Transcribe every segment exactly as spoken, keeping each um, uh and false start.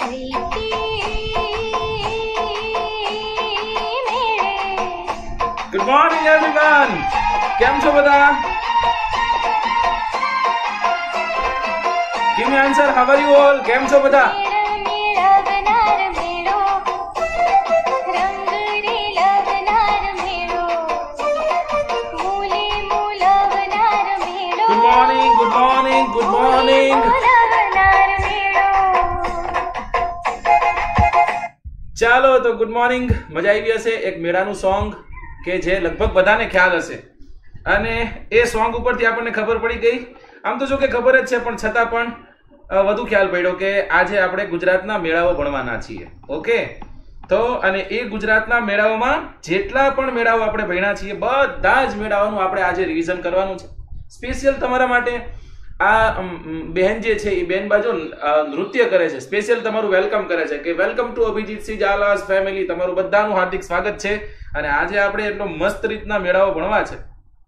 Good morning everyone. કેમ છો બધા? Give me answer. How are you all? કેમ છો બધા? Good morning. Good morning. Good morning. ચાલો તો ગુડ મોર્નિંગ. મજા આવી હશે. એક મેળાનું સોંગ કે જે લગભગ બધાને ખ્યાલ હશે અને એ સોંગ ઉપરથી આપણને ખબર પડી ગઈ. આમ તો જો કે ખબર જ છે પણ છતાં પણ વધુ ખ્યાલ પડ્યો કે આજે આપણે ગુજરાતના મેળાઓ ભણવાના છીએ. ઓકે, તો અને એ ગુજરાતના મેળાઓમાં જેટલા પણ મેળાઓ આપણે ભણ્યા છીએ બધા જ મેળાઓનું આપણે આજે રિવિઝન કરવાનું છે. સ્પેશિયલ તમારા માટે આ બહેન જે છે એ બેન બાજુ નૃત્ય કરે છે, સ્પેશિયલ તમારું વેલકમ કરે છે કે વેલકમ ટુ અભિજીતસિંહ ઝાલા's ફેમિલી. તમારું બધાનું હાર્દિક સ્વાગત છે અને આજે આપણે એટલો મસ્ત રીતના મેળાઓ ભણવા છે.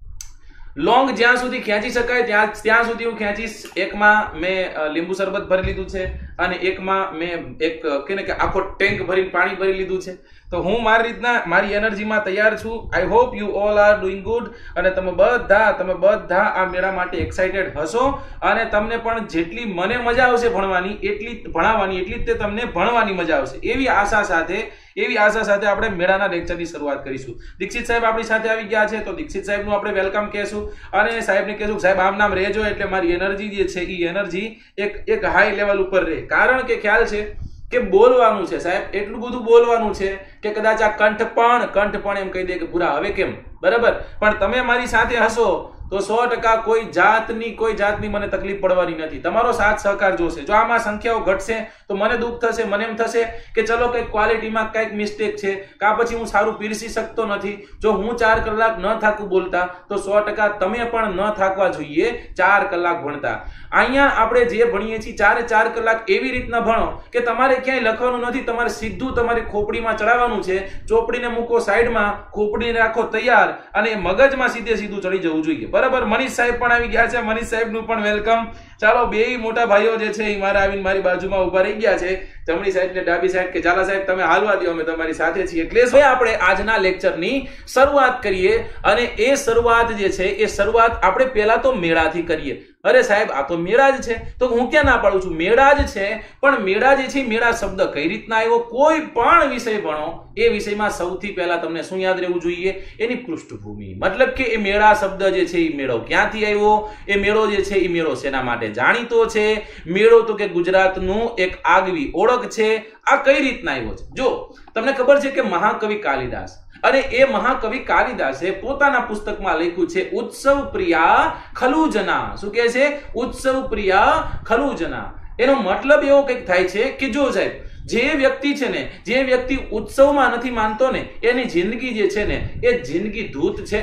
લોંગ જ્યાં સુધી ખેંચી શકાય ત્યાં ત્યાં સુધી હું ખેંચીશ. એકમાં મેં લીંબુ શરબત ભરી લીધું છે અને એકમાં મેં એક કે કે આખો ટેન્ક ભરીને પાણી ભરી લીધું છે. તો હું મારી રીતના મારી એનર્જીમાં તૈયાર છું. I hope you all are doing good અને તમે બધા તમે બધા આ મેળા માટે એક્સાઇટેડ હશો અને તમને પણ જેટલી મને મજા આવશે ભણવાની એટલી ભણાવવાની એટલી જ તે તમને ભણવાની મજા આવશે એવી આશા સાથે એવી આશા સાથે આપણે મેળાના લેક્ચરની શરૂઆત કરીશું. દીક્ષિત સાહેબ આપણી સાથે આવી ગયા છે તો દીક્ષિત સાહેબનું આપણે વેલકમ કહેશું અને સાહેબને કહેશું સાહેબ આમ નામ રહેજો એટલે મારી એનર્જી જે છે એ એનર્જી એક એક હાઈ લેવલ ઉપર રહે. કારણ કે ખ્યાલ છે કે બોલવાનું છે સાહેબ, એટલું બધું બોલવાનું છે કે કદાચ આ કંઠ પણ કંઠ પણ એમ કહી દે કે પૂરા હવે કેમ, બરાબર. પણ તમે મારી સાથે હશો તો સો ટકા કોઈ જાતની કોઈ જાતની મને તકલીફ પડવાની નથી. તમારો સાથ સહકાર જોશે. જો આમાં સંખ્યાઓ ઘટશે તો મને દુઃખ થશે, મને એમ થશે કે ચલો કંઈક ક્વોલિટીમાં કંઈક મિસ્ટેક છે કાં પછી હું સારું પીરસી શકતો નથી. જો હું ચાર કલાક ન થાકું બોલતા તો સો ટકા તમે પણ ન થાકવા જોઈએ ચાર કલાક ભણતા. અહીંયા આપણે જે ભણીએ છીએ ચારે ચાર કલાક એવી રીતના ભણો કે તમારે ક્યાંય લખવાનું નથી, તમારે સીધું તમારી ખોપડીમાં ચડાવવાનું છે. ચોપડીને મૂકો સાઈડમાં, ખોપડીને રાખો તૈયાર અને મગજમાં સીધે સીધું ચડી જવું જોઈએ, બરાબર. મનીષ સાહેબ પણ આવી ગયા છે. મનીષ સાહેબ નું પણ વેલકમ. ચાલો બે મોટા ભાઈઓ જે છે એ મારા આવીને મારી બાજુમાં ઉભા રહી ગયા છે, જમણી સાઈડ ને ડાબી સાઈડ, કે ઝાલા સાહેબ તમે હાલવા દો, અમે તમારી સાથે છીએ. એટલે હવે આપણે આજના લેક્ચરની શરૂઆત કરીએ અને એ શરૂઆત જે છે એ શરૂઆત આપણે પહેલા તો મેળાથી કરીએ. અરે સાહેબ આ તો મેળા જ છે તો હું ક્યાં ના પાડું છું, મેળા જ છે. પણ મેળા જે છે મેળા શબ્દ કઈ રીતના આવ્યો, કોઈ પણ વિષય ભણો એ વિષયમાં સૌથી પહેલા તમને શું યાદ રહેવું જોઈએ, એની પૃષ્ઠભૂમિ. મતલબ કે એ મેળા શબ્દ જે છે એ મેળો ક્યાંથી આવ્યો, એ મેળો જે છે એ મેળો શેના માટે જાણીતો છે, મેળો તો કે ગુજરાતનું એક આગવી ઓળખ છે. આ કઈ રીતના આવ્યો છે જો તમને ખબર છે કે મહાકવિ કાલિદાસ અને એ મહાકવિ કાલિદાસે પોતાના પુસ્તકમાં લખ્યું છે ઉત્સવ પ્રિયા ખલુજના. શું કહે છે? ઉત્સવ પ્રિયા ખલુજના. એનો મતલબ એવો કંઈક થાય છે કે જો સાહેબ જે વ્યક્તિ છે ને જે વ્યક્તિ ઉત્સવમાં નથી માનતો ને એની જિંદગી જે છે ને એ જિંદગી ધૂત છે.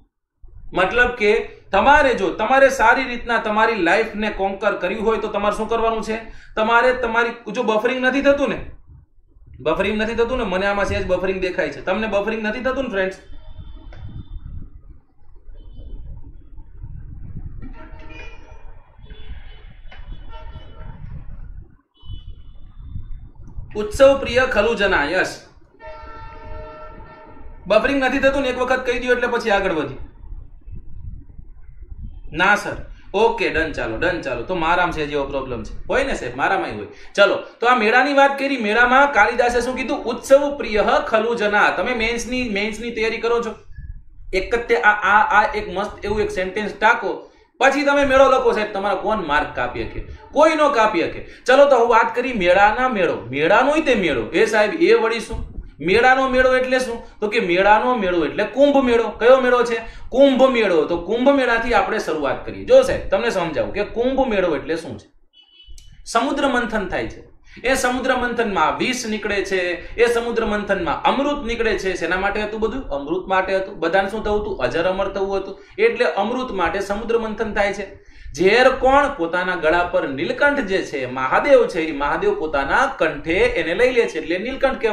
મતલબ કે તમારે જો તમારે સારી રીતના તમારી લાઈફને કોન્કર કરવી હોય તો તમારે શું કરવાનું છે, તમારે તમારી જો બફરિંગ નથી થતું ને બફરિંગ નથી થતું ને મને આમાં સહેજ બફરિંગ દેખાય છે, તમને બફરિંગ નથી થતું ને ફ્રેન્ડ્સ? ઉત્સવ પ્રિય ખલુજના. યસ, બફરિંગ નથી થતું ને એક વખત કહી દો એટલે પછી આગળ વધી. ના સર, ઓકે ડન. ચાલો ડન. ચાલો તો મારામ છે જેવો પ્રોબ્લેમ છે હોય ને સાહેબ, મારામાં હોય. ચલો તો આ મેળાની વાત કરી. મેળામાં કાલિદાસે શું કીધું? ઉત્સવ પ્રિય ખલુજના. તમે મેન્સની મેન્સની તૈયારી કરો છો એક જ તે આ આ એક મસ્ત એવું એક સેન્ટેન્સ ટાકો પછી તમે મેળો લખો સાહેબ, તમારા કોણ માર્ક કાપી શકે? કોઈ નો કાપી શકે. ચલો તો હું વાત કરી મેળાના મેળો. મેળાનો તે મેળો એ સાહેબ એ વળી શું? મેળાનો મેળો એટલે શું? તો કે મેળાનો મેળો એટલે કુંભ મેળો. કયો મેળો છે? કુંભ મેળો. તો કુંભ મેળાથી આપણે શરૂઆત કરીએ. જો સાહેબ તમને સમજાવું કે કુંભ મેળો એટલે શું છે. સમુદ્ર મંથન થાય છે. એ સમુદ્ર મંથનમાં વિષ નીકળે છે, એ સમુદ્ર મંથનમાં અમૃત નીકળે છે. શેના માટે હતું બધું? અમૃત માટે હતું. બધાને શું થવું હતું? અજર અમર થવું હતું. એટલે અમૃત માટે સમુદ્ર મંથન થાય છે. ઝેર કોણ? પોતાના ગળા પર નીલકંઠ જે છે મહાદેવ છે એ મહાદેવ પોતાના કંઠે એને લઈ લે છે એટલે નીલકંઠ કહેવાના.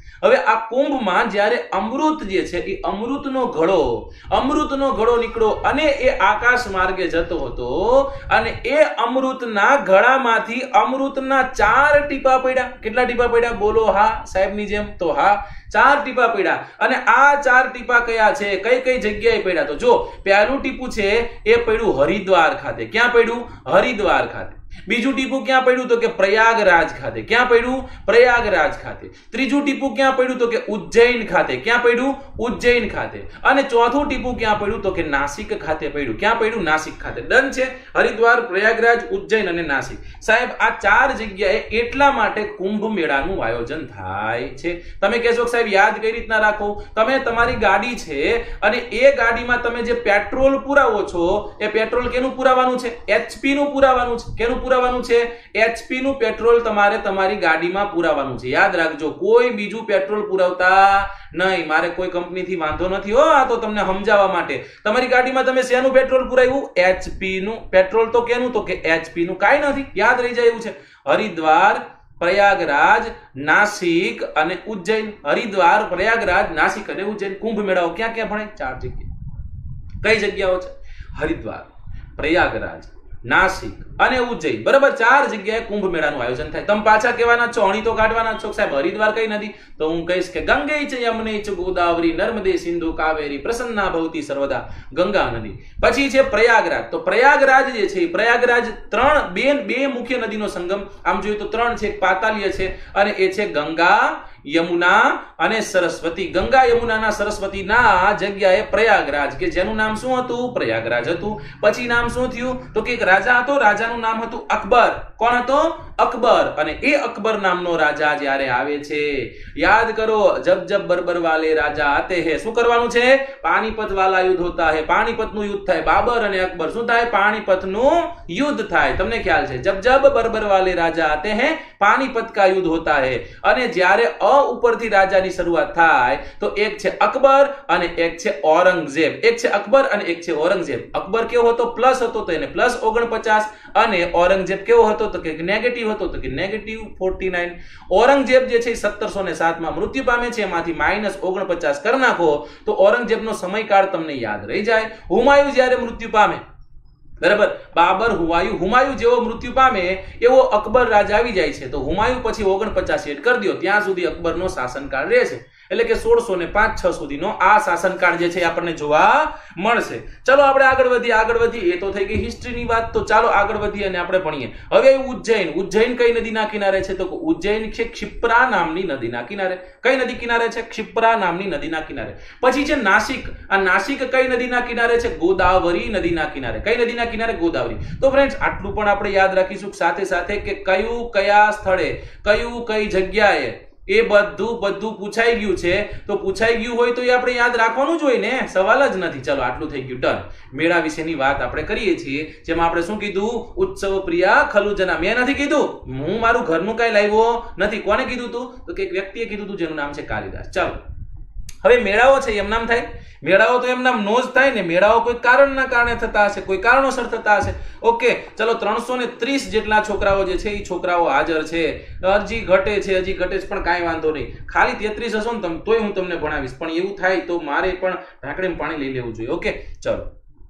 હવે આ કુંભમાં જ્યારે અમૃત જે છે એ અમૃતનો ઘડો અમૃતનો ઘડો નીકળ્યો અને એ આકાશ માર્ગે જતો હતો અને એ અમૃતના ઘડામાંથી અમૃતના ચાર ટીપા પડ્યા. કેટલા ટીપા પડ્યા? બોલો હા સાહેબની જેમ. તો હા, ચાર ટીપા પડ્યા. અને આ ચાર ટીપા કયા છે, કઈ કઈ જગ્યાએ પડ્યા? તો જો પહેલું ટીપું છે એ પડ્યું હરિદ્વાર ખાતે. ક્યાં પડ્યું? હરિદ્વાર ખાતે. બીજું ટીપું ક્યાં પડ્યું? તો કે પ્રયાગરાજ ખાતે. ક્યાં પડ્યું? પ્રયાગરાજ ખાતે. ત્રીજું ટીપું ક્યાં પડ્યું? તો કે ઉજ્જૈન ખાતે. ક્યાં પડ્યું? ઉજ્જૈન ખાતે. અને ચોથું ટીપું ક્યાં પડ્યું? તો કે નાસિક ખાતે પડ્યું. ક્યાં પડ્યું? નાસિક ખાતે. ડન છે. હરિદ્વાર, પ્રયાગરાજ, ઉજ્જૈન અને નાસિક. સાહેબ આ ચાર જગ્યાએ એટલા માટે કુંભ મેળાનું આયોજન થાય છે. તમે કહેશો કે સાહેબ યાદ કઈ રીતના રાખો? તમે તમારી ગાડી છે અને એ ગાડીમાં તમે જે પેટ્રોલ પુરાવો છો એ પેટ્રોલ કેનું પુરાવાનું છે? એચપી નું પુરાવાનું છે. કેનું પુરાવાનું છે? એચપી નું પેટ્રોલ તમારે તમારી ગાડીમાં પુરાવાનું છે. યાદ રાખજો, કોઈ બીજું પેટ્રોલ પુરાવતા નહીં. મારે કોઈ કંપનીથી વાંધો નથી હો, આ તો તમને સમજાવવા માટે. તમારી ગાડીમાં તમે શેનું પેટ્રોલ પુરાવ્યું? એચપી નું પેટ્રોલ. તો કેનું? તો કે એચપી નું. કાંઈ નથી, યાદ રહી જાય એવું છે. હરિદ્વાર, પ્રયાગરાજ, નાસિક અને ઉજ્જૈન. હરિદ્વાર, પ્રયાગરાજ, નાસિક અને ઉજ્જૈન. કુંભ મેળાઓ ક્યાં ક્યાં ભણાય? ચાર જગ્યાએ. કઈ જગ્યાઓ છે? હરિદ્વાર, પ્રયાગરાજ, નાસિક અને ઉજ્જૈન. બરાબર, ચાર જગ્યાએ કુંભ મેળાનું આયોજન થાય. તમે પાછા કહેવાના છો, અણી તો કાઢવાના છો સાહેબ હરિદ્વાર કઈ નદી? તો હું કહીશ કે ગંગે ચ યમને ચ ગોદાવરી નર્મદે સિંધુ કાવેરી પ્રસન્ના ભવતી સર્વદા. ગંગા નદી. પછી છે પ્રયાગરાજ. તો પ્રયાગરાજ જે છે પ્રયાગરાજ ત્રણ બે બે મુખ્ય નદીનો સંગમ. આમ જોઈએ તો ત્રણ છે, પાતાલીય છે અને એ છે ગંગા, યમુના અને સરસ્વતી. ગંગા, યમુના, સરસ્વતીના જગ્યાએ પ્રયાગરાજ, કે જેનું નામ શું હતું? પ્રયાગરાજ હતું. પછી નામ શું થયું? તો કે એક રાજા હતો, રાજાનું નામ હતું અકબર. કોણ હતો? અકબર. અને એ અકબર નામનો રાજા જ્યારે આવે છે, યાદ કરો, જબ જબ બરબર વાલે રાજા આતે હે. શું કરવાનું છે? પાણીપત વાલા યુદ્ધ હોતા હે. પાણીપતનું યુદ્ધ થાય. બાબર અને અકબર શું થાય? પાણીપતનું યુદ્ધ થાય. તમને ખ્યાલ છે? જબ જબ બરબર વાલે રાજા આતે હે પાણીપત કા યુદ્ધ હોતા હે. અને જ્યારે અ ઉપરથી રાજાની શરૂઆત થાય તો એક છે અકબર અને એક છે ઔરંગઝેબ. એક છે અકબર અને એક છે ઔરંગઝેબ. અકબર કેવો હતો? પ્લસ હતો તો એને પ્લસ ઓગણપચાસ. અને ઔરંગઝેબ કેવો હતો? તો કે નેગેટિવ હતો તો કે નેગેટિવ ફોર્ટી નાઇન. ઔરંગઝેબ જે છે સત્તરસો ને સાત માં મૃત્યુ પામે છે. એમાંથી માઇનસ ઓગણપચાસ કરી નાખો તો ઔરંગઝેબનો સમયકાળ તમને યાદ રહી જાય. હુમાયુ જ્યારે મૃત્યુ પામે, બરાબર, બાબર, હુમાયુ, હુમાયુ જેવો મૃત્યુ પામે એવો અકબર રાજા આવી જાય છે તો હુમાયુ પછી ઓગણપચાસ એડ કરી દો. ત્યાં સુધી અકબરનો શાસનકાળ રહે છે. એટલે કે સોળસો ને પાંચ છ સુધીનો આ શાસનકાળ જે છે આપણને જોવા મળશે. ચલો આપણે આગળ વધીએ. આગળ વધીએ એ તો થઈ ગઈ હિસ્ટ્રીની વાત. તો ચાલો આગળ વધીએ અને આપણે ભણીએ. હવે ઉજ્જૈન. ઉજ્જૈન કઈ નદીના કિનારે છે? તો ઉજ્જૈન છે ક્ષિપ્રા નામની નદીના કિનારે. કઈ નદી કિનારે છે? ક્ષિપ્રા નામની નદીના કિનારે. પછી છે નાસિક. આ નાસિક કઈ નદીના કિનારે છે? ગોદાવરી નદીના કિનારે. કઈ નદીના કિનારે? ગોદાવરી. તો ફ્રેન્ડ્સ આટલું પણ આપણે યાદ રાખીશું સાથે સાથે કે કયું કયા સ્થળે કયું કઈ જગ્યાએ એ બધું બધું પૂછાઈ ગયું છે. તો પૂછાઈ ગયું હોય તો એ આપણે યાદ રાખવાનું જ હોય ને, સવાલ જ નથી. ચલો આટલું થઈ ગયું, ડન. મેળા વિશેની વાત આપણે કરીએ છીએ, જેમાં આપણે શું કીધું? ઉત્સવ પ્રિયા ખલુજના. મેં નથી કીધું, હું મારું ઘરનું કઈ લાવ્યો નથી. કોને કીધું તું? તો કે એક વ્યક્તિએ કીધું તું જેનું નામ છે કાલિદાસ. ચાલો હવે મેળાઓ છે એમ નામ થાય. મેળાઓ તો એમ નામ નો જ થાય ને. મેળાઓ કોઈ કારણના કારણે થતા હશે, કોઈ કારણોસર થતા હશે. ઓકે ચલો, ત્રણસો ને ત્રીસ જેટલા છોકરાઓ જે છે એ છોકરાઓ હાજર છે. હજી ઘટે છે, હજી ઘટે છે, પણ કાંઈ વાંધો નહીં. ખાલી તેત્રીસ હશો ને તમે તોય હું તમને ભણાવીશ. પણ એવું થાય તો મારે પણ ઢાંકણીમાં પાણી લઈ લેવું જોઈએ. ઓકે ચલો,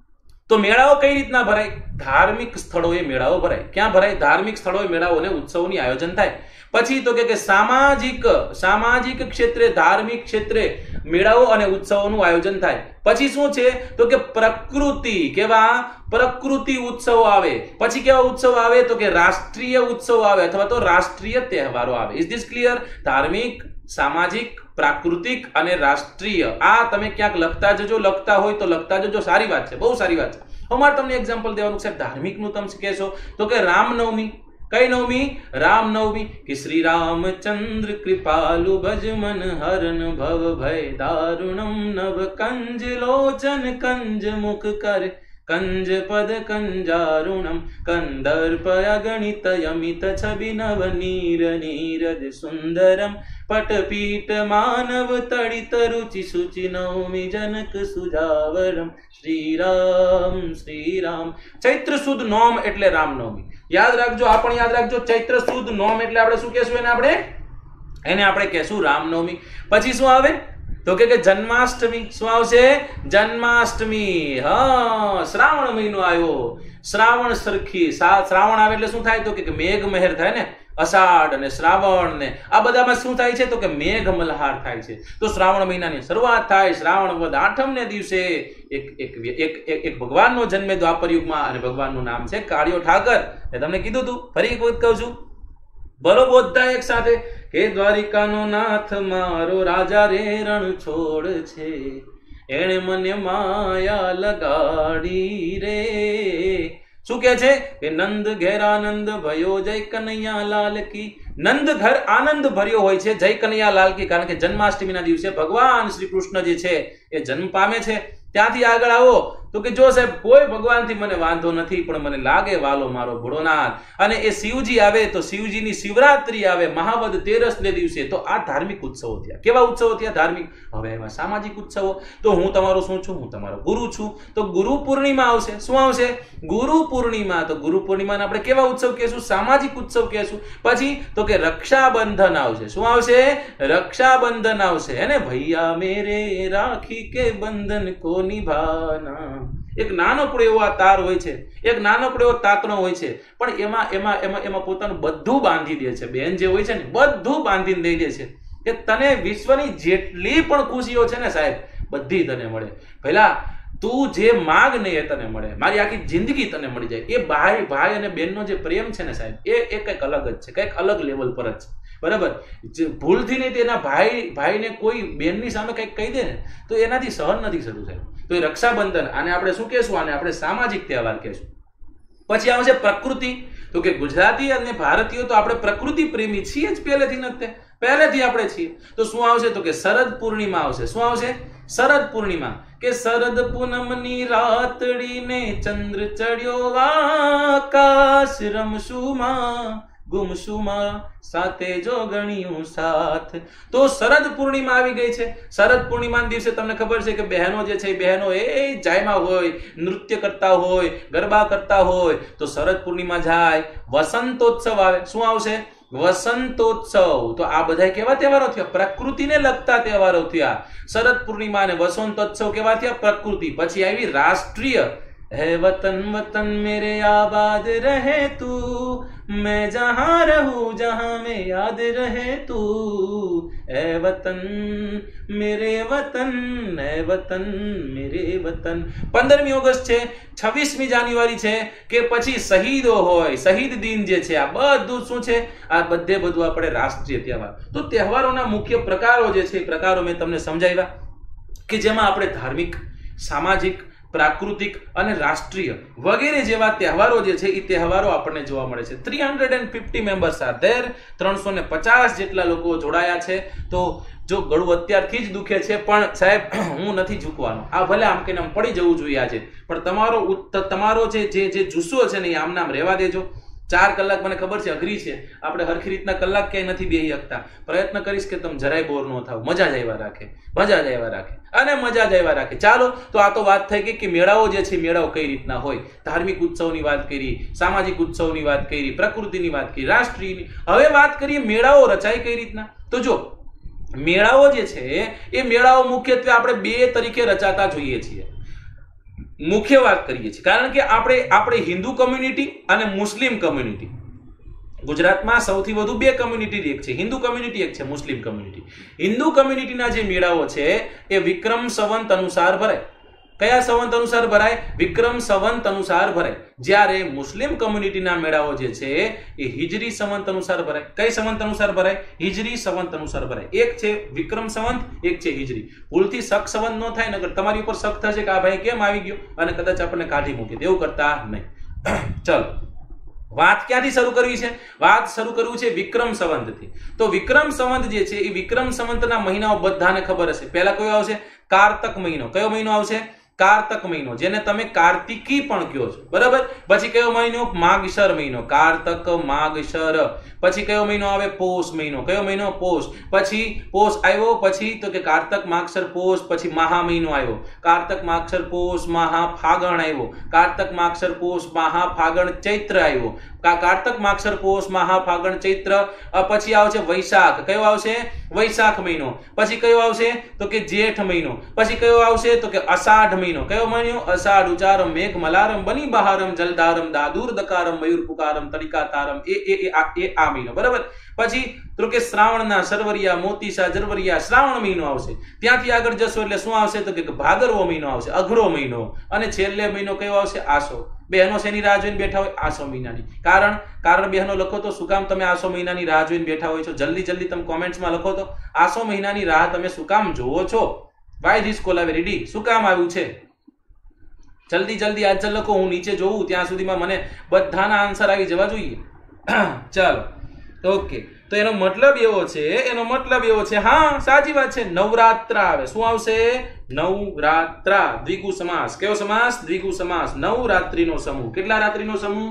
તો મેળાઓ કઈ રીતના ભરાય? ધાર્મિક સ્થળોએ મેળાઓ ભરાય. ક્યાં ભરાય? ધાર્મિક સ્થળોએ મેળાઓ અને ઉત્સવોની આયોજન થાય. પછી તો કે સામાજિક સામાજિક ક્ષેત્રે, ધાર્મિક ક્ષેત્રે મેળાઓ અને ઉત્સવોનું આયોજન થાય. પછી શું છે? તો કે પ્રકૃતિ. કેવા? પ્રકૃતિ ઉત્સવો આવે. પછી કેવા ઉત્સવ આવે? તો કે રાષ્ટ્રીય ઉત્સવ આવે અથવા તો રાષ્ટ્રીય તહેવારો આવે. Is this clear? ધાર્મિક, સામાજિક, પ્રાકૃતિક અને રાષ્ટ્રીય. આ તમે ક્યાંક લખતા જજો. લખતા હોય તો લખતા જજો. સારી વાત છે, બહુ સારી વાત છે. હવે મારે તમને એક્ઝામ્પલ દેવાનું છે. ધાર્મિક નું તમે કહેશો તો કે રામનવમી. કઈ નવમી? રામનવમી. કે શ્રી રામચંદ્ર કૃપાલુ ભજ મન હરન ભવ ભય દારુણમ નવ કંજ લોચન કંજ મુખ કર કંજ પદ કંજારુણમ કંદર્પ અગણિત યમિત છબી નવ નીર નીરજ સુંદરમ પટપીટ માનવ તડિત રુચિ સુચિ નવમી જનક સુજાવરમ. શ્રી રામ શ્રી રામ. ચૈત્ર સુદ નોમ એટલે રામનવમી. યાદ રાખજો, આ પણ યાદ રાખજો. ચૈત્ર સુદ નોમ એટલે આપણે શું કહેશું એને? આપણે એને આપણે કહેશું રામનવમી. પછી શું આવે તો કે જન્માષ્ટમી. શું આવશે? જન્માષ્ટમી. હા, શ્રાવણ મહિનો આવ્યો, શ્રાવણ સરખી શ્રાવણ આવે એટલે શું થાય તો કે મેઘ મહેર થાય ને, અષાઢ અને શ્રાવણ ને આ બધામાં શું થાય છે તો કે મેઘ મલ્હાર થાય છે. તો શ્રાવણ મહિનાની શરૂઆત થાય. શ્રાવણ વદ આઠમ ને દિવસે એક એક એક એક ભગવાનનો જન્મે દ્વાપર યુગમાં, અને ભગવાનનું નામ છે કાળિયો ઠાકર. મેં તમને કીધું તું, ફરી એક વખત કહું છું, બોલો બધા એક સાથે કે દ્વારિકાનો નાથ મારો રાજા રે રણ છોડ છે, એણે મને માયા લગાડી રે. શું કે છે કે નંદ ઘેર આનંદ ભયો જય કનૈયા લાલ કી. નંદ ઘર આનંદ ભર્યો હોય છે જય કનૈયા લાલ કી, કારણ કે જન્માષ્ટમીના દિવસે ભગવાન શ્રી કૃષ્ણ જે છે એ જન્મ પામે છે. ત્યાંથી આગળ આવો તો કે જો સાહેબ કોઈ ભગવાનથી મને વાંધો નથી, પણ મને લાગે વાલો મારો ભોળોનાથ. અને એ શિવજી આવે તો શિવજીની શિવરાત્રી આવે મહાવદ તેરસ ને દિવસે. તો આ ધાર્મિક ઉત્સવો થયા. કેવા ઉત્સવો થયા? ધાર્મિક. હવે એમાં સામાજિક ઉત્સવો. તો હું તમારો શું છું? હું તમારો ગુરુ છું. તો ગુરુ પૂર્ણિમા આવશે. શું આવશે? ગુરુ પૂર્ણિમા. તો ગુરુ પૂર્ણિમાને આપણે કેવા ઉત્સવ કહેશું? સામાજિક ઉત્સવ કહેશું. પછી તો કે રક્ષાબંધન આવશે. શું આવશે? રક્ષાબંધન આવશે. હે ને, ભૈયા મેરે રાખી કે બંધન કો નિભાના. એક નાનકડો એવો આ તાર હોય છે, એક નાનકડો એવો તાતણો હોય છે, પણ એમાં એમાં એમાં એમાં પોતાનું બધું બાંધી દે છે. બેન જે હોય છે ને, બધું બાંધીને દઈ દે છે કે તને વિશ્વની જેટલી પણ ખુશીઓ છે ને સાહેબ, બધી તને મળે. પહેલા તું જે માગ નહીં એ તને મળે. મારી આખી જિંદગી તને મળી જાય. એ ભાઈ ભાઈ અને બેનનો જે પ્રેમ છે ને સાહેબ, એ એ કંઈક અલગ જ છે, કંઈક અલગ લેવલ પર જ છે. બરાબર? ભૂલથી નહીં તેના ભાઈ ભાઈને કોઈ બેનની સામે કંઈક કહી દે ને તો એનાથી સહન નથી થતું સાહેબ. તો એ રક્ષાબંધન, આને આપણે શું કહેશું? આને આપણે સામાજિક તહેવાર કહેશું. પછી આવશે પ્રકૃતિ. તો કે ગુજરાતી અને ભારતીયો તો આપણે પ્રકૃતિ પ્રેમી છીએ જ પહેલેથી નથી, પહેલેથી આપણે છીએ. તો શું આવશે તો કે શરદ પૂર્ણિમા આવશે. શું આવશે? શરદ પૂર્ણિમા. કે શરદ પૂનમની રાતડીને ચંદ્ર ચડ્યો આકાશ, રમશુમાં ગુમશુમાં સાથે જો ગણ્યું સાથ. તો શરદ પૂર્ણિમા આવી ગઈ છે. શરદ પૂર્ણિમાના દિવસે તમને ખબર છે કે બહેનો જે છે, બહેનો એ જાયમાં હોય, નૃત્ય કરતા હોય, ગરબા કરતા હોય. તો શરદ પૂર્ણિમા જાય. વસંતોત્સવ આવે. શું આવશે? વસંતોત્સવ. તો આ બધા કેવા તહેવારો થયા? પ્રકૃતિને લગતા તહેવારો થયા. શરદ પૂર્ણિમા અને વસંતોત્સવ કેવા થયા? પ્રકૃતિ. પછી આવી રાષ્ટ્રીય. है वतन वतन मेरे आबाद रहे तू, मैं जहां रहूं जहां में याद रहे तू. है वतन मेरे वतन, है वतन मेरे વતન. પંદરમી ઓગસ્ટ છે, છવ્વીસમી જાન્યુઆરી છે, કે પછી શહીદો હોય, શહીદ દિન જે છે, આ બધું શું છે? આ બધે બધું આપણે રાષ્ટ્રીય તહેવાર. તો તહેવારોના મુખ્ય પ્રકારો જે છે, પ્રકારો મેં તમને સમજાવ્યા કે જેમાં આપણે ધાર્મિક, સામાજિક, પ્રાકૃતિક અને રાષ્ટ્રીય વગેરે જેવા તહેવારો જે છે એ તહેવારો આપણને જોવા મળે છે. Three hundred and fifty members are there. ત્રણસો ને પચાસ જેટલા લોકો જોડાયા છે. તો જો ગળું અત્યારથી જ દુખે છે, પણ સાહેબ હું નથી ઝૂકવાનો. આ ભલે આમ કે આમ પડી જવું જોઈએ આજે, પણ તમારો તમારો જે જે જુસ્સો છે ને એ આમ નામ રહેવા દેજો. ચાર કલાક મને ખબર છે અઘરી છે, આપણે હરખી રીતના કલાક ક્યાંય નથી બેહી શકતા. પ્રયત્ન કરીશ કે તમે જરાય બોર ન થાવ, મજા જ આવ્યા રાખે, મજા જ આવ્યા રાખે અને મજા જ આવ્યા રાખે. ચાલો, તો આ તો વાત થઈ ગઈ કે મેળાઓ જે છે, મેળાઓ કઈ રીતના હોય. ધાર્મિક ઉત્સવની વાત કરી, સામાજિક ઉત્સવની વાત કરી, પ્રકૃતિની વાત કરી, રાષ્ટ્રીયની. હવે વાત કરીએ મેળાઓ રચાય કઈ રીતના. તો જો મેળાઓ જે છે એ મેળાઓ મુખ્યત્વે આપણે બે તરીકે રચાતા જોઈએ છીએ. મુખ્ય વાત કરીએ છીએ કારણ કે આપણે આપણે હિન્દુ કમ્યુનિટી અને મુસ્લિમ કમ્યુનિટી, ગુજરાતમાં સૌથી વધુ બે કમ્યુનિટી, એક છે હિન્દુ કમ્યુનિટી, એક છે મુસ્લિમ કમ્યુનિટી. હિન્દુ કમ્યુનિટીના જે મેળાઓ છે એ વિક્રમ સંવંત અનુસાર ભરાય. કયા સંવંત અનુસાર ભરાય? વિક્રમ સંવંત અનુસાર ભરાય. જ્યારે મુસ્લિમ કમ્યુનિટીના મેળાઓ જે છે એ હિજરી સંવંત અનુસાર ભરાય. કઈ સંવંત અનુસાર ભરાય? હિજરી સંવંત અનુસાર ભરાય. એક છે વિક્રમ સંવંત, એક છે હિજરી. ભૂલથી શક સંવંત ન થાય, નકર તમારી ઉપર શક થશે કે આ ભાઈ કેમ આવી ગયો અને કદાચ આપણને કાઢી મૂકી. એવું કરતા નહીં. ચલો, વાત ક્યાંથી શરૂ કરવી છે? વાત શરૂ કરવી છે વિક્રમ સંવંતથી. તો વિક્રમ સંવંત જે છે એ વિક્રમ સંવંતના મહિનાઓ બધાને ખબર હશે. પહેલા કયો આવશે? કારતક મહિનો. કયો મહિનો આવશે? કારતક મહિનો, જેને તમે કાર્તિકી પણ કહો છો, બરાબર. પછી કયો મહિનો? માગશર મહિનો. કારતક, માગશર. પછી કયો મહિનો આવે? પોષ મહિનો. કયો મહિનો? પોષ. પછી પોષ આવ્યો, પછી તો કે કારતક, માગશર, પોષ. પછી મહા મહિનો આવ્યો. કારતક, માગશર, પોષ, મહા, ફાગણ આવ્યો. કારતક, માગશર, પોષ, મહા, ફાગણ, ચૈત્ર આવ્યો. કાર્તક, માગસર, પોષ, માહા, ફાગણ, ચૈત્ર, પછી આવશે વૈશાખ. કયો આવશે? વૈશાખ મહિનો. પછી કયો આવશે? તો કે જેઠ મહિનો. પછી કયો આવશે? તો કે અષાઢ મહિનો. કયો મહિનો? અષાઢ. ઉચારમ મેઘ મલારમ બની બહારમ જલધારમ દાદુર દકારમ મયુર પુકારમ તડિકા તારમ એ એ એ આ મહિનો. બરાબર. પછી તો કે શ્રાવણના સરવરિયા, મોતીસા, જરવરિયા, શ્રાવણ મહિનો આવશે. ત્યાંથી આગળ જશો એટલે શું આવશે? તો કે ભાદરવો મહિનો આવશે, અઘરો મહિનો. અને છેલ્લે મહિનો કયો આવશે? આસો. બહેનો શેની રાહ જોઈને બેઠા હોય? આસો મહિનાની. કારણ કારણ બહેનો લખો તો શું કામ તમે આસો મહિનાની રાહ જોઈને બેઠા હોય છો? જલ્દી જલ્દી તમે કોમેન્ટ્સમાં લખો તો આસો મહિનાની રાહ તમે શું કામ જોવો છો? વાય ધીસ કોલાવેરી ડી, શું કામ આવ્યું છે? જલ્દી જલ્દી આજ લખો. હું નીચે જોઉં ત્યાં સુધીમાં મને બધાના આન્સર આવી જવા જોઈએ. ચાલો, ઓકે. તો એનો મતલબ એવો છે એનો મતલબ એવો છે હા, સાચી વાત છે. નવરાત્રા આવે. શું આવશે? નવરાત્રા. દ્વિગુ સમાસ. કયો સમાસ? દ્વિગુ સમાસ. નવરાત્રીનો સમૂહ. કેટલા રાત્રિનો સમૂહ?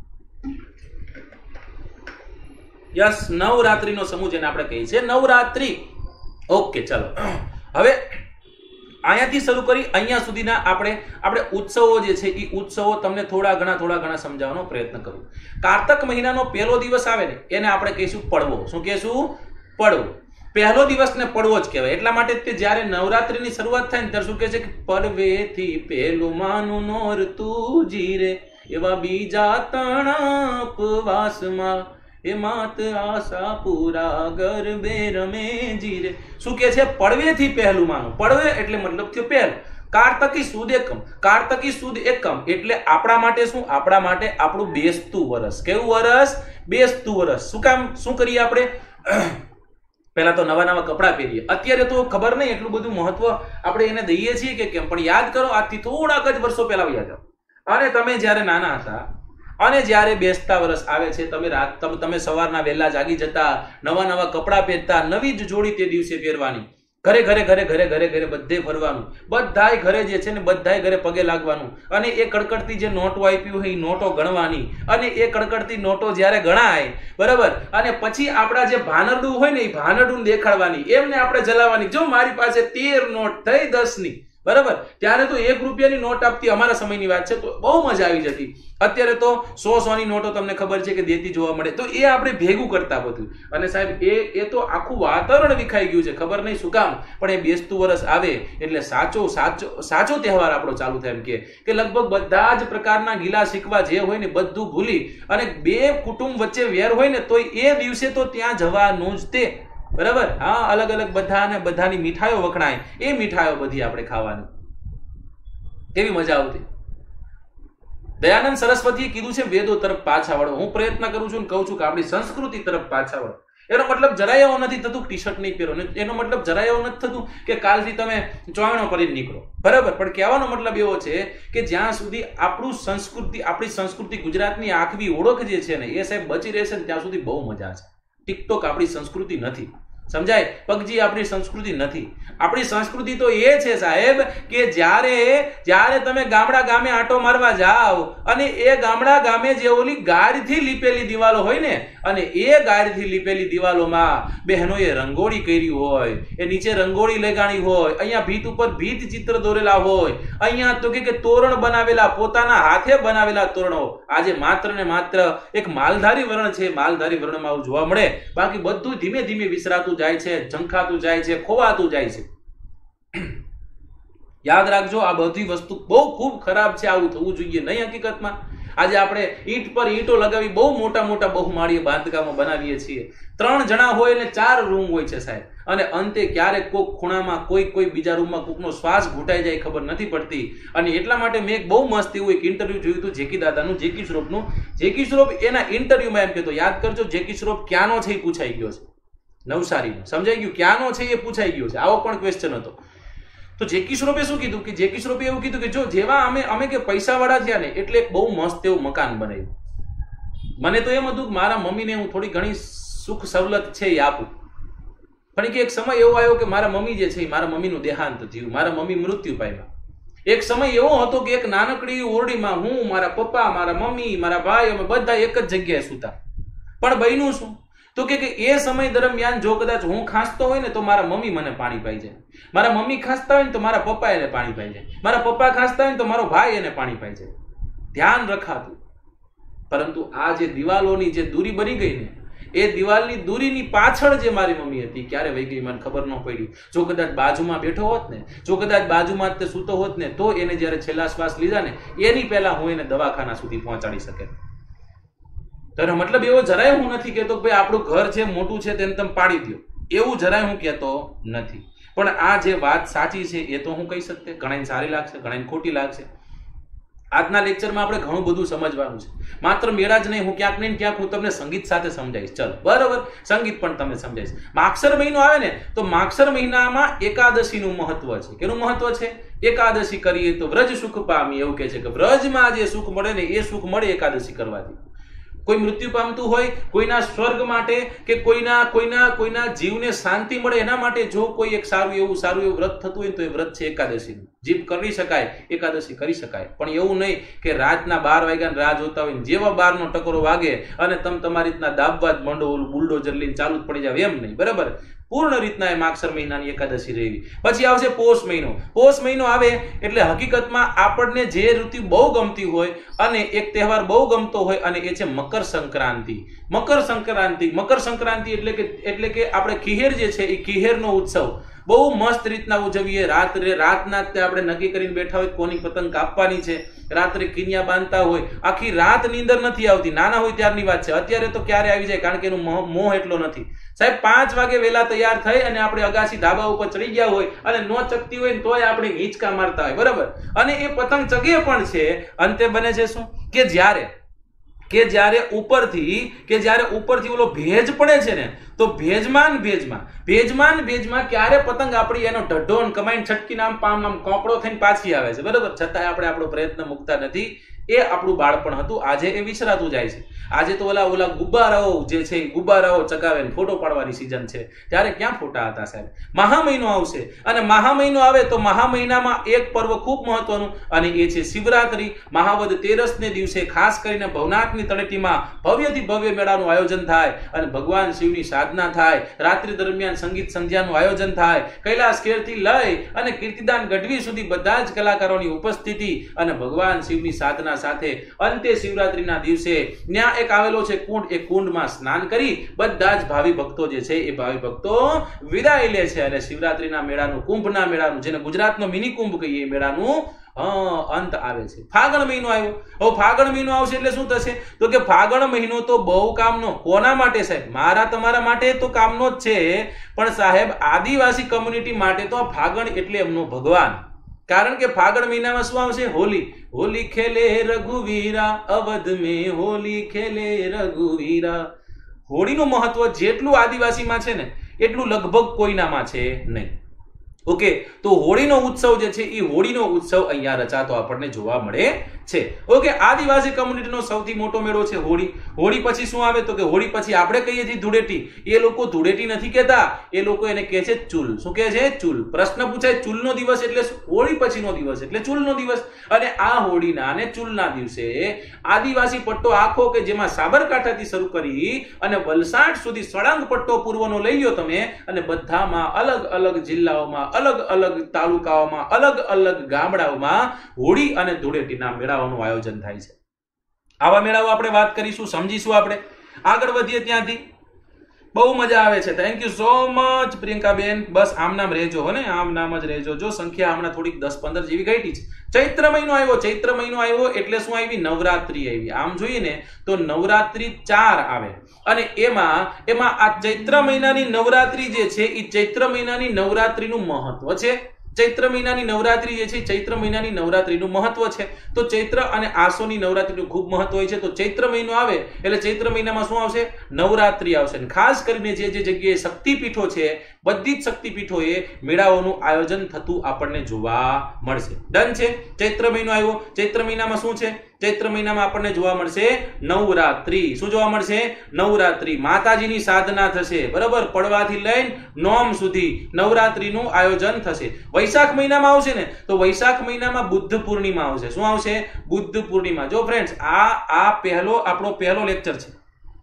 યસ, નવરાત્રીનો સમૂહ જેને આપણે કહીએ છીએ નવરાત્રી. ઓકે, ચલો હવે અહીંયાથી શરૂ કરી અહીંયા સુધીના આપણે આપણે ઉત્સવો જે છે એ ઉત્સવો તમને થોડા ઘણા થોડા ઘણા સમજાવવાનો પ્રયત્ન કરું. કાર્તક મહિનાનો પહેલો દિવસ આવે ને એને આપણે કહીશું પડવો. શું કહીશું? પડવો. પહેલો દિવસને પડવો જ કહેવાય. એટલા માટે કે જ્યારે નવરાત્રીની શરૂઆત થાય ને ત્યારે શું કહે છે કે પડવેથી પહેલું માનું નોરતું જીરે એવા બીજા તણા ઉપવાસમાં એ માત આશા પૂરા ગરબે રમે જીરે. શું કે છે? પડવેથી પહેલું માનું. પડવે એટલે મતલબ થયો પહેલ. કાર્તકી સુદ એકમ. કાર્તકી સુદ એકમ એટલે આપણા માટે શું? આપણા માટે આપણું બેસતું વરસ. કેવું વરસ? બેસતું વરસ. શું કામ? શું કરીએ આપણે? પહેલા તો નવા નવા કપડા પહેરીએ. અત્યારે તો ખબર નહીં એટલું બધું મહત્વ આપણે એને દઈએ છીએ કે કેમ, પણ યાદ કરો આજથી થોડાક જ વર્ષો પહેલા યાદ જાઓ. અને તમે જ્યારે નાના હતા અને જ્યારે બેસતા વર્ષ આવે છે તમે રાત તમે સવારના વહેલા જાગી જતા, નવા નવા કપડા પહેરતા, નવી જ જોડી તે દિવસે પહેરવાની, ઘરે ઘરે ઘરે ઘરે ઘરે ઘરે બધે ફરવાનું, બધાય ઘરે જે છે ને બધાય ઘરે પગે લાગવાનું, અને એ કડકડતી જે નોટો આપી હોય એ નોટો ગણવાની, અને એ કડકડતી નોટો જ્યારે ગણાય બરાબર, અને પછી આપણા જે ભાનરડું હોય ને એ ભાનરડું દેખાડવાની, એમને આપણે જલાવવાની. જો મારી પાસે તેર નોટ થઈ દસ ની બરાબર, ત્યારે તો એક રૂપિયાની નોટ આપતી. અમારા સમયની વાત છે તો બહુ મજા આવી જતી. અત્યારે તો સો સો ની નોટો તમને ખબર છે કે દેતી જોવા મળે. તો એ આપણે ભેગું કરતા બધું. અને સાહેબ એ એ તો આખું વાતાવરણ વિખાઈ ગયું છે, ખબર નહીં શું કામ, પણ એ બેસતું વર્ષ આવે એટલે સાચો સાચો સાચો તહેવાર આપણો ચાલુ થાય. એમ કે લગભગ બધા જ પ્રકારના ગીલા શીખવા જે હોય ને બધું ભૂલી અને બે કુટુંબ વચ્ચે વેર હોય ને તો એ દિવસે તો ત્યાં જવાનું જ તે બરાબર. હા, અલગ અલગ બધા બધાની મીઠાઈઓ વખણાય, એ મીઠાઈઓ બધી આપણે ખાવાની, કેવી મજા આવતી. દયાનંદ સરસ્વતીએ કીધું છે વેદો તરફ પાછા વળો. હું પ્રયત્ન કરું છું ને કહું છું કે આપણી સંસ્કૃતિ તરફ પાછા વળો. એનો મતલબ જરાય એવો નથી થતું ટી શર્ટ નહીં પહેરો, એનો મતલબ જરાય એવો નથી થતું કે કાલથી તમે ચોયણો કરીને નીકળો બરાબર. પણ કહેવાનો મતલબ એવો છે કે જ્યાં સુધી આપણું સંસ્કૃતિ આપણી સંસ્કૃતિ ગુજરાતની આખવી ઓળખ જે છે ને એ સાહેબ બચી રહેશે ને ત્યાં સુધી બહુ મજા છે. ટિકટોક આપણી સંસ્કૃતિ નથી, સમજાય? પગજી આપણી સંસ્કૃતિ નથી. આપણી સંસ્કૃતિ તો એ છે સાહેબ કે જ્યારે જ્યારે તમે ગામડા ગામે આંટો મારવા જાઓ અને એ ગામડા ગામે જે ઓલી ગાયથી લીપેલી દિવાલો હોય ને, અને એ ગાયથી લીપેલી દિવાલોમાં બહેનોએ રંગોળી કરી હોય, એ નીચે રંગોળી લગાડી હોય, અહીંયા ભીત ઉપર ભીત ચિત્ર દોરેલા હોય, અહીંયા તો કે તોરણ બનાવેલા, પોતાના હાથે બનાવેલા તોરણો. આજે માત્ર ને માત્ર એક માલધારી વર્ણ છે, માલધારી વર્ણમાં આવું જોવા મળે. બાકી બધું ધીમે ધીમે વિસરાતું જાય છે, ઝંખાતું જાય છે, ખોવાતું જાય છે. યાદ રાખજો, આ બધી વસ્તુ બહુ ખૂબ ખરાબ છે. આવું થવું જોઈએ નહીં હકીકતમાં. આજે આપણે ઈંટ પર ઈંટો લગાવી બહુ મોટા મોટા બહુમાળીય બાંધકામો બનાવીએ છીએ. ત્રણ જણા હોય ને ચાર રૂમ હોય છે સાહેબ, અને અંતે ક્યારેક કોઈક ખૂણામાં કોઈ કોઈ બીજા રૂમમાં કોકનો શ્વાસ ઘૂંટાઈ જાય ખબર નથી પડતી. અને એટલા માટે મેં એક બહુ મસ્ત એવું એક ઇન્ટરવ્યુ જોયું હતું જેકી દાદાનું, જેકી શ્રોફનું. જેકી શ્રોફ એના ઇન્ટરવ્યુમાં એમ કહેતો, યાદ કરજો, જેકી શ્રોફ ક્યાંનો છે એ પૂછાઈ ગયો છે, નવસારીનો. સમજાઈ ગયું? ક્યાંનો છે એ પૂછાઈ ગયો છે. આવો પણ ક્વેશ્ચન હતો. તો જેકી શ્રોફે શું કીધું કે જેકી શ્રોફે એવું કીધું કે જો જેવા અમે અમે કે પૈસા વાળા થયા ને એટલે એક બહુ મસ્ત એવું મકાન બનાવ્યું. મને તો એમ હતું કે મારા મમ્મીને હું થોડી ઘણી સુખ સવલત છે એ આપું, પણ કે એક સમય એવો આવ્યો કે મારા મમ્મી જે છે મારા મમ્મીનું દેહાંત થયું, મારા મમ્મી મૃત્યુ પામ્યા. એક સમય એવો હતો કે એક નાનકડી ઓરડીમાં હું, મારા પપ્પા, મારા મમ્મી, મારા ભાઈ, અમે બધા એક જ જગ્યાએ સૂતા. પણ બન્યું શું તો કે એ સમય દરમિયાન જો કદાચ હું ખાંસતો હોય ને તો મારા મમ્મી મને પાણી પાઈ જાય, મારા મમ્મી ખાંસતા હોય ને તો મારા પપ્પા એને પાણી પાઈ જાય, મારા પપ્પા ખાંસતા હોય ને તો મારો ભાઈ એને પાણી પાઈ જાય. ધ્યાન રખાતું. પરંતુ આ જે દિવાલોની જે દૂરી બની ગઈ ને, એ દિવાલની દૂરીની પાછળ જે મારી મમ્મી હતી ક્યારે વહી ગઈ મને ખબર ન પડી. જો કદાચ બાજુમાં બેઠો હોત ને, જો કદાચ બાજુમાં જ તે સૂતો હોત ને, તો એને જ્યારે છેલ્લા શ્વાસ લીધા ને એની પહેલા હું એને દવાખાના સુધી પહોંચાડી શકે. તો મતલબ એવો જરાય હું નથી કહેતો કે ભાઈ આપણું ઘર છે મોટું છે તેને તમે પાડી દો, એવું જરાય હું કહેતો નથી. પણ આ જે વાત સાચી છે એ તો હું કહી શકતે. ઘણાને સારી લાગશે, ઘણાને ખોટી લાગશે. આજના લેક્ચરમાં આપણે ઘણું બધું સમજવાનું છે. માત્ર મેળા જ નહીં, હું ક્યાંક ને ક્યાંક હું તમને સંગીત સાથે સમજાવીશ. ચલો બરાબર, સંગીત પણ તમને સમજાવીશ. માગસર મહિનો આવે ને તો માગસર મહિનામાં એકાદશીનું મહત્વ છે. કેનું મહત્વ છે? એકાદશી કરીએ તો વ્રજ સુખ પામી, એવું કે છે કે વ્રજમાં જે સુખ મળે ને એ સુખ મળે એકાદશી કરવાથી. કોઈ મૃત્યુ પામતું હોય, કોઈના સ્વર્ગ માટે કે કોઈના કોઈના કોઈના જીવને શાંતિ મળે એના માટે જો કોઈ એક સારું એવું સારું એવું વ્રત થતું હોય તો એ વ્રત છે એકાદશીનું. જીભ કરી શકાય, એકાદશી કરી શકાય. પણ એવું નહીં કે રાતના બાર વાગ્યાની રાહ જોતા હોય, જેવા બારનો ટકોરો વાગે અને તમે તમારી રીતના દાબવા જ મંડો, ઓલું બુલડોઝર લઈને ચાલુ જ પડી જાવ, એમ નહીં. બરાબર, પૂર્ણ રીતના એ માગસર મહિનાની એકાદશી રહેવી. પછી આવશે પોષ મહિનો. પોષ મહિનો આવે એટલે હકીકતમાં આપણને જે ઋતુ બહુ ગમતી હોય અને એક તહેવાર બહુ ગમતો હોય અને એ છે મકર સંક્રાંતિ. મકર સંક્રાંતિ મકર સંક્રાંતિ એટલે કે એટલે કે આપણે ખીહેર જે છે એ ખીહેરનો ઉત્સવ બહુ મસ્ત રીતના ઉજવીએ. રાત્રે રાતના જ આપણે નક્કી કરીને બેઠા હોય કોની પતંગ કાપવાની છે, રાત્રે કિન્યા બાંધતા હોય, આખી રાત નીંદર નથી આવતી. નાના હોય ત્યારની વાત છે, અત્યારે તો ક્યારે આવી જાય કારણ કે એનો મોહ એટલો નથી. સાહેબ પાંચ વાગે વેલા તૈયાર થઈ અને આપણે અગાસી ધાબા ઉપર ચડી ગયા હોય અને નો ચકતી હોય તોય આપણે હિંચકા મારતા હોય. બરાબર, અને એ પતંગ ચગે પણ છે. અંતે બને છે શું કે જ્યારે કે જ્યારે ઉપરથી કે જ્યારે ઉપરથી ઓલો ભેજ પડે છે ને તો ભેજમાન ભેજમાં ભેજમાન ભેજમાં ક્યારે પતંગ આપણી એનો ઢઢોન કમાઈને છટકી નામ પામ આમ કોકડો થઈને પાછી આવે છે. બરાબર, છતાંય આપણે આપણો પ્રયત્ન મૂકતા નથી. એ આપણું બાળપણ હતું. આજે એ વિસરાતું જાય છે. આજે તો ઓલા ઓલા ગુબ્બારાઓ જે છે એ ગુબ્બારાઓ ચગાવે ફોટો પાડવાની સિઝન છે. ત્યારે ક્યાં ફોટા હતા સાહેબ? મહા મહિનો આવશે અને મહા મહિનો આવે તો મહા મહિનામાં એક પર્વ ખૂબ મહત્વનું અને એ છે શિવરાત્રી. મહાવદ તેરસ ને દિવસે ખાસ કરીને ભવનાથની તળેટીમાં ભવ્યથી ભવ્ય મેળાનું આયોજન થાય અને ભગવાન શિવની સાધના થાય. રાત્રિ દરમિયાન સંગીત સંધ્યાનું આયોજન થાય. કૈલાસ ખેરથી લઈ અને કીર્તિદાન ગઢવી સુધી બધા જ કલાકારોની ઉપસ્થિતિ અને ભગવાન શિવની સાધના સાથે અંતે શિવરાત્રીના દિવસે ત્યાં એક આવેલો છે કુંડ. એ કુંડમાં સ્નાન કરી બધા જ ભાવિ ભક્તો જે છે એ ભાવિ ભક્તો વિદાય લે છે અને શિવરાત્રીના મેળાનું, કુંભના મેળાનું, જેને ગુજરાતનો મિની કુંભ કહીએ, એ મેળાનું અંત આવે છે. ફાગણ મહિનો આવ્યો. હવે ફાગણ મહિનો આવશે એટલે શું થશે તો કે ફાગણ મહિનો તો બહુ કામનો. કોના માટે સાહેબ? મારા તમારા માટે તો કામનો જ છે, પણ સાહેબ આદિવાસી કમ્યુનિટી માટે તો ફાગણ એટલે એમનો ભગવાન. કારણ કે ફાગણ મહિનામાં શું આવશે? હોલી. હોલી ખેલે રઘુવીરા, અવધ में હોલી ખેલે રઘુવીરા. હોળીનું મહત્વ જેટલું આદિવાસીમાં છે ને એટલું લગભગ કોઈનામાં છે નહીં. ઓકે, તો હોળીનો ઉત્સવ જે છે એ હોળીનો ઉત્સવ અહીંયા રચાતો આપણને જોવા મળે છે. ઓકે, આદિવાસી કમ્યુનિટીનો સૌથી મોટો મેળો છે હોળી. હોળી પછી શું આવે તો કે હોળી પછી આપણે કહીએ છીએ ધૂળેટી. એ લોકો ધૂળેટી નથી કહેતા, એ લોકો એને કહે છે ચૂલ. શું કહે છે? ચૂલ. પ્રશ્ન પૂછાય ચૂલનો દિવસ એટલે હોળી પછીનો દિવસ એટલે ચૂલનો દિવસ. અને આ હોળીના અને ચૂલના દિવસે આદિવાસી પટ્ટો આખો કે જેમાં સાબરકાંઠાથી શરૂ કરી અને વલસાડ સુધી સળંગ પટ્ટો પૂર્વનો લઈ લો તમે અને બધામાં અલગ અલગ જિલ્લાઓમાં, અલગ અલગ તાલુકાઓમાં, અલગ અલગ ગામડાઓમાં હોળી અને ધૂળેટીના મેળાઓનું આયોજન થાય છે. આવા મેળાઓ આપણે વાત કરીશું, સમજીશું. આપણે આગળ વધીએ ત્યાંથી. બહુ મજા આવે છે. થેન્ક યુ સો મચ પ્રિયંકાબેન. બસ આમ નામ રહેજો હો ને, આમ નામ જ રહેજો. જો સંખ્યા હમણાં થોડીક દસ પંદર જેવી ઘટી છે. ચૈત્ર મહિનો આવ્યો. ચૈત્ર મહિનો આવ્યો એટલે શું આવી? નવરાત્રી આવી. આમ જોઈએ ને તો નવરાત્રી ચાર આવે અને એમાં એમાં આ ચૈત્ર મહિનાની નવરાત્રી જે છે એ ચૈત્ર મહિનાની નવરાત્રીનું મહત્વ છે. ચૈત્ર મહિનાની નવરાત્રી જે છે ચૈત્ર મહિનાની નવરાત્રીનું મહત્વ છે. તો ચૈત્ર અને આસોની નવરાત્રીનું ખૂબ મહત્વ હોય છે. તો ચૈત્ર મહિનો આવે એટલે ચૈત્ર મહિનામાં શું આવશે? નવરાત્રી આવશે. અને ખાસ કરીને જે જે જગ્યાએ શક્તિપીઠો છે બધી જ શક્તિપીઠોએ મેળાઓનું આયોજન થતું આપણને જોવા મળશે. ડન છે. ચૈત્ર મહિનો આવ્યો. ચૈત્ર મહિનામાં શું છે? ચૈત્ર મહિનામાં આપણને જોવા મળશે નવરાત્રી. શું જોવા મળશે? નવરાત્રી. માતાજીની સાધના થશે. બરાબર, પડવાથી લઈને નોમ સુધી નવરાત્રીનું આયોજન થશે. વૈશાખ મહિનામાં આવશે ને તો વૈશાખ મહિનામાં બુદ્ધ પૂર્ણિમા આવશે. શું આવશે? બુદ્ધ પૂર્ણિમા. જો ફ્રેન્ડ્સ, આ આ પહેલો આપણો પહેલો લેક્ચર છે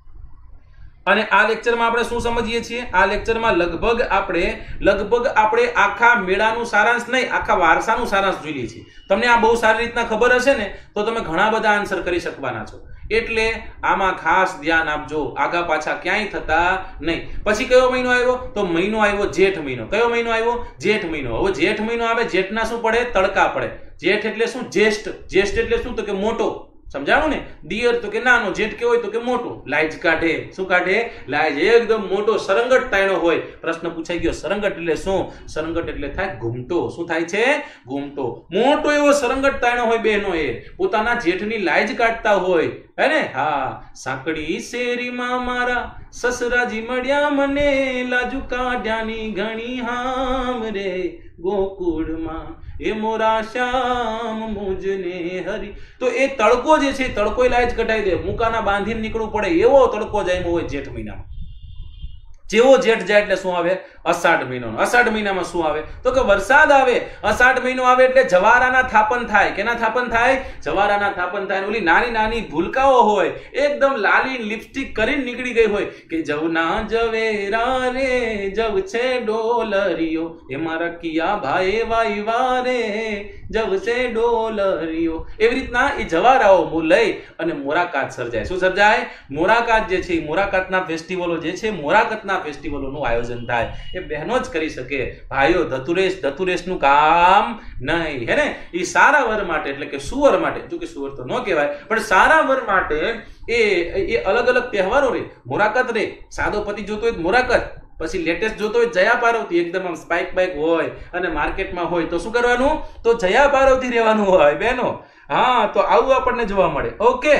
અને આ લેક્ચરમાં આપણે શું સમજીએ છીએ? આ લેક્ચરમાં લગભગ આપણે લગભગ આપણે આખા મેળાનું સારાંશ નહીં, આખા વારસાનું સારાંશ જોઈ લઈએ છીએ. તમને આ બહુ સારી રીતના ખબર હશે ને તો તમે ઘણા બધા આન્સર કરી શકવાના છો. એટલે આમાં ખાસ ધ્યાન આપજો, આગા પાછા ક્યાંય થતા નહીં. પછી કયો મહિનો આવ્યો? તો મહિનો આવ્યો જેઠ મહિનો. કયો મહિનો આવ્યો? જેઠ મહિનો. હવે જેઠ મહિનો આવે, જેઠના શું પડે? તડકા પડે. જેઠ એટલે શું? જ્યેષ્ઠ. જ્યેષ્ઠ એટલે શું? તો કે મોટો. સમજાણું ને? દિયર તો કે નાનો, જેઠ કેવો હોય તો કે મોટો. લાઈજ કાઢે. શું કાઢે? લાઈજ. એકદમ મોટો સરંગટ તાણ્યો હોય. પ્રશ્ન પૂછાઈ ગયો, સરંગટ એટલે શું? સરંગટ એટલે થાય ઘૂમટો. શું થાય છે? ઘૂમટો. મોટો એવો સરંગટ તાણ્યો હોય બહેનો, એ પોતાના જેઠની લાઈજ કાઢતા હોય, હે ને? હા. સાંકડી શેરીમાં મારા સસરાજી મળ્યા મને, લાજુ કાઢ્યાની ઘણી હામ રે ગોકુળમાં એ મોરા શ્યામ મુજને હરી. તો એ તડકો જે છે, તડકો લાઈજ કઢાઈ દે, મુકાના બાંધીને નીકળવું પડે એવો તડકો જાય હોય જેઠ મહિનામાં. જેવો જેઠ જાય એટલે શું આવે? અષાઢ મહિનો. અષાઢ મહિનામાં શું આવે? તો કે વરસાદ આવે. અષાઢ મહિનો આવે એટલે જવારાના થાપન થાય. કેના થાપન થાય? જવારાના થાપન થાય. ઓલી નાની નાની ભૂલકાઓ હોય, એકદમ લાલી લિપસ્ટિક કરીને નીકળી ગઈ હોય કે જવના જવેરા રે જવ છે ડોલરીઓ, એ મારા કિયા ભાઈ વાઈવા રે જવ છે ડોલરીઓ. એવી રીતના એ જવારાઓ લઈ અને મોરાકાત સર્જાય. શું સર્જાય? મોરાકાત જે છે, મોરાકાતના ફેસ્ટિવલો જે છે, મોરાકાતના ફેસ્ટિવલોનું આયોજન થાય. એ બહેનો જ કરી શકે, ભાઈઓ ધતુરેશ ધતુરેશનું કામ નહીં, હે ને? એ સારા વર માટે, એટલે કે સુવર માટે, જો કે સુવર તો ન કહેવાય, પણ સારા વર માટે એ એ અલગ અલગ તહેવારો રે. મોરાકત રે, સાદો પતિ જોતો હોય મોરાકત, પછી લેટેસ્ટ જોતો હોય જયા પાર્વતી, એકદમ આમ સ્પાઇક બાઇક હોય અને માર્કેટમાં હોય તો શું કરવાનું? તો જયા પાર્વતી રહેવાનું હોય બહેનો. હા, તો આવું આપણને જોવા મળે. ઓકે,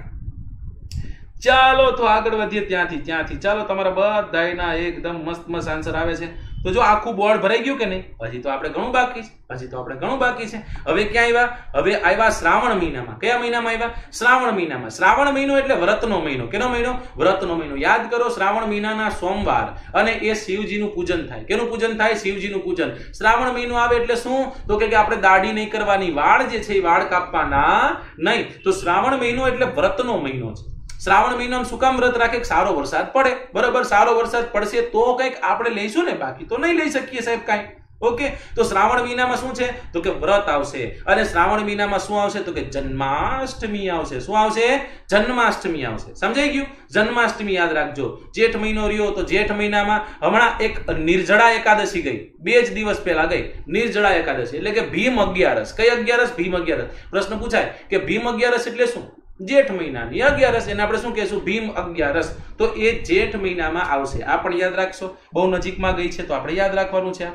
ચાલો તો આગળ વધીએ ત્યાંથી ત્યાંથી ચાલો, તમારા બધાના એકદમ મસ્ત મસ્ત આન્સર આવે છે. તો જો આખું બોર્ડ ભરાઈ ગયું કે નહીં? હજી તો આપણે ઘણું બાકી છે, હજી તો આપણે ઘણું બાકી છે. હવે ક્યાં આવ્યા? હવે આવ્યા શ્રાવણ મહિનામાં. કયા મહિનામાં આવ્યા? શ્રાવણ મહિનામાં. શ્રાવણ મહિનો એટલે વ્રતનો મહિનો. કેનો મહિનો? વ્રતનો મહિનો. યાદ કરો, શ્રાવણ મહિનાના સોમવાર અને એ શિવજીનું પૂજન થાય. કેનું પૂજન થાય? શિવજીનું પૂજન. શ્રાવણ મહિનો આવે એટલે શું? તો કે આપણે દાઢી નહીં કરવાની, વાળ જે છે એ વાળ કાપવાના નહીં. તો શ્રાવણ મહિનો એટલે વ્રતનો મહિનો છે. શ્રાવણ મહિનામાં શું કામ વ્રત રાખે? સારો વરસાદ પડે. બરાબર, સારો વરસાદ પડશે તો કંઈક આપણે લઈશું ને, બાકી તો નહીં લઈ શકીએ સાહેબ કાંઈ. ઓકે, તો શ્રાવણ મહિનામાં શું છે? તો કે વ્રત આવશે. અને શ્રાવણ મહિનામાં શું આવશે? તો કે જન્માષ્ટમી આવશે. શું આવશે? જન્માષ્ટમી આવશે. સમજાઈ ગયું? જન્માષ્ટમી યાદ રાખજો. જેઠ મહિનો રહ્યો તો જેઠ મહિનામાં હમણાં એક નિર્જળા એકાદશી ગઈ, બે જ દિવસ પહેલા ગઈ નિર્જળા એકાદશી, એટલે કે ભીમ અગિયારસ. કઈ અગિયારસ? ભીમ અગિયારસ. પ્રશ્ન પૂછાય કે ભીમ અગિયારસ એટલે શું? જેઠ મહિનાની અગિયારસ, એને આપણે શું કહેશું? ભીમ અગિયારસ. તો એ જેઠ મહિનામાં આવશે. આ પણ યાદ રાખશો, બહુ નજીકમાં ગઈ છે તો આપણે યાદ રાખવાનું છે.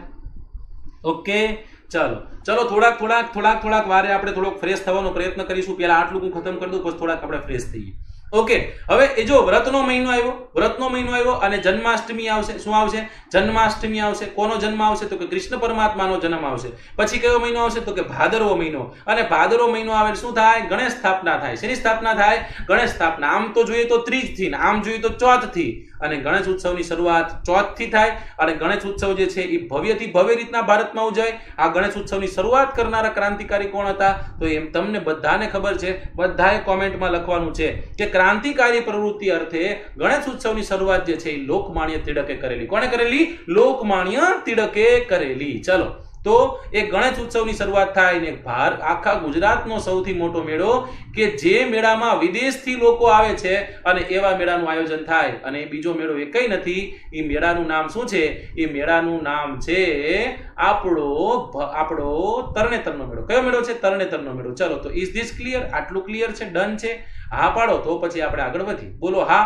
ઓકે, ચાલો ચલો થોડાક થોડાક થોડાક થોડાક વારે આપણે થોડોક ફ્રેશ થવાનો પ્રયત્ન કરીશું. પહેલા આટલું હું ખતમ કરી દઉં, પછી થોડાક આપણે ફ્રેશ થઈએ. ઓકે, હવે એ જો વ્રતનો મહિનો આવ્યો, વ્રતનો મહિનો આવ્યો અને જન્માષ્ટમી આવશે. શું આવશે? જન્માષ્ટમી આવશે. કોનો જન્મ આવશે? તો કે કૃષ્ણ પરમાત્માનો જન્મ આવશે. પછી કયો મહિનો આવશે? તો કે ભાદરવો મહિનો. અને ભાદરવો મહિનો આવે શું થાય? ગણેશ સ્થાપના થાય. શેની સ્થાપના થાય? ગણેશ સ્થાપના. આમ તો જોઈએ તો ત્રીજ થી, આમ જોઈએ તો ચોથ થી, અને ગણેશ ઉત્સવની શરૂઆત ચોથ થી થાય. અને ગણેશ ઉત્સવ જે છે એ ભવ્યથી ભવ્ય રીતના ભારતમાં ઉજવાય. આ ગણેશ ઉત્સવની શરૂઆત કરનારા ક્રાંતિકારી કોણ હતા? તો એમ તમને બધાને ખબર છે, બધાએ કોમેન્ટમાં લખવાનું છે કે ક્રાંતિકારી પ્રવૃત્તિ અર્થે ગણેશ ઉત્સવની શરૂઆત જે છે એ લોકમાન્ય તિલકે કરેલી. કોણે કરેલી? લોકમાન્ય તિલકે કરેલી. ચલો, તો એ ગણેશ ઉત્સવની શરૂઆત થાય ને ભાર આખા ગુજરાતનો સૌથી મોટો મેળો કે જે મેળામાં વિદેશથી લોકો આવે છે અને એવા મેળાનું આયોજન થાય. અને બીજો મેળો એ કઈ નથી, એ મેળાનું નામ શું છે? એ મેળાનું નામ છે આપણો આપણો તરણેતરનો મેળો. કયો મેળો છે? તરણેતરનો મેળો. ચલો, તો ઇઝ ધીસ ક્લિયર? આટલું ક્લિયર છે? ડન છે? હા પાડો તો પછી આપણે આગળ વધીએ. બોલો હા,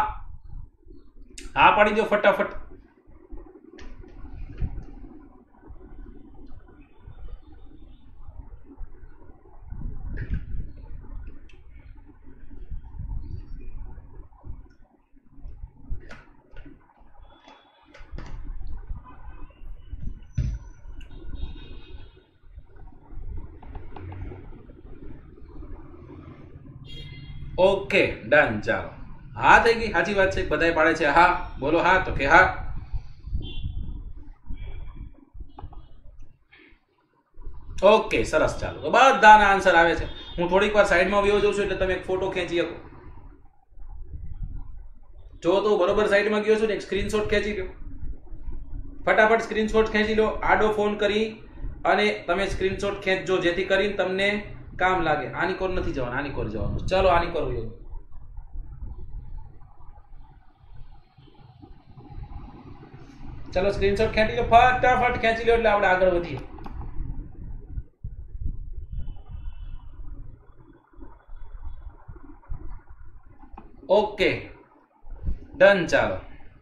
હા પાડી દો ફટાફટ. Okay, done. ચાલો, હા થઈ ગઈ. સાચી વાત છે, બધાય પાડે છે હા. બોલો હા, તો કે હા. ઓકે, સરસ. ચાલો, તો બધાના આન્સર આવે છે. હું થોડીક વાર સાઈડમાં વયો જઉં છું એટલે તમે એક ફોટો ખેંચી શકો. જો તો બરોબર સાઈડમાં ગયો છું ને, એક સ્ક્રીનશોટ ખેંચી લો ફટાફટ. સ્ક્રીનશોટ ખેંચી લો, આડો ફોન કરી અને તમે સ્ક્રીનશોટ ખેંચજો, જેથી કરીને તમને કામ લાગે. આની કોર નથી જવાનું, આની કોર જવાનું. ચલો, આની કોર વયો. ચલો સ્ક્રીનશોટ ખેંચી લો, ફટાફટ ખેંચી લો એટલે આપણે આગળ વધીએ. Okay done. ચાલો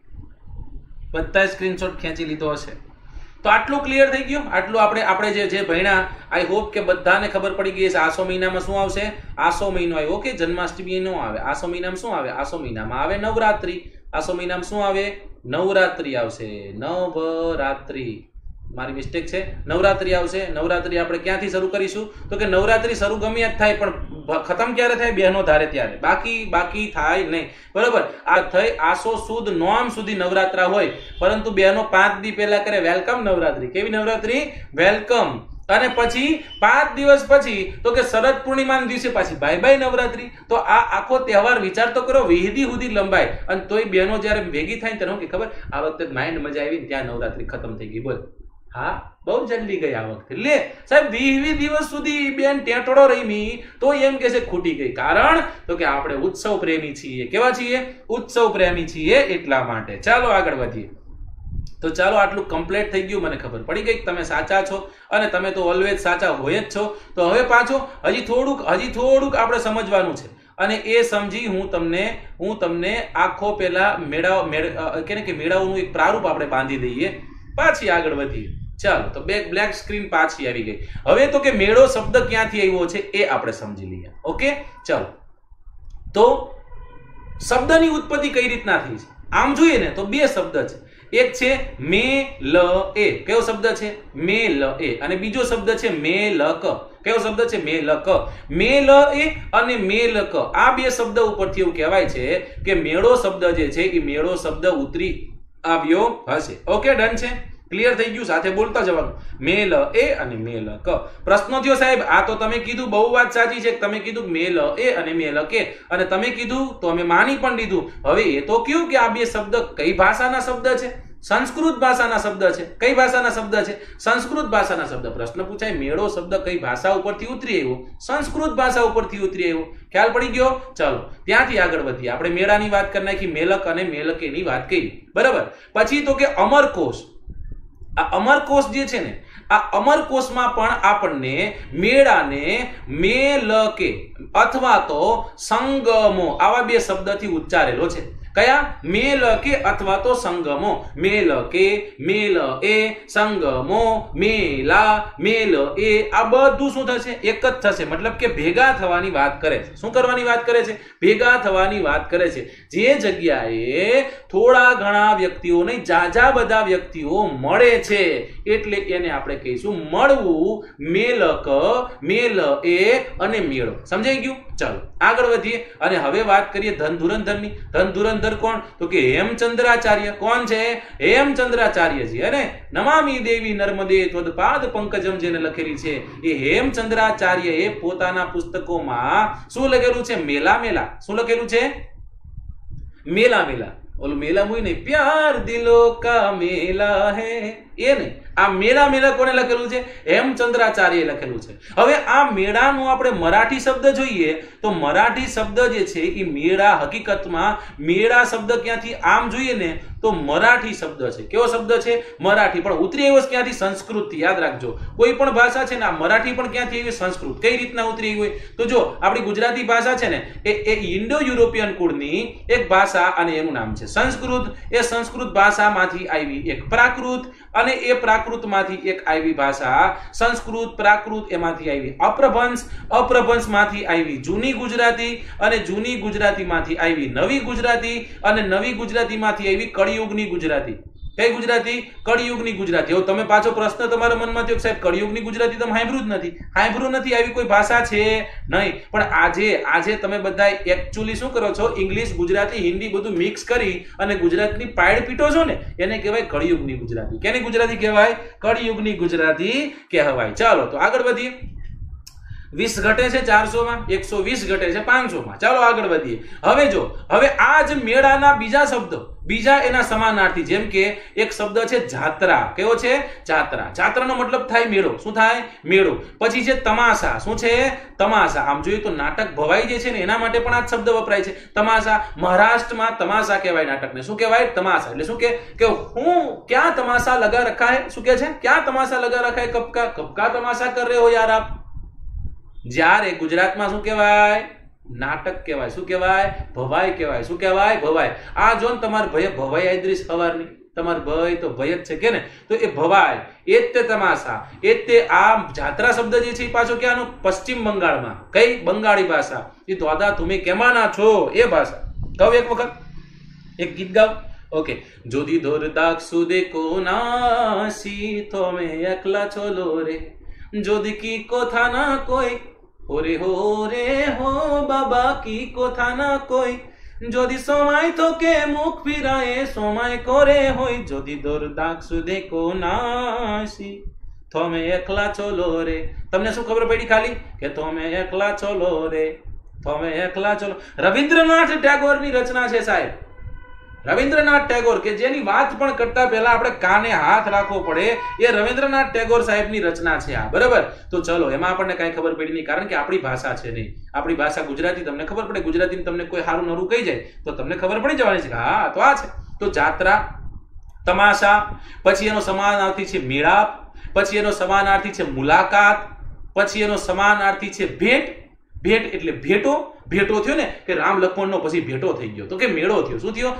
બધા સ્ક્રીનશોટ ખેંચી લીધો હશે તો આટલું ક્લિયર થઈ ગયું. આટલું આપણે આપણે જે જે ભણ્યા, આઈ હોપ કે બધાને ખબર પડી ગઈ છે. આસો મહિનામાં શું આવશે? આસો મહિનો આવ્યો. ઓકે, જન્માષ્ટમી નો આવે. આસો મહિનામાં શું આવે? આસો મહિનામાં આવે નવરાત્રી. આસો મહિનામાં શું આવે? નવરાત્રી આવશે. નવરાત્રી, મારી મિસ્ટેક છે, નવરાત્રી આવશે. નવરાત્રી આપણે ક્યાંથી શરૂ કરીશું? તો કે નવરાત્રી શરૂ ગમે જ થાય પણ ખતમ ક્યારે થાય? બહેનો ધારે ત્યારે. બાકી બાકી થાય નહીં. બરોબર? આ થઈ આસો સુદ નોમ સુધી નવરાત્રા હોય, પરંતુ બહેનો પાંચ દી પહેલા કરે વેલકમ નવરાત્રી. કેવી નવરાત્રી? વેલકમ. અને પછી પાંચ દિવસ પછી તો કે શરદ પૂર્ણિમાના દિવસે પાછી બાય બાય નવરાત્રી. તો આ આખો તહેવાર વિચાર તો કરો, વિહિદી સુધી લંબાય. અને તોય બહેનો જયારે ભેગી થાય ત્યારે કે ખબર આ વખતે માઇન્ડ મજા આવી, ત્યાં નવરાત્રી ખતમ થઈ ગઈ. બોલ, હા બહુ જલ્દી ગઈ આ વખતે. લે સાહેબ, વીસ દિવસ સુધી બેન ટેટડો રમી તો એમ કે છે ખૂટી ગઈ. કારણ તો કે આપણે ઉત્સવ પ્રેમી છીએ. કેવા છીએ? ઉત્સવ પ્રેમી છીએ, એટલા માટે. ચાલો આગળ વધીએ. તો ચાલો આટલું કમ્પ્લીટ થઈ ગયું. મને ખબર પડી ગઈ તમે સાચા છો અને તમે તો ઓલવેઝ સાચા હોય જ છો. તો હવે પાછો હજી થોડુંક હજી થોડુંક આપણે સમજવાનું છે અને એ સમજી હું તમને હું તમને આખો પેલા મેળાઓ કે કે મેળાઓનું એક પ્રારૂપ આપણે બાંધી દઈએ, પાછી આગળ વધીએ. ચાલો, તો બે બ્લેક સ્ક્રીન પાછી આવી ગઈ. હવે તો કે મેળો શબ્દ ક્યાંથી આવ્યો છે એ આપણે સમજી લઈએ. ઓકે, ચાલો. તો શબ્દની ઉત્પત્તિ કઈ રીતના થઈ છે? આમ જોઈએ ને તો બે શબ્દ છે. એક છે મેલ એ. કયો શબ્દ છે? મેલ એ. અને બીજો શબ્દ છે મેલક. કયો શબ્દ છે? મેલક. મેલ એ અને મેલક આ બે શબ્દ ઉપરથી એવું કહેવાય છે કે મેળો શબ્દ જે છે એ મેળો શબ્દ ઉતરી આવ્યો હશે. ઓકે, ડન છે? ક્લિયર થઈ ગયું? સાથે બોલતા જવાનું. મેલ એ અને મેલ ક. પ્રશ્નો થયો સાહેબ, આ તો તમે કીધું બહુ વાત સાચી છે. તમે કીધું મેલ એ અને મેલ કે, અને તમે કીધું તો અમે માની પણ લીધું. હવે એ તો કયું કે આ બે શબ્દ કઈ ભાષાના શબ્દ છે? સંસ્કૃત ભાષાના શબ્દ છે. કઈ ભાષાના શબ્દ છે? સંસ્કૃત ભાષાના શબ્દ. પ્રશ્ન પૂછાય મેળો શબ્દ કઈ ભાષા ઉપરથી ઉતરી આવ્યો? સંસ્કૃત ભાષા ઉપરથી ઉતરી આવ્યો. ખ્યાલ પડી ગયો? ચાલો ત્યાંથી આગળ વધીએ. આપણે મેળાની વાત કરી નાખી, મેલક અને મેલકેની વાત કરી. બરાબર. પછી તો કે અમરકોશ. આ અમરકોશ જે છે ને, આ અમરકોશમાં પણ આપણને મેળાને મેલકે અથવા તો સંગમો આવા બે શબ્દથી ઉચ્ચારેલો છે. કયા? મેલકે અથવા તો સંગમો. મેલકે, મેલ એ, સંગમો, મેલા, મેલ એ, આ બધું શું થશે? એક જ થશે. મતલબ કે ભેગા થવાની વાત કરે છે. શું કરવાની વાત કરે છે? ભેગા થવાની વાત કરે છે. જે જગ્યાએ થોડા ઘણા વ્યક્તિઓ નહીં, જાજા બધા વ્યક્તિઓ મળે છે એટલે એને આપણે કહીશું મળવું. મેલક, મેલ એ અને મેળો. સમજાઈ ગયું? ચાલો આગળ વધીએ અને હવે વાત કરીએ ધન ધુરંધરની. ધન ધુરંધર કોણ? તો કે હેમચંદ્રાચાર્ય. કોણ છે? હેમચંદ્રાચાર્યજી. અને નમામી દેવી નર્મદે ત્વદપાદ પંકજમ જેને લખેલી છે એ હેમચંદ્રાચાર્ય એ પોતાના પુસ્તકોમાં શું લખેલું છે? મેલા મેલા. શું લખેલું છે? મેલા મેલા. ઓલું મેલા મુઈ નહીં, પ્યાર દિલો કા મેલા હે, એ નહીં. આ મેળા મેળા કોને લખેલું છે? હેમચંદ્રાચાર્યએ લખેલું છે. હવે આ મેળાનો આપણે મરાઠી શબ્દ જોઈએ તો મરાઠી શબ્દ જે છે એ મેળા, હકીકતમાં મેળા શબ્દ ક્યાંથી આમ જોઈએ ને તો મરાઠી શબ્દ છે. કેવો શબ્દ છે? મરાઠી. પણ ઉતરી આવ્યો ક્યાંથી? સંસ્કૃતથી. યાદ રાખજો, કોઈ પણ ભાષા છે ને આ મરાઠી પણ ક્યાંથી આવી? સંસ્કૃત. કઈ રીતના ઉતરી હોય તો જો આપણી ગુજરાતી ભાષા છે ને એ એ ઇન્ડો યુરોપિયન કુળની એક ભાષા અને એનું નામ છે સંસ્કૃત. એ સંસ્કૃત ભાષામાંથી આવી એક પ્રાકૃત અને એ પ્રાકૃતમાંથી એક આવી ભાષા સંસ્કૃત. પ્રાકૃત એમાંથી આવી અપ્રભંશ. અપ્રભંશમાંથી આવી જૂની ગુજરાતી અને જૂની ગુજરાતીમાંથી આવી નવી ગુજરાતી અને નવી ગુજરાતીમાંથી આવી કળિયુગની ગુજરાતી. કઈ ગુજરાતી? કળિયુગની ગુજરાતી. હવે તમે પાછો પ્રશ્ન તમારા મનમાં થયો સાહેબ કળિયુગની ગુજરાતી તમે સાંભળ્યું જ નથી. સાંભળ્યું નથી, આવી કોઈ ભાષા છે નહીં. પણ આજે આજે તમે બધા એકચ્યુઅલી શું કરો છો? ઇંગ્લિશ, ગુજરાતી, હિન્દી બધું મિક્સ કરી અને ગુજરાતની પાયડ પીટો છો ને, એને કહેવાય કળિયુગની ગુજરાતી. કેની ગુજરાતી કહેવાય? કળિયુગની ગુજરાતી કહેવાય. ચાલો તો આગળ વધીએ. વીસ ઘટે છે ચારસો માં, એકસો વીસ ઘટે છે પાંચસો માં. ચાલો આગળ વધીએ. હવે જો હવે આ જ મેળાના બીજા શબ્દો, બીજા એના સમાનાર્થી, જેમ કે એક શબ્દ છે જાત્રા. કેવો છે? જાત્રા. જાત્રાનો મતલબ થાય મેળો. શું થાય? મેળો. પછી છે તમાશા. શું છે? તમાશા. આમ જોઈએ તો નાટક ભવાઈ જે છે ને એના માટે પણ આ શબ્દ વપરાય છે, તમાશા. મહારાષ્ટ્રમાં તમાશા કહેવાય નાટકને. શું કહેવાય? તમાશા. એટલે શું કે હું ક્યાં તમાશા લગા રખા હે? શું કે છે? ક્યાં તમાશા લગા રખા હે? કબ કા કબ કા તમાશા કર રહે હો યાર આપ. જ્યારે ગુજરાતમાં શું કહેવાય? નાટક કહેવાય. શું કહેવાય? ભવાઈ કહેવાય. શું કહેવાય? ભવાઈ. આ જો ને તમાર ભય ભવાઈ આદરીશ સવારની, તમાર ભય તો ભય જ છે કે ને, તો એ ભવાઈ, એ જ તે તમાશા, એ જ તે આ જાત્રા શબ્દ જે છે એ પાછો ક્યાંનો? પશ્ચિમ બંગાળમાં. કઈ? બંગાળી ભાષા. એ દાદા તમે કેમાંના છો? એ ભાષા. કહું એક વખત, એક ગીત ગાવ. ઓકે. যদি দোরদাক সুদে কোনাসি তুমি একলা চলো রে, যদি কি কথা না কই ওরে হো রে হো বাবা কি কথা না কই, যদি সময় তোকে মুখ ফিরায়ে সময় করে হই, যদি দোরদাক সুদে কোনাসি તમે એકલા ચલો રે. તમને શું ખબર પડી ખાલી? કે તમે એકલા ચલો રે, તમે એકલા ચલો. રવિન્દ્રનાથ ટાગોરની રચના છે સાહેબ. રવિન્દ્રનાથ ટેગોર, કે જેની વાત પણ કરતા પહેલા આપણે કાને હાથ રાખવો પડે, એ રવિન્દ્રનાથ ટેગોર સાહેબની રચના છે આ. બરાબર? તો ચલો, એમાં આપણને કઈ ખબર પડી નહીં, કારણ કે આપણી ભાષા છે નહીં. આપણી ભાષા ગુજરાતી. તમને ખબર પડે ગુજરાતીમાં તમને કોઈ સારું નરું કહી જાય તો તમને ખબર પડી જવાની છે કે હા તો આ છે. તો જાત્રા, તમાશા, પછી એનો સમાનાર્થી છે મેળાપ, પછી એનો સમાનાર્થી છે મુલાકાત, પછી એનો સમાનાર્થી છે ભેટ. ભેટ એટલે ભેટો. ભેટો થયો ને કે રામ લક્ષ્મણનો પછી ભેટો થઈ ગયો, તો કે મેળો થયો. શું થયો?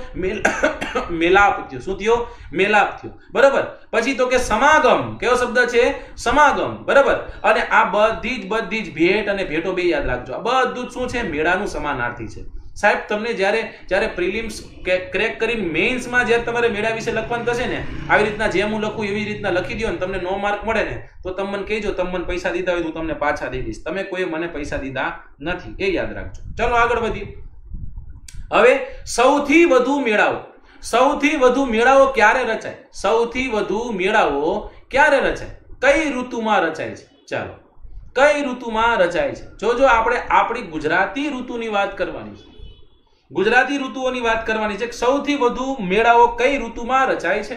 મેલાપ થયો. શું થયો? મેલાપ થયો. બરાબર? પછી તો કે સમાગમ. કેવો શબ્દ છે? સમાગમ. બરાબર? અને આ બધી જ બધી જ ભેટ અને ભેટો બે યાદ રાખજો. આ બધું શું છે? મેળાનું સમાનાર્થી છે સાહેબ. તમને જ્યારે જ્યારે પ્રિલિમ્સ ક્રેક કરીને મેઇન્સમાં જ્યારે તમારે મેળા વિશે લખવાનું થશે ને, આવી રીતના જેમ હું લખું એવી રીતના લખી દો ને, તમને નો માર્ક મળે ને તો તમે મને કહેજો, તમે મને પૈસા દીધા હોય તો તમને પાછા દઈ દઈશ. તમે કોઈ મને પૈસા દીધા નથી, એ યાદ રાખજો. ચલો આગળ વધીએ. હવે સૌથી વધુ મેળાઓ, સૌથી વધુ મેળાઓ ક્યારે રચાય? સૌથી વધુ મેળાઓ ક્યારે રચાય? કઈ ઋતુમાં રચાય છે? ચાલો, કઈ ઋતુમાં રચાય છે? જોજો, આપણે આપણી ગુજરાતી ઋતુની વાત કરવાની છે. ગુજરાતી ઋતુઓની વાત કરવાની છે. સૌથી વધુ મેળાઓ કઈ ઋતુમાં રચાય છે?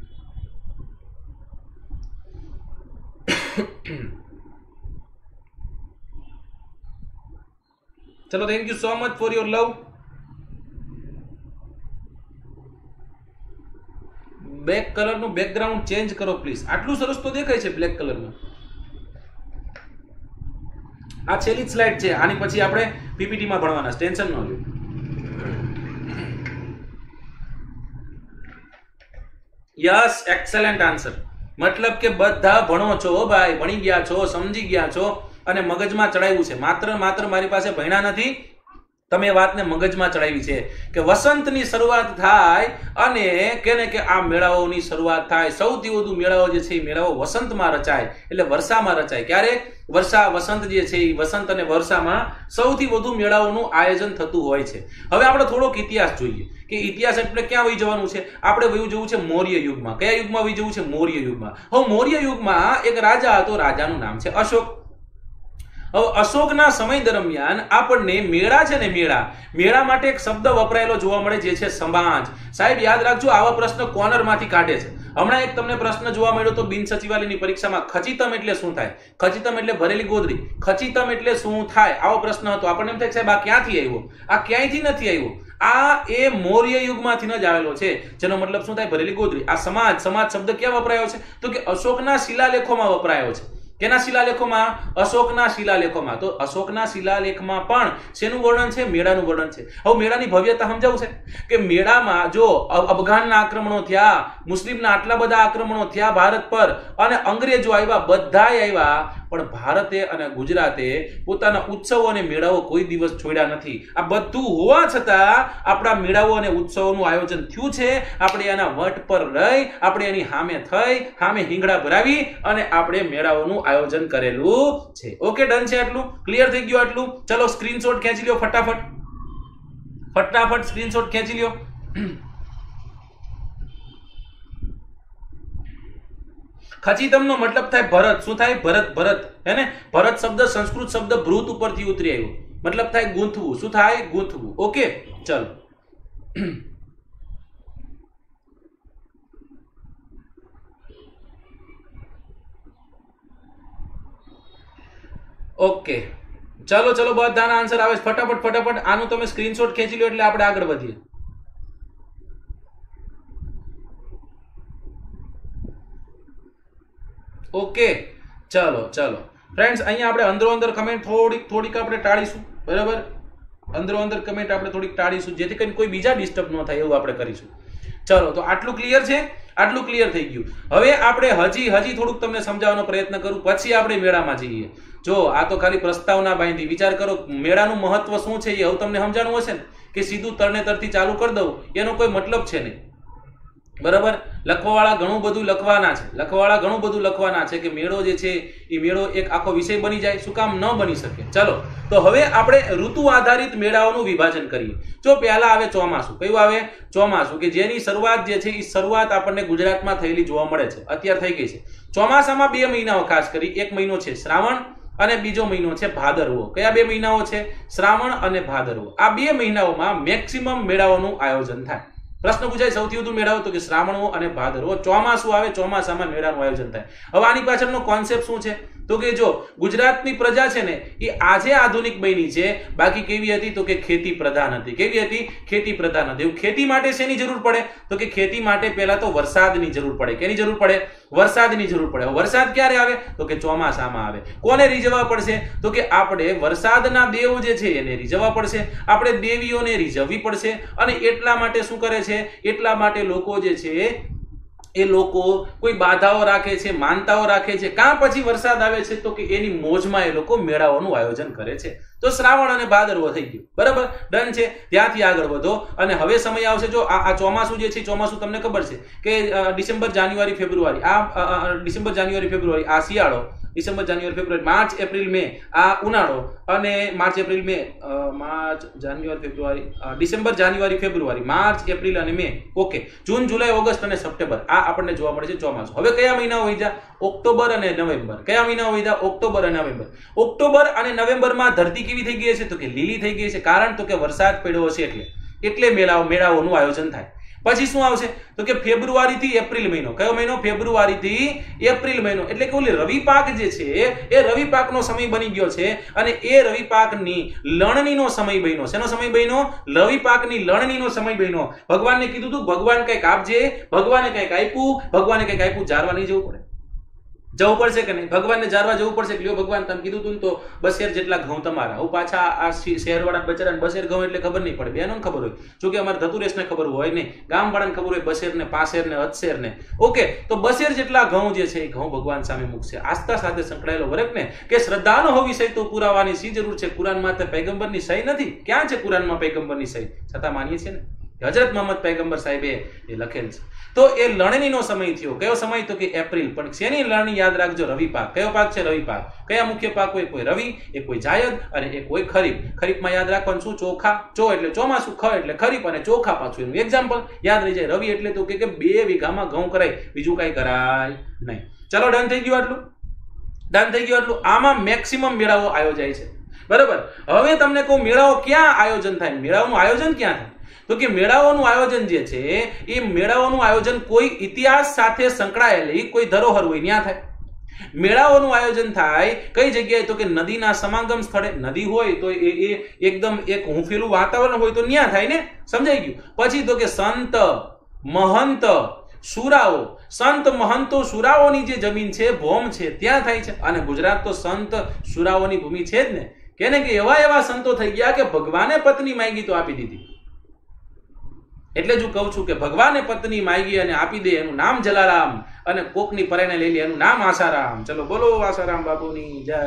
ચલો, thank you so much for your love. Black colour નું બેકગ્રાઉન્ડ ચેન્જ કરો પ્લીઝ. આટલું સરસ તો દેખાય છે બ્લેક કલરનું. આ છેલ્લી સ્લાઇડ છે, આની પછી આપણે પીપીટી માં ભણવાના, ટેન્શન ન લો. Yes, excellent answer. મતલબ કે બધા ભણો છો ભાઈ, ભણી ગયા છો, સમજી ગયા છો અને મગજમાં ચડાવ્યું છે. માત્ર માત્ર મારી પાસે ભણ્યા નથી, તમે વાતને મગજમાં ચડાવી છે કે વસંતની શરૂઆત થાય અને કેને કે આ મેળાઓની શરૂઆત થાય. સૌથી વધુ મેળાઓ જે છે એ મેળાઓ વસંતમાં રચાય, એટલે વર્ષામાં રચાય. ક્યારે? વર્ષા, વસંત જે છે એ વસંત અને વર્ષામાં સૌથી વધુ મેળાઓનું આયોજન થતું હોય છે. હવે આપણે થોડોક ઇતિહાસ જોઈએ કે ઇતિહાસ એટલે ક્યાં વહી જવાનું છે? આપણે વહી જવું છે મૌર્ય યુગમાં. કયા યુગમાં વહી જવું છે? મૌર્ય યુગમાં. હવે મૌર્ય યુગમાં એક રાજા હતો, રાજાનું નામ છે અશોક. હવે અશોકના સમય દરમિયાન આપણને મેળા છે ને, મેળા મેળા માટે એક શબ્દ વપરાયેલો જોવા મળે, જે છે સમાજ. સાહેબ યાદ રાખજો, આવા પ્રશ્ન કોર્નર માંથી કાઢે છે. હમણાં એક તમને પ્રશ્ન જોવા મળ્યો તો બિન સચિવાલયની પરીક્ષામાં, ખચીતમ એટલે શું થાય? ખચીતમ એટલે ભરેલી ગોદડી. ખચીતમ એટલે શું થાય? આવો પ્રશ્ન હતો. આપણને એમ થાય સાહેબ આ ક્યાંથી આવ્યો? આ ક્યાંયથી નથી આવ્યો. આ એ મૌર્ય યુગમાંથી જ આવેલો છે, જેનો મતલબ શું થાય? ભરેલી ગોદડી. આ સમાજ, સમાજ શબ્દ ક્યાં વપરાયો છે? તો કે અશોકના શિલાલેખોમાં વપરાયો છે. કેના શિલાલેખોમાં? અશોકના શિલાલેખોમાં. તો અશોકના શિલાલેખમાં પણ શેનું વર્ણન છે? મેળાનું વર્ણન છે. હવે મેળાની ભવ્યતા સમજાવું છે કે મેળામાં જો અફઘાનના આક્રમણો થયા, મુસ્લિમના આટલા બધા આક્રમણો થયા ભારત પર, અને અંગ્રેજો આવ્યા, બધાય આવ્યા, પણ ભારતે અને ગુજરાતે પોતાના ઉત્સવો અને મેળાઓ કોઈ દિવસ છોડ્યા નથી. આ બધું હોવા છતાં આપણા મેળાઓ અને ઉત્સવોનું આયોજન થયું છે. આપણે એના વટ પર રહી, આપણે એની સામે થઈ, સામે હિંગડા ભરાવી અને આપણે મેળાઓનું આયોજન કરેલું છે. ઓકે, ડન છે? આટલું ક્લિયર થઈ ગયું? આટલું? ચલો સ્ક્રીનશોટ ખેંચી લ્યો ફટાફટ, ફટાફટ સ્ક્રીનશોટ ખેંચી લ્યો. ખચીતમનો મતલબ થાય ભરત. શું થાય? ભરત. ભરત હે ને? ભરત શબ્દ સંસ્કૃત શબ્દ ભૃત ઉપરથી ઉતરી આવ્યો, મતલબ થાય ગૂંથવું. શું થાય? ગૂંથવું. ઓકે, ચલો. ઓકે, ચલો ચલો, બધાના આન્સર આવે ફટાફટ ફટાફટ. આનું તમે સ્ક્રીનશોટ ખેંચી લો એટલે આપણે આગળ વધીએ. ઓકે, ચલો ચલો ફ્રેન્ડ્સ, અહીંયા આપણે અંદરો અંદર કમેન્ટ થોડીક થોડીક આપણે ટાળીશું, બરાબર? અંદરો અંદર કમેન્ટ આપણે થોડીક ટાળીશું, જેથી કરીને કોઈ બીજા ડિસ્ટર્બ ન થાય એવું આપણે કરીશું. ચલો, તો આટલું ક્લિયર છે? આટલું ક્લિયર થઈ ગયું. હવે આપણે હજી હજી થોડુંક તમને સમજાવવાનો પ્રયત્ન કરું, પછી આપણે મેળામાં જઈએ. જો આ તો ખાલી પ્રસ્તાવના બાંધી, વિચાર કરો મેળાનું મહત્વ શું છે એ હવે તમને સમજાણું હશે ને, કે સીધું તરણેતરથી ચાલુ કરી દઉં એનો કોઈ મતલબ છે નહીં, બરાબર? લખવાવાળા ઘણું બધું લખવાના છે, લખવાવાળા ઘણું બધું લખવાના છે કે મેળો જે છે એ મેળો એક આખો વિષય બની જાય. શું કામ ન બની શકે? ચલો, તો હવે આપણે ઋતુ આધારિત મેળાઓનું વિભાજન કરીએ. જો પહેલા આવે ચોમાસું. કયું આવે? ચોમાસું, કે જેની શરૂઆત જે છે એ શરૂઆત આપણને ગુજરાતમાં થયેલી જોવા મળે છે, અત્યારે થઈ ગઈ છે. ચોમાસામાં બે મહિનાઓ ખાસ કરી, એક મહિનો છે શ્રાવણ અને બીજો મહિનો છે ભાદરવો. કયા બે મહિનાઓ છે? શ્રાવણ અને ભાદરવો. આ બે મહિનાઓમાં મેક્સિમમ મેળાઓનું આયોજન થાય. પ્રશ્ન પૂછાય સૌથી વધુ મેળાઓ, તો કે શ્રાવણવો અને ભાદરવો. ચોમાસું આવે, ચોમાસામાં મેળાનું આયોજન થાય. હવે આની પાછળનો કોન્સેપ્ટ શું છે? તો કે જો ગુજરાતની પ્રજા છે ને એ આજે આધુનિક બની છે, બાકી કેવી હતી? તો કે ખેતી પ્રધાન હતી. કેવી હતી? ખેતી પ્રધાન હતી. ખેતી માટે શેની જરૂર પડે? તો કે ખેતી માટે પહેલા તો વરસાદની જરૂર પડે. કેની જરૂર પડે? વરસાદની જરૂર પડે. વરસાદ ક્યારે આવે? તો કે ચોમાસામાં આવે. કોને રીઝવવા પડશે? તો કે આપણે વરસાદના દેવ જે છે એને રીઝવવા પડશે, આપણે દેવીઓને રીઝવવી પડશે. અને એટલા માટે શું કરે છે? એટલા માટે લોકો જે છે એ લોકો કોઈ બાધાઓ રાખે છે, માનતાઓ રાખે છે. કાં પછી વરસાદ આવે છે તો કે એની મોજમાં એ લોકો મેળાઓનું આયોજન કરે છે. તો શ્રાવણ અને ભાદરવો થઈ ગયું, બરાબર? ડન છે. ત્યાંથી આગળ વધો અને હવે સમય આવશે. જો આ ચોમાસું જે છે, ચોમાસું તમને ખબર છે કે ડિસેમ્બર જાન્યુઆરી ફેબ્રુઆરી, આ ડિસેમ્બર જાન્યુઆરી ફેબ્રુઆરી આ શિયાળો, ડિસેમ્બર જાન્યુઆરી ફેબ્રુઆરી, માર્ચ એપ્રિલ મે આ ઉનાળો, અને માર્ચ એપ્રિલ મે માર્ચ જાન્યુઆરી ફેબ્રુઆરી ડિસેમ્બર જાન્યુઆરી ફેબ્રુઆરી માર્ચ એપ્રિલ અને મે. ઓકે, જૂન જુલાઈ ઓગસ્ટ અને સપ્ટેમ્બર આ આપણને જોવા મળે છે ચોમાસું. હવે કયા મહિનાઓ વધ્યા? ઓક્ટોબર અને નવેમ્બર. કયા મહિનાઓ વધ્યા? ઓક્ટોબર અને નવેમ્બર. ઓક્ટોબર અને નવેમ્બરમાં ધરતી કેવી થઈ ગઈ છે? તો કે લીલી થઈ ગઈ છે. કારણ તો કે વરસાદ પડ્યો છે એટલે એટલે મેળાઓ મેળાઓનું આયોજન થાય. પછી શું આવશે? તો કે ફેબ્રુઆરી થી એપ્રિલ મહિનો. કયો મહિનો? ફેબ્રુઆરી થી એપ્રિલ મહિનો. એટલે કે ઓલી રવિ પાક જે છે એ રવિ પાકનો સમય બની ગયો છે, અને એ રવિ પાકની લણણીનો સમય બન્યો. શેનો સમય બન્યો? રવિ પાકની લણણીનો સમય બન્યો. ભગવાનને કીધું તું ભગવાન કંઈક આપજે, ભગવાને કંઈક આપ્યું, ભગવાને કંઈક આપ્યું, જારવા નહીં જવું પડે? જવું પડશે કે નહીં? ભગવાનને જારવા જવું પડશે. લ્યો ભગવાન તમે કીધું તું તો બસેર જેટલા ઘઉં તમારા. હું પાછા આ શહેરવાળા બચારાને બસેર ઘઉં એટલે ખબર નહીં પડે, બેનો ખબર હોય. જોકે અમારે ધતુરેશને ખબર હોય નહીં, ગામવાળાને ખબર હોય બસેર ને પાસેર ને અતસેર ને. ઓકે, તો બસેર જેટલા ઘઉં જે છે એ ઘઉં ભગવાન સામે મૂકશે. આસ્થા સાથે સંકળાયેલો વર્ગ ને કે શ્રદ્ધાનો હો વિષય તો પુરાવાની શી જરૂર છે? કુરાનમાં તો પૈગંબરની સહી નથી. ક્યાં છે કુરાનમાં પૈગંબરની સહી? છતાં માનીએ છીએ ને હજરત મોહમ્મદ પૈગંબર સાહેબે એ લખેલ છે. તો એ લણણીનો સમય થયો. કયો સમય? તો કે એપ્રિલ. પણ શેની લણણી? યાદ રાખજો, રવિ પાક. કયો પાક છે? રવિ પાક. કયા મુખ્ય પાક હોય? કોઈ રવિ, એક કોઈ જાયદ અને એક કોઈ ખરીફ. ખરીફમાં યાદ રાખવાનું શું? ચોખા. ચો એટલે ચોમાસું, ખ એટલે ખરીફ, અને ચોખા પાછું એનું એક્ઝામ્પલ યાદ રહી જાય. રવિ એટલે તો કે બે વીઘામાં ઘઉં કરાય, બીજું કઈ કરાય નહીં. ચલો, ડન થઈ ગયું આટલું? ડન થઈ ગયું આટલું? આમાં મેક્સિમમ મેળાઓ આયોજાય છે, બરાબર? હવે તમને કહું મેળાઓ ક્યાં આયોજન થાય? મેળાઓનું આયોજન ક્યાં થાય? તો કે મેળાઓનું આયોજન જે છે એ મેળાઓનું આયોજન કોઈ ઇતિહાસ સાથે સંકળાયેલી કોઈ ધરોહર હોય ત્યાં થાય. મેળાઓનું આયોજન થાય કઈ જગ્યાએ? તો કે નદીના સમાગમ સ્થળે. નદી હોય તો એ એકદમ એક હુંફેલું વાતાવરણ હોય તો ત્યાં થાય ને. સમજાઈ ગયું? પછી તો કે સંત મહંત સુરાઓ, સંત મહંતો સુરાઓની જે જમીન છે, ભોમ છે, ત્યાં થાય છે. અને ગુજરાત તો સંત સુરાઓની ભૂમિ છે જ ને. કેને કે એવા એવા સંતો થઈ ગયા કે ભગવાને પત્ની માંગી તો આપી દીધી. એટલે જ હું કહું છું કે ભગવાને પત્ની માંગી અને આપી દે એનું નામ જલારામ, અને કોકની પરેને લઈ લે એનું નામ આસારામ. ચલો બોલો આસારામ બાબુની જય.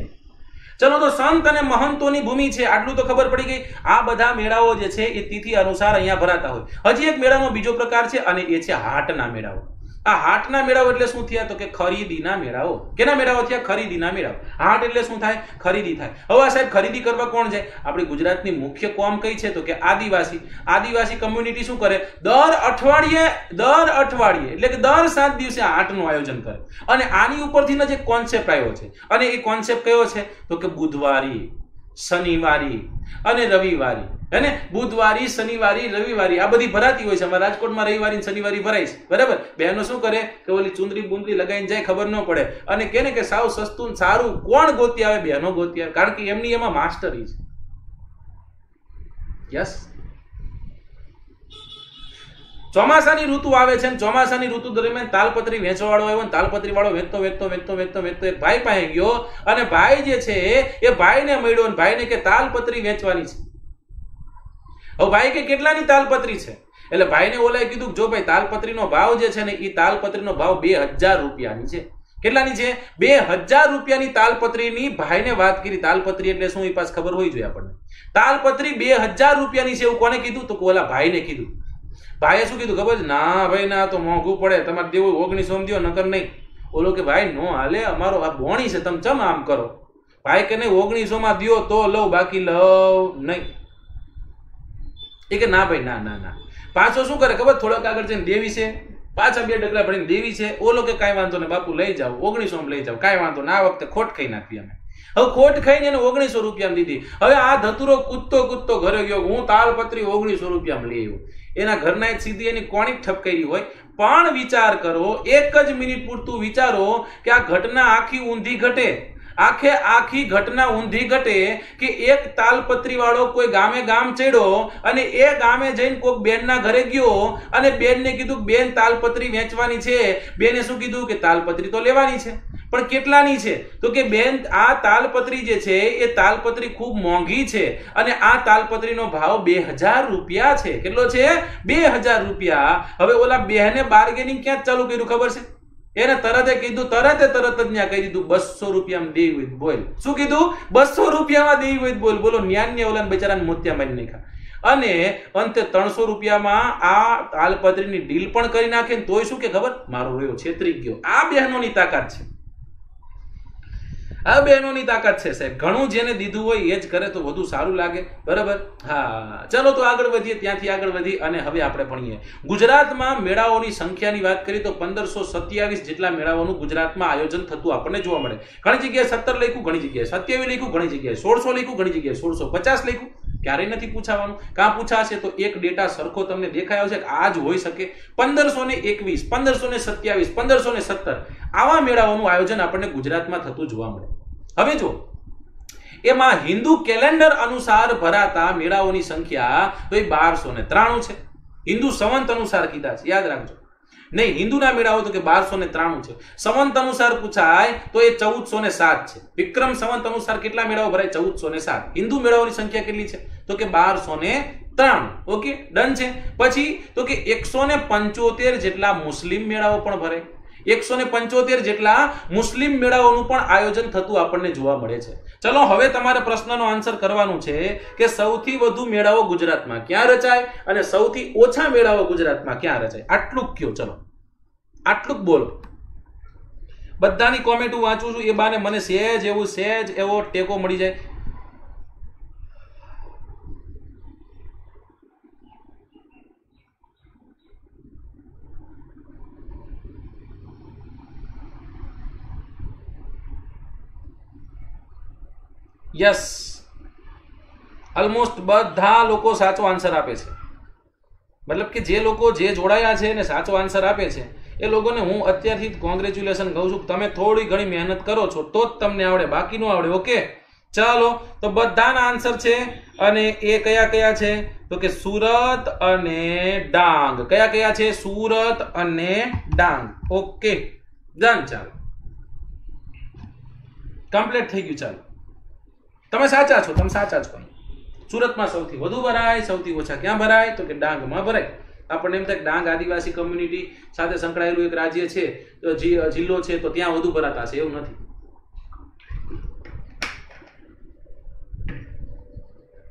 ચલો, તો સંત અને મહંતોની ભૂમિ છે, આટલું તો ખબર પડી ગઈ. આ બધા મેળાઓ જે છે એ તિથિ અનુસાર અહીંયા ભરાતા હોય. હજી એક મેળાનો બીજો પ્રકાર છે અને એ છે હાટના મેળાઓ. આ હાટના મેળાઓ એટલે શું થયા તો કે ખરીદીના મેળાઓ. કેના મેળાઓ થયા? ખરીદીના મેળાઓ. હાટ એટલે શું થાય? ખરીદી થાય. હવે આ સાહેબ ખરીદી કરવા કોણ જાય? આપણી ગુજરાતની મુખ્ય કોમ કઈ છે તો કે આદિવાસી. આદિવાસી કમ્યુનિટી શું કરે? દર અઠવાડિયે દર અઠવાડિયે એટલે કે દર સાત દિવસે હાટનું આયોજન કરે. અને આની ઉપરથી જ એક કોન્સેપ્ટ આવ્યો છે. અને એ કોન્સેપ્ટ કયો છે તો કે બુધવારી, શનિવારી અને રવિવારી. હે ને? બુધવારી, શનિવારી, રવિવારી આ બધી ભરાતી હોય છે. અમારા રાજકોટમાં રવિવારી શનિવારી ભરાય છે. બરાબર? બહેનો શું કરે કે ઓલી ચુંદરી બુંદરી લગાવીને જાય, ખબર ન પડે, અને કે ને કે સાવ સસ્તું સારું કોણ ગોતી આવે? બહેનો ગોતી આવે. કારણ કે એમની એમાં માસ્ટરી છે. યસ. ચોમાસાની ઋતુ આવે છે, ચોમાસાની ઋતુ દરમિયાન તાલપત્રી વેચવા વાળો આવ્યો, તાલપત્રી વાળો વેચતો વેચતો વેચતો વેચતો વેચતો એક ભાઈ પાસે ગયો, અને ભાઈ જે છે એ ભાઈને મળ્યો, અને ભાઈને કે તાલપત્રી વેચવાની છે. હવે ભાઈ કે કેટલાની તાલપત્રી છે? એટલે ભાઈને ઓલાએ કીધું જો ભાઈ તાલપત્રીનો ભાવ જે છે ને એ તાલપત્રીનો ભાવ બે હજાર રૂપિયાની છે. કેટલાની છે? બે હજાર રૂપિયાની તાલપત્રીની ભાઈને વાત કરી. તાલપત્રી એટલે શું એ પાસ ખબર હોવી જોઈએ આપણને. તાલપત્રી બે હજાર રૂપિયાની છે એવું કોને કીધું તો ઓલા ભાઈને કીધું. ભાઈએ શું કીધું ખબર છે? ના ભાઈ ના, તો મોંઘું પડે, તમારે દેવું ઓગણીસો માં દો, નકર નહીં. ઓલો કે ભાઈ નો હાલે, અમારો આ બોણી છે, તમે ચમ આમ કરો? ભાઈ કે નહીં, ઓગણીસો માં દો તો લઉં, બાકી લઉં નહીં. એ કે ના ભાઈ ના ના ના. પાછો શું કરે ખબર? થોડોક આગળ જઈને દેવી છે, પાછા બે ડગલા ભરીને દેવી છે. ઓલો કે કાંઈ વાંધો ને બાપુ લઈ જાઓ, ઓગણીસો માં લઈ જાઓ, કાંઈ વાંધો ના. આ વખતે ખોટ ખાઈ નાખી અમે. હવે ખોટ ખાઈને એને ઓગણીસો રૂપિયામાં દીધી. હવે આ ધતુરો કૂદતો કૂદતો ઘરે ગયો, હું તાલપત્રી ઓગણીસો રૂપિયામાં લઈ આવ્યો. એના ઘરના એક સીધી એની કોણી ઠપકારી હોય. પણ વિચાર કરો, એક જ મિનિટ પૂરતું વિચારો કે આ ઘટના આખી ઊંધી ઘટે. આખે આખી ઘટના ઊંધી ઘટે કે એક તાલપત્રી વાળો કોઈ ગામે ગામ ચડ્યો, અને એ ગામે જઈને કોઈક બેનના ઘરે ગયો, અને બેનને કીધું બેન તાલપત્રી વેચવાની છે. બેને શું કીધું કે તાલપત્રી તો લેવાની છે, પણ કેટલાની છે તો કે બેન આ તાલપત્રી જે છે એ તાલપત્રી ખૂબ મોંઘી છે, અને આ તાલપત્રીનો ભાવ બે હજાર રૂપિયા છે. કેટલો છે? બે હજાર રૂપિયા. હવે ઓલા બેને બાર્ગેનિંગ ક્યાં ચાલુ કર્યું ખબર છે? એને તરતે કીધું, તરતે તરત જ ત્યાં કહી દીધું બસો રૂપિયામાં દેવી હોય બોલ. શું કીધું? બસો રૂપિયામાં દેવી હોય બોલ. બોલો, ન્યાન્ય ઓલા બિચારાને મોતિયા મારી નાખ્યા. અને અંતે ત્રણસો રૂપિયામાં આ તાલપત્રીની ડીલ પણ કરી નાખે, તોય શું કે ખબર? મારો રહ્યો છેતરી ગયો. આ બહેનોની તાકાત છે. આ બહેનોની તાકાત છે સાહેબ. ઘણું જેને દીધું હોય એ જ કરે તો વધુ સારું લાગે. બરાબર? હા, ચલો તો આગળ વધીએ. ત્યાંથી આગળ વધી અને હવે આપણે ભણીએ. ગુજરાતમાં મેળાઓની સંખ્યાની વાત કરીએ તો પંદરસો સત્યાવીસ જેટલા મેળાઓનું ગુજરાતમાં આયોજન થતું આપણને જોવા મળે. ઘણી જગ્યાએ સત્તર લખ્યું, ઘણી જગ્યાએ સત્યાવીસ લખ્યું, ઘણી જગ્યાએ સોળસો લખ્યું, ઘણી જગ્યાએ સોળસો પચાસ લખ્યું. ક્યારેય નથી પૂછાવાનું. કાં પૂછાશે તો એક ડેટા સરખો તમને દેખાયો છે કે આ જ હોઈ શકે. પંદરસો ને એકવીસ, પંદરસો ને સત્યાવીસ, પંદરસો ને સત્તર આવા મેળાઓનું આયોજન આપણને ગુજરાતમાં થતું જોવા મળે. હવે જો એમાં હિન્દુ કેલેન્ડર અનુસાર ભરાતા મેળાઓની સંખ્યા તો એ બારસો ને ત્રાણું છે. હિન્દુ સંવંત અનુસાર કીધા છે, યાદ રાખજો. નહીં, હિન્દુના મેળાઓ તો કે બારસો ને ત્રાણું છે. સંવંત અનુસાર પૂછાય તો એ ચૌદસો ને સાત છે. વિક્રમ સંવંત અનુસાર કેટલા મેળાઓ ભરાય? ચૌદસો ને સાત. હિન્દુ મેળાઓની સંખ્યા કેટલી છે તો કે બારસો ને ત્રાણું. ઓકે, ડન છે. પછી તો કે એકસો ને પંચોતેર જેટલા મુસ્લિમ મેળાઓ પણ ભરાય. એકસો ને પંચોતેર જેટલા મુસ્લિમ મેળાઓનું પણ આયોજન થતું આપણને જોવા મળે છે. ચલો હવે તમારે પ્રશ્નનો આન્સર કરવાનું છે કે સૌથી વધુ મેળાઓ ગુજરાતમાં ક્યાં રચાય અને સૌથી ઓછા મેળાઓ ગુજરાતમાં ક્યાં રચાય? આટલું કયો. ચલો આટલું બોલો. બધાની કોમેન્ટ હું વાંચું છું, એ બાને મને સહેજ એવું સહેજ એવો ટેકો મળી જાય. યસ, ઓલમોસ્ટ બધા લોકો સાચો આન્સર આપે છે. મતલબ કે જે લોકો જે જોડાયા છે ને સાચો આન્સર આપે છે એ લોકોને હું અત્યારથી જ કોંગ્રેચ્યુલેશન કહું છું. તમે થોડી ઘણી મહેનત કરો છો તો જ તમને આવડે, બાકી નો આવડે. ઓકે, ચાલો તો બધાના આન્સર છે. અને એ કયા કયા છે તો કે સુરત અને ડાંગ. કયા કયા છે? સુરત અને ડાંગ. Okay done. ચાલો કમ્પ્લીટ થઈ ગયું. ચાલો તમે સાચા છો, તમે સાચા છો. સુરતમાં સૌથી વધુ ભરાય, સૌથી ઓછા ક્યાં ભરાય તો કે ડાંગમાં ભરાય. આપણને એમ થાય કે ડાંગ આદિવાસી કમ્યુનિટી સાથે સંકળાયેલું એક રાજ્ય છે, જિલ્લો છે, તો ત્યાં વધુ ભરાતા છે. એવું નથી.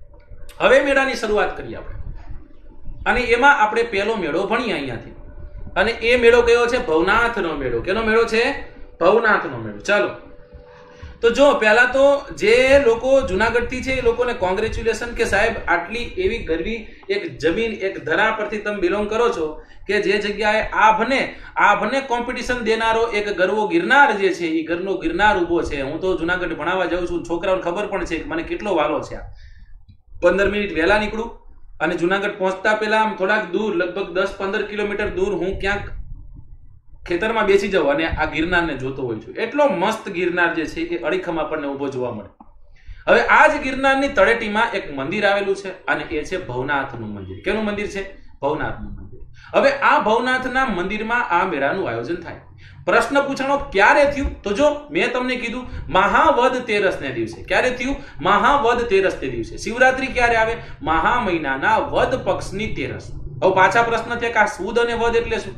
હવે મેળાની શરૂઆત કરીએ આપણે, અને એમાં આપણે પહેલો મેળો ભણીએ. અહીંયાથી અને એ મેળો કયો છે? ભવનાથનો મેળો. કેનો મેળો છે? ભવનાથનો મેળો. ચાલો તો જો પહેલા તો જે લોકો જુનાગઢથી છે એ લોકોને કોંગ્રેચ્યુલેશન કે સાહેબ આટલી એવી ગરવી એક જમીન એક ધરા પરથી તમે બિલોંગ કરો છો કે જે જગ્યાએ આભને આભને કોમ્પિટિશન દેનારો એક ગરવો ગિરનાર જે છે એ ગરનો ગિરનાર ઉભો છે. હું તો જુનાગઢ ભણાવવા જાઉં છું, છોકરાઓને ખબર પણ છે કે મને કેટલો વાલો છે. આ પંદર મિનિટ વહેલા નીકળું અને જુનાગઢ પહોંચતા પહેલા થોડાક દૂર લગભગ દસ પંદર કિલોમીટર દૂર હું ક્યાંક ખેતરમાં બેસી જાવ અને આ ગિરનારને જોતો હોય છું. એટલો મસ્ત ગિરનાર જે છે એ અડીખમ આપણને ઉભો જોવા મળે. હવે આ જ ગિરનારની તળેટીમાં એક મંદિર આવેલું છે અને એ છે ભવનાથનું મંદિર. કેનું મંદિર છે? ભવનાથનું મંદિર. હવે આ ભવનાથના મંદિરમાં આ મેળાનું આયોજન થાય. પ્રશ્ન પૂછાણો ક્યારે થયું? તો જો મેં તમને કીધું મહાવદ તેરસ ને દિવસે. ક્યારે થયું? મહાવદ તેરસ ને દિવસે. શિવરાત્રી ક્યારે આવે? મહા મહિનાના વદ પક્ષની તેરસ. હવે પાછા પ્રશ્ન છે કે આ સુદ અને વદ એટલે શું?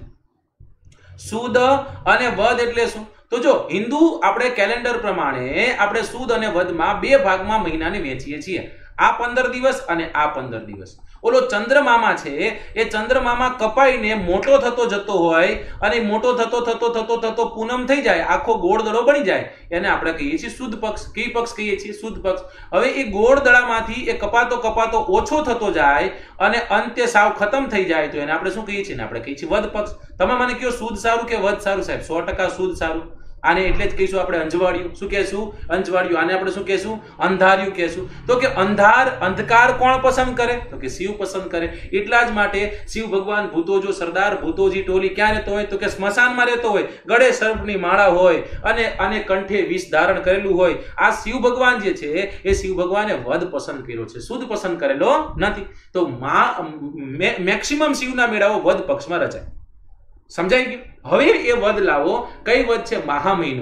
સુદ અને વદ એટલે શું? તો જો હિન્દુ આપણે કેલેન્ડર પ્રમાણે આપણે સુદ અને વદમાં બે ભાગમાં મહિનાને વહેંચીએ છીએ. આ પંદર દિવસ અને આ પંદર દિવસ. ઓલો ચંદ્રમામા છે એ ચંદ્રમામા કપાઈને મોટો થતો જતો હોય અને મોટો થતો થતો થતો થતો પૂનમ થઈ જાય, આખો ગોળ દડો બની જાય, એને આપણે કહીએ છીએ સુદ પક્ષ. કઈ પક્ષ કહીએ છીએ? સુદ પક્ષ. હવે એ ગોળ દડામાંથી એ કપાતો કપાતો ઓછો થતો જાય અને અંતે સાવ ખતમ થઈ જાય તો એને આપણે શું કહીએ છીએ? આપણે કહીએ છીએ વદ પક્ષ. તમે મને કહો સુદ સારું કે વદ સારું? સાહેબ સો ટકા સુદ સારું. આને એટલે જ કહીશું આપણે અંજવાળિયું. શું કહેશું? અંજવાળિયું. આને આપણે શું કહેશું? અંધાર્યું કહેશું. તો કે અંધાર અંધકાર કોણ પસંદ કરે? તો કે શિવ પસંદ કરે. એટલા જ માટે શિવ ભગવાન ભૂતોજો સરદાર ભૂતોજી ટોલી ક્યાં રહેતો હોય? તો કે સ્મશાનમાં રહેતો હોય. ગળે સર્પની માળા હોય અને અને કંઠે વિષ ધારણ કરેલું હોય. આ શિવ ભગવાન જે છે એ શિવ ભગવાને વદ પસંદ કર્યો છે, સુદ પસંદ કરેલો નથી. તો મેક્સિમમ શિવના મેળાઓ વદ પક્ષમાં રચાય. સમજાઈ ગયું? હવે એ વદ લાવો. કઈ વદ છે? મહા મહિનો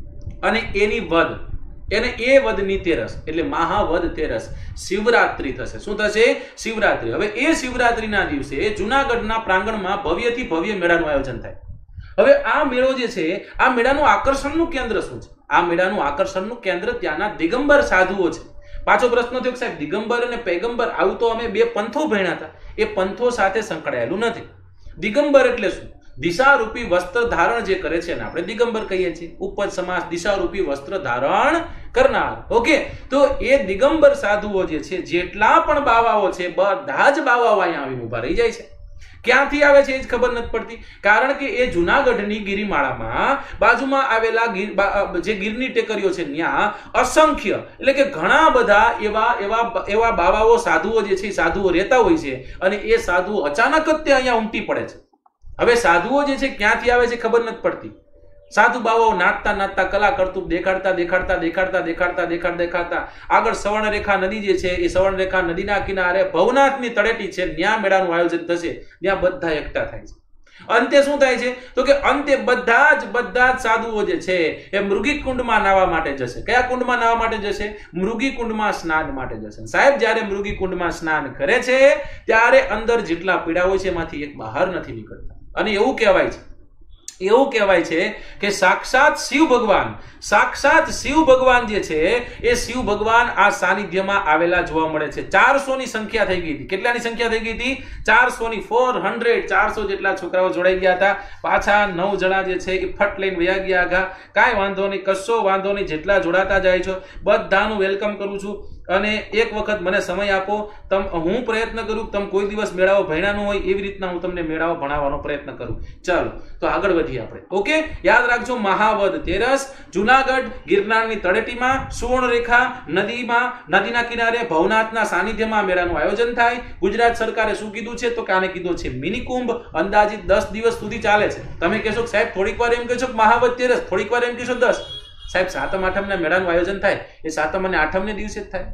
અને એની વદ એને એ વદની તેરસ એટલે મહાવદ તેરસ શિવરાત્રી થશે. શું થશે? શિવરાત્રી. હવે એ શિવરાત્રીના દિવસે જુનાગઢના પ્રાંગણમાં ભવ્યથી ભવ્ય મેળાનું આયોજન થાય. હવે આ મેળો જે છે આ મેળાનું આકર્ષણનું કેન્દ્ર શું છે? આ મેળાનું આકર્ષણનું કેન્દ્ર ત્યાંના દિગંબર સાધુઓ છે. પાછો પ્રશ્ન થયો કે સાહેબ દિગંબર અને પૈગંબર આવું તો અમે બે પંથો ભણ્યા હતા. એ પંથો સાથે સંકળાયેલું નથી. દિગંબર એટલે શું? દિશારૂપી વસ્ત્ર ધારણ જે કરે છે ને આપણે દિગંબર કહીએ છીએ. ઉપજ સમાસ દિશારૂપી વસ્ત્ર ધારણ કરનાર. ઓકે, તો એ દિગંબર સાધુઓ જે છે જેટલા પણ બાવાઓ છે બધા જ બાવાઓ અહીંયા આવીને ઉભા રહી જાય છે. ક્યાંથી આવે છે એ જ ખબર નથી પડતી. કારણ કે એ જુનાગઢની ગિરિમાળામાં બાજુમાં આવેલા ગીર જે ગીરની ટેકરીઓ છે ત્યાં અસંખ્ય એટલે કે ઘણા બધા એવા એવા એવા બાવાઓ સાધુઓ જે છે સાધુઓ રહેતા હોય છે અને એ સાધુઓ અચાનક જ તે અહીંયા ઉમટી પડે છે. હવે સાધુઓ જે છે ક્યાંથી આવે છે ખબર નથી પડતી. સાધુ બાવાઓ નાચતા નાચતા કલા કરતું દેખાડતા દેખાડતા દેખાડતા દેખાડતા દેખાડતા દેખાડતા આગળ સવર્ણરેખા નદી જે છે એ સવર્ણરેખા નદીના કિનારે ભવનાથની તળેટી છે ત્યાં મેળાનું આયોજન થશે. ત્યાં બધા એકઠા થાય છે. અંતે શું થાય છે? તો કે અંતે બધા જ બધા જ સાધુઓ જે છે એ મૃગી કુંડમાં નાહવા માટે જશે. કયા કુંડમાં નાહવા માટે જશે? મૃગી કુંડમાં સ્નાન માટે જશે. સાહેબ જ્યારે મૃગી કુંડમાં સ્નાન કરે છે ત્યારે અંદર જેટલા પીડા હોય છે એમાંથી એક બહાર નથી નીકળતા. અને એવું કહેવાય છે એવું કહેવાય છે કે સાક્ષાત શિવ ભગવાન સાક્ષાત શિવ ભગવાન જે છે એ શિવ ભગવાન આ સાનિધ્યમાં આવેલા જોવા મળે છે. ચારસો ની સંખ્યા થઈ ગઈ હતી. કેટલાની સંખ્યા થઈ ગઈ હતી? ચારસો ની. ફોર હંડ્રેડ ચારસો જેટલા છોકરાઓ જોડાઈ ગયા હતા. પાછા નવ જણા જે છે એ ફટ લઈને વયા ગયા આગા. કાંઈ વાંધો નહીં, કશો વાંધો નહીં. જેટલા જોડાતા જાય છો બધાનું વેલકમ કરું છું. અને એક વખત મને સમય આપો. તમ હું પ્રયત્ન કરું તમે કોઈ દિવસ મેળાઓ ભણ્યા ન હોય એવી રીતના હું તમને મેળાઓ ભણાવવાનો પ્રયત્ન કરું. ચાલો તો આગળ વધીએ આપણે. ઓકે, યાદ રાખજો મહાવદ તેરસ જુનાગઢ ગિરનારની તળેટીમાં સુવર્ણરેખા નદીમાં નદીના કિનારે ભવનાથના સાનિધ્યમાં મેળાનું આયોજન થાય. ગુજરાત સરકારે શું કીધું છે? તો કે આને કીધું છે મિની કુંભ. અંદાજિત દસ દિવસ સુધી ચાલે છે. તમે કહેશો કે સાહેબ થોડીક વાર એમ કહેશો કે મહાવદ તેરસ, થોડીક વાર એમ કહેશો દસ. સાહેબ સાતમ આઠમના મેળાનું આયોજન થાય એ સાતમ અને આઠમને દિવસે જ થાય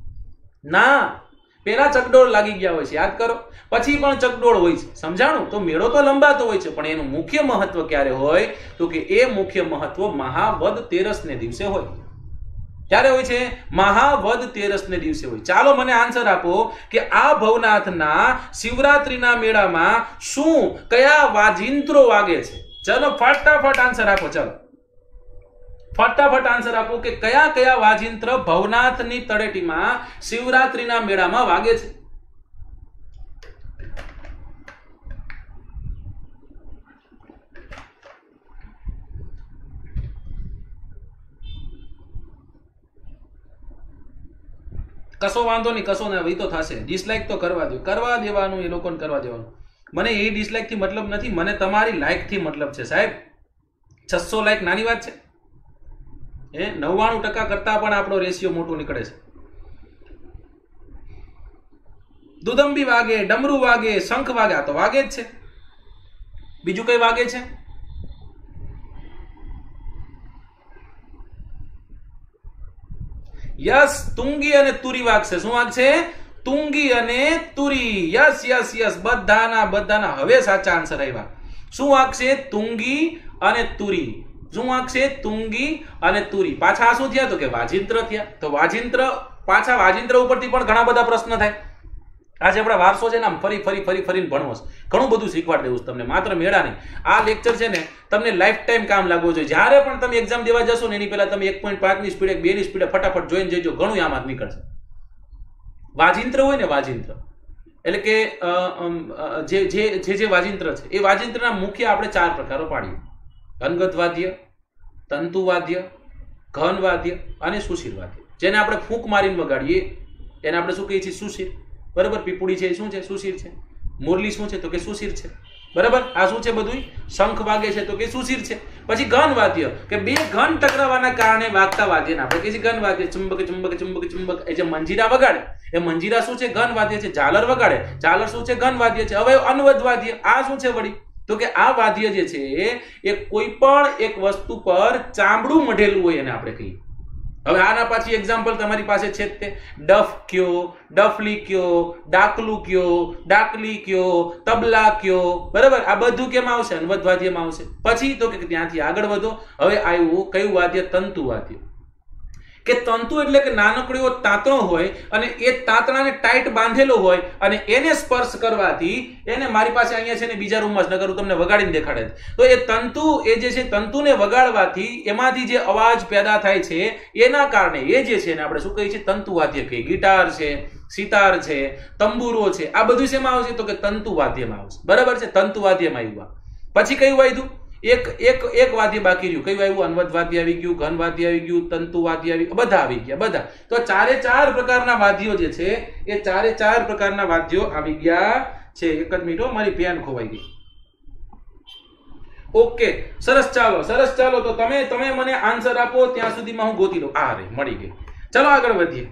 ના. પેલા ચકડોળ લાગી ગયા હોય છે, યાદ કરો. પછી પણ ચકડોળ હોય છે. સમજાણું? તો મેળો તો લંબાતો હોય છે પણ એનું મુખ્ય મહત્વ ક્યારે હોય? તો કે એ મુખ્ય મહત્વ મહાવદ તેરસ ને દિવસે હોય. ક્યારે હોય છે? મહાવદ તેરસ ને દિવસે હોય. ચાલો મને આન્સર આપો કે આ ભવનાથના શિવરાત્રીના મેળામાં શું કયા વાજિંત્રો વાગે છે? ચલો ફટાફટ આન્સર આપો. ચાલો ફટાફટ આન્સર આપો કે કયા કયા વાજિંત્ર ભવનાથની તળેટીમાં શિવરાત્રીના મેળામાં વાગે છે? કશો વાંધો નહીં, કશો ને એ તો થશે. ડિસલાઇક તો કરવા દો, કરવા દેવાનું, એ લોકોને કરવા દેવાનું. મને એ ડિસલાઇક થી મતલબ નથી, મને તમારી લાઇક થી મતલબ છે સાહેબ. છસો લાઇક નાની વાત છે? એ નવ્વાણું ટકા કરતા પણ આપણો રેશિયો મોટું નીકળે છે. દુદંબી વાગે, ડમરું વાગે, શંખ વાગે, આ તો વાગે જ છે. બીજું કઈ વાગે છે? યસ, તુંગી અને તુરી વાગશે. શું વાગશે? તુંગી અને તુરી. યસ યસ યસ, બધાના બધાના હવે સાચા આન્સર આવ્યા. શું વાગશે? તુંગી અને તુરી. શું વાગશે? તુંગી અને તુરી. પાછા શું થયા? તો કે વાજિંત્ર થયા. તો વાજિંત્ર, પાછા વાજિંત્ર ઉપરથી પણ ઘણા બધા પ્રશ્ન થાય. આજે આપણા વારસો છે ને, આમ ફરી ફરી ફરી ફરીને ભણવો છે, ઘણું બધું શીખવાડી દેવું તમને, માત્ર મેળા નહીં. આ લેક્ચર છે ને તમને લાઈફ ટાઈમ કામ લાગવો જોઈએ. જ્યારે પણ તમે એક્ઝામ દેવા જશો ને એની પહેલા તમે એક પોઈન્ટ પાંચ ની સ્પીડે, બે ની સ્પીડે ફટાફટ જોઈને જજો, ઘણું આમાં નીકળશે. વાજિંત્ર હોય ને, વાજિંત્ર એટલે કે જે જે જે વાજિંત્ર છે, એ વાજિંત્રના મુખ્ય આપણે ચાર પ્રકારો પાડીએ: ઘનગત વાદ્ય, તંતુ વાદ્ય, ઘન વાદ્ય અને સુશીર વાદ્ય. જેને આપણે ફૂંક મારીને વગાડીએ એને આપણે શું કહીએ છીએ? સુશીર. બરાબર. પીપુડી છે એ શું છે? સુશીર છે. મુરલી શું છે? તો કે સુશીર છે. બરાબર. આ શું છે? બધું શંખ વાગે છે તો કે સુશીર છે. પછી ઘન વાદ્ય, કે બે ઘન ટકરાવાના કારણે વાગતા વાદ્યને આપણે કહીએ છીએ ઘન વાદ્ય. ચુંબક ચુંબક ચુંબક ચુંબક, એ જે મંજીરા વગાડે એ મંજીરા શું છે? ઘન વાદ્ય છે. ઝાલર વગાડે, ઝાલર શું છે? ઘન વાદ્ય છે. હવે અનવદ વાદ્ય, આ શું છે વળી? તો કે આ વાદ્ય જે છે એ કોઈ પણ એક વસ્તુ પર ચામડું મઢેલું હોય એને આપણે કહીએ. હવે આના પાછી એક્ઝામ્પલ તમારી પાસે છે તે ડફ કયો, ડફલી કયો, ડાકલું કયો, ડાકલી કયો, તબલા કયો. બરાબર. આ બધું કેમ આવશે? અનવદ વાદ્યમાં આવશે. પછી તો કે ત્યાંથી આગળ વધો. હવે આવ્યું કયું વાદ્ય? તંતુ વાદ્ય. કે તંતુ એટલે કે નાનકડો એવો તાંતણો હોય અને એ તાંતણાને ટાઈટ બાંધેલો હોય અને એને સ્પર્શ કરવાથી એને, મારી પાસે અહીંયા છે ને બીજા રૂમમાં જ, નગર હું તમને વગાડીને દેખાડે, તો એ તંતુ, એ જે છે તંતુને વગાડવાથી એમાંથી જે અવાજ પેદા થાય છે એના કારણે એ જે છે ને આપણે શું કહીએ છીએ? તંતુ વાદ્ય કહીએ. ગિટાર છે, સિતાર છે, તંબુરો છે, આ બધું શેમાં આવશે? તો કે તંતુ વાદ્યમાં આવશે. બરાબર છે. તંતુ વાદ્યમાં આવ્યું. પછી કયું વાયદું? એક એક એક વાદ્ય બાકી રહ્યું. કયું આવ્યું? અનવદ વાદ્ય આવી ગયું, ઘન વાદ્ય આવી ગયું, તંતુ વાદ્ય આવી ગયું, બધા આવી ગયા બધા. તો ચારે ચાર પ્રકારના વાદ્યો જે છે એ ચારે ચાર પ્રકારના વાદ્યો આવી ગયા છે. એક જ મિનિટ, મારી પેન ખોવાઈ ગઈ. ઓકે, સરસ. ચાલો સરસ, ચાલો તો તમે તમે મને આન્સર આપો ત્યાં સુધીમાં હું ગોતી લઉં. આ રે, મળી ગઈ. ચલો આગળ વધીએ.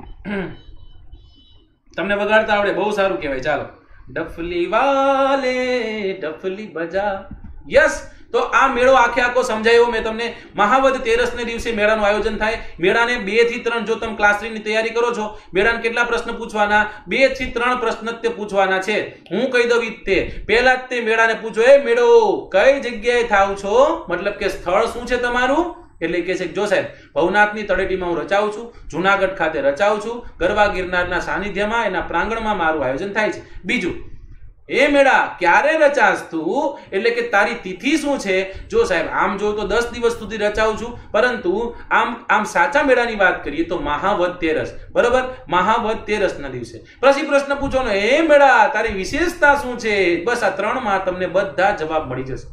તમને વગાડતા આવડે, બહુ સારું કહેવાય. ચાલો. ડફલી વાલે ડફલી બજા. યસ. તો આ મેળો આખે આખો સમજાયો મેં તમને. મહાવદ તેરસ ને દિવસે મેળાનું આયોજન થાય. મેળાને બે થી ત્રણ, જો તમે ક્લાસ થ્રી ની તૈયારી કરો છો, મેળાને કેટલા પ્રશ્ન પૂછવાના? બે થી ત્રણ પ્રશ્ન તે પૂછવાના છે. હું કહી દઉં તે પહેલા જ તે મેળાને પૂછો, એ મેળો કઈ જગ્યાએ થાવ છો? મતલબ કે સ્થળ શું છે તમારું? એટલે કે છે જો સાહેબ, ભવનાથની તળેટીમાં હું રચાઉં છું, જુનાગઢ ખાતે રચાઉં છું, ગરવા ગિરનારના સાનિધ્યમાં એના પ્રાંગણમાં મારું આયોજન થાય છે. બીજું, એ મેળા ક્યારે રચાસ તું? એટલે કે તારી તિથિ શું છે? જો સાહેબ, આમ જો તો દસ દિવસ સુધી રચાઉં છું, પરંતુ આમ આમ સાચા મેળાની વાત કરીએ તો મહાવદ તેરસ. બરોબર. મહાવદ તેરસ ના દિવસે. પછી પ્રશ્ન પૂછવાનો, એ મેળા તારી વિશેષતા શું છે? બસ આ ત્રણમાં તમને બધા જવાબ મળી જશે.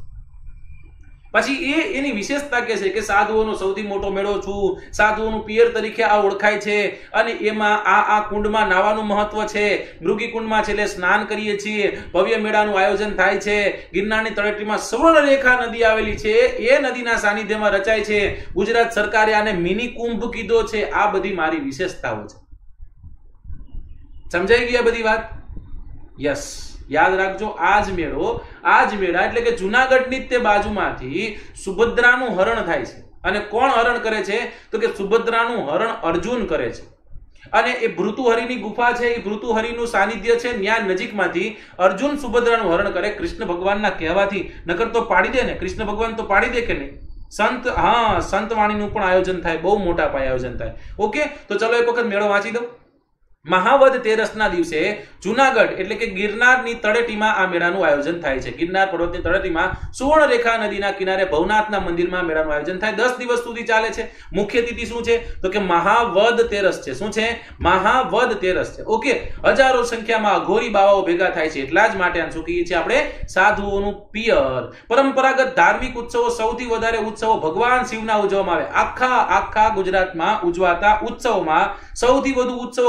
પછી એ એની વિશેષતા કે છે કે સાધુઓનો સૌથી મોટો મેળો છું, સાધુઓનું પિયર તરીકે આ ઓળખાય છે, અને એમાં આ આ કુંડમાં નાવાનું મહત્વ છે, મૃગી કુંડમાં છે એટલે સ્નાન કરીએ છીએ, ભવ્ય મેળાનું આયોજન થાય છે, ગિરનારની તળેટીમાં સ્વર્ણરેખા નદી આવેલી છે, એ નદીના સાનિધ્યમાં રચાય છે, ગુજરાત સરકારે આને મિની કુંભ કીધો છે. આ બધી મારી વિશેષતાઓ છે. સમજાઈ ગઈ આ બધી વાત? યસ. યાદ રાખજો, આજ મેળો, આજ મેળા એટલે કે જુનાગઢની તે બાજુમાંથી સુભદ્રાનું હરણ થાય છે. અને કોણ હરણ કરે છે? તો કે સુભદ્રાનું હરણ અર્જુન કરે છે. અને એ ભૃતુહરિની ગુફા છે, એ ભૃતુહરિનું સાનિધ્ય છે, ન્યા નજીકમાંથી અર્જુન સુભદ્રાનું હરણ કરે કૃષ્ણ ભગવાનના કહેવાથી. નકર તો પાડી દે ને, કૃષ્ણ ભગવાન તો પાડી દે કે નહીં? સંત, હા, સંત વાણીનું પણ આયોજન થાય, બહુ મોટા પાયે આયોજન થાય. ઓકે, તો ચલો એક વખત મેળો વાંચી દઉં. મહાવદ તેરસ ના દિવસે જુનાગઢ એટલે કે ગિરનારની તળેટીમાં આ મેળાનું આયોજન થાય છે. ગિરનાર પર્વતની તળેટીમાં સુવર્ણરેખા નદીના કિનારે ભવનાથના મંદિરમાં મેળાનું આયોજન થાય. દસ દિવસ સુધી ચાલે છે. મુખ્ય તિથિ શું છે? તો કે મહાવદ તેરસ છે. શું છે? મહાવદ તેરસ છે. ઓકે, હજારો સંખ્યામાં અઘોરી બાવાઓ ભેગા થાય છે, એટલા જ માટે શું કહીએ છીએ આપણે? સાધુઓનું પિયર. પરંપરાગત ધાર્મિક ઉત્સવો, સૌથી વધારે ઉત્સવો ભગવાન શિવના ઉજવવામાં આવે. આખા આખા ગુજરાતમાં ઉજવાતા ઉત્સવમાં સૌથી વધુ ઉત્સવો કયા? ભગવાન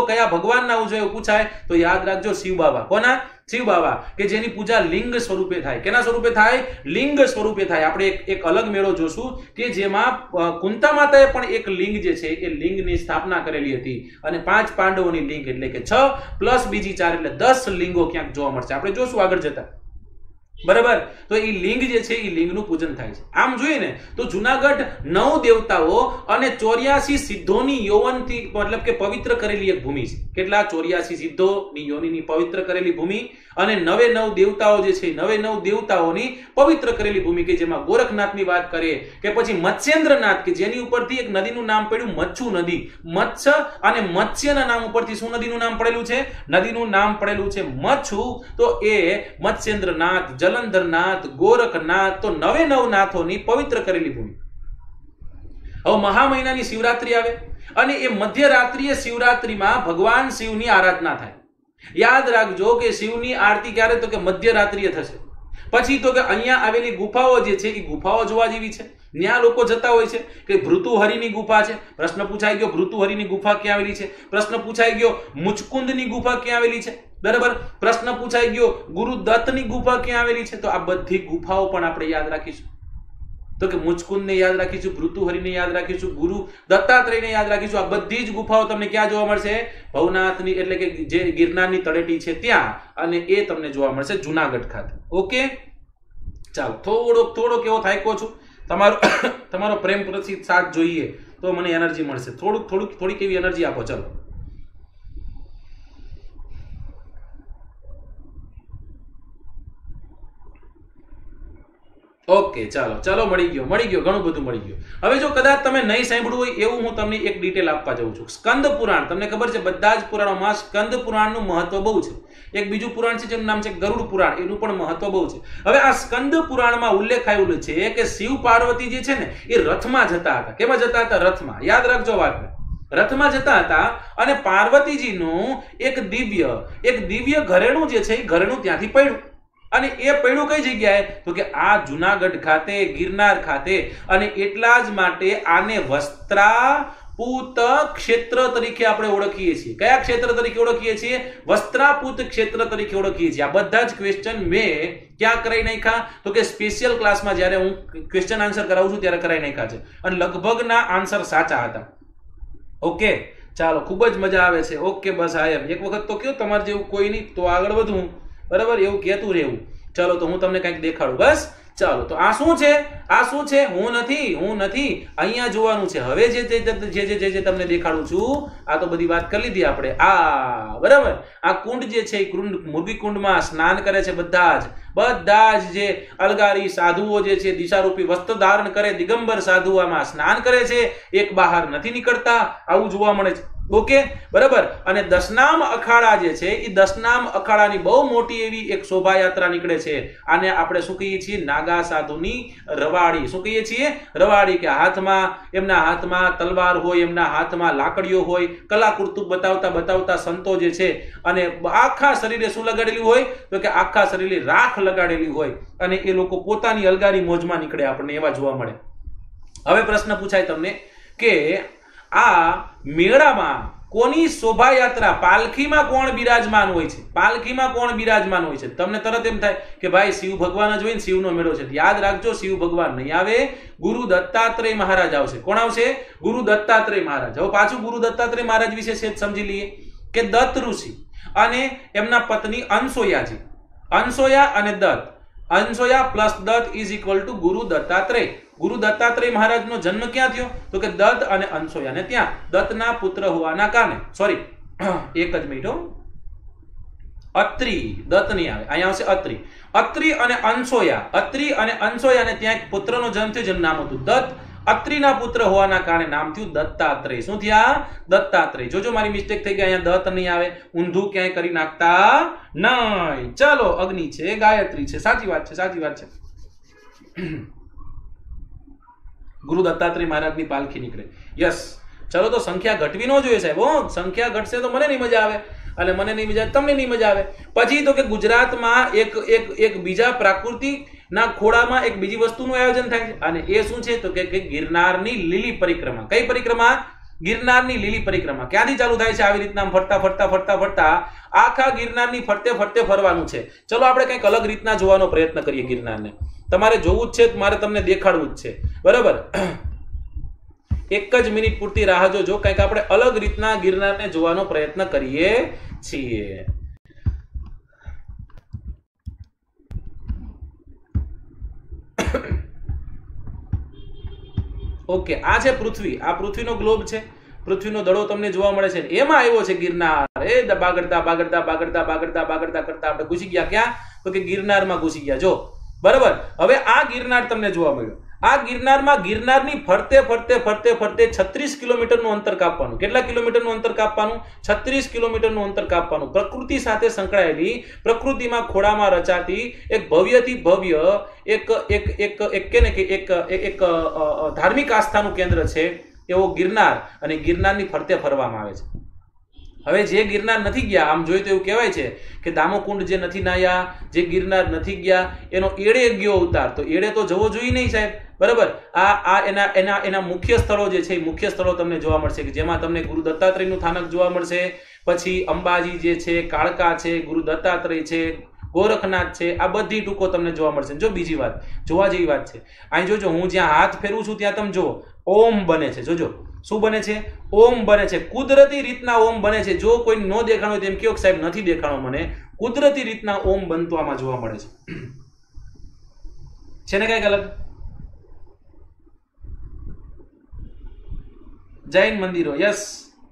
ભગવાનના ઉજવે એવું પૂછાય તો યાદ રાખજો શિવ બાબા. કોના? શિવ બાબા, કે જેની પૂજા લિંગ સ્વરૂપે થાય. કેના સ્વરૂપે થાય? લિંગ સ્વરૂપે થાય. આપણે એક એક અલગ મેળો જોશું કે જેમાં કુંતા માતાએ પણ એક લિંગ જે છે એ લિંગની સ્થાપના કરેલી હતી અને પાંચ પાંડવોની લિંગ એટલે કે છ પ્લસ બીજી ચાર એટલે દસ લિંગો ક્યાંક જોવા મળશે. આપણે જોશું આગળ જતા. બરાબર? તો એ લિંગ જે છે એ લિંગનું પૂજન થાય છે. આમ જોઈએ ને તો જુનાગઢ નવ દેવતાઓ અને ચોર્યાસી સિદ્ધોની યૌવનથી મતલબ કે પવિત્ર કરેલી એક ભૂમિ છે. કેટલા? ચોર્યાસી સિદ્ધોની યોનિની પવિત્ર કરેલી ભૂમિ અને નવે નવ દેવતાઓ જે છે નવે નવ દેવતાઓની પવિત્ર કરેલી ભૂમિ, કે જેમાં ગોરખનાથની વાત કરીએ કે પછી મત્સ્યેન્દ્રનાથ કે જેની ઉપરથી એક નદીનું નામ પડ્યું મચ્છુ નદી. મત્સ્ય અને મત્સ્યના નામ ઉપરથી શું નદીનું નામ પડેલું છે? નદીનું નામ પડેલું છે મચ્છુ. તો એ મત્સ્યેન્દ્રનાથ, જલંધરનાથ, ગોરખનાથ, તો નવે નવ નાથોની પવિત્ર કરેલી ભૂમિ. હવે મહા મહિનાની શિવરાત્રી આવે અને એ મધ્યરાત્રિએ શિવરાત્રીમાં ભગવાન શિવની આરાધના થાય. યાદ રાખજો કે શિવની આરતી ક્યારે? તો કે મધ્યરાત્રિએ થશે. પછી તો કે અહીંયા આવેલી ગુફાઓ જે છે એ ગુફાઓ જોવા જેવી છે. ત્યાં લોકો જતા હોય છે કે ભૃતુહરિની ગુફા છે. પ્રશ્ન પૂછાઈ ગયો ભૃતુહરિની ગુફા ક્યાં આવેલી છે. પ્રશ્ન પૂછાઈ ગયો મુચકુંદની ગુફા ક્યાં આવેલી છે. બરાબર? પ્રશ્ન પૂછાઈ ગયો ગુરુદત્તની ગુફા ક્યાં આવેલી છે. તો આ બધી ગુફાઓ પણ આપણે યાદ રાખીશું. તો કે મુચકુંદને યાદ રાખીશું, ભૃતુહરિને યાદ રાખીશું, ગુરુ દત્તાત્રેયને યાદ રાખીશું. આ બધી જ ગુફાઓ તમને ક્યાં જોવા મળશે? ભવનાથની એટલે કે જે ગિરનારની તળેટી છે ત્યાં, અને એ તમને જોવા મળશે જુનાગઢ ખાતે. ઓકે, ચાલો થોડો થોડો કેવો થાક્યો છું. તમારો તમારો પ્રેમ પ્રતિ સાથ જોઈએ તો મને એનર્જી મળશે. થોડુંક થોડુંક થોડીક એવી એનર્જી આપો. ચલો ઓકે, ચાલો ચાલો મળી ગયો મળી ગયો ઘણું બધું મળી ગયું. હવે જો કદાચ તમે નહીં સાંભળ્યું હોય એવું હું તમને એક ડિટેલ આપવા જાઉં છું. સ્કંદ પુરાણ, તમને ખબર છે બધા જ પુરાણોમાં સ્કંદ પુરાણનું મહત્વ બહુ છે. એક બીજું પુરાણ છે જેનું નામ છે ગરુડ પુરાણ, એનું પણ મહત્વ બહુ છે. હવે આ સ્કંદ પુરાણમાં ઉલ્લેખ આવેલો છે કે શિવ પાર્વતી જે છે ને એ રથમાં જતા હતા. કેમાં જતા હતા? રથમાં. યાદ રાખજો વાતને. રથમાં જતા હતા અને પાર્વતીજીનું એક દિવ્ય એક દિવ્ય ઘરેણું જે છે એ ઘરેણું ત્યાંથી પડ્યું. અને એ પડ્યું કઈ જગ્યાએ? તો કે આ જુનાગઢ ખાતે, ગિરનાર ખાતે. અને એટલા જ માટે આને વસ્ત્રાપૂત ક્ષેત્ર તરીકે આપણે ઓળખીએ છીએ. કયા ક્ષેત્ર તરીકે ઓળખીએ છીએ? વસ્ત્રાપૂત ક્ષેત્ર તરીકે ઓળખીએ છીએ. આ બધા જ ક્વેશ્ચન મેં ક્યાં કરાઈ નાખ્યા? તો કે સ્પેશિયલ ક્લાસમાં જ્યારે હું ક્વેશ્ચન આન્સર કરાવું છું ત્યારે કરાઈ નાખ્યા છે અને લગભગના આન્સર સાચા હતા. ઓકે, ચાલો ખૂબ જ મજા આવે છે. ઓકે, બસ આ એમ એક વખત તો કયો તમારે જેવું કોઈ નહીં તો આગળ વધવું. બરાબર? એવું કહેતું રહેવું. ચલો તો હું તમને કંઈક દેખાડું. બસ ચાલો. તો આ શું છે? આ શું છે? હું નથી હું નથી અહીંયા જોવાનું છે. હવે જે જે જે જે તમને દેખાડું છું આ તો બધી વાત કરી લીધી આપણે. આ બરાબર આ કુંડ જે છે એ કુંડ મુર્ગી કુંડમાં સ્નાન કરે છે બધા જ બધા જ જે અલગારી સાધુઓ જે છે દિશારૂપી વસ્ત્ર ધારણ કરે દિગંબર સાધુ આમાં સ્નાન કરે છે. એક બહાર નથી નીકળતા. આવું જોવા મળે છે. ઓકે, બરાબર. અને દશનામ અખાડા જે છે એ દશનામ અખાડાની બહુ મોટી એવી એક શોભાયાત્રા નીકળે છે. આને આપણે શું કહીએ છીએ? નાગા સાધુની રવાડી. શું કહીએ છીએ? રવાડી. કે હાથમાં એમના હાથમાં તલવાર હોય, એમના હાથમાં લાકડીઓ હોય, કલાકૃતિ બતાવતા બતાવતા સંતો જે છે અને આખા શરીરે શું લગાડેલું હોય? તો કે આખા શરીરે રાખ લગાડેલી હોય અને એ લોકો પોતાની અલગારી મોજમાં નીકળે. આપણને એવા જોવા મળે. હવે પ્રશ્ન પૂછાય તમને કે આ મેળામાં કોની શોભાયાત્રા, પાલખીમાં કોણ બિરાજમાન હોય છે? પાલખીમાં કોણ બિરાજમાન હોય છે? તમને તરત એમ થાય કે ભાઈ શિવ ભગવાન જ હોય ને, શિવનો મેળો છે. યાદ રાખજો, શિવ ભગવાન નહીં આવે, ગુરુ દત્તાત્રેય મહારાજ આવશે. કોણ આવશે? ગુરુ દત્તાત્રેય મહારાજ. હવે પાછું ગુરુ દત્તાત્રેય મહારાજ વિશે છે સમજી લઈએ કે દત્ત ઋષિ અને એમના પત્ની અનસોયાજી. અનસોયા અને Dutt. અનસોયા plus Dutt is equal to ગુરુ દત્તાત્રેય. ગુરુ દત્તાત્રેય મહારાજનો જન્મ ક્યાં થયો? તો કે દત્ત અને અનસોયાને ત્યાં. દત્તના પુત્ર હોવાના કારણે, સોરી એક જ મિનિટ હો, અત્રિ, દત્ત નહીં આવે, અહીંયા આવશે અત્રિ. અત્રિ અને અનસોયા, અત્રિ અને અનસોયાને ત્યાં એક પુત્રનો જન્મ થયો જેનું નામ હતું દત્ત. અત્રિના પુત્ર હોવાના કારણે નામ થયું દત્તાત્રેય. શું થયા? દત્તાત્રેય. જોજો મારી મિસ્ટેક થઈ ગઈ, અહીંયા દત્ત નહીં આવે, ઊંધું ક્યાંય કરી નાખતા નહીં. ચલો, અગ્નિ છે, ગાયત્રી છે. સાચી વાત છે, સાચી વાત છે. ગુરુ દત્તાત્રેય મહારાજની પાલખી નીકળે. યસ, ચલો તો સંખ્યા ઘટવી ન જોઈએ સાહેબ. હો, સંખ્યા ઘટશે તો મને નહીં મજા આવે અને મને નહીં મજા આવે, તમને નહીં મજા આવે. પછી તો કે ગુજરાતમાં એક એક એક બીજા પ્રાકૃતિક ના ખોળામાં એક બીજી વસ્તુનું આયોજન થાય છે અને એ શું છે? તો કે ગિરનારની લીલી પરિક્રમા. કઈ પરિક્રમા? गिरनाરની લીલી પરિક્રમા ક્યાંથી ચાલુ થાય છે? આવી રીતના ફરતા ફરતા ફરતા ફરતા આખા ગિરનારની ફરતે ફરતે ફરવાનું છે. ચલો આપણે કંઈક અલગ રીતના જોવાનો પ્રયત્ન કરીએ ગિરનારને. તમારે જોવું જ છે, મારે તમને દેખાડવું જ છે, બરાબર? એક જ મિનિટ પૂરતી રાહ જોજો, કંઈક આપણે અલગ રીતના ગિરનારને જોવાનો પ્રયત્ન કરીએ છીએ. ઓકે, આ છે પૃથ્વી, આ પૃથ્વીનો ગ્લોબ છે, પૃથ્વીનો દડો તમને જોવા મળે છે. એમાં આવ્યો છે ગિરનાર. એ બાગડતા બાગડતા બાગડતા બાગડતા બાગડતા કરતા આપણે ઘૂસી ગયા ક્યાં? તો કે ગિરનારમાં ઘૂસી ગયા. જો બરાબર, હવે આ ગિરનાર તમને જોવા મળ્યો. આ ગિરનારમાં ગિરનારની ફરતે ફરતે ફરતે ફરતે છત્રીસ કિલોમીટરનું અંતર કાપવાનું. કેટલા કિલોમીટરનું અંતર કાપવાનું? છત્રીસ કિલોમીટરનું અંતર કાપવાનું. પ્રકૃતિ સાથે સંકળાયેલી, પ્રકૃતિમાં ખોળામાં રચાતી એક ભવ્યથી ભવ્ય એક એક એક એક કે ને કે એક એક ધાર્મિક આસ્થાનું કેન્દ્ર છે એવો ગિરનાર, અને ગિરનારની ફરતે ફરવામાં આવે છે. હવે જે ગિરનાર નથી ગયા, આમ જોઈએ તો એવું કહેવાય છે કે દામોકુંડ જે નથી નાયા, જે ગિરનાર નથી ગયા એનો એડે ગયો અવતાર. તો એડે તો જવો જોઈએ નહીં સાહેબ, બરાબર? આ આ એના એના એના મુખ્ય સ્થળો જે છે, મુખ્ય સ્થળો તમને જોવા મળશે કે જેમાં તમને ગુરુ દત્તાત્રેયનું સ્થાનક જોવા મળશે, પછી અંબાજી જે છે, કાળકા છે, ગુરુ દત્તાત્રેય છે, ગોરખનાથ છે, આ બધી ટૂંકો તમને જોવા મળશે. જો બીજી વાત જોવા જેવી વાત છે, અહીં જોજો, હું જ્યાં હાથ ફેરવું છું ત્યાં તમે જુઓ ઓમ બને છે. જોજો શું બને છે? ઓમ બને છે. કુદરતી રીતના ઓમ બને છે. જો કોઈ ન દેખાણો હોય તેમ કયો સાહેબ નથી દેખાણો મને, કુદરતી રીતના ઓમ બનતો આમાં જોવા મળે છે. છે ને કઈક અલગ? જૈન મંદિરો, યસ,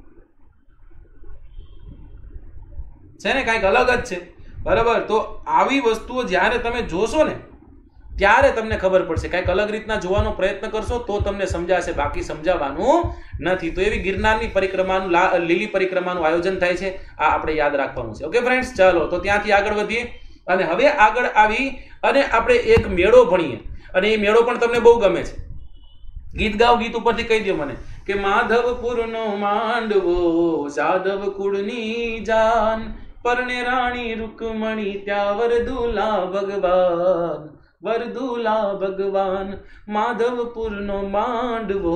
છે ને કઈક અલગ જ છે, બરાબર? તો આવી વસ્તુઓ જ્યારે તમે જોશો ને ત્યારે તમને ખબર પડશે. કઈક અલગ રીતના જોવાનો પ્રયત્ન કરશો તો તમને સમજાશે, બાકી સમજાવવાનું નથી. તો એવી ગિરનારની પરિક્રમાનું, લીલી પરિક્રમાનું આયોજન થાય છે. આ આપણે યાદ રાખવાનું છે. ઓકે ફ્રેન્ડ્સ, ચાલો તો ત્યાંથી આગળ વધીએ અને હવે આગળ આવી અને આપણે એક મેળો ભણીએ. અને એ મેળો પણ તમને બહુ ગમે છે. ગીત ગાવ, ગીત ઉપરથી કહી દો મને કે માધવપુરનો માંડવો, જાદવ કુળની જાન, પરણે રાણી રૂકમણી, ત્યાં વરદુલા ભગવાન, વરદુલા ભગવાન. માધવપુરનો માંડવો,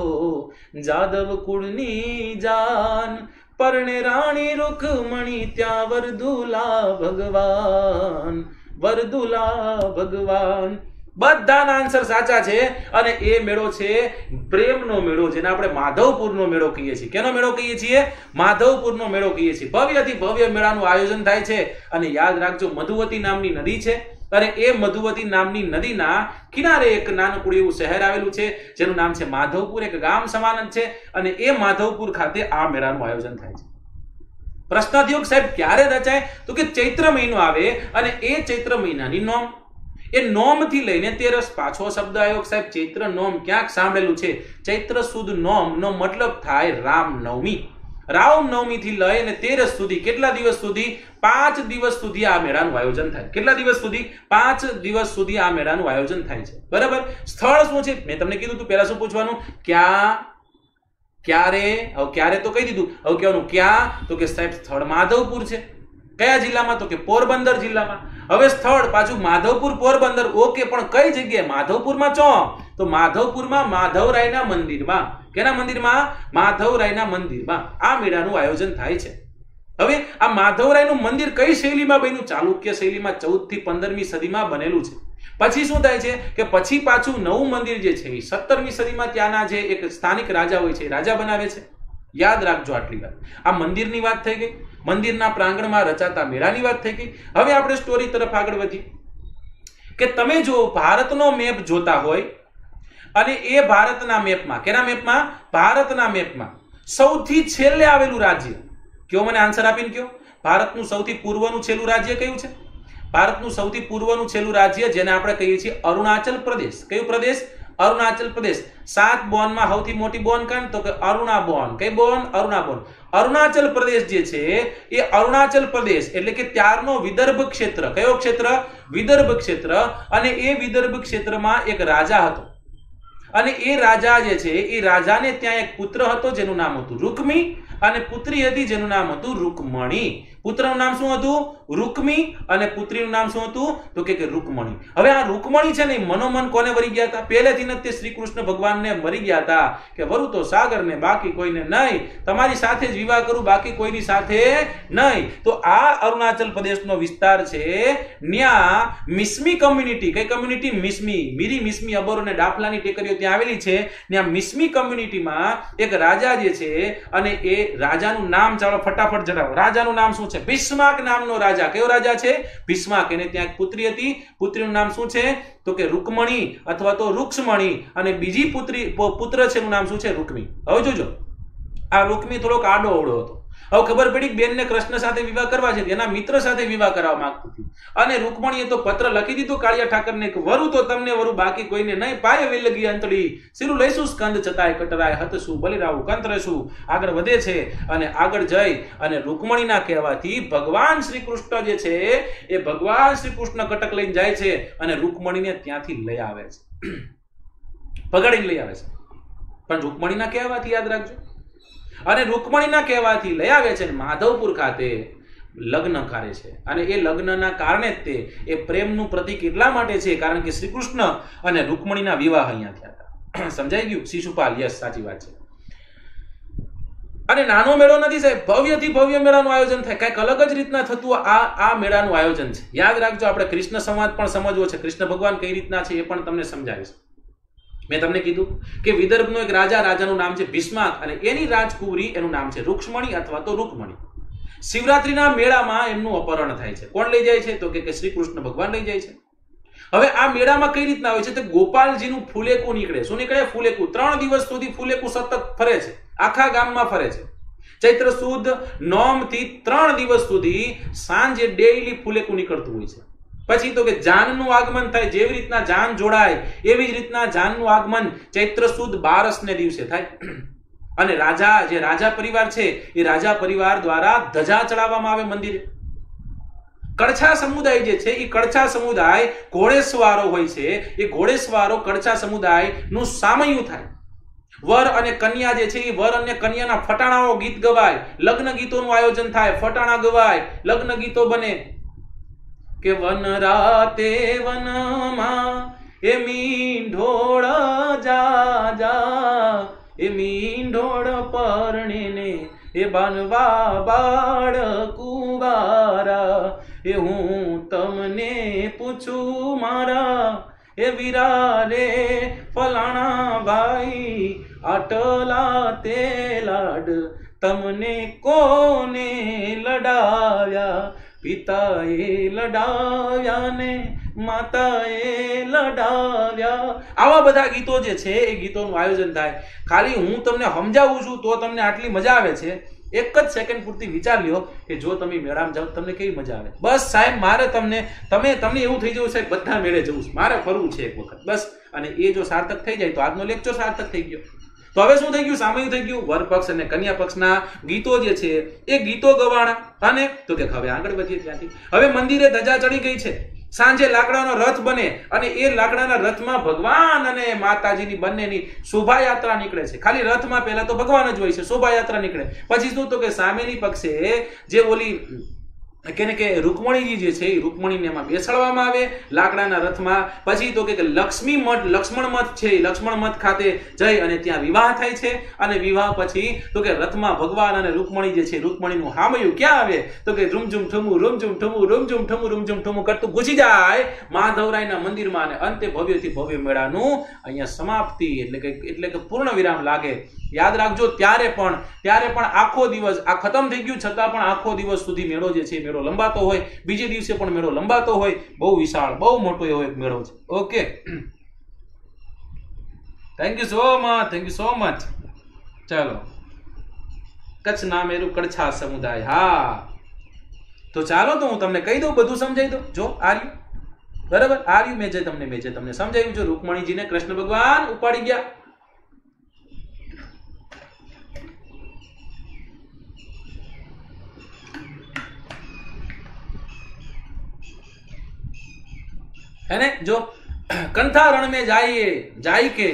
જાદવ કુળની જાન, પરણે રાણી રૂકમણી, ત્યાં વરદુલા ભગવાન, વરદુલા ભગવાન. બધાના આન્સર સાચા છે. અને એ મેળો છે પ્રેમનો મેળો, જેને આપણે માધવપુરનો મેળો કહીએ છીએ. કેનો મેળો કહીએ છીએ? માધવપુરનો મેળો કહીએ છીએ. ભવ્યથી ભવ્ય મેળાનું આયોજન થાય છે. અને યાદ રાખજો, મધુવતી નામની નદી છે, અને એ મધુવતી નામની નદીના કિનારે એક નાનકડું એવું શહેર આવેલું છે જેનું નામ છે માધવપુર. એક ગામ સમાન જ છે. અને એ માધવપુર ખાતે આ મેળાનું આયોજન થાય છે. પ્રશ્ન થયો સાહેબ ક્યારે રચાય? તો કે ચૈત્ર મહિનો આવે અને એ ચૈત્ર મહિનાની નોમ, એ નોમ થી લઈને તેરસ. પાછો શબ્દ આવ્યો સાહેબ ચૈત્ર નોમ, ક્યાંક સાંભળેલું છે. ચૈત્ર સુદ નોમ નો મતલબ થાય રામનવમી. રામનવમી થી લઈને તેરસ સુધી કેટલા દિવસ સુધી? પાંચ દિવસ સુધી આ મેળાનું આયોજન થાય. કેટલા દિવસ સુધી? પાંચ દિવસ સુધી આ મેળાનું આયોજન થાય છે, બરાબર? સ્થળ શું છે? મેં તમને કીધું તું પહેલા શું પૂછવાનું? ક્યાં, ક્યારે. હવે ક્યારે તો કહી દીધું, હવે કહેવાનું ક્યાં? તો કે સાહેબ સ્થળ માધવપુર છે. કયા જિલ્લામાં? તો કે પોરબંદર જિલ્લામાં. હવે સ્થળ પાછું માધવપુર, પોરબંદર, ઓકે, પણ કઈ જગ્યાએ? માધવપુરમાં ચો તો માધવપુરમાં માધવરાયના મંદિરમાં. કેના મંદિરમાં? માધવરાયના મંદિરમાં આ મેળાનું આયોજન થાય છે. હવે આ માધવરાયનું મંદિર કઈ શૈલીમાં બન્યું? ચાલુક્ય શૈલીમાં ચૌદ થી પંદરમી સદીમાં બનેલું છે. પછી શું થાય છે કે પછી પાછું નવું મંદિર જે છે એ સત્તરમી સદીમાં ત્યાંના જે એક સ્થાનિક રાજા હોય છે રાજા બનાવે છે. યાદ રાખજો આટલી વાત. આ મંદિરની વાત થઈ ગઈ, મંદિરના પ્રાંગણમાં રચાતા મેળાની વાત થઈ ગઈ. હવે આપણે સ્ટોરી તરફ આગળ વધીએ કે તમે જો ભારતનો મેપ જોતા હોય અને એ ભારતના મેપમાં, કેના મેપમાં? ભારતના મેપમાં સૌથી છેલ્લે આવેલું રાજ્ય કયો? મને આન્સર આપીને કયો. ભારતનું સૌથી પૂર્વનું છેલ્લું રાજ્ય કયું છે? ભારતનું સૌથી પૂર્વનું છેલ્લું રાજ્ય જેને આપણે કહીએ છીએ અરુણાચલ પ્રદેશ. કયું પ્રદેશ? અરુણાચલ પ્રદેશ. સાત બોન માં સૌથી મોટી બોન કણ? તો કે અરુણા બોન. કઈ બોન? અરુણા બોન. અરુણાચલ પ્રદેશ જે છે એ અરુણાચલ પ્રદેશ એટલે કે ત્યારનો વિદર્ભ ક્ષેત્ર. કયો ક્ષેત્ર? વિદર્ભ ક્ષેત્ર. અને એ વિદર્ભ ક્ષેત્રમાં એક રાજા હતો અને એ રાજા જે છે એ રાજાને ત્યાં એક પુત્ર હતો જેનું નામ હતું રૂકમી અને પુત્રી હતી જેનું નામ હતું રૂકમણી. પુત્રનું નામ શું હતું? રૂકમી. અને પુત્રીનું નામ શું હતું? તો કે રૂકમણી. હવે આ રૂકમણી છે ને મનોમન કોને વરી ગયા હતા? પહેલેથી જ તે શ્રી કૃષ્ણ ભગવાનને મરી ગયા હતા કે વરુ તો સાગર ને બાકી કોઈને નહીં, તમારી સાથે જ વિવાહ કરું, બાકી કોઈની સાથે નહીં. તો આ અરુણાચલ પ્રદેશનો વિસ્તાર છે, ન્યા મિસ્મી કમ્યુનિટી. કઈ કમ્યુનિટી? મિસ્મી. મીરી મિસ્મી અબોર અને ડાફલાની ટેકરીઓ ત્યાં આવેલી છે. ત્યાં મિસ્મી કમ્યુનિટીમાં એક રાજા જે છે, અને એ રાજાનું નામ ચાલો ફટાફટ જણાવો. રાજાનું નામ શું છે? ભીષ્માક નામનો રાજા. કયો રાજા છે? ભીષ્માક. એને ત્યાં એક પુત્રી હતી. પુત્રીનું નામ શું છે? તો કે રૂકમણી અથવા તો રૂક્ષમણી. અને બીજી પુત્રી પુત્ર છે, એનું નામ શું છે? રૂકમી. હવે જોજો, આ રૂકમી થોડોક આડો અવળો હતો. હવે ખબર પડી કે બેનને કૃષ્ણ સાથે વિવાહ કરવા છે, એના મિત્ર સાથે વિવાહ કરવા માંગતી હતી. અને રૂકમણીએ તો પત્ર લખી દીધો કાળિયા ઠાકરને કે વરુ તો તમને વરુ, બાકી કોઈને નહીં. પાય વેલગી અંતળી સિરું લઈશું સ્કંદ છતાંય કટરાય હતશું બલિરાવું કંતરશું. આગળ વધે છે અને આગળ જઈ અને રૂકમણીના કહેવાથી ભગવાન શ્રી કૃષ્ણ જે છે એ ભગવાન શ્રી કૃષ્ણ કટક લઈને જાય છે અને રૂકમણીને ત્યાંથી લઈ આવે છે, પગાડીને લઈ આવે છે. પણ રૂકમણીના કહેવાથી યાદ રાખજો, અને રૂકમણીના કહેવાથી લઈ આવે છે, માધવપુર ખાતે લગ્ન કરે છે. અને એ લગ્નના કારણે જ તે એ પ્રેમનું પ્રતીક એટલા માટે છે કારણ કે શ્રી કૃષ્ણ અને રૂકમણીના વિવાહ અહીંયા થયા હતા. સમજાઈ ગયું? શિશુપાલ, યસ, સાચી વાત છે. અને નાનો મેળો નથી સાહેબ, ભવ્યથી ભવ્ય મેળાનું આયોજન થાય. કઈક અલગ જ રીતના થતું આ આ મેળાનું આયોજન છે. યાદ રાખજો, આપણે કૃષ્ણ સંવાદ પણ સમજવો છે. કૃષ્ણ ભગવાન કઈ રીતના છે એ પણ તમને સમજાવીશ. મેં તમને કીધું કે વિદર્ભનો એક રાજા, રાજાનું નામ છે ભીષ્માક, અને એની રાજકુંવરી, એનું નામ છે રૂક્ષ્મણી અથવા તો રૂકમણી. શિવરાત્રીના મેળામાં એમનું અપહરણ થાય છે. કોણ લઈ જાય છે? તો કે શ્રી કૃષ્ણ ભગવાન લઈ જાય છે. હવે આ મેળામાં કઈ રીતના હોય છે? તો ગોપાલજીનું ફૂલેકું નીકળે. શું નીકળે? ફૂલેકું. ત્રણ દિવસ સુધી ફૂલેકું સતત ફરે છે, આખા ગામમાં ફરે છે. ચૈત્ર સુદ નોમ થી ત્રણ દિવસ સુધી સાંજે ડેઈલી ફૂલેકું નીકળતું હોય છે. પછી તો કે જાનનું આગમન થાય. જેવી રીતના જાન જોડાય એવી જ રીતના જાનનું આગમન ચૈત્ર સુદ બારસ ને દિવસે થાય. અને રાજા, જે રાજા પરિવાર છે, એ રાજા પરિવાર દ્વારા ધજા ચડાવવામાં આવે મંદિરે. કડછા સમુદાય જે છે, એ કડછા સમુદાય ઘોડેસવારો હોય છે. એ ઘોડેસવારો કડછા સમુદાય નું સામયું થાય. વર અને કન્યા જે છે, એ વર અને કન્યાના ફટાણાઓ ગીત ગવાય, લગ્ન ગીતોનું આયોજન થાય, ફટાણા ગવાય, લગ્ન ગીતો બને કે વન રાતે વનમાં એ મીંઢોળ જા જા, એ મીંઢોળ પરણીને એ બાનવા બાળ કુવારા, એ હું તમને પૂછું મારા એ વીરા રે ફલાણા ભાઈ, આટલા તે લાડ તમને કોને લડાવ્યા, પિતાએ લડાવ્યા ને માતાએ લડાવ્યા. આવા બધા ગીતો જે છે એ ગીતોનું આયોજન થાય. ખાલી હું તમને સમજાવું છું તો તમને આટલી મજા આવે છે. એક જ સેકન્ડ પૂરતી વિચાર લ્યો કે જો તમે મેળામાં જાઓ તમને કેવી મજા આવે. બસ સાહેબ, મારે તમને તમે તમને એવું થઈ જવું સાહેબ બધા મેળે જવું છે, મારે ફરવું છે એક વખત બસ. અને એ જો સાર્થક થઈ જાય તો આજનો લેક્ચર સાર્થક થઈ ગયો. તો હવે શું થઈ ગયું? સામયું થઈ ગયું. વર પક્ષ અને કન્યા પક્ષના ગીતો જે છે એ ગીતો ગવાણા. અને તો કે હવે આગળ વધીએ ત્યાંથી. હવે મંદિરે ધજા ચડી ગઈ છે. સાંજે લાકડાનો રથ બને અને એ લાકડાના રથમાં ભગવાન અને માતાજીની બંનેની શોભાયાત્રા નીકળે છે. ખાલી રથમાં પહેલા તો ભગવાન જ હોય છે, શોભાયાત્રા નીકળે. પછી શું? તો કે સામેની પક્ષે જે ઓલી કેને કે રૂકમણીજી જે છે એ રૂકમણીને એમાં બેસાડવામાં આવે લાકડાના રથમાં. પછી તો કે લક્ષ્મી મઠ, લક્ષ્મણ મઠ છે, લક્ષ્મણ મઠ ખાતે જઈ અને ત્યાં વિવાહ થાય છે. અને વિવાહ પછી તો કે રથમાં ભગવાન અને રૂકમણી જે છે, રૂકમણીનું હામયું ક્યાં આવે? તો કે રૂમઝુમ ઠુમુ રૂમઝુમ ઠુમુ રૂમઝુમ ઠુમુ રૂમઝુમ ઠુમુ કરતું ઘૂસી જાય માધવરાયના મંદિરમાં. અને અંતે ભવ્યથી ભવ્ય મેળાનું અહીંયા સમાપ્તિ એટલે કે એટલે કે પૂર્ણ વિરામ લાગે. યાદ રાખજો, ત્યારે પણ ત્યારે પણ આખો દિવસ આ ખતમ થઈ ગયું છતાં પણ આખો દિવસ સુધી મેળો જે છે મેળો લંબાતો હોય. બીજે દિવસે પણ મેળો લંબાતો હોય. બહુ વિશાળ, બહુ મોટો એવો એક મેળો છે. Okay, thank you so much, thank you so much. ચાલો, કચ્છ ના મેરું કડછા સમુદાય. હા, તો ચાલો તો હું તમને કહી દઉં, બધું સમજાઈ દઉં. જો આર્યું બરાબર, આર્યું મેં જે તમને મેં જે તમને સમજાવ્યું છે. રૂકમણીજીને કૃષ્ણ ભગવાન ઉપાડી ગયા. है ने? जो कंथा रण में जाइए जाई के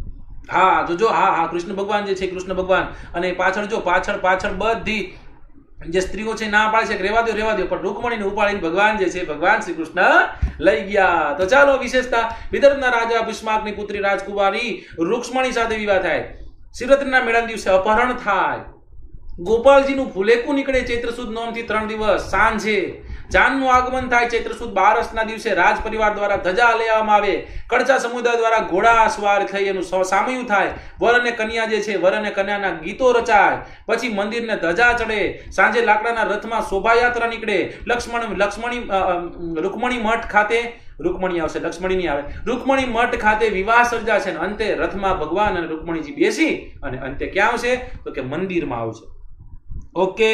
હા તો જો હા હા કૃષ્ણ ભગવાન જે છે, કૃષ્ણ ભગવાન અને પાછળ જો પાછળ પાછળ બધી જે સ્ત્રીઓ છે ના પાડે છે કે રેવા દો રેવા દો, પણ રૂકમણીને ઉપાડીને ભગવાન જે છે ભગવાન શ્રી કૃષ્ણ લઈ ગયા. તો ચાલો વિશેષતા, વિદર્ભના રાજા ભીષ્માકની પુત્રી રાજકુમારી રૂક્ષ્મણી સાથે વિવાહ થાય, શિવરાત્રીના મેળાના દિવસે અપહરણ થાય, ગોપાલજીનું ફુલેકું નીકળે ચૈત્ર સુદ નોમથી ત્રણ દિવસ, સાંજે જાનનું આગમન થાય, ચૈત્ર સુદ બારસના દિવસે રાજ પરિવાર દ્વારા ધજા લેવામાં આવે, કડચા સમુદાય દ્વારા ઘોડા સવાર થઈ એનું સામયું થાય, વર અને કન્યા જે છે વર અને કન્યાના ગીતો રચાય, પછી મંદિરને ધજા ચડે, સાંજે લાકડાના રથમાં શોભાયાત્રા નીકળે, લક્ષ્મણ લક્ષ્મણી રૂકમણી મઠ ખાતે રૂકમણી આવશે લક્ષ્મણી નહીં આવે રૂકમણી મઠ ખાતે વિવાહ સર્જા છે, અંતે રથમાં ભગવાન અને રૂકમણીજી બેસી અને અંતે ક્યાં આવશે તો કે મંદિરમાં આવશે. ઓકે,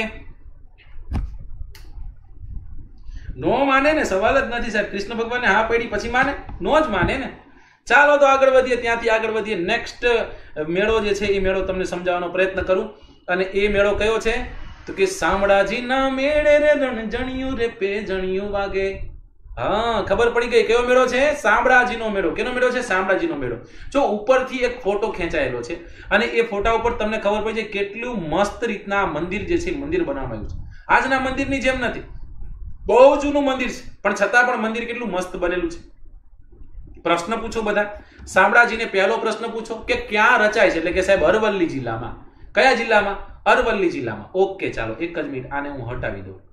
નો માને ને, સવાલ જ નથી સાહેબ. કૃષ્ણ ભગવાને હા પડી પછી માને? નો જ માને ને. ચાલો તો આગળ વધીએ, ત્યાંથી આગળ વધીએ. નેક્સ્ટ મેળો જે છે એ મેળો તમને સમજાવવાનો પ્રયત્ન કરું. અને એ મેળો કયો છે તો કે શામળાજીના મેળે રે રણજણિયું રે પેજણિયું વાગે. હા, ખબર પડી ગઈ કયો મેળો છે? શામળાજીનો મેળો. કેનો મેળો છે? શામળાજીનો મેળો. જો ઉપરથી એક ફોટો ખેંચાયેલો છે અને એ ફોટા ઉપર તમને ખબર પડી જાય કેટલું મસ્ત રીતના મંદિર જે છે મંદિર બનાવવામાં આવ્યું છે. આજના મંદિરની જેમ નથી, બહુ જૂનું મંદિર છે, પણ છતાં પણ મંદિર કેટલું મસ્ત બનેલું છે. પ્રશ્ન પૂછો બધા, શામળાજીને પહેલો પ્રશ્ન પૂછો કે ક્યાં રચાય છે, એટલે કે સાહેબ અરવલ્લી જિલ્લામાં. કયા જિલ્લામાં? અરવલ્લી જિલ્લામાં. ઓકે, ચાલો એક જ મિનિટ, આને હું હટાવી દઉં.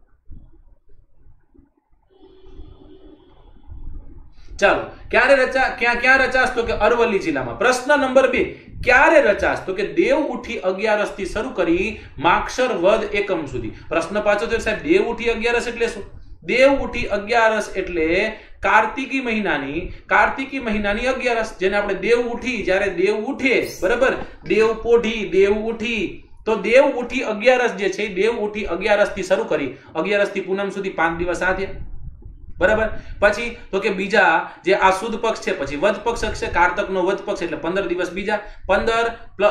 ચાલો, ક્યારે રચા ક્યાં ક્યાં રચાશ તો કે અરવલ્લી જિલ્લામાં. પ્રશ્ન નંબર બે, ક્યારે રચાશ તો કે દેવ ઉઠી અગિયારસ થી શરૂ કરી માક્ષર વદ એકમ સુધી. પ્રશ્ન પાછો તો સાહેબ દેવ ઉઠી અગિયારસ એટલે શું? દેવ ઉઠી અગિયારસ એટલે કાર્તિકી મહિનાની કાર્તિકી મહિનાની અગિયારસ, જેને આપણે દેવ ઉઠી, જ્યારે દેવ ઉઠે બરાબર, દેવ પોઢી દેવ ઉઠી, તો દેવ ઉઠી અગિયારસ જે છે દેવ ઉઠી અગિયારસ થી શરૂ કરી અગિયારસ થી પૂનમ સુધી પાંચ દિવસ આ થયા બરાબર. પછી તો કે બીજા જે આ સુદ પક્ષ છે, પછી વદ પક્ષ છે, કારતકનો વદ પક્ષ એટલે પંદર દિવસ બીજા, પંદર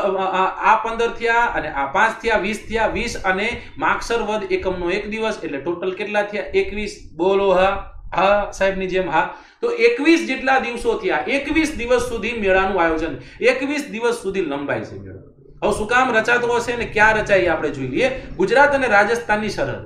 આ પંદર થયા અને આ પાંચ થયા, વીસ થયા, વીસ અને માક્ષર વદ એકમનો એક દિવસ એટલે ટોટલ કેટલા થયા? એકવીસ. બોલો હા હા સાહેબની જેમ હા. તો એકવીસ જેટલા દિવસો થયા. એકવીસ દિવસ સુધી મેળાનું આયોજન, એકવીસ દિવસ સુધી લંબાય છે મેળો. હવે શું કામ રચાતો હશે ને ક્યાં રચાય આપણે જોઈ લઈએ. ગુજરાત અને રાજસ્થાનની સરહદ,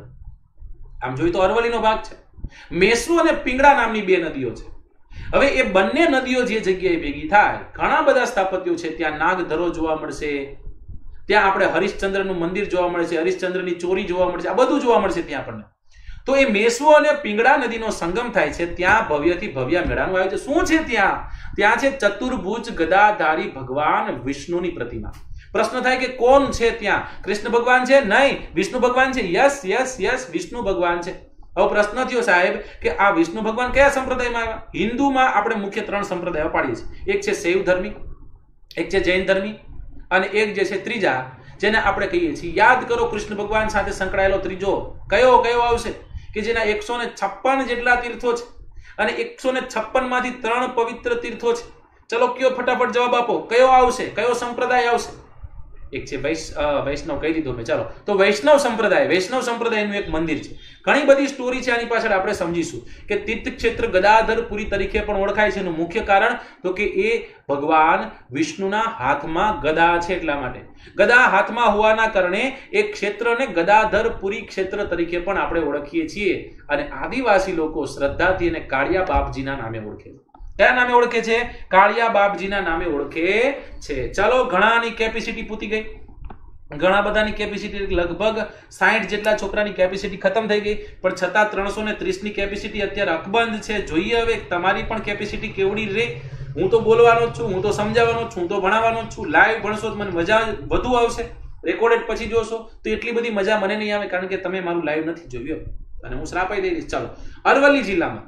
આમ જોઈએ તો અરવલ્લીનો ભાગ છે. મેસુ અને પિંગળા નામની બે નદીઓ છે. હવે એ બંને નદીઓ જે જગ્યાએ ભેગી થાય, ઘણા બધા સ્થાપત્યો છે. ત્યાં નાગધરો જોવા મળશે, ત્યાં આપણે હરિશ્ચંદ્રનું મંદિર જોવા મળશે, હરિશ્ચંદ્રની ચોરી જોવા મળશે, આ બધું જોવા મળશે ત્યાં આપણને. તો એ મેસુ અને પિંગળા નદીનો સંગમ થાય છે, ત્યાં ભવ્યથી ભવ્ય મેળાનું આયોજન. શું છે ત્યાં? ત્યાં છે ચતુર્ભુજ ગદાધારી ભગવાન વિષ્ણુની પ્રતિમા. પ્રશ્ન થાય કે કોણ છે ત્યાં? કૃષ્ણ ભગવાન છે? નહીં. વિષ્ણુ ભગવાન છે? યસ યસ યસ વિષ્ણુ ભગવાન છે. હવે પ્રશ્ન થયો સાહેબ કે આ વિષ્ણુ ભગવાન કયા સંપ્રદાયમાં આવ્યા? હિન્દુમાં આપણે મુખ્ય ત્રણ સંપ્રદાય પાડીએ છીએ. એક છે શૈવ ધર્મી, એક છે જૈન ધર્મી અને એક જે છે ત્રીજા, જેને આપણે કહીએ છીએ, યાદ કરો કૃષ્ણ ભગવાન સાથે સંકળાયેલો ત્રીજો કયો કયો આવશે કે જેના એકસો ને છપ્પન જેટલા તીર્થો છે અને એકસો ને છપ્પન માંથી ત્રણ પવિત્ર તીર્થો છે. ચલો કયો ફટાફટ જવાબ આપો, કયો આવશે? કયો સંપ્રદાય આવશે? એક છે વૈષ્ણવ, કહી દીધો મેં. ચાલો, તો વૈષ્ણવ સંપ્રદાય, વૈષ્ણવ સંપ્રદાયનું એક મંદિર છે. ઘણી બધી સ્ટોરી છે આની પાછળ, આપણે સમજીશું કે તીર્થ ક્ષેત્ર ગદાધરપુરી તરીકે પણ ઓળખાય છે. એનું મુખ્ય કારણ તો કે એ ભગવાન વિષ્ણુના હાથમાં ગદા છે, એટલા માટે. ગદા હાથમાં હોવાના કારણે એ ક્ષેત્રને ગદાધરપુરી ક્ષેત્ર તરીકે પણ આપણે ઓળખીએ છીએ. અને આદિવાસી લોકો શ્રદ્ધાથી અને કાળિયા બાપજીના નામે ઓળખે છે. કયા નામે ઓળખે છે? કાળિયા બાપજીના નામે ઓળખે છે. ચાલો, ઘણાની કેપેસિટી પૂતી ગઈ, ઘણા બધાની કેપેસિટી લગભગ સાઠ જેટલા છોકરાની કેપેસિટી ખતમ થઈ ગઈ, પણ છતાં ત્રણસો ને ત્રીસ ની કેપેસિટી અત્યારે અકબંધ છે. જોઈએ હવે તમારી પણ કેપેસિટી કેવડી રે. હું તો બોલવાનો જ છું, હું તો સમજાવવાનો જ છું, હું તો ભણાવવાનો જ છું. લાઈવ ભણશો તો મને મજા વધુ આવશે, રેકોર્ડેડ પછી જોશો તો એટલી બધી મજા મને નહીં આવે, કારણ કે તમે મારું લાઈવ નથી જોયું અને હું શ્રાપાઈ દઈશ. ચાલો, અરવલ્લી જિલ્લામાં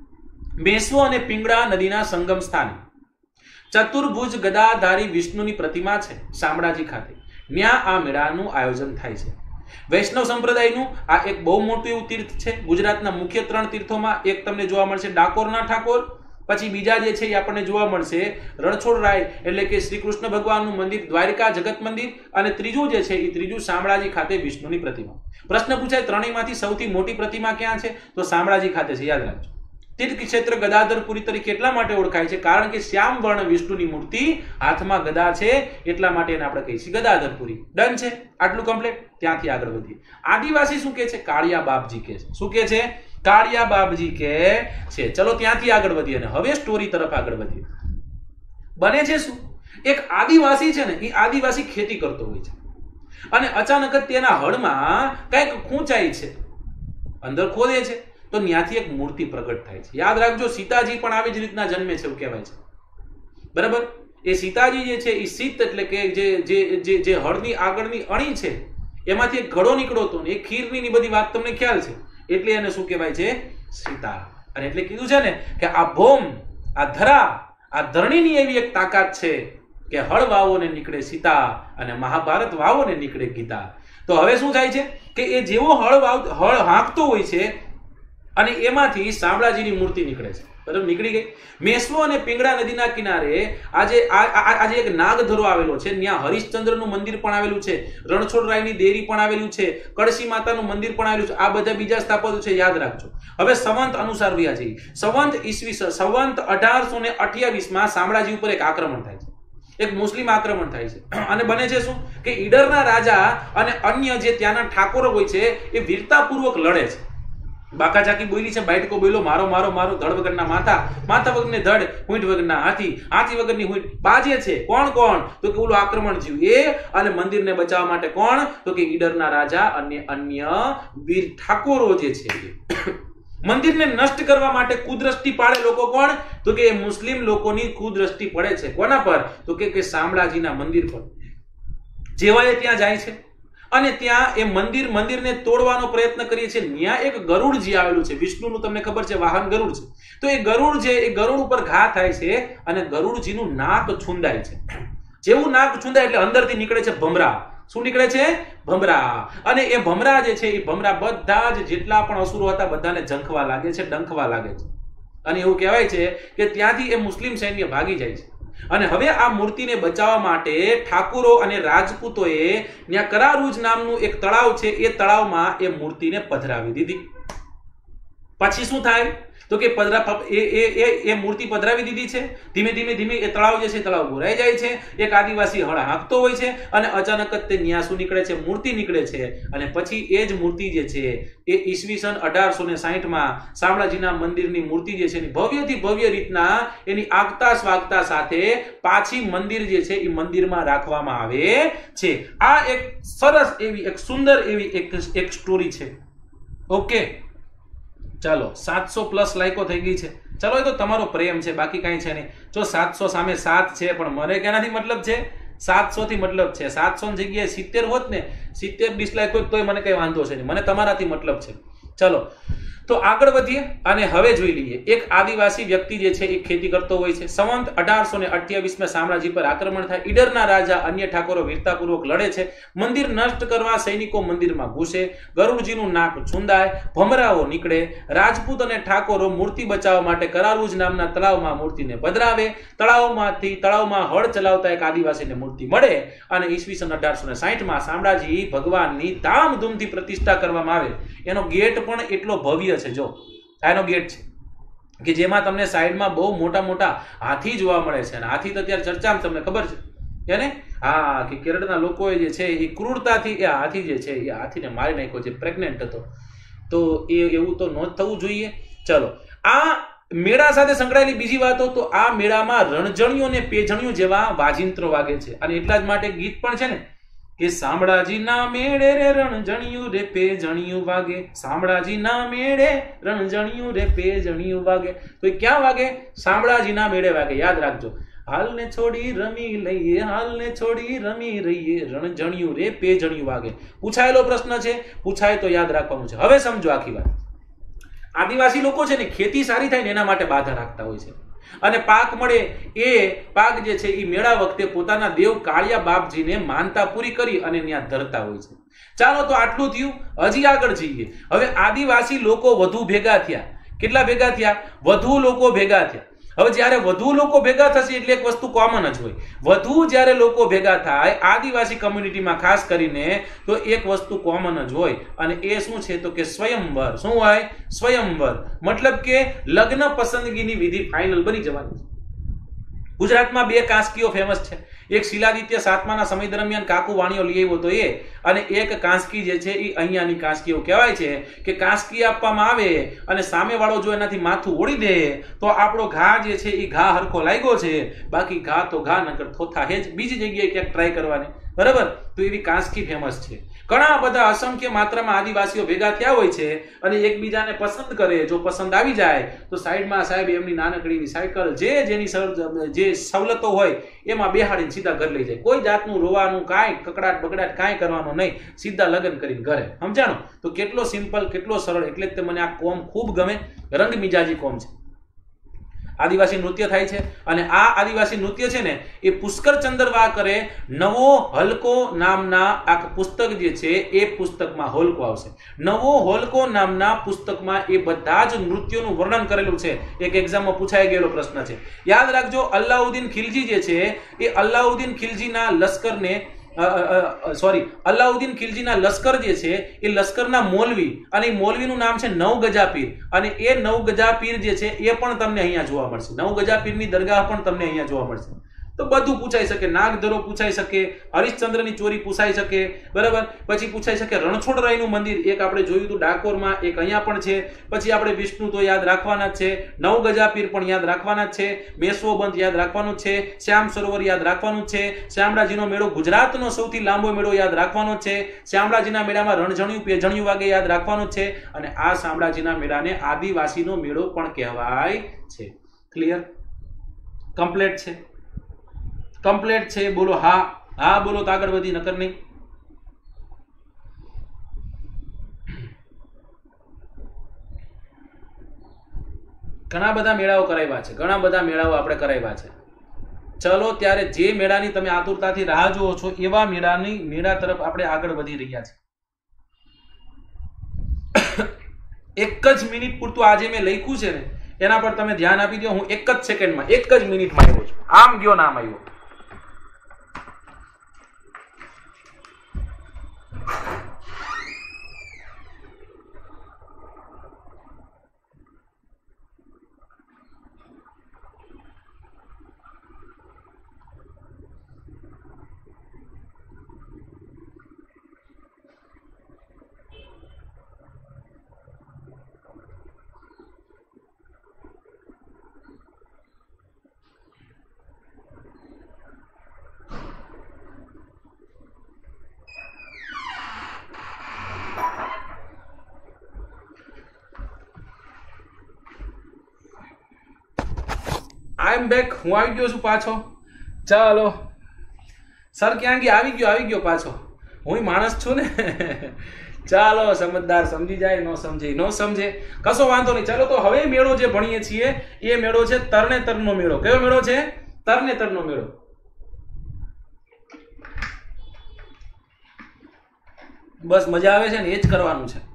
મેસુ અને પિંગળા નદીના સંગમ સ્થાને ચતુર્ભુજ ગદાધારી વિષ્ણુની પ્રતિમા છે શામળાજી ખાતે. ત્યાં આ મેળાનું આયોજન થાય છે. વૈષ્ણવ સંપ્રદાયનું આ એક બહુ મોટું એવું તીર્થ છે. ગુજરાતના મુખ્ય ત્રણ તીર્થોમાં એક તમને જોવા મળશે ડાકોરના ઠાકોર, પછી બીજા જે છે એ આપણને જોવા મળશે રણછોડરાય એટલે કે શ્રી કૃષ્ણ ભગવાનનું મંદિર દ્વારિકા જગત મંદિર, અને ત્રીજું જે છે એ ત્રીજું શામળાજી ખાતે વિષ્ણુની પ્રતિમા. પ્રશ્ન પૂછાય ત્રણેયમાંથી સૌથી મોટી પ્રતિમા ક્યાં છે? તો શામળાજી ખાતે છે, યાદ રાખજો. તીર્થ ક્ષેત્ર ગદાધરપુરી તરીકે એટલા માટે ઓળખાય છે કારણ કે શ્યામ વર્ણ વિષ્ણુની મૂર્તિ, હાથમાં ગદા છે, એટલા માટે એને આપણે કહીએ છીએ ગદાધરપુરી. ડન છે, આટલું કમ્પ્લીટ. ત્યાંથી આગળ વધીએ. આદિવાસી શું કે છે? કાળિયા બાપજી કે છે. શું કે છે? કાળિયા બાપજી કે છે. ચલો ત્યાંથી આગળ વધીએ અને હવે સ્ટોરી તરફ આગળ વધીએ. બને છે શું? એક આદિવાસી છે ને, એ આદિવાસી ખેતી કરતો હોય છે અને અચાનક જ તેના હળમાં કઈક ખૂંચાઈ છે, અંદર ખોદે છે તો ત્યાંથી એક મૂર્તિ પ્રગટ થાય છે. યાદ રાખજો, સીતાજી પણ આવી જ રીતના જન્મે છે એવું કહેવાય છે. બરાબર? એ સીતાજી જે છે એ સીત એટલે કે જે જે જે હળની આગળની અણી છે એમાંથી એક ઘડો નીકળો હતો ને એ ખીરની બધી વાત તમને ખ્યાલ છે, એટલે એને શું કહેવાય છે? સીતા. અને એટલે કીધું છે ને કે આ ભોમ, આ ધરા, આ ધરણીની એવી એક તાકાત છે કે હળ વાવો ને નીકળે સીતા અને મહાભારત વાવો ને નીકળે ગીતા. તો હવે શું થાય છે કે એ જેવો હળ વાવ હળ હાંકતો હોય છે અને એમાંથી શામળાજીની મૂર્તિ નીકળે છે. બરાબર? નીકળી ગઈ. મેસવો અને પિંગળા નદીના કિનારે આજે આજે એક નાગધરો આવેલો છે, ત્યાં હરિશ્ચંદ્રનું મંદિર પણ આવેલું છે, રણછોડરાયની દેરી પણ આવેલું છે, કળશી માતાનું મંદિર પણ આવેલું છે. આ બધા બીજા સ્થાપત્યો છે, યાદ રાખજો. હવે સંવંત અનુસાર વ્યા જઈએ. સંવંત ઈસવી સંવંત અઢારસો ને અઠ્યાવીસ માં શામળાજી ઉપર એક આક્રમણ થાય છે, એક મુસ્લિમ આક્રમણ થાય છે અને બને છે શું કે ઈડરના રાજા અને અન્ય જે ત્યાંના ઠાકોરો હોય છે એ વીરતાપૂર્વક લડે છે. બાકાચાકી બોલી છે, બાઈટકો બોલ્યો, મારો મારો મારો, ધડ વગરના માથા, માથા વગરને ધડ, હુંઠ વગરના હાથી, હાથી વગરની હુંઠ. બાજે છે કોણ કોણ? તો કે ઓલું આક્રમણ થયું એ. અને મંદિરને બચાવવા માટે કોણ? તો કે ઈડરના રાજા અને અન્ય વીર ઠાકોરો જે છે. મંદિરને નષ્ટ કરવા માટે કુદ્રષ્ટિ પાડે લોકો કોણ? તો કે મુસ્લિમ લોકોની કુદ્રષ્ટિ પડે છે. કોના પર? તો કે શામળાજીના મંદિર પર. જેવા એ ત્યાં જાય છે અને ત્યાં એ મંદિર મંદિરને તોડવાનો પ્રયત્ન કરીએ છીએ. ત્યાં એક ગરુડજી આવેલું છે, વિષ્ણુનું તમને ખબર છે વાહન ગરુડ છે. તો એ ગરુડ છે, એ ગરુડ ઉપર ઘા થાય છે અને ગરુડજીનું નાક છુંદાય છે. જેવું નાક છુંદાય એટલે અંદરથી નીકળે છે ભમરા. શું નીકળે છે? ભમરા. અને એ ભમરા જે છે એ ભમરા બધા જ જેટલા પણ અસુરો હતા બધાને ઝંખવા લાગે છે, ડંખવા લાગે છે. અને એવું કહેવાય છે કે ત્યાંથી એ મુસ્લિમ સૈન્ય ભાગી જાય છે. અને હવે આ મૂર્તિને બચાવવા માટે ઠાકુરો અને રાજપૂતોએ ત્યાં કરારૂજ નામનું એક તળાવ છે, એ તળાવમાં એ મૂર્તિને પધરાવી દીધી. પછી શું થાય? તો કે પધરા એ એ એ મૂર્તિ પધરાવી દીધી છે. ધીમે ધીમે ધીમે એ તળાવ જે છે તળાવ ભરાઈ જાય છે. એક આદિવાસી હળ હાંકતો હોય છે અને અચાનક જ તે ન્યા શું નીકળે છે? મૂર્તિ નીકળે છે. અને પછી એ જ મૂર્તિ જે છે એ ઈસવીસન અઢારસો ને સાહીઠ માં શામળાજીના મંદિરની મૂર્તિ જે છે એની ભવ્યથી ભવ્ય રીતના એની આગતા સ્વાગતા સાથે પાછી મંદિર જે છે એ મંદિરમાં રાખવામાં આવે છે. આ એક સરસ એવી એક સુંદર એવી એક એક સ્ટોરી છે. ઓકે, ચાલો સાતસો પ્લસ લાઈકો થઈ ગઈ છે. ચલો, એ તો તમારો પ્રેમ છે, બાકી કઈ છે નહીં. જો સાતસો સામે સાત છે, પણ મને કેનાથી મતલબ છે? સાતસો થી મતલબ છે. સાતસો ની જગ્યાએ સિત્તેર હોત ને, સિત્તેર ડિસલાઈક હોય તોય મને કઈ વાંધો છે નહીં, મને તમારાથી મતલબ છે. ચલો તો આગળ વધીએ અને હવે જોઈ લઈએ. એક આદિવાસી વ્યક્તિ જે છે એ ખેતી કરતો હોય છે. સંવંત અઢારસો ને અઠ્યાવીસ માં શામળાજી પર આક્રમણ થાય. ઈડરના રાજા અન્ય ઠાકોરો વીરતાપૂર્વક લડે છે. મંદિર નષ્ટ કરવા સૈનિકો મંદિરમાં ઘૂસે. ગરુડજીનું નાક છુંદાય, ભમરાઓ નીકળે. રાજપૂત અને ઠાકોરો મૂર્તિ બચાવવા માટે કરારૂજ નામના તળાવમાં મૂર્તિને પધરાવે. તળાવમાંથી તળાવમાં હળ ચલાવતા એક આદિવાસીને મૂર્તિ મળે અને ઈસવીસન અઢારસો ને સાહીઠ માં શામળાજી ભગવાનની ધામધૂમથી પ્રતિષ્ઠા કરવામાં આવે. એનો ગેટ પણ એટલો ભવ્ય છે. જો આનો ગેટ છે કે જેમાં તમને સાઈડમાં બહુ મોટા મોટા હાથી જોવા મળે છે. અને હાથી તો અત્યારે ચર્ચામાં તમને ખબર છે એને હા કે કેરળના લોકોએ જે છે એ ક્રૂરતાથી એ હાથી જે છે એ હાથીને મારી નાખ્યો છે, પ્રેગ્નેન્ટ હતો. તો એ એવું તો ન થવું જોઈએ. ચલો, આ મેળા સાથે સંકળાયેલી બીજી વાતો, તો આ મેળામાં રણજણિયો ને પેજણિયો જેવા વાજિંત્રો વાગે છે. અને એટલા જ માટે ગીત પણ છે ને કે શામળાજીના મેળે રે રણજણિયું રે પેજણિયું વાગે, શામળાજીના મેળે રણજણિયું રે પેજણિયું વાગે. તો એ ક્યાં વાગે? શામળાજીના મેળે વાગે. યાદ રાખજો. હાલને છોડી રમી લઈએ, હાલને છોડી રમી રહીએ, રણજણિયું રે પેજણિયું વાગે. પૂછાયેલો પ્રશ્ન છે, પૂછાય તો યાદ રાખવાનું છે. હવે સમજો આખી વાત. આદિવાસી લોકો છે ને ખેતી સારી થાય ને એના માટે બાધા રાખતા હોય છે અને પાક મળે એ પાક જે છે એ મેળા વખતે પોતાના દેવ કાળિયા બાપજીને માનતા પૂરી કરી અને ત્યાં ધરતા હોય છે. ચાલો, તો આટલું થયું. હજી આગળ જઈએ. હવે આદિવાસી લોકો વધુ ભેગા થયા. કેટલા ભેગા થયા? વધુ લોકો ભેગા થયા. હવે જ્યારે વધુ લોકો ભેગા થશે એટલે એક વસ્તુ કોમન જ હોય. વધુ જ્યારે લોકો ભેગા થાય આદિવાસી કમ્યુનિટીમાં ખાસ કરીને તો એક વસ્તુ કોમન જ હોય અને એ શું છે તો કે સ્વયંવર. શું હોય? સ્વયંવર. મતલબ કે લગ્ન પસંદગીની વિધિ ફાઇનલ બની જવાની. ગુજરાતમાં બે કાંસકીઓ ફેમસ છે. એક શિલાદિત્ય સાતમાના સમય દરમિયાન કાકુ વાણીઓ લઈ આવ્યો તો એ, અને એક કાંસકી જે છે એ અહીંયાની કાંસકી. એવું કહેવાય છે કે કાંસકી આપવામાં આવે અને સામેવાળો જો એનાથી માથું ઓળી દે તો આપણો ઘા જે છે એ ઘા હરખો લાગ્યો છે, બાકી ઘા તો ઘા નકર થોથા હે જ, બીજી જગ્યાએ ક્યાંક ટ્રાય કરવાની. બરાબર? તો એવી કાંસકી ફેમસ છે. ઘણા બધા અસંખ્ય માત્રામાં આદિવાસીઓ ભેગા થયા હોય છે અને એકબીજાને પસંદ કરે. જો પસંદ આવી જાય તો સાઈડમાં સાહેબ એમની નાનકડી એવી સાયકલ જે જેની જે સવલતો હોય એમાં બેહાડીને સીધા ઘર લઈ જાય. કોઈ જાતનું રોવાનું કાંઈ કકડાટ બકડાટ કાંઈ કરવાનું નહીં, સીધા લગ્ન કરીને ઘરે. સમજાણો? તો કેટલો સિમ્પલ, કેટલો સરળ. એટલે જ મને આ કોમ ખૂબ ગમે. રંગ મિજાજી કોમ છે. આદિવાસી નૃત્ય થાય છે અને આ આદિવાસી નૃત્ય છે ને એ પુષ્કર ચંદ્રવાકરે નવો હલકો નામના આ પુસ્તક જે છે એ પુસ્તકમાં હોલકો આવશે. નવો હોલકો નામના પુસ્તકમાં એ બધા જ નૃત્યોનું વર્ણન કરેલું છે. એક એક્ઝામમાં પૂછાઈ ગયેલો પ્રશ્ન છે. યાદ રાખજો, અલ્લાઉદ્દીન ખિલજી જે છે એ અલ્લાઉદ્દીન ખિલજીના લશ્કરને સોરી અલ્લાઉદ્દીન ખિલજીના લશ્કર જે છે એ લશ્કરના મૌલવી, અને એ મૌલવીનું નામ છે નવ ગજાપીર, અને એ નવ ગજાપીર જે છે એ પણ તમને અહીંયા જોવા મળશે. નવ ગજાપીરની દરગાહ પણ તમને અહીંયા જોવા મળશે. તો બધું પૂછાઈ શકે. નાગધરો પૂછાઈ શકે, હરિશ્ચંદ્રની ચોરી પૂછાઈ શકે. બરાબર? પછી પૂછાઈ શકે રણછોડરાયનું મંદિર, એક આપણે જોયું હતું ડાકોરમાં, એક અહીંયા પણ છે. પછી આપણે વિષ્ણુ તો યાદ રાખવાના જ છે, નવ ગજાપીર પણ યાદ રાખવાના જ છે, મેસવો બંધ યાદ રાખવાનું છે, શ્યામ સરોવર યાદ રાખવાનું છે, શામળાજીનો મેળો ગુજરાતનો સૌથી લાંબો મેળો યાદ રાખવાનો છે, શામળાજીના મેળામાં રણઝણિયું પેજણિયું વાગે યાદ રાખવાનું છે, અને આ શામળાજીના મેળાને આદિવાસીનો મેળો પણ કહેવાય છે. ક્લિયર? કમ્પ્લીટ છે? કમ્પ્લીટ છે? બોલો હા. હા બોલો તો આગળ વધી, નકર નહીં. ઘણા બધા મેળાઓ કરાવ્યા છે, ઘણા બધા મેળાઓ આપણે કરાવ્યા છે. ચલો ત્યારે જે મેળાની તમે આતુરતાથી રાહ જુઓ છો એવા મેળાની મેળા તરફ આપણે આગળ વધી રહ્યા છે. એક જ મિનિટ પૂરતું આજે મેં લખ્યું છે ને એના પર તમે ધ્યાન આપી દો. હું એક જ સેકન્ડમાં, એક જ મિનિટમાં આવ્યો છું. આમ ગયો નામ આવ્યો. આઈ એમ બેક. હું આવી ગયો છું પાછો. ચાલો સર ક્યાં ગયા? આવી ગયો, આવી ગયો પાછો. હું માણસ છું ને. ચાલો, સમજદાર સમજી જાય, નો સમજે નો સમજે, કશો વાંધો નહીં. ચાલો તો હવે મેળો જે ભણીએ છીએ એ મેળો છે તરણેતરનો મેળો. કયો મેળો છે? તરણેતરનો મેળો. બસ મજા આવે છે ને એ જ કરવાનું છે.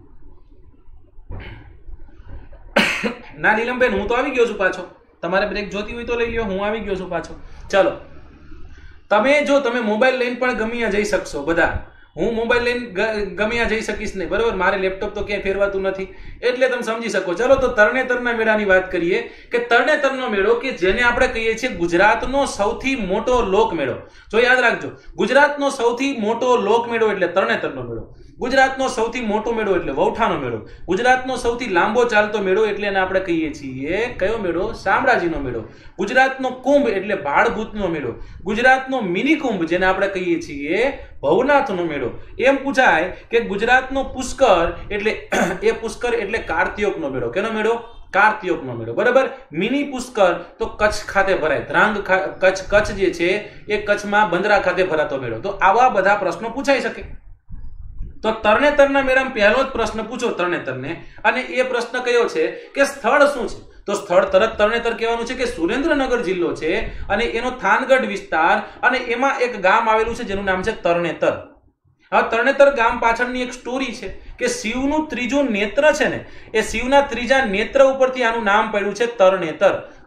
ના નીલમબેન, હું તો આવી ગયો છું પાછો. તમારે બ્રેક જોતી હોય તો લઈ લો, હું આવી ગયો છું પાછો. ચાલો, તમે જો તમે મોબાઈલ લઈને પણ ગમ્યા જઈ શકશો બધા. હું મોબાઈલ લઈને ગમ્યા જઈ શકીશ નહીં, બરોબર? મારે લેપટોપ તો ક્યાંય ફેરવાતું નથી, એટલે તમે સમજી શકો. ચલો તો તરણેતરના મેળાની વાત કરીએ કે તરણેતરનો મેળો કે જેને આપણે કહીએ છીએ ગુજરાતનો સૌથી મોટો લોક મેળો. જો યાદ રાખજો, ગુજરાતનો સૌથી મોટો લોક મેળો એટલે તરણેતરનો મેળો. ગુજરાતનો સૌથી મોટો મેળો એટલે વૌઠાનો મેળો. ગુજરાતનો સૌથી લાંબો ચાલતો મેળો એટલે એને આપણે કહીએ છીએ કયો મેળો? શામળાજીનો મેળો. ગુજરાતનો કુંભ એટલે ભાડભૂતનો મેળો. ગુજરાતનો મિની કુંભ જેને આપણે કહીએ છીએ ભવનાથનો મેળો. એમ પૂછાય કે ગુજરાતનો પુષ્કર એટલે એ પુષ્કર એટલે કાર્તિકનો મેળો. કેનો મેળો? કાર્તિકનો મેળો. બરાબર? મિની પુષ્કર તો કચ્છ ખાતે ભરાય. ધ્રાંગ કચ્છ કચ્છ જે છે એ કચ્છમાં બંદરા ખાતે ભરાતો મેળો. તો આવા બધા પ્રશ્નો પૂછાઈ શકે. તો તરણેતરના મેળામાં પહેલો જ પ્રશ્ન પૂછો તરણેતરને, અને એ પ્રશ્ન કયો છે કે સ્થળ શું છે? તો સ્થળ તરત તરણેતર કહેવાનું છે કે સુરેન્દ્રનગર જિલ્લો છે અને એનો થાનગઢ વિસ્તાર, અને એમાં એક ગામ આવેલું છે જેનું નામ છે તરણેતર. હવે તરણેતર ગામ પાછળની એક સ્ટોરી છે કે શિવનું ત્રીજું નેત્ર છે ને, એ શિવના ત્રીજા નેત્ર ઉપરથી આનું નામ પડ્યું છે તરણેતર.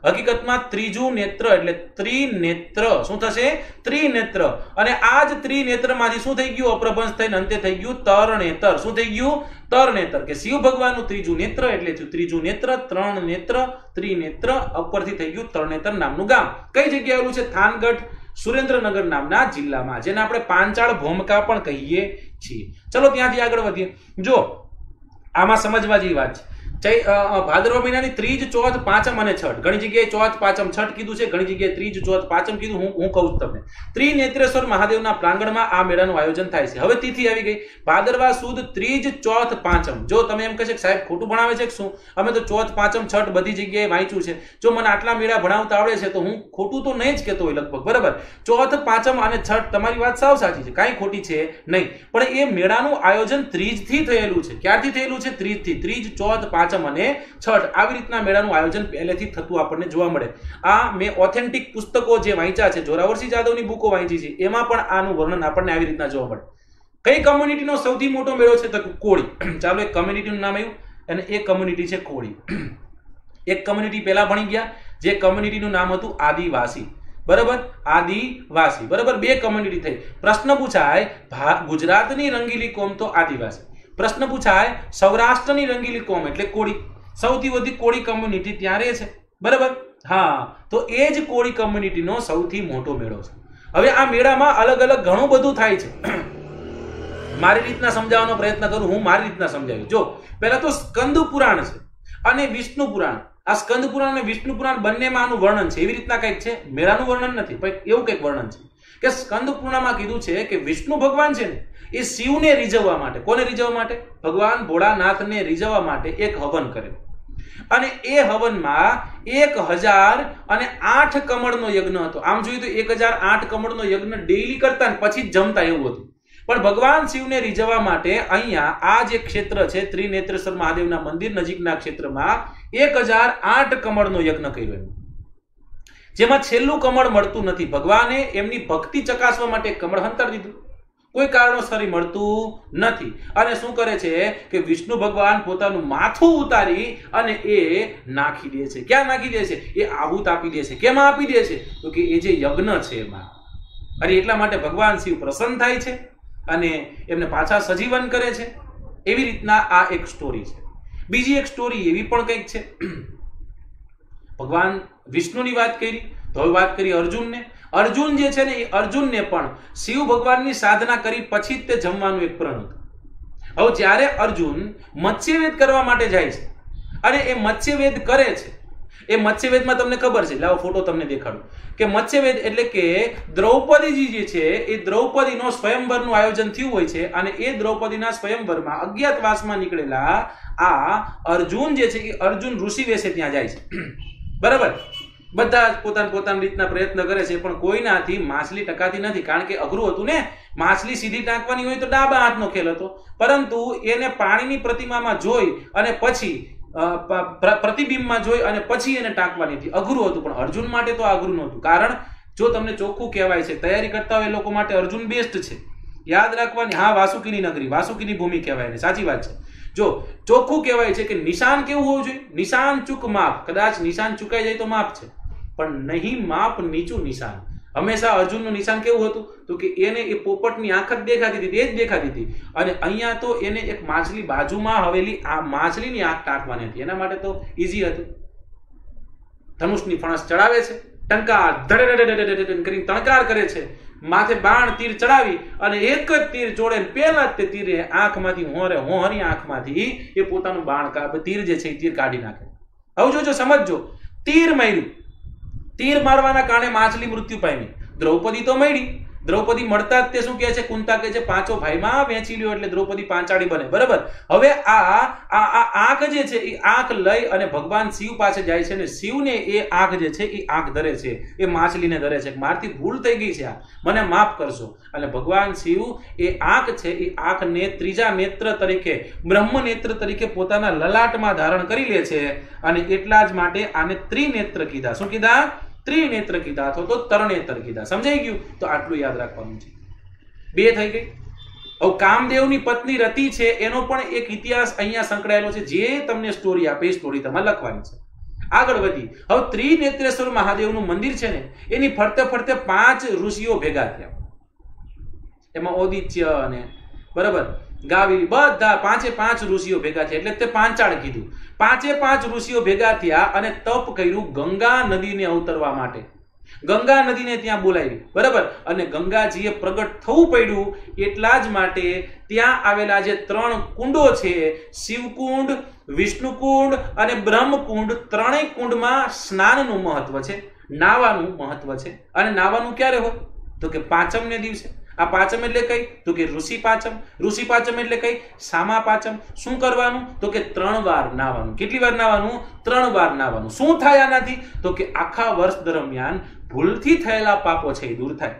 હકીકતમાં ત્રીજું નેત્ર એટલે ત્રિનેત્ર શું થશે? ત્રિનેત્ર. અને આ જ ત્રિનેત્રમાંથી શું થઈ ગયું? અપ્રભંશ થઈને અંતે થઈ ગયું તરણેતર. શું થઈ ગયું? તરણેતર. કે શિવ ભગવાનનું ત્રીજું નેત્ર એટલે ત્રીજું નેત્ર, ત્રણ નેત્ર, ત્રિનેત્ર, ઉપરથી થઈ ગયું તરણેતર નામનું ગામ. કઈ જગ્યાએ આવેલું છે? થાનગઢ, સુરેન્દ્રનગર નામના જિલ્લામાં, જેને આપણે પાંચાળ ભૂમકા પણ કહીએ છીએ. ચલો ત્યાંથી આગળ વધીએ. જો આમાં સમજવા જેવી વાત છે. ભાદરવા મહિનાની ત્રીજ, ચોથ, પાંચમ અને છઠ. ઘણી જગ્યાએ ચોથ, પાંચમ, છઠ કીધું છે, ઘણી જગ્યાએ ત્રીજ, ચોથ, પાંચમ કીધું. હું હું કહું છું તમને, ત્રિનેત્રેશ્વર મહાદેવના પ્રાંગણમાં આ મેળાનું આયોજન થાય છે. હવે તિથિ આવી ગઈ, ભાદરવા સુદ ત્રીજ, ચોથ, પાંચમ. જો તમે એમ કહેશો કે સાહેબ ખોટું ભણાવે છે કે શું, અમે તો ચોથ, પાંચમ, છઠ બધી જગ્યાએ વાંચ્યું છે. જો મને આટલા મેળા ભણાવતા આવડે છે તો હું ખોટું તો નહીં જ કહેતો હોય લગભગ, બરાબર. ચોથ, પાંચમ અને છઠ તમારી વાત સાવ સાચી છે, કાંઈ ખોટી છે નહીં. પણ એ મેળાનું આયોજન ત્રીજથી થયેલું છે. ક્યારથી થયેલું છે? ત્રીજથી. ત્રીજ, ચોથ, પાંચમ અને છઠ, આવી રીતના મેળાનું આયોજન પહેલેથી થતું આપણને જોવા મળે. આ મેં ઓથેન્ટિક પુસ્તકો જે વાંચ્યા છે, જોરાવરસિંહ જાદવની બુકો વાંચી છે, એમાં પણ આનું વર્ણન આપણને આવી રીતના જોવા મળે. કઈ કમ્યુનિટીનો સૌથી મોટો મેળો છે? તો કોળી. ચાલો એક કમ્યુનિટીનું નામ આવ્યું અને એક કમ્યુનિટી છે કોળી. એક કમ્યુનિટી પહેલા ભણી ગયા, જે કમ્યુનિટીનું નામ હતું આદિવાસી, બરાબર. આદિવાસી, બરાબર. બે કમ્યુનિટી થઈ. પ્રશ્ન પૂછાય ગુજરાતની રંગીલી કોમ તો આદિવાસી, પ્રશ્ન પૂછાય સૌરાષ્ટ્રની રંગીલી કોમ એટલે કોળી. સૌથી વધુ કોળી કમ્યુનિટી ત્યાં રહે છે, બરાબર. હા, તો એ જ કોળી કમ્યુનિટીનો સૌથી મોટો મેળો છે. હવે આ મેળામાં અલગ અલગ ઘણું બધું થાય છે. મારી રીતના સમજાવવાનો પ્રયત્ન કરું, હું મારી રીતના સમજાવ્યું. જો પહેલા તો સ્કંદ પુરાણ છે અને વિષ્ણુ પુરાણ. આ સ્કંદ પુરાણ અને વિષ્ણુ પુરાણ બંનેમાં આનું વર્ણન છે. એવી રીતના કંઈક છે, મેળાનું વર્ણન નથી, પણ એવું કંઈક વર્ણન છે કે સ્કંદ પુરાણમાં કીધું છે કે વિષ્ણુ ભગવાન છે ને એ શિવને રીઝવવા માટે, કોને રીઝવવા માટે? ભગવાન ભોળાનાથને રીઝવવા માટે એક હવન કરે. અને એ હવનમાં એક હજાર અને આઠ કમળનો યજ્ઞ હતો. આમ જોઈએ તો એક હજાર આઠ કમળનો યજ્ઞ ડેઈલી કરતા ને પછી જ જમતા એવું હતું. પણ ભગવાન શિવને રીઝવવા માટે અહીંયા આ જે ક્ષેત્ર છે ત્રિનેત્રેશ્વર મહાદેવના મંદિર નજીકના ક્ષેત્રમાં એક હજાર આઠ કમળનો યજ્ઞ કર્યો, જેમાં છેલ્લું કમળ મળતું નથી. ભગવાને એમની ભક્તિ ચકાસવા માટે કમળ હંતાડી દીધું, કોઈ કારણોસર મળતું નથી. અને શું કરે છે કે વિષ્ણુ ભગવાન પોતાનું માથું ઉતારી અને એ નાખી દે છે. ક્યાં નાખી દે છે? એ આહુત આપી દે છે. કેમાં આપી દે છે? તો કે એ જે યજ્ઞ છે એમાં. અને એટલા માટે ભગવાન શિવ પ્રસન્ન થાય છે અને એમને પાછા સજીવન કરે છે. એવી રીતના આ એક સ્ટોરી છે. બીજી એક સ્ટોરી એવી પણ કંઈક છે. ભગવાન વિષ્ણુની વાત કરી, તો હવે વાત કરી અર્જુનને. અર્જુન જે છે ને એ અર્જુનને પણ શિવ ભગવાનની સાધના કરી પછી જ તે જમવાનું એક પ્રણ હતું. હવે જ્યારે અર્જુન મત્સ્યવેદ કરવા માટે જાય છે અને એ મત્સ્યવેદ કરે છે, એ મત્સ્યવેદમાં તમને ખબર છે, લાવો ફોટો તમને દેખાડું કે મત્સ્યવેદ એટલે કે દ્રૌપદીજી જે છે એ દ્રૌપદીનો સ્વયંવરનું આયોજન થયું હોય છે અને એ દ્રૌપદીના સ્વયંવરમાં અજ્ઞાતવાસમાં નીકળેલા આ અર્જુન જે છે એ અર્જુન ઋષિ વેશે ત્યાં જાય છે, બરાબર. બધા જ પોતાના પોતાની રીતના પ્રયત્ન કરે છે, પણ કોઈનાથી માછલી ટકાતી નથી, કારણ કે અઘરું હતું ને. માછલી સીધી ટાંકવાની હોય તો ડાબા હાથનો ખેલ હતો, પરંતુ એને પાણીની પ્રતિમામાં જોઈ અને પછી પ્રતિબિંબમાં જોઈ અને પછી એને ટાંકવાની હતી. અઘરું હતું, પણ અર્જુન માટે તો અઘરું નહોતું. કારણ જો તમને ચોખ્ખું કહેવાય છે, તૈયારી કરતા હોય એ લોકો માટે અર્જુન બેસ્ટ છે. યાદ રાખવાની, હા, વાસુકીની નગરી, વાસુકીની ભૂમિ કહેવાય ને, સાચી વાત છે. જો ચોખ્ખું કહેવાય છે કે નિશાન કેવું હોવું જોઈએ? નિશાન ચૂક માપ. કદાચ નિશાન ચૂકાઈ જાય તો માપ છે, પણ નહીં માપ નીચું નિશાન. હંમેશા અર્જુનનું નિશાન કેવું હતું? તો કે એને એ પોપટની આંખ જ દેખાતી હતી, એ જ દેખાતી હતી. અને અહીંયા તો એને એક માછલી બાજુમાં હવેલી આ માછલીની આંખ ટાંકવાની હતી. એના માટે તો ઈઝી હતું. ધનુષની ફણસ ચડાવે છે, ટંકાર ધડે કરીને ટણકાર કરે છે, માથે બાણ તીર ચડાવી અને એક જ તીર જોડે પેલા જ તે તીરે આંખમાંથી હોરે હોહરી આંખમાંથી એ પોતાનું બાણ તીર જે છે એ તીર કાઢી નાખે. હવે જોજો, સમજજો, તીર માર્યું. તીર મારવાના કારણે માછલી મૃત્યુ પામી. દ્રૌપદી તો મળી. દ્રૌપદી મળતા જ તે શું કહે છે? કુંતા કહે છે પાંચો ભાઈમાં વહેંચી લ્યો એટલે દ્રૌપદી પાંચાળી બને, બરાબર. હવે આ આ આંખ જે છે એ આંખ લઈ અને ભગવાન શિવ પાસે જાય છે ને શિવને એ આંખ જે છે એ આંખ ધરે છે, એ માછલીને ધરે છે. મારથી ભૂલ થઈ ગઈ છે, આ મને માફ કરશો. અને ભગવાન શિવ એ આંખ છે એ આંખને ત્રીજા નેત્ર તરીકે, બ્રહ્મ નેત્ર તરીકે પોતાના લલાટમાં ધારણ કરી લે છે. અને એટલા જ માટે આને ત્રિનેત્ર કીધા. શું કીધા? ત્રિનેત્ર કીધા અથવા તો તરણેતર કીધા. સમજાઈ ગયું? તો આટલું યાદ રાખવાનું છે. બે થઈ ગઈ. હવે કામદેવની પત્ની રતિ છે એનો પણ એક ઇતિહાસ અહીંયા સંકળાયેલો છે. જે તમને સ્ટોરી આપે એ સ્ટોરી તમારે લખવાની છે. આગળ વધી. હવે ત્રિનેત્રેશ્વર મહાદેવનું મંદિર છે ને એની ફરતે ફરતે પાંચ ઋષિઓ ભેગા થયા. એમાં ઓદિત્ય અને બરાબર ગાવી બધા પાંચે પાંચ ઋષિઓ ભેગા થયા એટલે તે પાંચાળ કીધું. પાંચે પાંચ ઋષિઓ ભેગા થયા અને તપ કર્યું ગંગા નદીને અવતરવા માટે. ગંગા નદીને ત્યાં બોલાવી બરાબર અને ગંગાજીએ પ્રગટ થવું પડ્યું એટલા જ માટે ત્યાં આવેલા જે ત્રણ કુંડો છે શિવકુંડ, વિષ્ણુકુંડ અને બ્રહ્મકુંડ, ત્રણેય કુંડમાં સ્નાનનું મહત્વ છે, નાવાનું મહત્વ છે. અને નાવાનું ક્યારે હોય તો કે પાંચમ ને દિવસે. આ પાંચમ એટલે કઈ તો કે ઋષિ પાંચમ. ઋષિ પાંચમ એટલે કઈ સામા પાંચમ. શું કરવાનું તો કે ત્રણ વાર નાવાનું. કેટલી વાર નાવાનું? ત્રણ વાર નાવાનું. શું થાય આનાથી તો કે આખા વર્ષ દરમિયાન ભૂલથી થયેલા પાપો છે એ દૂર થાય.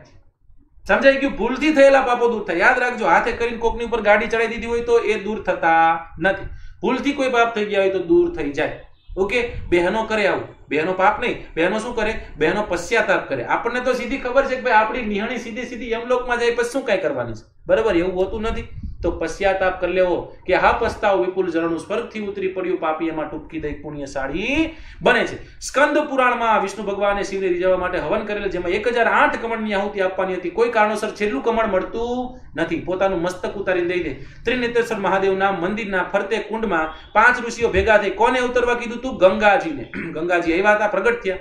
સમજાઈ ગયું? ભૂલથી થયેલા પાપો દૂર થાય. યાદ રાખજો, હાથે કરીને કોકની ઉપર ગાડી ચડાવી દીધી હોય તો એ દૂર થતા નથી. ભૂલથી કોઈ પાપ થઈ ગયા હોય તો દૂર થઈ જાય. ઓકે, બહેનો કરે આવું. બહેનો પાપ નહીં, બહેનો શું કરે? બહેનો પશ્ચાતાપ કરે. આપણને તો સીધી ખબર છે કે ભાઈ આપણી નિહણી સીધી સીધી યમલોકમાં જાય પછી શું કઈ કરવાની છે, બરાબર? એવું હોતું નથી. તો પશ્ચાતાપ કરી લેવો કે હા પસ્તાવ વિપુલ જળનું સ્વર્ગથી ઉતરી પડ્યું પાપી એમાં ટૂંકી દઈ પુણ્યશાળી બને છે. સ્કંદ પુરાણમાં વિષ્ણુ ભગવાને શિવને રીઝવવા માટે હવન કરેલ જેમાં એક હજાર આઠ કમળની આહુતિ આપવાની હતી. કોઈ કારણોસર છેલ્લું કમળ મળતું નથી. પોતાનું મસ્તક ઉતારી દઈ દે. ત્રિનેત્રેશ્વર મહાદેવના મંદિરના ફરતે કુંડમાં પાંચ ઋષિઓ ભેગા થઈ. કોને ઉતરવા કીધું તું? ગંગાજીને. ગંગાજી આવ્યા હતા, પ્રગટ થયા.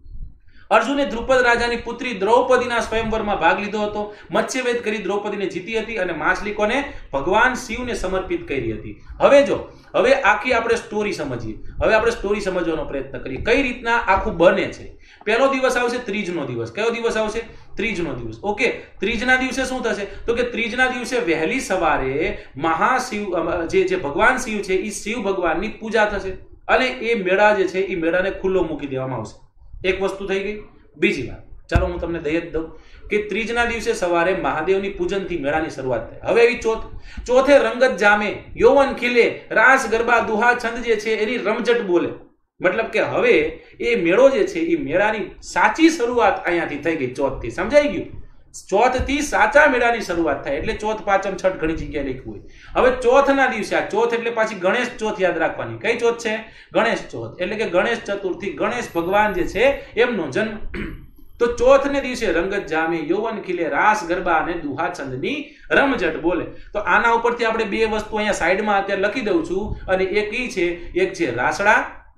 અર્જુને દ્રુપદ રાજાની પુત્રી દ્રૌપદીના સ્વયંવરમાં ભાગ લીધો હતો. મત્સ્યવેદ કરી દ્રૌપદીને જીતી હતી અને માછલી કોને? ભગવાન શિવને સમર્પિત કરી હતી. હવે જો હવે આખી આપણે સ્ટોરી સમજીએ. હવે આપણે સ્ટોરી સમજવાનો પ્રયત્ન કરીએ કઈ રીતના આખું બને છે. પહેલો દિવસ આવશે ત્રીજનો દિવસ. કયો દિવસ આવશે? ત્રીજનો દિવસ. ઓકે, ત્રીજના દિવસે શું થશે તો કે ત્રીજના દિવસે વહેલી સવારે મહાશિવ જે જે ભગવાન શિવ છે એ શિવ ભગવાનની પૂજા થશે અને એ મેળા જે છે એ મેળાને ખુલ્લો મૂકી દેવામાં આવશે. એક વસ્તુ થઈ ગઈ. બીજી વાત ચાલો હું તમને દઈ જ દઉં કે ત્રીજના દિવસે સવારે મહાદેવની પૂજનથી મેળાની શરૂઆત થાય. હવે એવી ચોથ ચોથે રંગત જામે, યૌવન ખીલે, રાસ ગરબા દુહા છંદ જે છે એની રમઝટ બોલે. મતલબ કે હવે એ મેળો જે છે એ મેળાની સાચી શરૂઆત અહીંયાથી થઈ ગઈ ચોથથી. સમજાઈ ગયું? ચોથ થી સાચા મેળાની શરૂઆત થાય એટલે ચોથ પાંચમ છઠ ઘણી જગ્યાએ લખ્યું હોય. હવે ચોથના દિવસે આ ચોથ એટલે પાછી ગણેશ ચોથ યાદ રાખવાની. કઈ ચોથ છે? ગણેશ ચોથ. એટલે કે ગણેશ ચતુર્થી, ગણેશ ભગવાન જે છે એમનો જન્મ. તો ચોથને દિવસે રંગત જામે, યૌવન ખીલે, રાસ ગરબા અને દુહા છંદની રમઝટ બોલે. તો આના ઉપરથી આપણે બે વસ્તુ અહીંયા સાઈડમાં અત્યારે લખી દઉં છું અને એક ઈ છે, એક છે રાસડા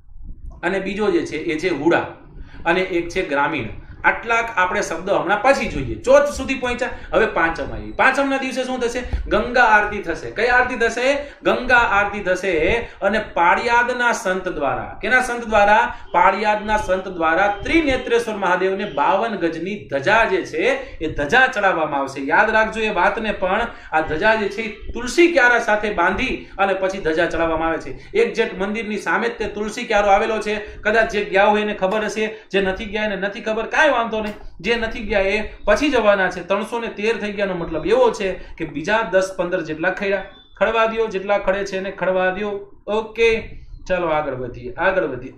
અને બીજો જે છે એ છે હુડા અને એક છે ગ્રામીણ. આટલાક આપણે શબ્દો હમણાં પછી જોઈએ. ચોથ સુધી પહોંચ્યા. હવે પાંચમ આવી. પાંચમના દિવસે શું થશે? ગંગા આરતી થશે. કઈ આરતી થશે? ગંગા આરતી થશે અને પાળિયાદના સંત દ્વારા, કેના સંત દ્વારા? પાળિયાદના સંત દ્વારા ત્રિનેત્રેશ્વર મહાદેવને બાવન ગજની ધજા જે છે એ ધજા ચડાવવામાં આવશે. યાદ રાખજો એ વાતને પણ. આ ધજા જે છે તુલસી ક્યારા સાથે બાંધી અને પછી ધજા ચડાવવામાં આવે છે. એક્ઝેક્ટ મંદિરની સામે જ તે તુલસી ક્યારો આવેલો છે. કદાચ જે ગયા હોય એને ખબર હશે, જે નથી ગયા એને નથી ખબર. કાંઈ વાંધો નહીં, જે નથી ગયા એ પછી જવાના છે. ત્રણસો ને તેર થઈ ગયાનો મતલબ એવો છે કે બીજા દસ પંદર જેટલા ખડ્યા ખડવા દો. જેટલા ખડે છે એને ખડવા દો. ઓકે, ચાલો આગળ વધીએ. આગળ વધીએ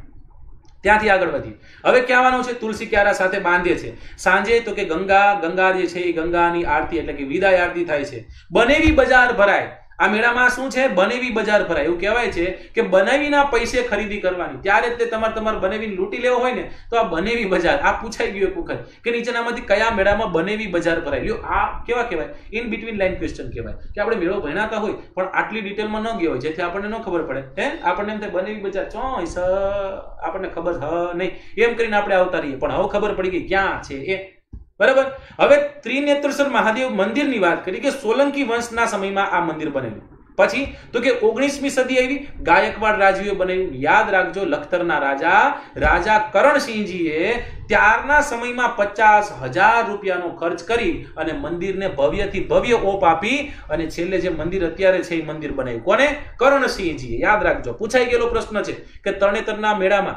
ત્યાંથી આગળ વધીએ. હવે કહેવાનું છે તુલસી ક્યારા સાથે બાંધે છે સાંજે તો કે ગંગા ગંગા જે છે એ ગંગાની આરતી એટલે કે વિદાય આરતી થાય છે. બનેવી બજાર ભરાય. આ મેળામાં શું છે? બનેવી બજાર ભરાય. એવું કહેવાય છે કે બનાવીના પૈસે ખરીદી કરવાની. ત્યારે તે તમારે તમારે બનેવીને લૂંટી લેવો હોય ને તો આ બનેવી બજાર. આ પૂછાઈ ગયું એક વખત કે નીચેનામાંથી કયા મેળામાં બનેવી બજાર ભરાય. લ્યો આ કેવા કહેવાય? ઇન બિટવીન લાઈન ક્વેશ્ચન કહેવાય કે આપણે મેળો ભણાતા હોય પણ આટલી ડિટેલમાં ન ગયો હોય જેથી આપણને ન ખબર પડે. હે આપણને એમ થાય બનેવી બજાર ચોઈસ આપણને ખબર હ નહીં એમ કરીને આપણે આવતા રહીએ. પણ હવે ખબર પડી ગઈ ક્યાં છે એ. બરાબર. હવે ત્રિનેત્રેશ્વર મહાદેવ મંદિરની વાત કરી કે સોલંકી વંશના સમયમાં આ મંદિર બનેલું. પછી તો કે ઓગણીસમી સદી આવી, ગાયકવાડ રાજવીએ બનાવ્યું. યાદ રાખજો લખતરના રાજા રાજા કરણસિંહજીએ ત્યારના સમયમાં પચાસ હજાર રૂપિયાનો ખર્ચ કરી અને મંદિરને ભવ્યથી ભવ્ય ઓપ આપી અને છેલ્લે જે મંદિર અત્યારે છે એ મંદિર બનાવ્યું. કોને? કરણસિંહજીએ. યાદ રાખજો, પૂછાઈ ગયેલો પ્રશ્ન છે કે તરણેતરના મેળામાં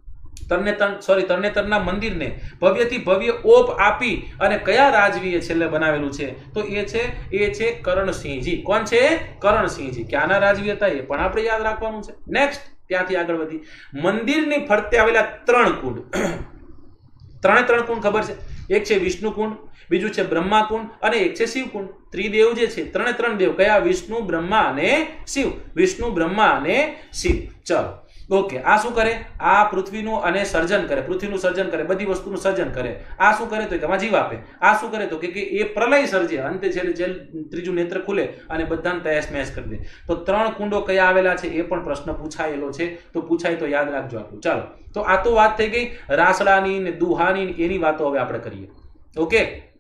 તરણેતર સોરી તરણેતરના મંદિરને ભવ્યથી ભવ્ય ઓપ આપી અને કયા રાજવીએ છેલ્લે બનાવેલું છે? તો એ છે એ છે કરણસિંહજી. કોણ છે? કરણસિંહજી. ક્યાંના રાજવી હતા એ પણ આપણે યાદ રાખવાનું છે. નેક્સ્ટ ત્યાંથી આગળ વધી. મંદિરની ફરતે આવેલા ત્રણ કુંડ. ત્રણે ત્રણ કુંડ ખબર છે? એક છે વિષ્ણુકુંડ, બીજું છે બ્રહ્માકુંડ અને એક છે શિવકુંડ. ત્રિદેવ જે છે ત્રણે ત્રણ દેવ કયા? વિષ્ણુ, બ્રહ્મા અને શિવ. વિષ્ણુ, બ્રહ્મા અને શિવ. ચલો ઓકે, આ શું કરે? આ પૃથ્વીનું અને સર્જન કરે, પૃથ્વીનું સર્જન કરે, બધી વસ્તુનું સર્જન કરે. આ શું કરે? તો કે આમાં જીવ આપે. આ શું કરે? તો કે એ પ્રલય સર્જે, અંતે છેલ્લે ત્રીજું નેત્ર ખુલે અને બધાને તહેસ નહેસ કરી દે. તો ત્રણ કુંડો કયા આવેલા છે એ પણ પ્રશ્ન પૂછાયેલો છે, તો પૂછાય તો યાદ રાખજો આપણું. ચાલો, તો આ તો વાત થઈ ગઈ રાસડાની ને દુહાની, એની વાતો હવે આપણે કરીએ. ઓકે,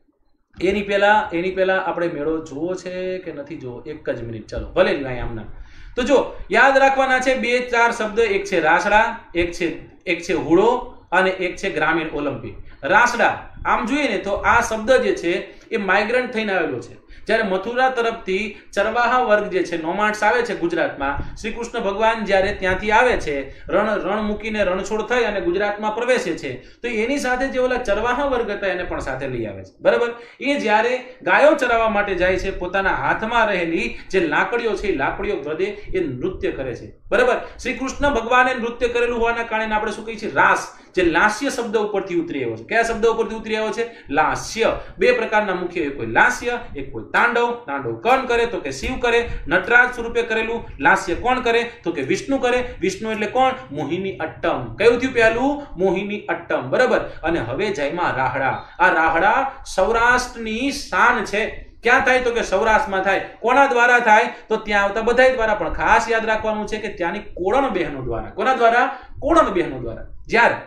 એની પહેલા એની પહેલા આપણે મેળો જોવો છે કે નથી જોવો? એક જ મિનિટ, ચાલો ભલે નહીં આમના. તો જો યાદ રાખવાના છે બે ચાર શબ્દ, એક છે રાસડા, એક છે એક છે હુડો અને એક છે ગ્રામીણ ઓલિમ્પિક. રાસડા આમ જોઈએ ને તો આ શબ્દ જે છે એ માઇગ્રન્ટ થઈને આવેલો છે. જ્યારે મથુરા તરફથી ચરવાહા વર્ગ જે છે, નોમાડ્સ આવે છે ગુજરાતમાં, શ્રી કૃષ્ણ ભગવાન જ્યારે ત્યાંથી આવે છે, રણ રણ મૂકીને રણછોડ થઈ અને ગુજરાતમાં પ્રવેશે છે, તો એની સાથે જે ઓલા ચરવાહા વર્ગ હતા એને પણ સાથે લઈ આવે છે. બરાબર? એ જ્યારે ગાયો ચરાવવા માટે જાય છે, પોતાના હાથમાં રહેલી જે લાકડીઓ છે એ લાકડીઓ વધે એ નૃત્ય કરે છે. બરાબર? શ્રી કૃષ્ણ ભગવાને નૃત્ય કરેલું હોવાના કારણે આપણે શું કહીએ છીએ? રાસ, જે લાસ્ય શબ્દ ઉપરથી ઉતરી આવ્યો છે. કયા શબ્દ ઉપરથી ઉતરી આવ્યો છે? લાસ્ય. બે પ્રકારના મુખ્ય, એક કોઈ લાસ્ય, એક કોઈ તાંડવ. તાંડવ કોણ કરે? તો કે શિવ કરે, નટરાજ સ્વરૂપે કરેલું. લાસ્ય કોણ કરે? તો કે વિષ્ણુ કરે. વિષ્ણુ એટલે કોણ? મોહિની અટ્ટમ. કયું થયું પહેલું? મોહિની અટ્ટમ. બરાબર? અને હવે જયમાં રાહડા. આ રાહડા સૌરાષ્ટ્રની શાન છે. ક્યાં થાય? તો કે સૌરાષ્ટ્રમાં થાય. કોના દ્વારા થાય? તો ત્યાં આવતા બધા દ્વારા, પણ ખાસ યાદ રાખવાનું છે કે ત્યાંની કોળણ બહેનો દ્વારા. કોના દ્વારા? કોળણ બહેનો દ્વારા. જ્યારે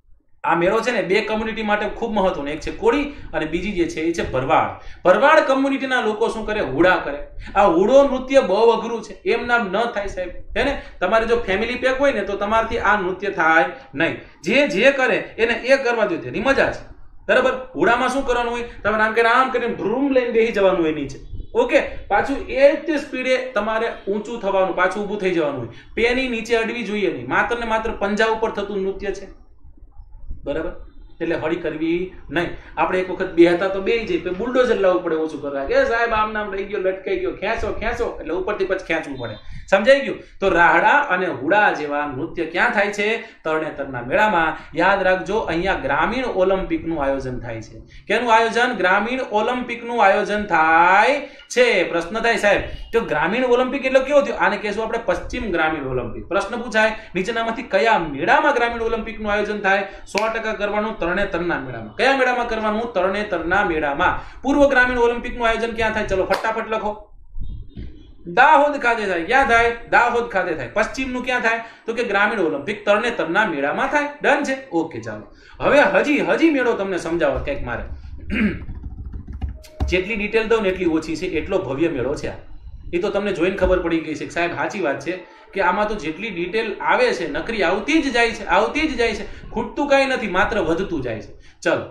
આ મેળો છે ને બે કમ્યુનિટી માટે ખૂબ મહત્વનો, એક છે કોળી અને બીજી જે છે એ છે ભરવાડ. ભરવાડ કમ્યુનિટીના લોકો શું કરે? હુડા કરે. આ હુડો નૃત્ય બહુ અઘરું છે, એમ નામ ન થાય સાહેબ, હે ને? તમારે જો ફેમિલી પેક હોય ને તો તમારાથી આ નૃત્ય થાય નહીં. જે જે કરે એને એ કરવા દો, તેની મજા છે. બરાબર? હુડામાં શું કરવાનું હોય? તમે આમ કે આમ કરીને ભ્રૂમ લઈને બેસી જવાનું હોય નીચે. ઓકે, પાછું એ જ સ્પીડે તમારે ઊંચું થવાનું, પાછું ઊભું થઈ જવાનું હોય. પેની નીચે અડવી જોઈએ નહીં. માત્ર ને માત્ર પંજા ઉપર થતું નૃત્ય છે. બરાબર? એટલે હળી કરવી નહીં. આપણે એક વખત બે હતા તો બે જઈએ, બુલડોઝર લાવવું પડે ઓછું કરવા, કે સાહેબ આમ નામ રહી ગયો, લટકાઈ ગયો, ખેંચો ખેંચો, એટલે ઉપરથી પછી ખેંચવું પડે. સમજાઈ ગયું? તો રાહડા અને હુડા જેવા નૃત્ય ક્યાં થાય છે? તરણેતરના મેળામાં. યાદ રાખજો, અહીંયા ગ્રામીણ ઓલિમ્પિક નું આયોજન થાય છે. કેનું આયોજન? ગ્રામીણ ઓલિમ્પિક નું આયોજન થાય છે. પ્રશ્ન થાય સાહેબ, તો ગ્રામીણ ઓલિમ્પિક એટલે કેવો થયો? આને કહેશું આપણે પશ્ચિમ ગ્રામીણ ઓલિમ્પિક. પ્રશ્ન પૂછાય, નીચેનામાંથી કયા મેળામાં ગ્રામીણ ઓલિમ્પિક નું આયોજન થાય? સો ટકા કરવાનું તરણેતરના મેળામાં. કયા મેળામાં કરવાનું? તરણેતરના મેળામાં. પૂર્વ ગ્રામીણ ઓલિમ્પિક નું આયોજન ક્યાં થાય? ચલો ફટાફટ લખો. દાહોદ ખાતે થાય. ક્યાં થાય? દાહોદ ખાતે થાય. પશ્ચિમ નું ક્યાં થાય? તો કે ગ્રામીણ ઓલિમ્પિક તરણેતરના મેળામાં થાય. ડન છે? ઓકે, ચાલો હવે હજી હજી મેળો તમને સમજાવો કંઈક મારે. જેટલી ડિટેલ દઉં ને એટલી ઓછી છે, એટલો ભવ્ય મેળો છે. એ તો તમને જોઈને ખબર પડી ગઈ છે સાહેબ, સાચી વાત છે કે આમાં તો જેટલી ડિટેલ આવે છે નકરી આવતી જ જાય છે, આવતી જ જાય છે. ખૂટતું કઈ નથી, માત્ર વધતું જાય છે. ચલો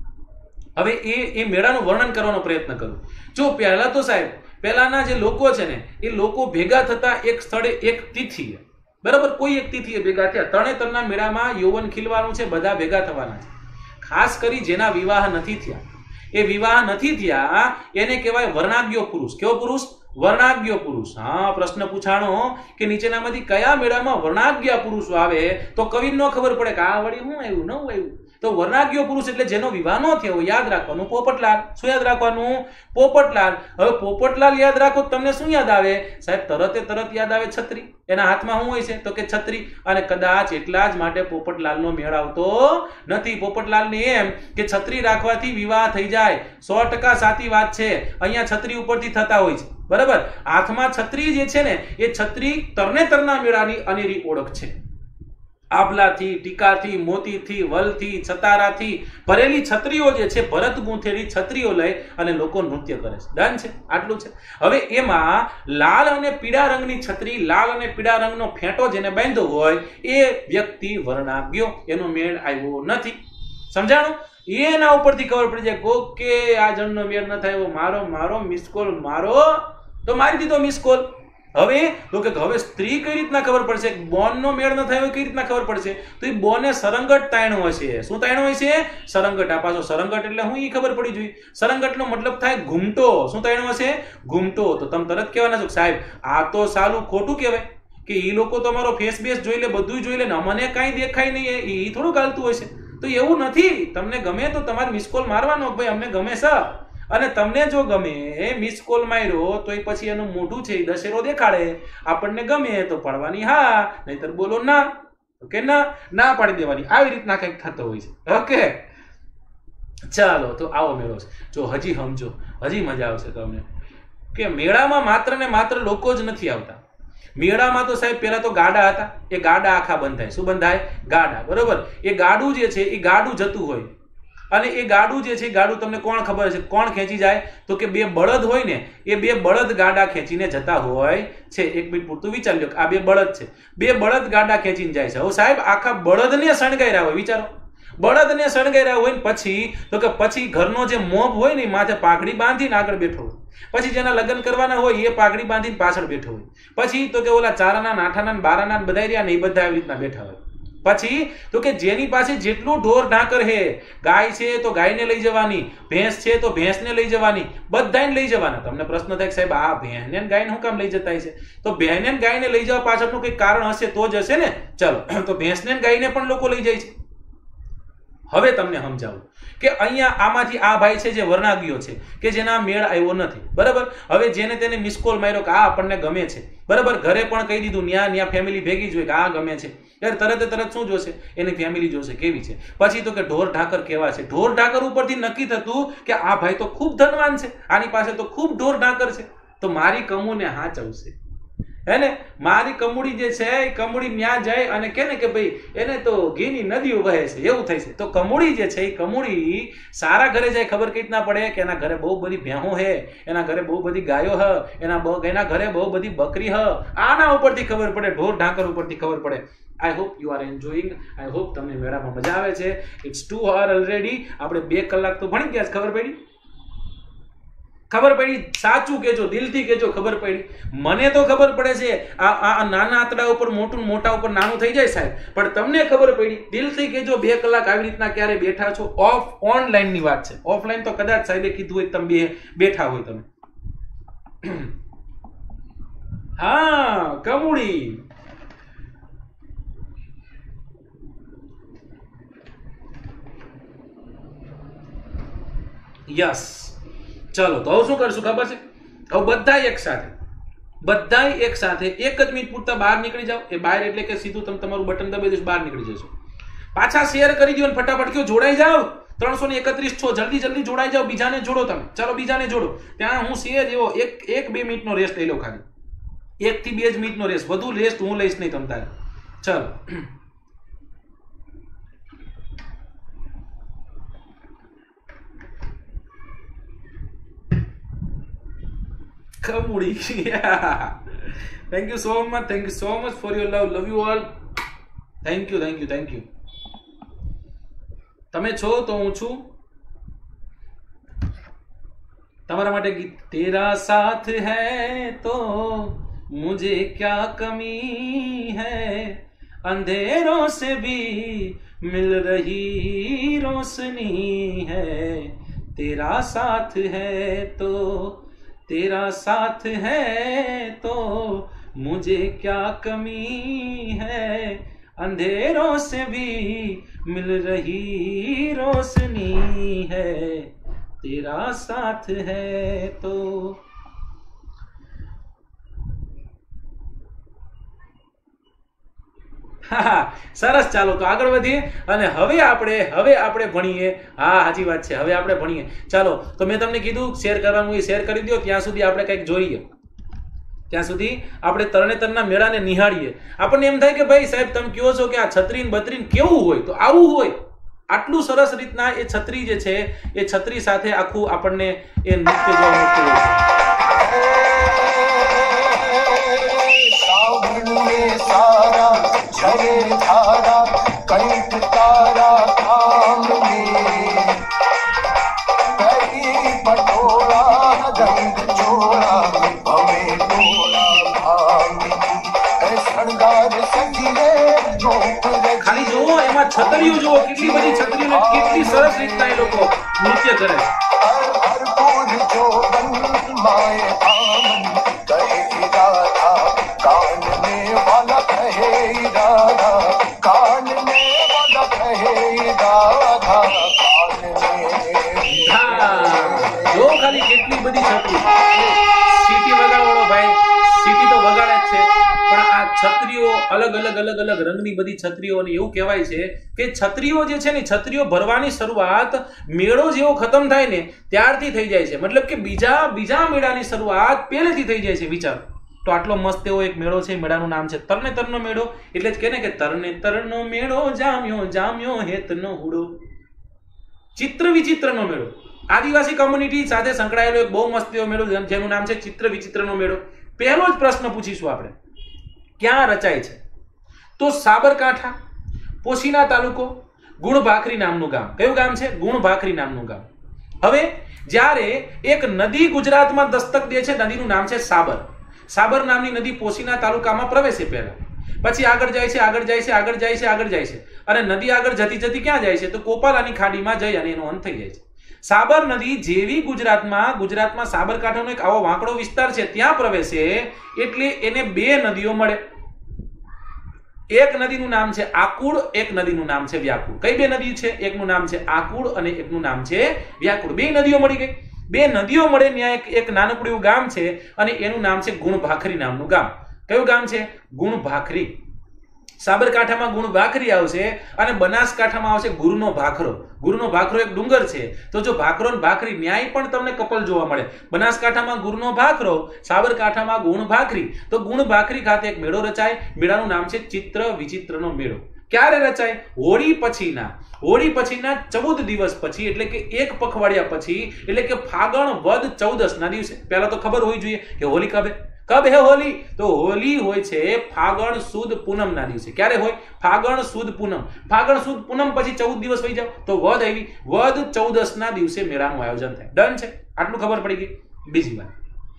હવે એ એ મેળાનું વર્ણન કરવાનો પ્રયત્ન કરું. જો પહેલા તો સાહેબ, પહેલાના જે લોકો છે ને એ લોકો ભેગા થતા એક સ્થળે એક તિથિએ, બરાબર, કોઈ એક તિથિએ ભેગા થયા. તરણેતરના મેળામાં યૌવન ખીલવાનું છે, બધા ભેગા થવાના છે. ખાસ કરી જેના વિવાહ નથી થયા, એ વિવાહ નથી થયા એને કહેવાય વર્ણાગ્યો પુરુષ. કેવો પુરુષ? વર્ણાગ્યો પુરુષ. હા, પ્રશ્ન પૂછાણો કે નીચેનામાંથી કયા મેળામાં વર્ણાગ્યા પુરુષો આવે? તો કવિ ન ખબર પડે કે આ વળી હું આવ્યું ન આવ્યું. તો વર્ણાગ્યો પુરુષ એટલે જેનો વિવાહ ન થયો. યાદ રાખવાનું પોપટલાલ. શું યાદ રાખવાનું? પોપટલાલ. હવે પોપટલાલ યાદ રાખો, તમને શું યાદ આવે સાહેબ? તરતે તરત યાદ આવે છત્રી. એના હાથમાં શું હોય છે? તો કે છત્રી. અને કદાચ એટલા જ માટે પોપટલાલનો મેળ આવતો નથી. પોપટલાલને એમ કે છત્રી રાખવાથી વિવાહ થઈ જાય. સો ટકા સાચી વાત છે. અહીંયા છત્રી ઉપરથી થતા હોય છે. બરાબર? હાથમાં છત્રી જે છે ને એ છત્રી તરણેતરના મેળાની અનેરી ઓળખ છે. આભલાથી, ટીકાથી, મોતીથી, વલથી, છતારાથી ભરેલી છત્રીઓ જે છે, ભરત ગૂંથેલી છત્રીઓ લઈ અને લોકો નૃત્ય કરે છે. ડન છે? આટલું છે. હવે એમાં લાલ અને પીળા રંગની છત્રી, લાલ અને પીળા રંગનો ફેંટો જેને બાંધ્યો હોય એ વ્યક્તિ વર્ણાગ્યો. એનો મેળ આવ્યો નથી. સમજાણું? એના ઉપરથી ખબર પડી જાય ઓકે આ જણનો મેળ ન થાય, મારો મારો મિસકોલ મારો તો મારી દીધો મિસકોલ. હવે તો કે હવે સ્ત્રી કઈ રીતના ખબર પડશે? બોનનો મેળ ન થાય કઈ રીતના ખબર પડશે? તો એ બોને સરંગટ તાણ્યો હશે. શું તાણ્યો હોય છે? સરંગટ. આ પાછો સરંગટ એટલે હું એ ખબર પડી જોઈએ. સરંગટનો મતલબ થાય ઘૂમટો. શું તાણ્યો હશે? ઘૂમટો. તો તમે તરત કહેવાના છો સાહેબ આ તો સાલું ખોટું કહેવાય કે એ લોકો તમારો ફેસ બેસ જોઈ લે, બધું જોઈ લે ને અમને કાંઈ દેખાય નહીં, એ થોડું ગાલતું હોય છે. તો એવું નથી. તમને ગમે તો તમારે મિસકોલ મારવાનો ભાઈ અમને ગમે છે. અને તમને જો ગમે મિસ કોલ માર્યો તો એ પછી એનું મોઢું છે એ દશેરો દેખાડે, આપણને ગમે તો પડવાની હા, નહીતર બોલો ના. ઓકે, ના ના પાડી દેવાની. આવી રીતના કંઈક થતો હોય છે. ઓકે, ચાલો તો આવો મેળો છે. જો હજી સમજો, હજી મજા આવશે તમને કે મેળામાં માત્ર ને માત્ર લોકો જ નથી આવતા. મેળામાં તો સાહેબ પેલા તો ગાડા હતા, એ ગાડા આખા બંધાય. શું બંધાય? ગાડા. બરોબર. એ ગાડું જે છે એ ગાડું જતું હોય, અને એ ગાડું જે છે ગાડું તમને કોણ ખબર છે કોણ ખેંચી જાય? તો કે બે બળદ હોય ને, એ બે બળદ ગાડા ખેંચીને જતા હોય છે. એક મિનિટ પૂરતું વિચાર લો, આ બે બળદ છે, બે બળદ ગાડા ખેંચીને જાય છે. હવે સાહેબ આખા બળદને શણગાર્યા હોય, વિચારો, બળદને શણગાર્યા હોય ને પછી તો કે પછી ઘરનો જે મોભ હોય ને માથે પાઘડી બાંધીને આગળ બેઠો હોય, પછી જેના લગ્ન કરવાના હોય એ પાઘડી બાંધીને પાછળ બેઠો હોય, પછી તો કે ઓલા ચારાના નાઠાના બારાના બધા રહ્યા ને એ બધા આવી રીતના બેઠા હોય. પછી તો કે જેની પાસે જેટલું ઢોર ઢાંકર હે, ગાય છે તો ગાયને લઈ જવાની, ભેંસ છે તો ભેંસને લઈ જવાની, બધાને લઈ જવાના. તમને પ્રશ્ન થાય સાહેબ આ ભેંસને ગાયને શું કામ લઈ જતા છે? તો ભેંસને ગાયને લઈ જવા પાછળનું કંઈક કારણ હશે તો જ હશે ને. ચલો, તો ભેંસને ગાયને પણ લોકો લઈ જાય છે. હવે તમને સમજાવું કે અહીંયા આમાંથી આ ભાઈ છે જે વર્ણાગીઓ છે કે જેના મેળ આવ્યો નથી. બરાબર. હવે જેને તેને મિસકોલ માર્યો કે આ આપણને ગમે છે, બરાબર, ઘરે પણ કહી દીધું, ન્યા ન્યા ફેમિલી ભેગી જોઈએ કે આ ગમે છે, ત્યારે તરત તરત શું જોશે? એની ફેમિલી જોશે કેવી છે. પછી તો કે ઢોર ઢાકર કેવા છે. ઢોર ઢાકર ઉપરથી નક્કી થતું કે આ ભાઈ તો ખૂબ ધનવાન છે, આની પાસે તો ખૂબ ઢોર ઢાકર છે, તો મારી કમુને હાચવશે. હે ને, મારી કમુડી જે છે એ કમુડી ન્યા જાય અને કે ને કે ભાઈ એને તો ઘીની નદીઓ વહે છે, એવું થાય છે. તો કમુડી જે છે એ કમુડી સારા ઘરે જાય, ખબર કઈ રીતના પડે કે એના ઘરે બહુ બધી ભેહો હે, એના ઘરે બહુ બધી ગાયો હ, એના એના ઘરે બહુ બધી બકરી હ. આના ઉપરથી ખબર પડે, ઢોર ઢાંકર ઉપરથી ખબર પડે. આઈ hope you are enjoying. I hope તમને મેળામાં મજા આવે છે. It's to our already. આપણે બે કલાક તો ભણી ગયા. ખબર પડી? ખબર પડી? સાચું કેજો, દિલથી કેજો, ખબર પડી? મને તો ખબર પડે છે આ આ નાના આતડા ઉપર મોટું, મોટા ઉપર નાનું થઈ જાય સાહેબ, પણ તમને ખબર પડી? દિલથી કેજો. બે કલાક આવી રીતના ક્યારે બેઠા છો? ઓફ ઓનલાઈન ની વાત છે. ઓફલાઈન તો કદાચ સાહેબે કીધું હોય તમે બે બેઠા હોય તમે. હા, કમુડી. યસ. ચલો, તો હવે શું કરશું ખબર છે? હવે બધા એક સાથે, બધા એક સાથે એક જ મિનિટ પૂરતા બહાર નીકળી જાઓ. એ બહાર એટલે કે સીધું તમે તમારું બટન દબાવી દેશો, બહાર નીકળી જશો. પાછા શેર કરી દો અને ફટાફટ કયો જોડાઈ જાઓ. ત્રણસો ને એકત્રીસ છો, જલ્દી જલ્દી જોડાઈ જાઓ. બીજાને જોડો તમે. ચાલો બીજાને જોડો. ત્યાં હું શેર એવો એક એક બે મિનિટનો રેસ્ટ લઈ લઉં, ખાલી એક થી બે જ મિનિટનો રેસ્ટ. વધુ રેસ્ટ હું લઈશ નહીં તમ તારે. ચાલો, કમુડી. Thank you so much, thank you so much for your love. Love you all. Thank you, thank you, thank you. તમે છો તો હું છું. તમારા માટે ગીત. તેરા સાથ હૈ તો મુझे क्या कमी है, अंधेरों से भी मिल रही रोशनी है, तेरा साथ है तो तेरा साथ है तो मुझे क्या कमी है, अंधेरों से भी मिल रही रोशनी है, तेरा साथ है तो. હા, સરસ. ચાલો તો આગળ વધીએ અને હવે આપણે હવે આપણે ભણીએ. હા, સાચી વાત છે. હવે આપણે ભણીએ. ચાલો, તો મેં તમને કીધું શેર કરવાનું, એ શેર કરી દો. ત્યાં સુધી આપણે કંઈક જોઈએ, ત્યાં સુધી આપણે તરણેતરના મેળાને નિહાળીએ. આપણને એમ થાય કે ભાઈ સાહેબ તમે કહો છો કે આ છત્રીન બત્રીન કેવું હોય, તો આવું હોય. આટલું સરસ રીતના એ છત્રી જે છે એ છત્રી સાથે આખું આપણને એ નૃત્ય જોવા મળતું હોય છે. झरे धारा कंठ तारा थाम में, कई पटोला रंग चोला भवे डोला भांगी, शृंगार सजिए रूप रे. ખાલી જુઓ એમાં છત્રીઓ જુઓ, કેટલી બધી છત્રીઓ, કેટલી સરસ રીતના એ લોકો નૃત્ય કરે. ભરપૂર જોબન માય આમન કહે રાધા, કાન में वाला कहे राधा, कान में वाला कहे राधा, कान में. રંગની બધી છત્રી, સીટી વગાડવાળો ભાઈ સીટી તો વગાડે જ છે, પણ આ છત્રીઓ અલગ અલગ અલગ અલગ રંગની બધી છત્રીઓ, અને એવું કહેવાય છે કે છત્રીઓ જે છે ને છત્રીઓ ભરવાની શરૂઆત મેળો જેવો ખતમ થાય ને ત્યારથી થઈ જાય છે, મતલબ કે બીજા બીજા મેળાની શરૂઆત પહેલેથી થઈ જાય છે. વિચારો તો આટલો મસ્ત એવો એક મેળો છે, મેળાનું નામ છે તરણેતરનો મેળો. એટલે જ કહે ને કે તરણેતરનો મેળો જામ્યો જામ્યો હેતનો હુડો. ચિત્ર વિચિત્રનો મેળો, આદિવાસી કમ્યુનિટી સાથે સંકળાયેલો એક બહુ મસ્ત એવો મેળો જેનું નામ છે ચિત્ર વિચિત્રનો મેળો. પહેલો જ પ્રશ્ન પૂછીશું આપણે, ક્યાં રચાય છે? તો સાબરકાંઠા, પોશીના તાલુકો, ગુણભાખરી નામનું ગામ. કયું ગામ છે? ગુણભાખરી નામનું ગામ. હવે જ્યારે એક નદી ગુજરાતમાં દસ્તક દે છે, નદીનું નામ છે સાબર. સાબર નામની નદી પોશીના તાલુકામાં પ્રવેશે પહેલા, પછી આગળ જાય છે આગળ જાય છે આગળ જાય છે આગળ જાય છે અને નદી આગળ જતી જતી ક્યાં જાય છે? તો કોપાલાની ખાડીમાં જઈ અને એનો અંત થઈ જાય છે. સાબર નદી જેવી ગુજરાતમાં ગુજરાતમાં સાબરકાંઠાનો એક આવો વાંકડો વિસ્તાર છે ત્યાં પ્રવેશે એટલે એને બે નદીઓ મળે. એક નદીનું નામ છે આકુળ, એક નદીનું નામ છે વ્યાકુળ. કઈ બે નદી છે? એકનું નામ છે આકુળ અને એકનું નામ છે વ્યાકુળ. બે નદીઓ મળી ગઈ. બે નદીઓ મળે ત્યાં એક એક નાનકડું એવું ગામ છે અને એનું નામ છે ગુણભાખરી નામનું ગામ. કયું ગામ છે? ગુણભાખરી. સાબરકાંઠામાં ગુણભાખરી આવશે અને બનાસકાંઠામાં આવશે ગુરુનો ભાખરો. ગુરુનો ભાખરો એક ડુંગર છે, તો જો ભાખરો ને ભાખરી ન્યાય પણ તમને કપલ જોવા મળે. બનાસકાંઠામાં ગુરુનો ભાખરો, સાબરકાંઠામાં ગુણભાખરી. તો ગુણભાખરી ખાતે એક મેળો રચાય. મેળાનું નામ છે ચિત્ર વિચિત્રનો મેળો. ક્યારે રચાય? હોળી પછીના હોળી પછીના ચૌદ દિવસ પછી, એટલે કે એક પખવાડિયા પછી, એટલે કે ફાગણ વદ ચૌદસ ના દિવસે. પહેલા તો ખબર હોવી જોઈએ કે હોલી કબે કબ હે હોલી? તો હોલી હોય છે ફાગણ સુદ પૂનમ ના દિવસે. ક્યારે હોય? ફાગણ સુદ પૂનમ. ફાગણ સુદ પૂનમ પછી ચૌદ દિવસ વહી જાવ તો વદ આવી, વદ ચૌદસ ના દિવસે મેળાનું આયોજન થાય. ડન છે? આટલું ખબર પડી ગઈ. બીજી વાત,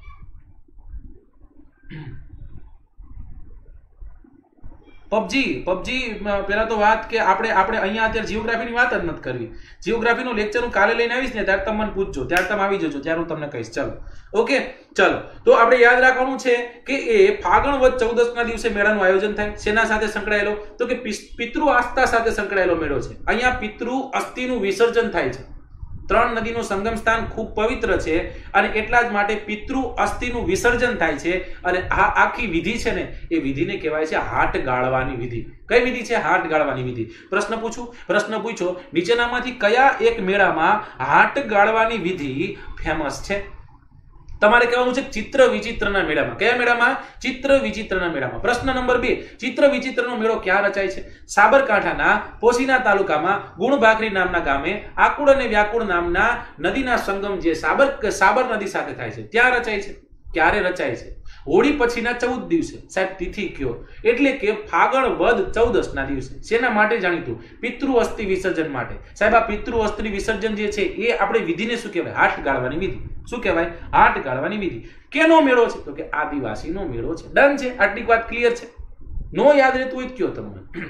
પબજી પબજી પેલા તો વાત કે આપણે આપણે અહીંયા અત્યારે જીઓગ્રાફીની વાત જ નથી કરવી. જીઓગ્રાફીનું લેક્ચર હું કાલે લઈને આવીશ ને ત્યારે તમે મને પૂછજો, ત્યારે તમે આવી જજો, ત્યારે હું તમને કહીશ. ચાલો ઓકે, ચાલો તો આપણે યાદ રાખવાનું છે કે એ ફાગણ વદ ચૌદસ ના દિવસે મેળાનું આયોજન થાય. શેના સાથે સંકળાયેલો? તો કે પિતૃ આસ્થા સાથે સંકળાયેલો મેળો છે. અહીંયા પિતૃ અસ્થિનું વિસર્જન થાય છે. ત્રણ નદીનું સંગમ સ્થાન ખૂબ પવિત્ર છે અને એટલા જ માટે પિતૃ અસ્થિનું વિસર્જન થાય છે. અને આ આખી વિધિ છે ને એ વિધિને કહેવાય છે હાટ ગાળવાની વિધિ. કઈ વિધિ છે? હાટ ગાળવાની વિધિ. પ્રશ્ન પૂછું પ્રશ્ન પૂછો નીચેનામાંથી કયા એક મેળામાં હાટ ગાળવાની વિધિ ફેમસ છે? તમારે કહેવાનું છે ચિત્ર વિચિત્રના મેળામાં. કયા મેળામાં? ચિત્ર વિચિત્રના મેળામાં. પ્રશ્ન નંબર બે, ચિત્ર વિચિત્રનો મેળો ક્યાં રચાય છે? સાબરકાંઠાના પોશીના તાલુકામાં ગુણભાખરી નામના ગામે આકુળ અને વ્યાકુળ નામના નદીના સંગમ જે સાબર સાબર નદી સાથે થાય છે ત્યાં રચાય છે. ક્યારે રચાય છે? હોળી પછીના ચૌદ દિવસે. સાહેબ તિથિ કયો? એટલે કે ફાગણ વદ ચૌદસ ના દિવસે. શેના માટે જાણીતું? પિતૃ અસ્થિ વિસર્જન માટે. સાહેબ આ પિતૃ અસ્થિ વિસર્જન જે છે એ આપણે વિધિને શું કહેવાય? હાટ ગાળવાની વિધિ. શું કહેવાય? હાટ ગાળવાની વિધિ. કેનો મેળો છે? તો કે આદિવાસીનો મેળો છે. ડન છે? આટલી વાત ક્લિયર છે? નો યાદ રહેતું હોય કયો તમને?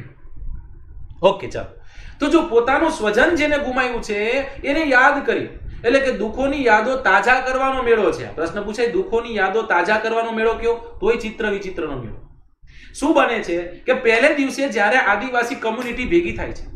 ઓકે ચાલો. તો જો પોતાનું સ્વજન જેને ગુમાવ્યું છે એને યાદ કરી, એટલે કે દુઃખોની યાદો તાજા કરવાનો મેળો છે. પ્રશ્ન પૂછાય દુઃખોની યાદો તાજા કરવાનો મેળો કયો? તોય ચિત્ર વિચિત્રનો મેળો. શું બને છે કે પહેલે દિવસે જ્યારે આદિવાસી કમ્યુનિટી ભેગી થાય છે,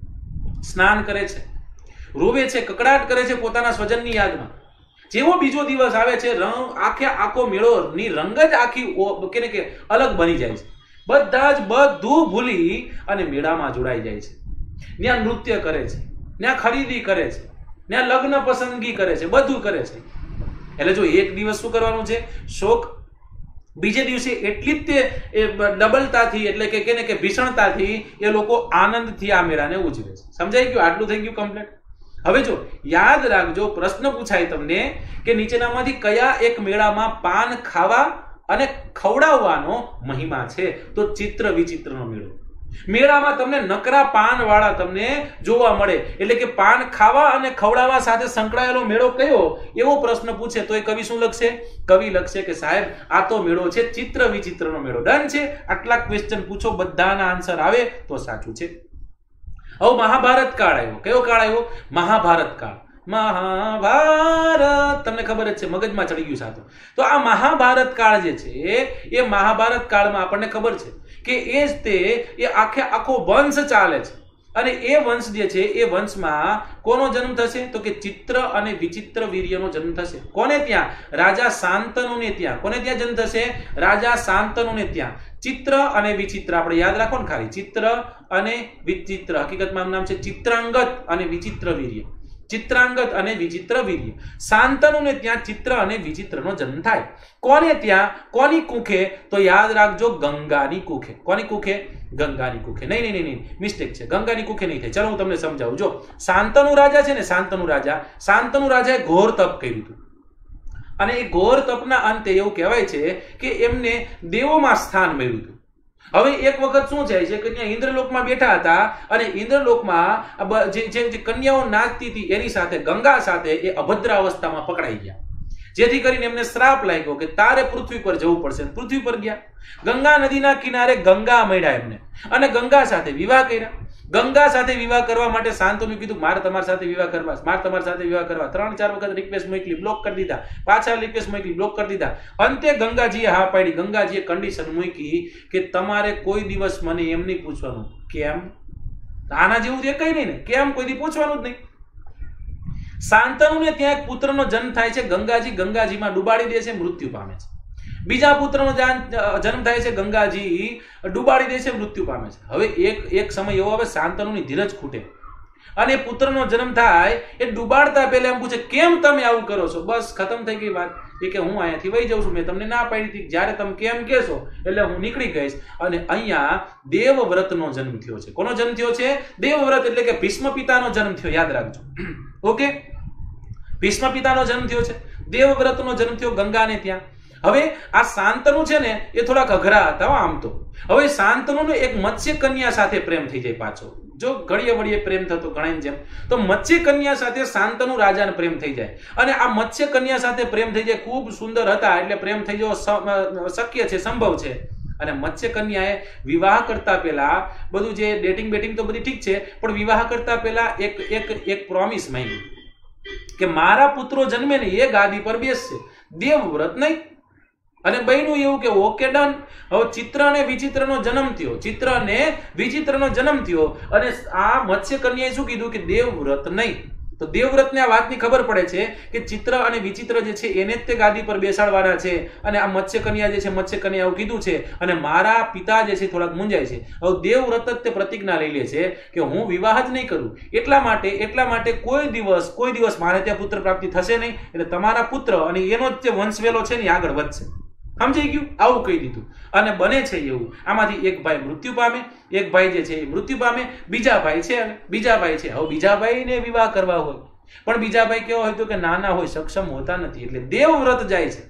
સ્નાન કરે છે, રોવે છે, કકડાટ કરે છે પોતાના સ્વજનની યાદમાં, જેવો બીજો દિવસ આવે છે રંગ આખે આખો મેળો ની રંગ જ આખી કે કે અલગ બની જાય છે. બધા જ બધું ભૂલી અને મેળામાં જોડાઈ જાય છે. ત્યાં નૃત્ય કરે છે, ત્યાં ખરીદી કરે છે, ત્યાં લગ્ન પસંદગી કરે છે, બધું કરે છે. એટલે જો એક દિવસ શું કરવાનું છે? શોક. બીજે દિવસે એટલી જ તે ડબલતાથી એટલે કે કેને કે ભીષણતાથી એ લોકો આનંદથી આ મેળાને ઉજવે છે. સમજાઈ ગયું? આટલું થઈ ગયું કમ્પ્લીટ. હવે જો યાદ રાખજો, પ્રશ્ન પૂછાય તમને કે નીચેનામાંથી કયા એક મેળામાં પાન ખાવા અને ખવડાવવાનો મહિમા છે? તો ચિત્ર વિચિત્રનો મેળો. મેળામાં તમને નકરા પાન વાળા તમને જોવા મળે. એટલે કે પાન ખાવા અને ખવડાવવા સાથે સંકળાયેલો મેળો કયો? એવો પ્રશ્ન પૂછે તો એ કવિ શું લખશે? કવિ લખશે કે સાહેબ આ તો મેળો છે ચિત્ર વિચિત્રનો મેળો. ડન છે? આટલા ક્વેશ્ચન પૂછો, બધાના આન્સર આવે તો સાચું છે. હવે મહાભારત કાળ આવ્યો. કયો કાળ આવ્યો? મહાભારત કાળ. મહાભારત તમને ખબર જ છે, મગજમાં ચડી ગયું સાતું. તો આ મહાભારત કાળ જે છે એ મહાભારત કાળમાં આપણને ખબર છે કે એ જ તે એ આખે આખો વંશ ચાલે છે. અને એ વંશ જે છે એ વંશમાં કોનો જન્મ થશે તો કે ચિત્ર અને વિચિત્ર વીર્યનો જન્મ થશે. કોને ત્યાં? રાજા શાંતનુને ત્યાં. કોને ત્યાં જન્મ થશે? રાજા શાંતનુને ત્યાં. ચિત્ર અને વિચિત્ર આપણે યાદ રાખો ને ખાલી, ચિત્ર અને વિચિત્ર. હકીકતમાં નામ છે ચિત્રાંગત અને વિચિત્ર વીર્ય. ચિત્રાંગત અને વિચિત્ર વીર્ય. શાંતનુને ત્યાં ચિત્ર અને વિચિત્રનો જન્મ થાય. કોને ત્યાં? કોની કુખે? તો યાદ રાખજો, ગંગાની કુખે. કોની કુખે? ગંગાની કુખે. નહીં નહીં નહીં મિસ્ટેક છે, ગંગાની કુખે નહીં થાય. ચલો હું તમને સમજાવું. જો શાંતનુ રાજા છે ને, શાંતનુ રાજા શાંતનુ રાજાએ ઘોર તપ કર્યું હતું. અને એ ઘોર તપના અંતે એવું કહેવાય છે કે એમને દેવોમાં સ્થાન મળ્યું હતું. હવે એક વખત શું થાય છે કે ત્યાં ઇન્દ્રલોકમાં બેઠા હતા અને ઇન્દ્રલોકમાં જે જે કન્યાઓ નાચતી હતી એની સાથે, ગંગા સાથે એ અભદ્ર અવસ્થામાં પકડાઈ ગયા, જેથી કરીને એમને શ્રાપ લાગ્યો કે તારે પૃથ્વી પર જવું પડશે. પૃથ્વી પર ગયા, ગંગા નદીના કિનારે ગંગા મળ્યા એમને અને ગંગા સાથે વિવાહ કર્યા. ગંગા સાથે વિવાહ કરવા માટે શાંતનુએ કીધું મારે તમારી સાથે વિવાહ કરવા, મારે તમારી સાથે વિવાહ કરવા. ત્રણ ચાર વખત રિક્વેસ્ટ મોકલી, બ્લોક કરી દીધા. પાછા રિક્વેસ્ટ મોકલી, બ્લોક કરી દીધા. અંતે ગંગાજીએ હા પાડી. ગંગાજીએ કન્ડિશન મૂકી કે તમારે કોઈ દિવસ મને એમ નહીં પૂછવાનું કેમ. આના જેવું જે કઈ નહીં ને, કેમ કોઈ દી પૂછવાનું જ નહીં. શાંતનુને ત્યાં એક પુત્રનો જન્મ થાય છે. ગંગાજી ગંગાજીમાં ડુબાડી દે છે, મૃત્યુ પામે છે. બીજા પુત્રનો જન્મ થાય છે, ગંગાજી ડુબાડી દે છે, મૃત્યુ પામે છે. હવે એક એક સમય એવો આવે શાંતનુની ધીરજ ખૂટે અને પુત્રનો જન્મ થાય. એ ડુબાડતા પહેલા એમ પૂછે કેમ તમે આવું કરો છો? બસ ખતમ થઈ ગઈ વાત. એ કે હું અહીંયાથી વહી જાઉં છું, મેં તમને ના પાડી હતી, જ્યારે તમે કેમ કહેશો એટલે હું નીકળી ગઈશ. અને અહીંયા દેવવ્રતનો જન્મ થયો છે. કોનો જન્મ થયો છે? દેવવ્રત એટલે કે ભીષ્મ પિતાનો જન્મ થયો. યાદ રાખજો. ઓકે, ભીષ્મ પિતાનો જન્મ થયો છે, દેવવ્રતનો જન્મ થયો ગંગાને ત્યાં. હવે આ શાંતનુ છે ને એ થોડાક અઘરા હતા આમ તો. હવે શાંતનુનો એક મત્સ્ય કન્યા સાથે પ્રેમ થઈ જાય પાછો. જો ઘડીએ વળીએ પ્રેમ થતો ઘણાની જેમ, તો મત્સ્ય કન્યા સાથે શાંતનુ રાજાને પ્રેમ થઈ જાય. અને આ મત્સ્ય કન્યા સાથે પ્રેમ થઈ જાય, ખૂબ સુંદર હતા એટલે પ્રેમ થઈ જવો શક્ય છે, સંભવ છે. અને મત્સ્ય કન્યાએ વિવાહ કરતા પહેલા બધું જે ડેટિંગ બેટિંગ તો બધી ઠીક છે, પણ વિવાહ કરતા પહેલા એક એક એક પ્રોમિસ માંગી કે મારા પુત્રો જન્મે ને એ ગાદી પર બેસશે, દેવવ્રત નહીં. અને બહેનું એવું કે ઓકે ડન. હવે ચિત્ર અને વિચિત્રનો જન્મ થયો, ચિત્ર અને વિચિત્રનો જન્મ થયો અને આ મત્સ્ય કન્યાએ શું કીધું કે દેવવ્રત નહીં. તો દેવવ્રતને આ વાતની ખબર પડે છે કે ચિત્ર અને વિચિત્ર જે છે એને જ તે ગાદી પર બેસાડવાના છે. અને આ મત્સ્ય કન્યા જે છે, મત્સ્ય કન્યા એવું કીધું છે અને મારા પિતા જે છે થોડાક મૂંઝાય છે. હવે દેવવ્રત જ તે પ્રતિજ્ઞા લઈ લે છે કે હું વિવાહ જ નહીં કરું. એટલા માટે એટલા માટે કોઈ દિવસ કોઈ દિવસ મારે ત્યાં પુત્ર પ્રાપ્તિ થશે નહીં. એટલે તમારા પુત્ર અને એનો જ જે વંશવેલો છે ને આગળ વધશે. સમજાઈ ગયું? આવું કહી દીધું. અને બને છે એવું, આમાંથી એક ભાઈ મૃત્યુ પામે, એક ભાઈ જે છે એ મૃત્યુ પામે, બીજા ભાઈ છે બીજા ભાઈ છે હવે બીજા ભાઈને વિવાહ કરવા હોય, પણ બીજા ભાઈ કેવો હોય તો કે નાના હોય, સક્ષમ હોતા નથી. એટલે દેવવ્રત જાય છે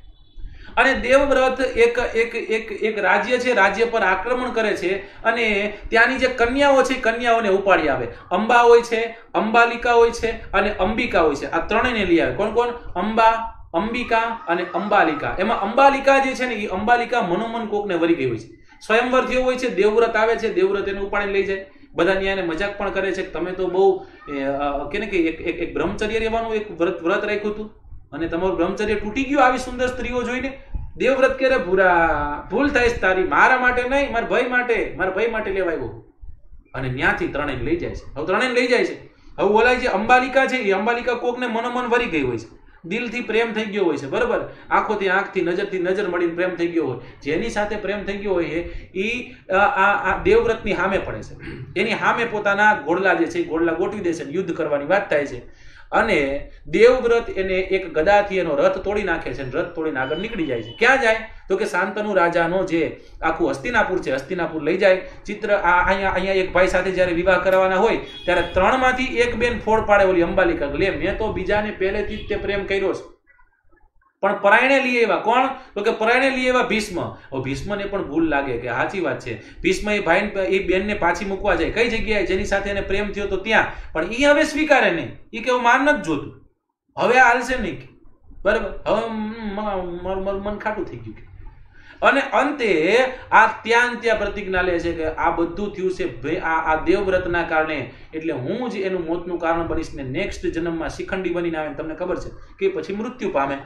અને દેવવ્રત એક એક એક એક રાજ્ય છે, રાજ્ય પર આક્રમણ કરે છે અને ત્યાંની જે કન્યાઓ છે કન્યાઓને ઉપાડી આવે. અંબા હોય છે, અંબાલિકા હોય છે અને અંબિકા હોય છે. આ ત્રણેયને લઈ આવે. કોણ કોણ? અંબા, અંબિકા અને અંબાલિકા. એમાં અંબાલિકા જે છે ને એ અંબાલિકા મનોમન કોકને વરી ગઈ હોય છે. સ્વયંવર થયો હોય છે, દેવવ્રત આવે છે, દેવવ્રત એને ઉપાડી લઈ જાય. બધા ન્યાયને મજાક પણ કરે છે કે તમે તો બહુ કે ને કે એક એક બ્રહ્મચર્ય રહેવાનું એક વ્રત વ્રત રાખ્યું હતું અને તમારું બ્રહ્મચર્ય તૂટી ગયું આવી સુંદર સ્ત્રીઓ જોઈને. દેવવ્રત કરે ભૂરા ભૂલ થાય છે તારી, મારા માટે નહીં, મારા ભાઈ માટે, મારા ભાઈ માટે લેવા આવ્યો. અને ત્યાંથી ત્રણેય લઈ જાય છે. હવે ત્રણેય લઈ જાય છે. હવે બોલાય છે અંબાલિકા છે, એ અંબાલિકા કોકને મનોમન વરી ગઈ હોય છે, દિલથી પ્રેમ થઈ ગયો હોય છે, બરોબર. આંખોથી આંખથી નજરથી નજર મળીને પ્રેમ થઈ ગયો હોય. જેની સાથે પ્રેમ થઈ ગયો હોય એ આ દેવવ્રતની સામે પડે છે. એની સામે પોતાના ઘોડલા જે છે ઘોડલા ગોઠવી દે છે, યુદ્ધ કરવાની વાત થાય છે. અને દેવવ્રત એને એક ગદાથી એનો રથ તોડી નાખે છે, રથ તોડીને આગળ નીકળી જાય છે. ક્યાં જાય તો કે શાંતનુ રાજાનો જે આખું હસ્તિનાપુર છે, હસ્તિનાપુર લઈ જાય. ચિત્ર આ અહીંયા અહીંયા એક ભાઈ સાથે જયારે વિવાહ કરવાના હોય ત્યારે ત્રણ માંથી એક બેન ફોડ પાડે ઓલી અંબાલિકા, લે મેં તો બીજાને પહેલેથી જ તે પ્રેમ કર્યો છે, પણ પરાયણે લઈ આવ્યા. કોણ? તો કે પરાયણે લઈ આવ્યા ભીષ્મ. હવે ભીષ્મને પણ ભૂલ લાગે કે સાચી વાત છે. ભીષ્મ એ ભાઈ એ બેનને પાછી મૂકવા જાય કઈ જગ્યાએ જેની સાથે એને પ્રેમ થયો તો ત્યાં, પણ એ હવે સ્વીકારે નહીં. એ કે માન નથી જોતું, હવે હાલશે નહીં, બરાબર. હવે મારું મન ખાટું થઈ ગયું. અને અંતે આ ત્યાં ત્યાં પ્રતિજ્ઞા લે છે કે આ બધું થયું છે આ આ દેવવ્રતના કારણે, એટલે હું જ એનું મોતનું કારણ બનીશ ને નેક્સ્ટ જન્મમાં શિખંડી બનીને આવે. તમને ખબર છે કે પછી મૃત્યુ પામે.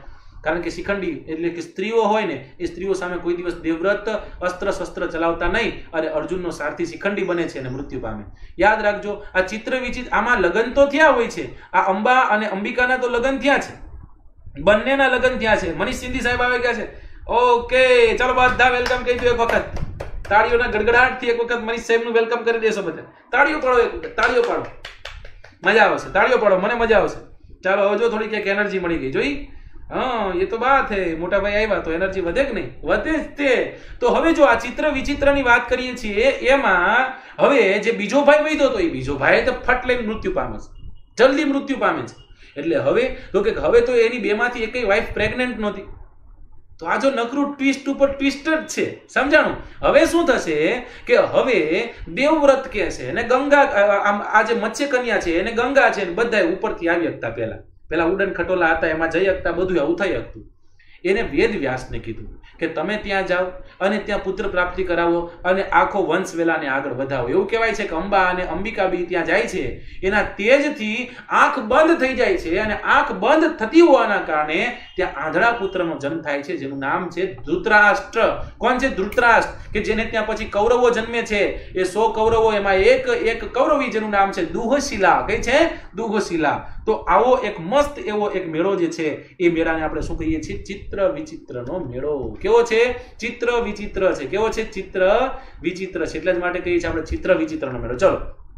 કારણ કે શિખંડી એટલે કે સ્ત્રીઓ હોય ને એ સ્ત્રીઓ સામે કોઈ દિવસ દેવવ્રત અસ્ત્ર શસ્ત્ર ચલાવતા નહીં અને અર્જુનનો સારથી શિખંડી બને છે અને મૃત્યુ પામે. યાદ રાખજો, આ ચિત્ર વિચિત્ર આમાં લગ્ન તો થયા હોય છે, આ અંબા અને અંબિકાના તો લગ્ન થયા છે, બંનેના લગ્ન થયા છે. મનીષ સિંધી સાહેબ આવી ગયા છે. ઓકે, ચાલો બધા વેલકમ કહી દો એક વખત, તાળીઓના ગડગડાટ થી એક વખત મનીષ સાહેબ નું વેલકમ કરી દેશો બધા. તાળીઓ પાડો, એક વખત તાળીઓ પાડો, મજા આવશે. તાળીઓ પાડો, મને મજા આવશે. ચાલો હવે જો થોડી ક્યાંક એનર્જી મળી ગઈ, જોઈ? હા, એ તો બાત હે. મોટા ભાઈ આવ્યા તો એનર્જી વધે કે નહીં? વધે જ તે. તો હવે જો આ ચિત્ર વિચિત્રની વાત કરીએ છીએ, એમાં હવે જે બીજો ભાઈ વૈધો તો એ બીજો ભાઈ તો ફટ લઈને મૃત્યુ પામે છે, જલ્દી મૃત્યુ પામે છે. એટલે હવે તો કે હવે તો એની બેમાંથી એકય વાઇફ પ્રેગ્નન્ટ નહોતી. તો આ જો નકરું ટ્વિસ્ટ ઉપર ટ્વિસ્ટ જ છે, સમજાણું? હવે શું થશે કે હવે દેવવ્રત કે છે અને ગંગા, આ જે મત્સ્ય કન્યા છે એને ગંગા છે, બધા ઉપરથી આવી શકતા, પેલા પેલા ઉડન ખટોલા હતા એમાં જઈ શકતા, બધું આવું થઈ શકતું. એને વેદ વ્યાસને કીધું કે તમે ત્યાં જાઓ અને ત્યાં પુત્ર પ્રાપ્તિ કરાવો અને આખો વંશ વેલાને આગળ વધાવો. એવું કહેવાય છે કે અંબા અને અંબિકા બી ત્યાં જાય છે, એના તેજથી આંખ બંધ થઈ જાય છે અને આંખ બંધ થતી હોવાના કારણે ત્યાં આંધળા પુત્રનો જન્મ થાય છે, જેનું નામ છે ધૃતરાષ્ટ્ર. કોણ છે? ધૃતરાષ્ટ્ર, કે જેને ત્યાં પછી કૌરવો જન્મે છે. એ સો કૌરવો, એમાં એક એક કૌરવી જેનું નામ છે દુહશીલા. કઈ છે? દુહશીલા. તો આવો એક મસ્ત એવો એક મેળો જે છે, એ મેળાને આપણે શું કહીએ છીએ? ચિત્ર વિચિત્રનો મેળો. કેવો છે? ચિત્ર વિચિત્ર છે. કેવો છે? ચિત્ર વિચિત્ર છે. એટલે જ માટે કહીએ છીએ આપણે ચિત્ર વિચિત્રનો મેળો. ચલો,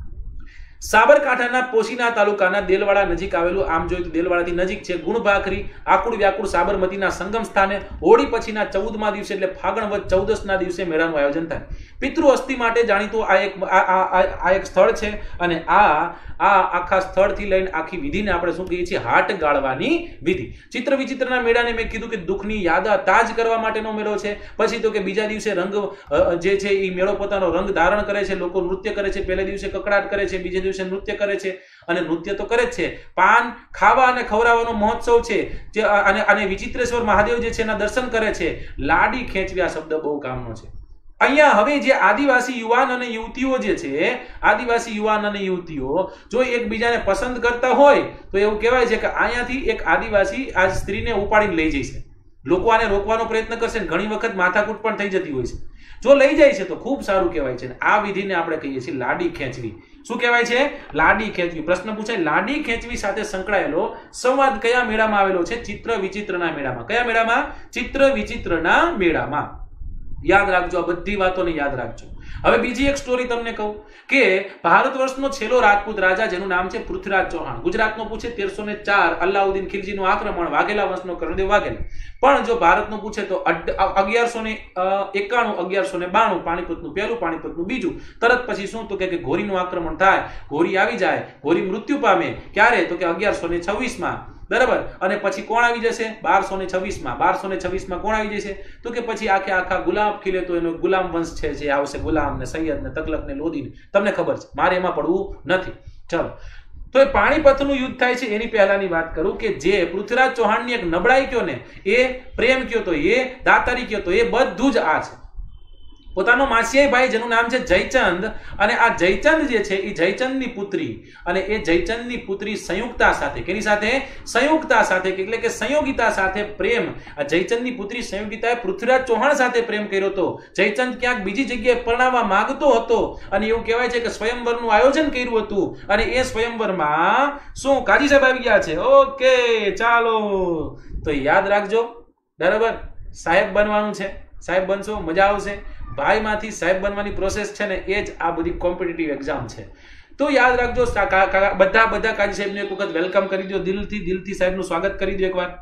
સાબરકાંઠાના પોશીના તાલુકાના દેલવાડા નજીક આવેલું, આમ જોઈએ તો દેલવાડાથી નજીક છે, ગુણભાખરી આકુડ વ્યાકુળ સાબરમતીના સંગમ સ્થાને હોળી પછીના ચૌદમા દિવસે એટલે ફાગણ વદ ચૌદસના દિવસે મેળાનું આયોજન થાય. પિતૃ અસ્થિ માટે જાણીતું આ એક આ એક સ્થળ છે અને આ આ આખા સ્થળથી લઈને આખી વિધિને આપણે શું કહીએ છીએ? હાટ ગાળવાની વિધિ. ચિત્ર વિચિત્રના મેળાને મેં કીધું કે દુઃખની યાદ તાજ કરવા માટેનો મેળો છે. પછી તો કે બીજા દિવસે રંગ જે છે એ મેળો પોતાનો રંગ ધારણ કરે છે, લોકો નૃત્ય કરે છે. પહેલે દિવસે કકડાટ કરે છે, બીજે દિવસે નૃત્ય કરે છે અને નૃત્ય તો કરે જ છે. પાન ખાવા અને ખવડાવવાનો મહોત્સવ છે અને અને વિચિત્રેશ્વર મહાદેવ જે છે એના દર્શન કરે છે. લાડી ખેંચવી આ શબ્દ બહુ કામનો છે. અહીંયા હવે જે આદિવાસી યુવાન અને યુવતીઓ જે છે, આદિવાસી યુવાન અને યુવતીઓ જો એકબીજાને પસંદ કરતા હોય તો એવું કહેવાય છે કે અહીંયાથી એક આદિવાસી આ સ્ત્રીને ઉપાડીને લઈ જશે. લોકો આને રોકવાનો પ્રયત્ન કરશે, ઘણી વખત માથાકૂટ પણ થઈ જતી હોય છે. જો લઈ જાય છે તો ખૂબ સારું કહેવાય છે. આ વિધિને આપણે કહીએ છીએ લાડી ખેંચવી. શું કહેવાય છે? લાડી ખેંચવી. પ્રશ્ન પૂછાય, લાડી ખેંચવી સાથે સંકળાયેલો સંવાદ કયા મેળામાં આવેલો છે? ચિત્ર વિચિત્રના મેળામાં. કયા મેળામાં? ચિત્ર વિચિત્રના મેળામાં. યાદ રાખજો, આ બધી વાતોને યાદ રાખજો. હવે બીજી એક સ્ટોરી તમને કહું કે ભારત વર્ષનો છેલ્લો રાજપૂત રાજા જેનું નામ છે પૃથ્વીરાજ ચૌહાણ. ગુજરાતનો પૂછે તેરસો ને ચાર અલાઉદ્દીન ખિલજીનું આક્રમણ, વાઘેલા વંશનો કર્ણદેવ વાઘેલા. પણ જો ભારતનું પૂછે તો અગિયારસો ને એકાણું અગિયારસો ને બાણું પાણીપતનું પહેલું, પાણીપતનું બીજું. તરત પછી શું તો કે ઘોરીનું આક્રમણ થાય, ઘોરી આવી જાય, ઘોરી મૃત્યુ પામે. ક્યારે? તો કે અગિયારસો ને છવ્વીસ માં. બરાબર. અને પછી કોણ આવી જશે? બારસો ને છવ્વીસ માં. બારસો ને છવ્વીસ માં કોણ આવી જશે? તો કે પછી આખે આખા ગુલામ ખીલે તો એનો ગુલામ વંશ છે જે આવશે, ગુલામ ને સૈયદ ને તગલક ને લોધી ને. તમને ખબર છે, મારે એમાં પડવું નથી. ચલો, તો એ પાણીપતનું યુદ્ધ થાય છે એની પહેલાની વાત કરું કે જે પૃથ્વીરાજ ચૌહાણની એક નબળાઈ કયો ને, એ પ્રેમ કયો તો એ દાતારી કયો તો એ બધું જ આ છે. પોતાનો માસિયાઈ ભાઈ જેનું નામ છે જયચંદ, અને આ જયચંદ જે છે એ જયચંદની પુત્રી, અને એ જયચંદની પુત્રી સંયુક્તા સાથે, કેની સાથે? સંયુક્તા સાથે, એટલે કે સંયોગિતા સાથે પ્રેમ. આ જયચંદની પુત્રી સંયોગિતાએ પૃથ્વીરાજ ચૌહાણ સાથે પ્રેમ કર્યો હતો. જયચંદ ક્યાંક બીજી જગ્યાએ પરણાવવા માંગતો હતો અને એવું કહેવાય છે કે સ્વયંવરનું આયોજન કર્યું હતું. અને એ સ્વયંવરમાં શું કાજી સાહેબ આવી ગયા છે? ઓકે, ચાલો તો યાદ રાખજો. બરાબર, સાહેબ બનવાનું છે, સાહેબ બનશો, મજા આવશે. ભાઈમાંથી સાહેબ બનવાની પ્રોસેસ છે ને, એ જ આ બધી કોમ્પિટિટિવ એક્ઝામ છે. તો યાદ રાખજો, બધા બધા કાજી સાહેબને એક વખત વેલકમ કરી દો, દિલથી દિલથી સાહેબનું સ્વાગત કરી દો એકવાર.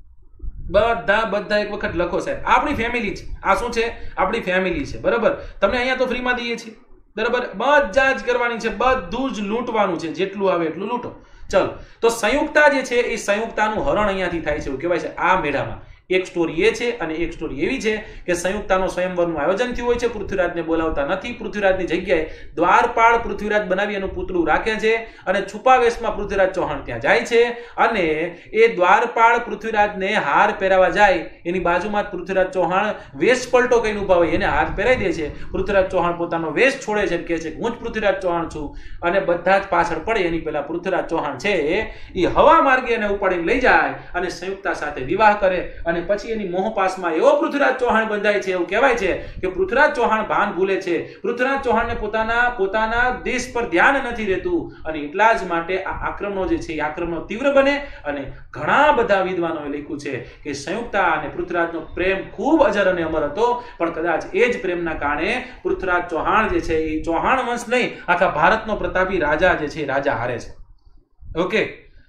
બધા બધા એક વખત લખો સાહેબ. આપણી ફેમિલી છે આ. શું છે? આપણી ફેમિલી છે. બરાબર. તમને અહીંયા તો ફ્રીમાં દઈએ છીએ. બરાબર. મજા જ કરવાની છે, બધું જ લૂંટવાનું છે, જેટલું આવે એટલું લૂંટો. ચલો, તો સંયુક્તા જે છે એ સંયુક્તાનું હરણ અહીંયાથી થાય છે, એવું કહેવાય છે આ મેળામાં. એક સ્ટોરી એ છે અને એક સ્ટોરી એવી છે કે સંયુક્તાનો સ્વયંવરનું આયોજન થયું હોય છે, પૃથ્વીરાજને બોલાવતા નથી, પૃથ્વીરાજની જગ્યાએ દ્વારપાળ પૃથ્વીરાજ બનાવી એનું પૂતળું રાખે છે અને છુપાવેશમાં પૃથ્વીરાજ ચૌહાણ ત્યાં જાય છે અને એ દ્વારપાળ પૃથ્વીરાજને હાર પહેરાવા જાય એની બાજુમાં જ પૃથ્વીરાજ ચૌહાણ વેશ પલટો કહીને ઉભા હોય, એને હાર પહેરાવી દે છે. પૃથ્વીરાજ ચૌહાણ પોતાનો વેશ છોડે છે, કહે છે હું જ પૃથ્વીરાજ ચૌહાણ છું અને બધા જ પાછળ પડે એની પહેલા પૃથ્વીરાજ ચૌહાણ છે એ હવા માર્ગે એને ઉપાડીને લઈ જાય અને સંયુક્તા સાથે વિવાહ કરે અને પછી એની મોહપાસમાં એવો પૃથ્વીરાજ ચૌહાણ બંધાય છે, એવું કહેવાય છે કે પૃથ્વીરાજ ચૌહાણ ભાન ભૂલે છે, પૃથ્વીરાજ ચૌહાણને પોતાના પોતાના દેશ પર ધ્યાન નથી રહેતું અને એટલા જ માટે આ આક્રમણો જે છે એ આક્રમણો તીવ્ર બને અને ઘણા બધા વિદ્વાનોએ લખ્યું છે કે સંયુક્તા અને પૃથ્વીરાજનો પ્રેમ ખૂબ અજર અને અમર હતો, પણ કદાચ એ જ પ્રેમના કારણે પૃથ્વીરાજ ચૌહાણ જે છે એ ચૌહાણ વંશ નહીં આખા ભારતનો પ્રતાપી રાજા જે છે રાજા હારે છે. ઓકે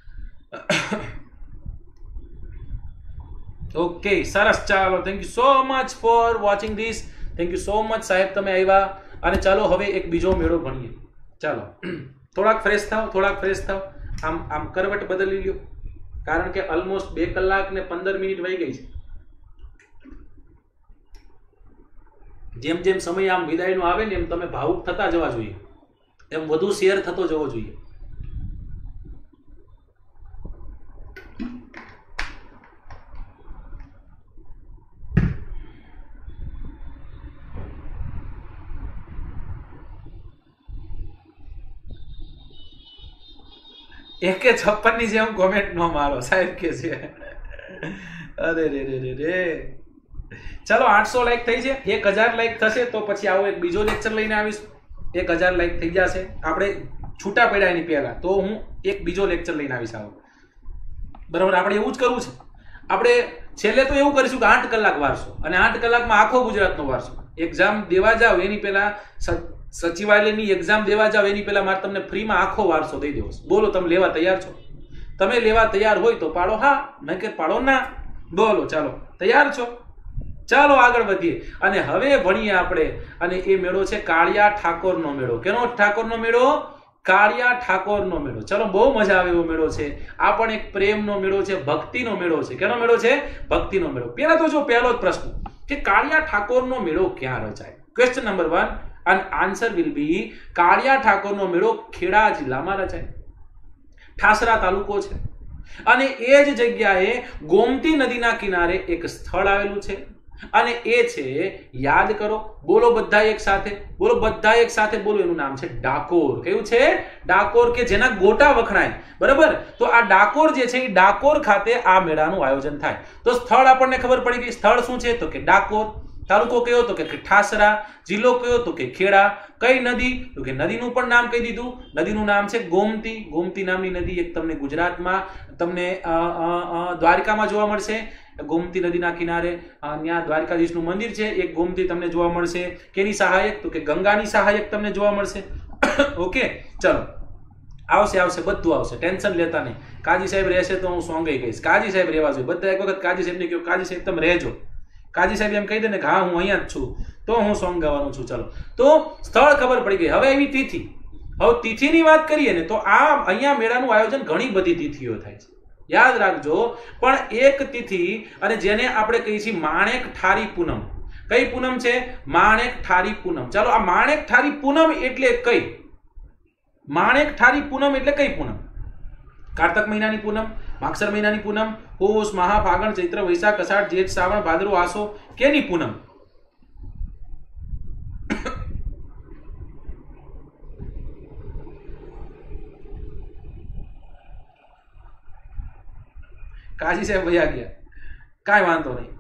ઓકે સરસ, ચાલો thank you so much for watching this, thank you so much સાહેબ તમે આવ્યા. અને ચાલો હવે એક બીજો મેળો ભણીએ. ચાલો થોડાક ફ્રેશ થાવ, થોડાક ફ્રેશ થાવ, આમ આમ કરવટ બદલી લ્યો, કારણ કે ઓલમોસ્ટ બે કલાક ને પંદર મિનિટ વહી ગઈ છે. જેમ જેમ સમય આમ વિદાયનો આવે ને એમ તમે ભાવુક થતા જવા જોઈએ, એમ વધુ શેર થતો જવો જોઈએ. એકે છપ્પન ની જેમ કોમેન્ટ નો મારો સાહેબ કે છે. અરે રે રે રે રે ચલો આઠસો લાઈક થઈ છે, એક હજાર લાઈક થશે તો પછી આવો એક બીજો લેક્ચર લઈને આવીશ. એક હજાર લાઈક થઈ જશે આપણે છૂટા પડ્યા એની પહેલા તો હું એક બીજો લેક્ચર લઈને આવીશ. આવો બરાબર, આપણે એવું જ કરવું છે. આપણે છેલ્લે તો એવું કરીશું કે આઠ કલાક વારસો અને આઠ કલાકમાં આખો ગુજરાતનો વારસો. એક્ઝામ દેવા જાવ એની પહેલા સચિવાલયની એક્ઝામ દેવા જાવ એની પહેલા મારે તમને ફ્રીમાં આખો વારસો દઈ દેવો. બોલો તમે લેવા તૈયાર છો? તમે લેવા તૈયાર હોય તો પાડો હા, નકર પાડો ના. બોલો ચાલો તૈયાર છો? ચાલો આગળ વધીએ અને હવે ભણીએ આપણે. અને એ મેળો છે કાળિયા ઠાકોરનો મેળો. કેનો ઠાકોરનો મેળો? કાળિયા ઠાકોરનો મેળો. ચલો બહુ મજા આવે એવો મેળો છે. આ પણ એક પ્રેમનો મેળો છે, ભક્તિનો મેળો છે. કેનો મેળો છે? ભક્તિનો મેળો. પહેલા તો જો પહેલો જ પ્રશ્ન કે કાળિયા ઠાકોરનો મેળો ક્યાં રચાય? Question number one and answer will be કાળિયા ઠાકોરનો મેળો ખેડા જિલ્લામાં રચાય, ઠાસરા તાલુકો છે અને એ જ જગ્યાએ ગોમતી નદીના કિનારે એક સ્થળ આવેલું છે અને એ છે, યાદ કરો, બોલો બધા એક સાથે, બોલો બધા એક સાથે બોલો, એનું નામ છે ડાકોર. કયું છે? ડાકોર, કે જેના ગોટા વખણાય. બરાબર, તો આ ડાકોર જે છે એ ડાકોર ખાતે આ મેળાનું આયોજન થાય. તો સ્થળ આપણને ખબર પડી ગઈ. સ્થળ શું છે? તો કે ડાકોર. તાલુકો કયો? તો કે ઠાસરા. જિલ્લો કયો? તો કે ખેડા. કઈ નદી? તો કે નદીનું પણ નામ કહી દીધું. નદીનું નામ છે ગોમતી. ગોમતી નામની નદી એક તમને ગુજરાતમાં તમને દ્વારકામાં જોવા મળશે. ગોમતી નદીના કિનારે ત્યાં દ્વારકાધીશનું મંદિર છે, એક ગોમતી તમને જોવા મળશે. કેની સહાયક? તો કે ગંગાની સહાયક તમને જોવા મળશે. ઓકે ચલો આવશે આવશે બધું આવશે, ટેન્શન લેતા નહીં. કાજી સાહેબ રહેશે તો હું સોંગે કહીશ. કાજી સાહેબ રહેવા જોઈએ બધા. એક વખત કાજી સાહેબને કહ્યું કાજી સાહેબ તમે રહેજો. કાજી સાહેબ એમ કહી દે ને કે હા હું અહીંયા જ છું તો હું સોંગ ગાવાનું છું. ચલો તો સ્થળ ખબર પડી ગઈ. હવે એવી તિથિ. હવે તિથિની વાત કરીએ ને તો આ અહીંયા મેળાનું આયોજન ઘણી બધી તિથિઓ થાય છે, યાદ રાખજો. પણ એક તિથિ અને જેને આપણે કહીએ છીએ માણેક ઠારી પૂનમ. કઈ પૂનમ છે? માણેક ઠારી પૂનમ. ચાલો આ માણેક ઠારી પૂનમ એટલે કઈ? માણેક ઠારી પૂનમ એટલે કઈ પૂનમ? કાર્તક મહિનાની પૂનમ, માગસર મહિનાની પૂનમ, પોષ, મહા, ફાગણ, ચૈત્ર, વૈશાખ, અષાઢ, જેઠ, શ્રાવણ, ભાદરવો, આસો, કેની પૂનમ? કાજી સાહેબ વયા ગયા, કાંઈ વાંધો નહીં.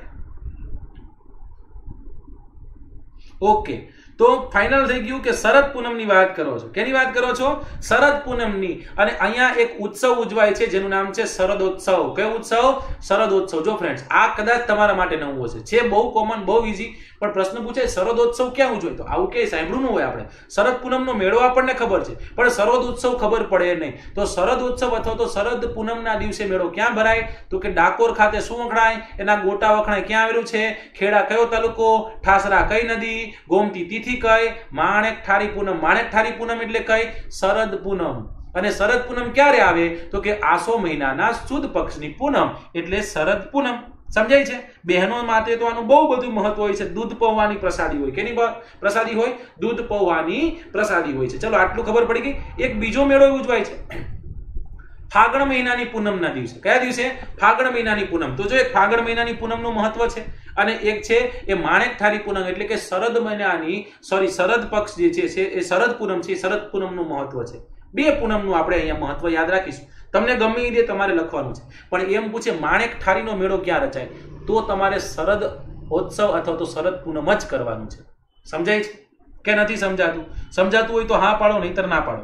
ઓકે તો ફાઇનલ થઈ ગયું કે શરદ પૂનમની વાત કરો છો. કેની વાત કરો છો? શરદ પૂનમની. અને અહીંયા એક ઉત્સવ ઉજવાય છે જેનું નામ છે શરદોત્સવ. કયો ઉત્સવ? શરદોત્સવ. જો ફ્રેન્ડ્સ આ કદાચ તમારા માટે નવું હશે, છે બહુ કોમન, બહુ ઈઝી, પણ પ્રશ્ન પૂછે શરદોત્સવ ક્યાં ઉજવાય? તો આવું કે સાંભળ્યું ન હોય આપણે. શરદ પૂનમનો મેળો આપણને ખબર છે પણ શરદોત્સવ ખબર પડે નહીં. તો શરદોત્સવ અથવા તો શરદ પૂનમના દિવસે મેળો ક્યાં ભરાય? તો કે ડાકોર ખાતે. શું વખણાય? એના ગોટા વખણાય. ક્યાં આવેલું છે? ખેડા. કયો તાલુકો? ઠાસરા. કઈ નદી? ગોમતી. તિથિ કઈ? માણેક ઠારી પૂનમ. માણેક ઠારી પૂનમ એટલે કઈ? શરદ પૂનમ. અને શરદ પૂનમ ક્યારે આવે? તો કે આસો મહિનાના સુદ પક્ષની પૂનમ એટલે શરદ પૂનમ. સમજાય છે? બહેનો માટે તો આનું બહુ બધું મહત્વ હોય છે. દૂધ પૌવાની પ્રસાદી હોય. કેની પ્રસાદી હોય? દૂધ પૌવાની પ્રસાદી હોય છે. ચલો આટલું ખબર પડી ગઈ. એક બીજો મેળો ઉજવાય છે ફાગણ મહિનાની પૂનમના દિવસે. કયા દિવસે? ફાગણ મહિનાની પૂનમ. તો જો એક ફાગણ મહિનાની પૂનમનું મહત્વ છે અને એક છે એ માણેકઠારી પૂનમ, એટલે કે શરદ મહિનાની સોરી શરદ પક્ષ જે છે એ શરદ પૂનમ છે. શરદ પૂનમનું મહત્વ છે. બે પૂનમનું આપણે અહીંયા મહત્વ યાદ રાખીશું. તમને ગમે એ તમારે લખવાનું છે. પણ એમ પૂછે માણેકઠારીનો મેળો ક્યાં રચાય, તો તમારે શરદ ઉત્સવ અથવા તો શરદ પૂનમ જ કરવાનું છે. સમજાય છે કે નથી સમજાતું? સમજાતું હોય તો હા પાડો, નહીતર ના પાડો.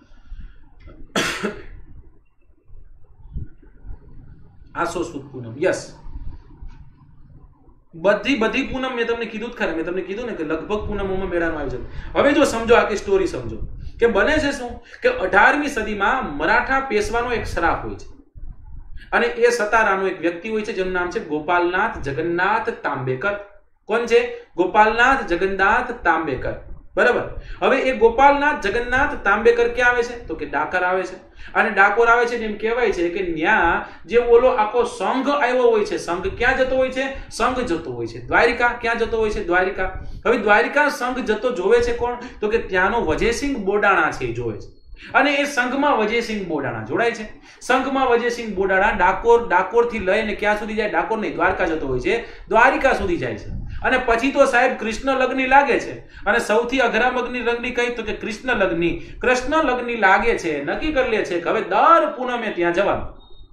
આસો સુદ પૂનમ, યસ. બધી બધી પૂનમ મેં તમને કીધું જ ખરા. મેં તમને કીધું ને કે લગભગ પૂનમોમાં મેળાનું આયોજન. હવે જો સમજો આખી સ્ટોરી સમજો કે બને છે શું કે અઢારમી સદીમાં મરાઠા પેશવાનો એક શ્રાપ હોય છે અને એ સતારાનો એક વ્યક્તિ હોય છે જેનું નામ છે ગોપાલનાથ જગન્નાથ તાંબેકર. કોણ છે? ગોપાલનાથ જગન્નાથ તાંબેકર. બરાબર. હવે એ ગોપાલનાથ જગન્નાથ તાંબેકર ક્યાં આવે છે? તો કે ડાકર આવે છે. અને ડાકોર આવે છે એમ કહેવાય છે કે ન્યા જે ઓલો આખો સંઘ આવ્યો હોય છે, સંઘ ક્યાં જતો હોય છે? સંઘ જતો હોય છે દ્વારિકા. ક્યાં જતો હોય છે? દ્વારિકા. હવે દ્વારિકા સંઘ જતો જોવે છે કોણ? તો કે ત્યાંનો વજયસિંહ બોડાણા છે એ જોવે છે. અને એ સંઘમાં વજયસિંહ બોડાણા જોડાય છે. સંઘમાં વજયસિંહ બોડાણા ડાકોર ડાકોર થી લઈને ક્યાં સુધી જાય? ડાકોર નહીં, દ્વારકા જતો હોય છે. દ્વારિકા સુધી જાય છે. અને પછી તો સાહેબ કૃષ્ણ લગ્ન લાગે છે. અને સૌથી અઘરા અગ્નિ લગ્ન કઈ? તો કે કૃષ્ણ લગ્ન. કૃષ્ણ લગ્ન લાગે છે. નક્કી કરી લે છે કે હવે દર પૂનમે ત્યાં જવાનું.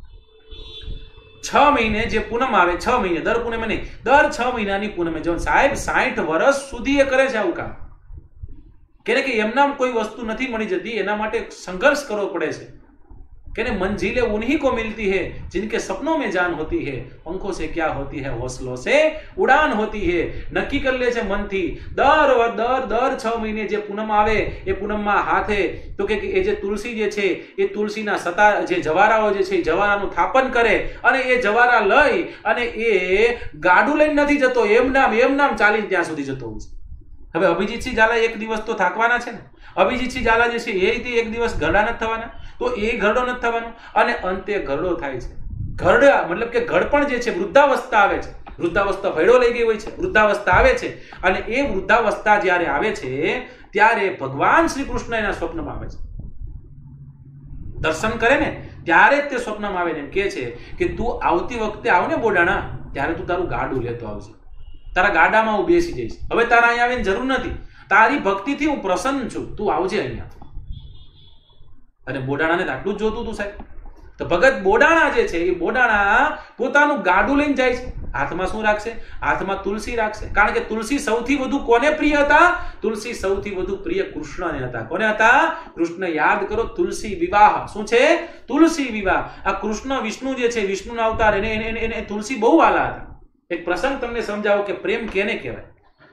છ મહિને જે પૂનમ આવે, છ મહિને દર પૂનમે નહીં, દર છ મહિનાની પૂનમે જવાનું. સાહેબ સાઠ વર્ષ સુધી એ કરે છે આવું કામ. કે કે એમનામ કોઈ વસ્તુ નથી મળી જતી, એના માટે સંઘર્ષ કરવો પડે છે. कहने मंजिलें उन्हीं को मिलती है जिनके सपनों में जान होती है, पंखों से क्या होती है हौसलों से उड़ान होती है. नक्की कर ले છે મનથી દર દર દર છ મહિને જે પૂનમ આવે એ પૂનમમાં હાથે તો કે એ જે તુલસી જે છે એ તુલસીના સતા જે જવારાઓ જે છે એ જવારાનું થાપન કરે અને એ જવારા લઈ અને એ ગાડું લઈને નથી જતો, એમ નામ એમ નામ ચાલીને ત્યાં સુધી જતો હોય છે. હવે અભિજીતસિંહ ઝાલા એક દિવસ તો થાકવાના છે ને. અભિજીતસિંહ ઝાલા જે છે એ રીતે એક દિવસ ઘરડા નથી થવાના, તો એ ઘરડો નથી થવાનો અને અંતે ઘરડો થાય છે. ઘરડા મતલબ કે ઘડપણ જે છે વૃદ્ધાવસ્થા આવે છે. વૃદ્ધાવસ્થા ભેડો લઈ ગઈ હોય છે, વૃદ્ધાવસ્થા આવે છે અને એ વૃદ્ધાવસ્થા જ્યારે આવે છે ત્યારે ભગવાન શ્રી કૃષ્ણ એના સ્વપ્નમાં આવે છે. દર્શન કરે ને ત્યારે જ તે સ્વપ્નમાં આવે ને એમ કે છે કે તું આવતી વખતે આવ ને બોડાણા, ત્યારે તું તારું ગાડું લેતો આવજે, તારા ગાડામાં હું બેસી જઈશ. હવે તારા અહીંયા આવીને જરૂર નથી, તારી ભક્તિથી હું પ્રસન્ન છું, તું આવજે અહીંયા. અને બોડાણાને આટલું જ જોતું તું સાહેબ. તો ભગત બોડાણા જે છે એ બોડાણા પોતાનું ગાડું લઈને જાય છે. હાથમાં શું રાખશે? હાથમાં તુલસી રાખશે. કારણ કે તુલસી સૌથી વધુ કોને પ્રિય હતા? તુલસી સૌથી વધુ પ્રિય કૃષ્ણને હતા. કોને હતા? કૃષ્ણ. યાદ કરો, તુલસી વિવાહ. શું છે? તુલસી વિવાહ. આ કૃષ્ણ વિષ્ણુ જે છે, વિષ્ણુના અવતાર, એને એને એને તુલસી બહુ વાલા હતા. એક પ્રસંગ તમને સમજાવો કે પ્રેમ કેને કહેવાય.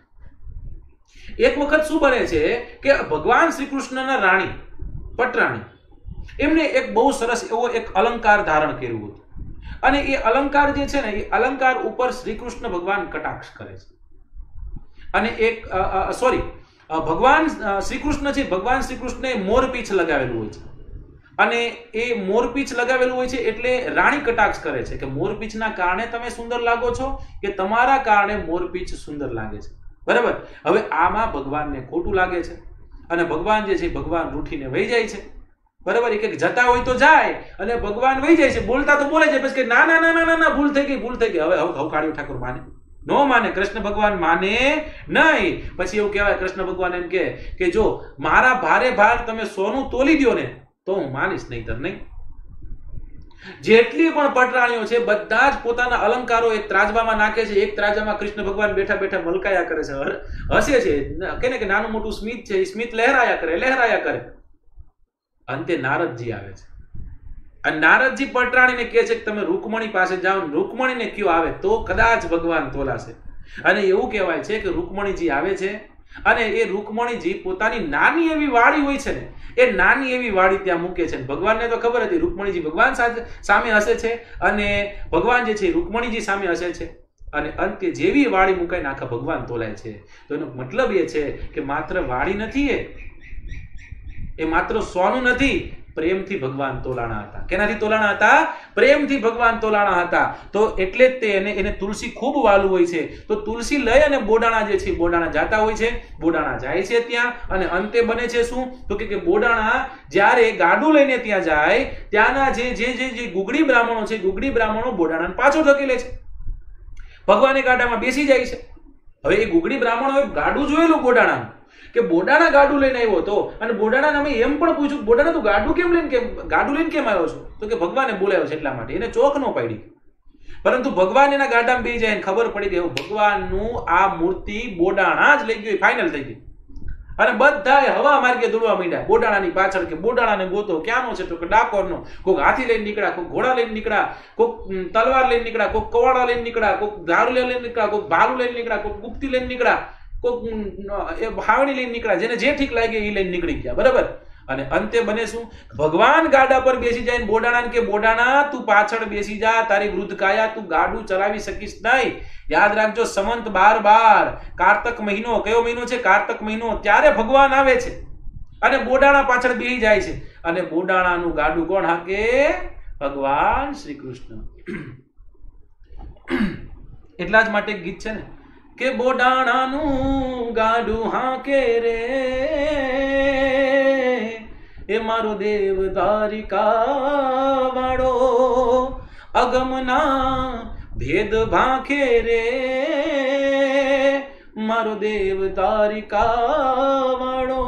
એક વખત શું બને છે કે ભગવાન શ્રી કૃષ્ણના રાણી પટરાણી એમને એક બહુ સરસ એવો એક અલંકાર ધારણ કર્યું હતું અને એ અલંકાર જે છે ને એ અલંકાર ઉપર શ્રી કૃષ્ણ ભગવાન કટાક્ષ કરે છે. અને એક સોરી ભગવાન શ્રી કૃષ્ણ છે, ભગવાન શ્રી કૃષ્ણએ મોરપીંછ લગાવેલું હોય છે અને એ મોરપીંછ લગાવેલું હોય છે એટલે રાણી કટાક્ષ કરે છે કે મોરપીંછના કારણે તમે સુંદર લાગો છો કે તમારા કારણે મોરપીંછ સુંદર લાગે છે. બરાબર. હવે આમાં ભગવાનને ખોટું લાગે છે અને ભગવાન જે છે ભગવાન રૂઠીને વહી જાય છે. બરાબર. એક એક જતા હોય તો જાય અને ભગવાન વહી જાય છે, બોલતા તો બોલે છે, પછી કે ના ના ના ના ના ભૂલ થઈ ગઈ ભૂલ થઈ ગઈ. હવે હવે કાળિયો ઠાકોર માને નો માને, કૃષ્ણ ભગવાન માને નહીં. પછી એવું કહેવાય કૃષ્ણ ભગવાન એમ કે કે જો મારા ભારે ભાર તમે સોનું તોલી દો ને તો હું માનીશ, નહીતર નહીં. જેટલી પણ પટરાણીઓ છે બધા જ પોતાના અલંકારો એક ત્રાજવામાં નાખે છે. એક ત્રાજામાં કૃષ્ણ ભગવાન બેઠા બેઠા મલકાયા કરે છે, હસે છે, કે કે નાનું મોટું સ્મિત છે, સ્મિત લહેરાયા કરે લહેરાયા કરે. અંતે નારદજી આવે છે અને નારદજી પટરાણીને કહે છે કે તમે રૂકમણી પાસે જાઓ, રૂકમણીને કયો આવે તો કદાચ ભગવાન તોલાશે. અને એવું કહેવાય છે કે રૂકમણીજી આવે છે અને એ રૂકમણીજી પોતાની નાની એવી વાડી હોય છે ને એ નાની એવી વાડી ત્યાં મૂકે છે. ભગવાનને તો ખબર હતી રૂકમણીજી ભગવાન સામે હસે છે અને ભગવાન જે છે રૂકમણીજી સામે હસે છે અને અંતે જેવી વાડી મુકાઈને આખા ભગવાન તોલાય છે. તો એનો મતલબ એ છે કે માત્ર વાડી નથી, એ એ માત્ર સોનું નથી, પ્રેમથી ભગવાન તોલાણા હતા. કેનાથી તોલાણા હતા? પ્રેમથી ભગવાન તોલાણા હતા. તો એટલે જ તે એને એને તુલસી ખૂબ વાલું હોય છે. તો તુલસી લઈ અને બોડાણા જે છે બોડાણા જાતા હોય છે. બોડાણા જાય છે ત્યાં અને અંતે બને છે શું? તો કે બોડાણા જ્યારે ગાડું લઈને ત્યાં જાય ત્યાંના જે જે જે ગુગડી બ્રાહ્મણો છે ગુગડી બ્રાહ્મણો બોડાણાને પાછો ધકેલે છે. ભગવાન એ ગાડામાં બેસી જાય છે. હવે એ ગુગડી બ્રાહ્મણોએ ગાડું જોયેલું બોડાણાનું કે બોડાણા ગાડું લઈને આવ્યો હતો અને બોડાણા અમે એમ પણ પૂછ્યું બોડાણા તું ગાડું કેમ લઈને કેમ ગાડું લઈને કેમ આવ્યો છો? તો કે ભગવાને બોલાવ્યો છે એટલા માટે. એને ચોક ન પાડી. પરંતુ ભગવાન એના ગાડામાં બેસી જાય ખબર પડી ગઈ ભગવાનનું આ મૂર્તિ બોડાણા જ લઈ ગયું. ફાઇનલ થઈ ગઈ અને બધાએ હવા માર્ગે દોડવા માંડ્યા બોડાણાની પાછળ કે બોડાણાને ગોતો. ક્યાંનો છે? તો કે ડાકોરનો. કોઈક હાથી લઈને નીકળ્યા, કોઈક ઘોડા લઈને નીકળ્યા, કોઈક તલવાર લઈને નીકળ્યા, કોઈક કવાડા લઈને નીકળ્યા, કોઈક ધારું લઈને નીકળ્યા, કોઈક ભાલું લઈને નીકળ્યા, કોઈક ગુપ્તી લઈને નીકળ્યા, કોઈક હાવણી લઈને નીકળ્યા. જેને જે ઠીક લાગે એ લઈને નીકળી ગયા. બરાબર. અને અંતે બને શું? ભગવાન ગાડા પર બેસી જાય બોડાણા કે બોડાણા તું પાછળ બેસી જા, તારી વૃદ્ધ કાયા તું ગાડું ચલાવી શકીશ નહીં. યાદ રાખજો સમંત બાર બાર કારતક મહિનો. કયો મહિનો છે? કારતક મહિનો. ત્યારે ભગવાન આવે છે અને બોડાણા પાછળ બેસી જાય છે અને બોડાણાનું ગાડું કોણ હાકે? ભગવાન શ્રી કૃષ્ણ. એટલા જ માટે ગીત છે ને કે બોડાણાનું ગાડું હાકે રે એ મારો દેવ દ્વારિકા વાળો અગમના ભેદ ભાંખે રે મારો દેવ દ્વારિકા વાળો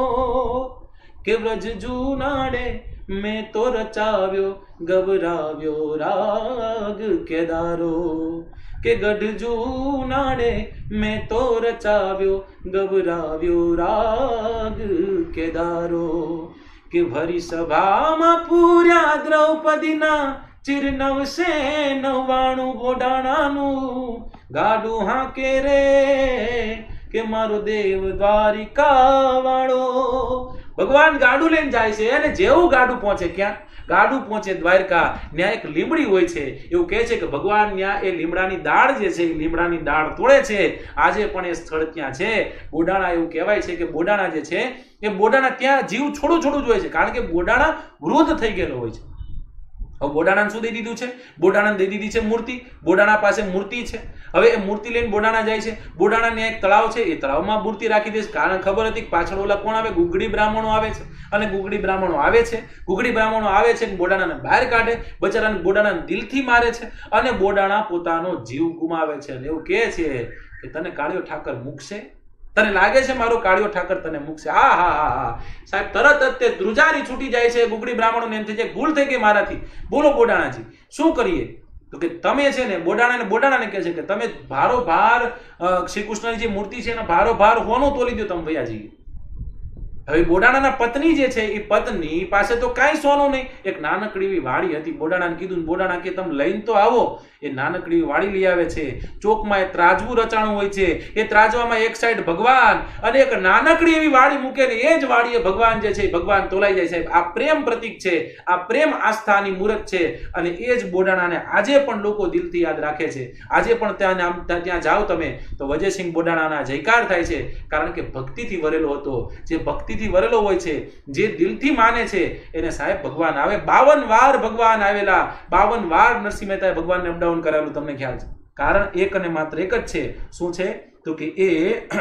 કે વ્રજ જુનાડે મેં તો રચાવ્યો ગવરાવ્યો રાગ કેદારો કે ગઢ જુનાડે મેં તો રચાવ્યો ગવરાવ્યો રાગ કેદારો કે ભરી સભામાં પૂર્યા દ્રૌપદીના ચિરનવસે નવ્વાણું બોડાણાનું ગાડું હાકે રે કે મારો દેવ દ્વારિકા વાળો. ભગવાન ગાડું લઈને જાય છે અને જેવું ગાડું પહોંચે ક્યાં? ગાડું પહોંચે દ્વારકા. ત્યાં એક લીમડી હોય છે. એવું કહે છે કે ભગવાન ત્યાં એ લીમડાની દાળ જે છે એ લીમડાની દાળ તોડે છે. આજે પણ એ સ્થળ ત્યાં છે. બોડાણા એવું કહેવાય છે કે બોડાણા જે છે એ બોડાણા ત્યાં જીવ છોડું છોડું જ હોય છે. કારણ કે બોડાણા વૃદ્ધ થઈ ગયેલો હોય છે. હવે બોડાણાને શું દઈ દીધું છે? બોડાણાને દઈ દીધી છે મૂર્તિ. બોડાણા પાસે મૂર્તિ છે. હવે એ મૂર્તિ લઈને બોડાણા જાય છે. બોડાણાને એક તળાવ છે એ તળાવમાં મૂર્તિ રાખી દે છે. કારણ ખબર હતી કે પાછળ ઓલા કોણ આવે? ગુગડી બ્રાહ્મણો આવે છે અને ગુગડી બ્રાહ્મણો આવે છે ગુગડી બ્રાહ્મણો આવે છે બોડાણાને બહાર કાઢે. બચારાને બોડાણાને દિલથી મારે છે અને બોડાણા પોતાનો જીવ ગુમાવે છે. એવું કહે છે કે તને કાળિયો ઠાકર મૂકશે? તને લાગે છે મારો કાળિયો ઠાકર તને મૂકશે? હા હા હા હા સાહેબ તરત જ તે ધ્રુજારી છૂટી જાય છે. ગુગડી બ્રાહ્મણોને એમ થઈ જાય ભૂલ થઈ ગઈ મારાથી. બોલો બોડાણાજી શું કરીએ? તો કે તમે છે ને બોડાણાને બોડાણાને કહે છે કે તમે ભારો ભાર શ્રી કૃષ્ણની જે મૂર્તિ છે એના ભારો ભાર હોનું તોલી દો તમે ભૈયાજી. હવે બોડાણાના પત્ની જે છે એ પત્ની પાસે તો કાંઈ સોનું નહીં. એક નાનકડી એવી વાડી હતી. બોડાણાને કીધું બોડાણા કે તમે લઈને તો આવો. એ નાનકડી વાડી લઈ આવે છે. ચોકમાં એ ત્રાજવું રચાણું હોય છે. એ ત્રાજવામાં એક સાઈડ ભગવાન અને એક નાનકડી એવી વાડી મૂકે ને એ જ વાડીએ ભગવાન જે છે ભગવાન તોલાઈ જાય સાહેબ. આ પ્રેમ પ્રતીક છે. આ પ્રેમ આસ્થાની મૂર્ત છે અને એ જ બોડાણાને આજે પણ લોકો દિલથી યાદ રાખે છે. આજે પણ ત્યાં ત્યાં જાઓ તમે તો વજયસિંહ બોડાણાના જયકાર થાય છે. કારણ કે ભક્તિથી વરેલો હતો. જે ભક્તિ વરેલો હોય છે જે દિલથી માને છે એને સાહેબ ભગવાન આવે. બાવન વાર ભગવાન આવેલા. બાવન વાર નરસિંહ મહેતાએ ભગવાનને અપડાઉન કરાવેલું. તમને ખ્યાલ છે? કારણ એક અને માત્ર એક જ છે. શું છે? તો કે એ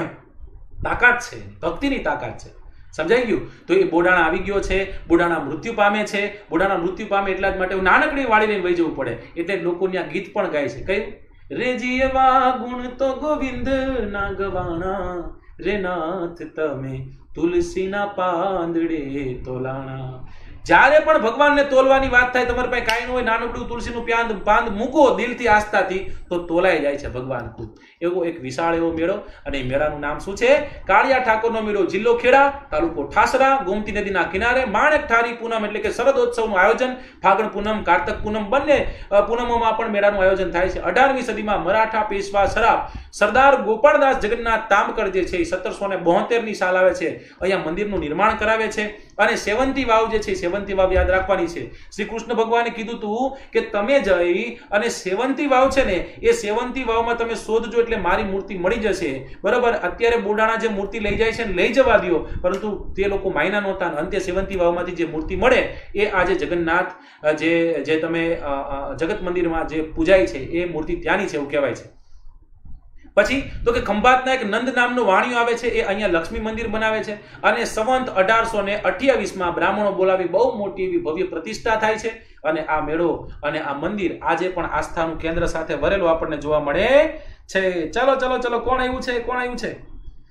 તાકાત છે. ભક્તિની તાકાત છે. સમજાઈ ગયું? તો એ બોડાણા આવી ગયો છે. બોડાણા મૃત્યુ પામે છે. બોડાણા મૃત્યુ પામે એટલા જ માટે નાનકડી વાળી લઈને વહી જવું પડે. એટલે લોકો ત્યાં ગીત પણ ગાય છે. કયું? રેજી એવા ગુણ તો ગોવિંદ ના ગવાણા રે નાથ તમે તુલસીના પાંદડે તોલાણા. જ્યારે પણ ભગવાનને તોલવાની વાત થાય તમારી પાસે કાંઈ ન હોય નાનકડું તુલસીનું પાંદ પાંદ મૂકો દિલથી આસ્થાથી તો તોલાઈ જાય છે ભગવાન ખુદ. એવો એક વિશાળ એવો મેળો અને એ મેળાનું નામ શું છે? કાળિયા ઠાકોરનો મેળો. જિલ્લો ખેડા, તાલુકો ઠાસરા, ગોમતી નદીના કિનારે માણેક ઠારી પૂનમ એટલે કે શરદોત્સવનું આયોજન. ફાગણ પૂનમ, કારતક પૂનમ બંને પૂનમોમાં પણ મેળાનું આયોજન થાય છે. અઢારમી સદીમાં મરાઠા પેશવા સરાફ સરદાર ગોપાળદાસ જગન્નાથ તામકર જે છે એ સત્તરસો ને બોતેર ની સાલ આવે છે અહીંયા મંદિરનું નિર્માણ કરાવે છે અને સેવંતી વાવ જે છે સેવંતી વાવ યાદ રાખવાની છે. શ્રી કૃષ્ણ ભગવાને કીધું તું કે તમે જઈ અને સેવંતી વાવ છે ને એ સેવંતી વાવમાં તમે શોધજો એટલે મારી મૂર્તિ મળી જશે. બરાબર. અત્યારે બોડાણા જે મૂર્તિ લઈ જાય છે ને લઈ જવા દો, પરંતુ તે લોકો માયના નહોતા. અંતે સેવંતી વાવમાંથી જે મૂર્તિ મળે એ આજે જગન્નાથ જે જે તમે જગત મંદિરમાં જે પૂજાય છે એ મૂર્તિ ત્યાંની છે એવું કહેવાય છે. પછી તો કે ખંભાતના એક નંદ નામનો વાણિયો આવે છે, એ અહીંયા લક્ષ્મી મંદિર બનાવે છે અને સંવંત અઢારસો ને અઠ્યાવીસ માં બ્રાહ્મણો બોલાવી બહુ મોટી એવી ભવ્ય પ્રતિષ્ઠા થાય છે. અને આ મેળો અને આ મંદિર આજે પણ આસ્થાનું કેન્દ્ર સાથે ભરેલું આપણને જોવા મળે છે. ચલો ચલો ચલો કોણ આવ્યું છે? કોણ આવ્યું છે?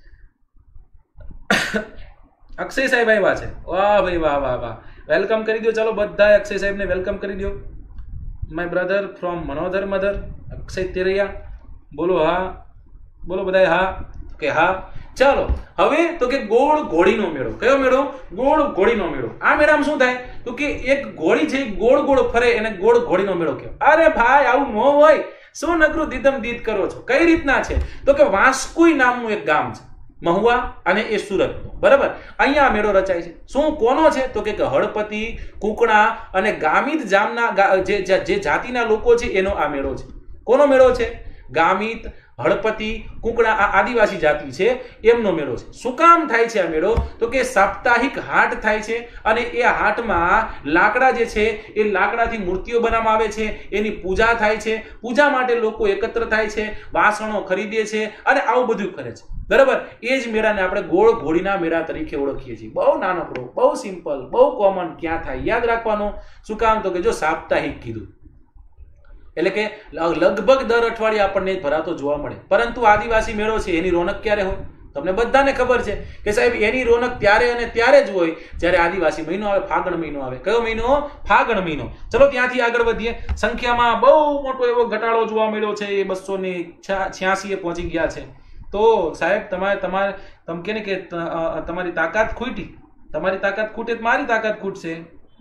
અક્ષય સાહેબ આવ્યા છે. વાહ ભાઈ વાહ વાહ વાહ. વેલકમ કરી દો. ચલો બધા અક્ષય સાહેબને વેલકમ કરી દો. My brother from મનોધર mother Akshay Teraiya. બોલો હા, બોલો બધા હા કે હા. ચાલો હવે તો કે ગોળ ઘોડીનો મેળો. કયો મેળો? ગોળ ઘોડીનો મેળો. આ મેળામાં શું થાય તો કે એક ઘોડી છે ગોળ ગોળ ફરે એને ગોળ ઘોડીનો મેળો કહેવાય. અરે ભાઈ આવું ન હોય, શું નકરું દીદમ દીદ કરો છો? કઈ રીતના છે તો કે વાંસકુઈ નામનું એક ગામ છે મહુવા અને એ સુરત. બરાબર. અહીંયા મેળો રચાય છે. શું કોનો છે તો કે હળપતિ, કુકણા અને ગામિત જામના જે જે જાતિના લોકો છે એનો આ મેળો છે. કોનો મેળો છે? ગામિત, હળપતિ, કુકડા આ આદિવાસી જાતિ છે એમનો મેળો છે. શું કામ થાય છે આ મેળો તો કે સાપ્તાહિક હાટ થાય છે અને એ હાટમાં લાકડા જે છે એ લાકડાથી મૂર્તિઓ બનાવવામાં આવે છે, એની પૂજા થાય છે. પૂજા માટે લોકો એકત્ર થાય છે, વાસણો ખરીદે છે અને આવું બધું કરે છે. બરાબર. એ જ મેળાને આપણે ગોળ ઘોડીના મેળા તરીકે ઓળખીએ છીએ. બહુ નાનકડો, બહુ સિમ્પલ, બહુ કોમન. ક્યાં થાય યાદ રાખવાનું. શું કામ તો કે જો સાપ્તાહિક કીધું એટલે કે લગભગ દર અઠવાડિયે આપણને ભરાતો જોવા મળે. પરંતુ આદિવાસી મેળો છે એની રોનક ક્યારે હોય? તમને બધાને ખબર છે કે સાહેબ એની રોનક ત્યારે અને ત્યારે જ હોય જ્યારે આદિવાસી મહિનો આવે, ફાગણ મહિનો આવે. કયો મહિનો? ફાગણ મહિનો. ચલો ત્યાંથી આગળ વધીએ. સંખ્યામાં બહુ મોટો એવો ઘટાડો જોવા મળ્યો છે. એ બસો ને છ્યાસી એ પહોંચી ગયા છે. તો સાહેબ તમારે તમારે તમે કે ને કે તમારી તાકાત ખૂટી, તમારી તાકાત ખૂટે તો મારી તાકાત ખૂટશે.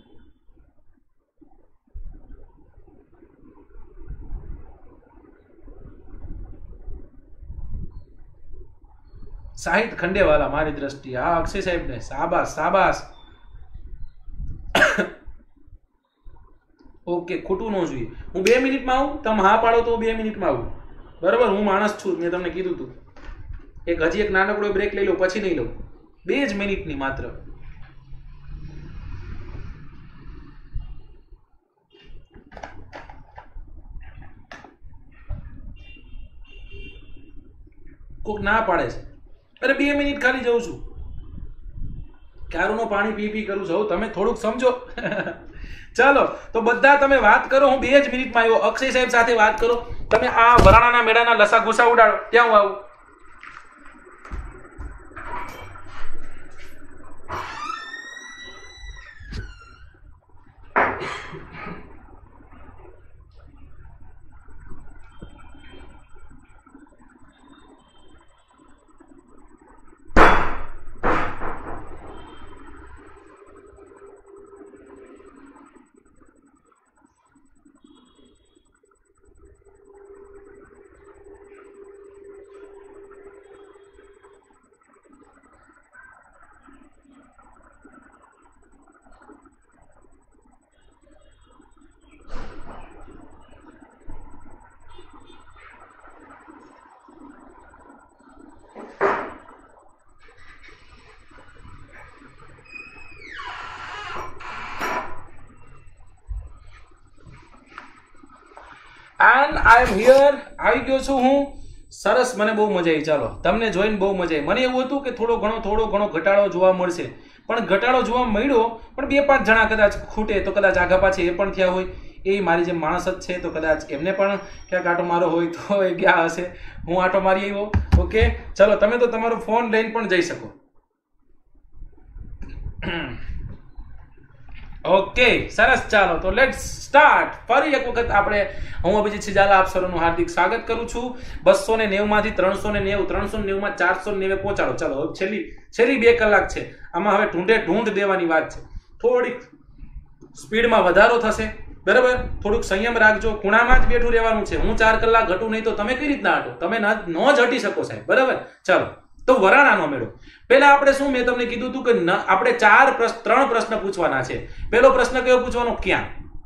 સાહિત ખંડેવાલા મારી દ્રષ્ટિએ. હા અક્ષય સાહેબ ને સાબાસ સાબાસ. ઓકે ખોટું ન જોઈએ. હું બે મિનિટમાં આવું, તમે હા પાડો તો બે મિનિટમાં આવું. બરાબર. હું માણસ છું, મેં તમને કીધું તું. એક હજી એક નાનકડો બ્રેક લઈ લો, પછી નહીં લઉં. બે જ મિનિટની માત્ર. કોક ના પાડે છે. અરે બે મિનિટ ખાલી જઉં છું. ક્યારુંનો પાણી પી પી કરું છું. તમે થોડુંક સમજો. ચાલો તો બધા તમે વાત કરો. હું બે જ મિનિટમાં આવ્યો. અક્ષય સાહેબ સાથે વાત કરો. તમે આ વરાણાના મેળાના લસા ઘુસા ઉડાડો. ત્યાં હું આવું. And I am here. આવી ગયો છું હું. સરસ. મને બહુ મજા આવી. ચાલો તમને જોઈને બહુ મજા આવી. મને એવું હતું કે થોડો ઘણો થોડો ઘણો ઘટાડો જોવા મળશે, પણ ઘટાડો જોવા મળ્યો પણ બે પાંચ જણા કદાચ ખૂટે તો કદાચ આગા પાછે એ પણ થયા હોય. એ મારી જે માણસ જ છે તો કદાચ એમને પણ ક્યાંક આટો મારો હોય તો એ ગયા હશે. હું આટો મારી આવ્યો. ઓકે ચલો તમે તો તમારો ફોન લઈને પણ જઈ શકો. ઓકે સરસ. ચાલો તો લેટ્સ સ્ટાર્ટ. ફરી એક વખત આપણે હું અભિજીત સિજાલા આપ સર્વનું હાર્દિક સ્વાગત કરું છું. બસો ને નેવું માંથી ત્રણસો ને નેવું ત્રણસો નેવું માં ચારસો ને નેવે પહોંચાડો. ચાલો છેલ્લી છેલ્લી બે કલાક છે. આમાં હવે ઢૂંઢે ઢૂંઢ દેવાની વાત છે. થોડીક સ્પીડમાં વધારો થશે. બરાબર. થોડુંક સંયમ રાખજો. ખૂણામાં જ બેઠું રહેવાનું છે. હું ચાર કલાક ઘટું નહીં તો તમે કઈ રીતના હટો? તમે ન જ હટી શકો સાહેબ. બરાબર. ચાલો તો વરાણાનો મેળો. પહેલા આપણે શું મેં તમને કીધું હતું કે આપણે ચાર પ્રશ્ન ત્રણ પ્રશ્ન પૂછવાના છે. પહેલો પ્રશ્ન કયો પૂછવાનો? ક્યાં.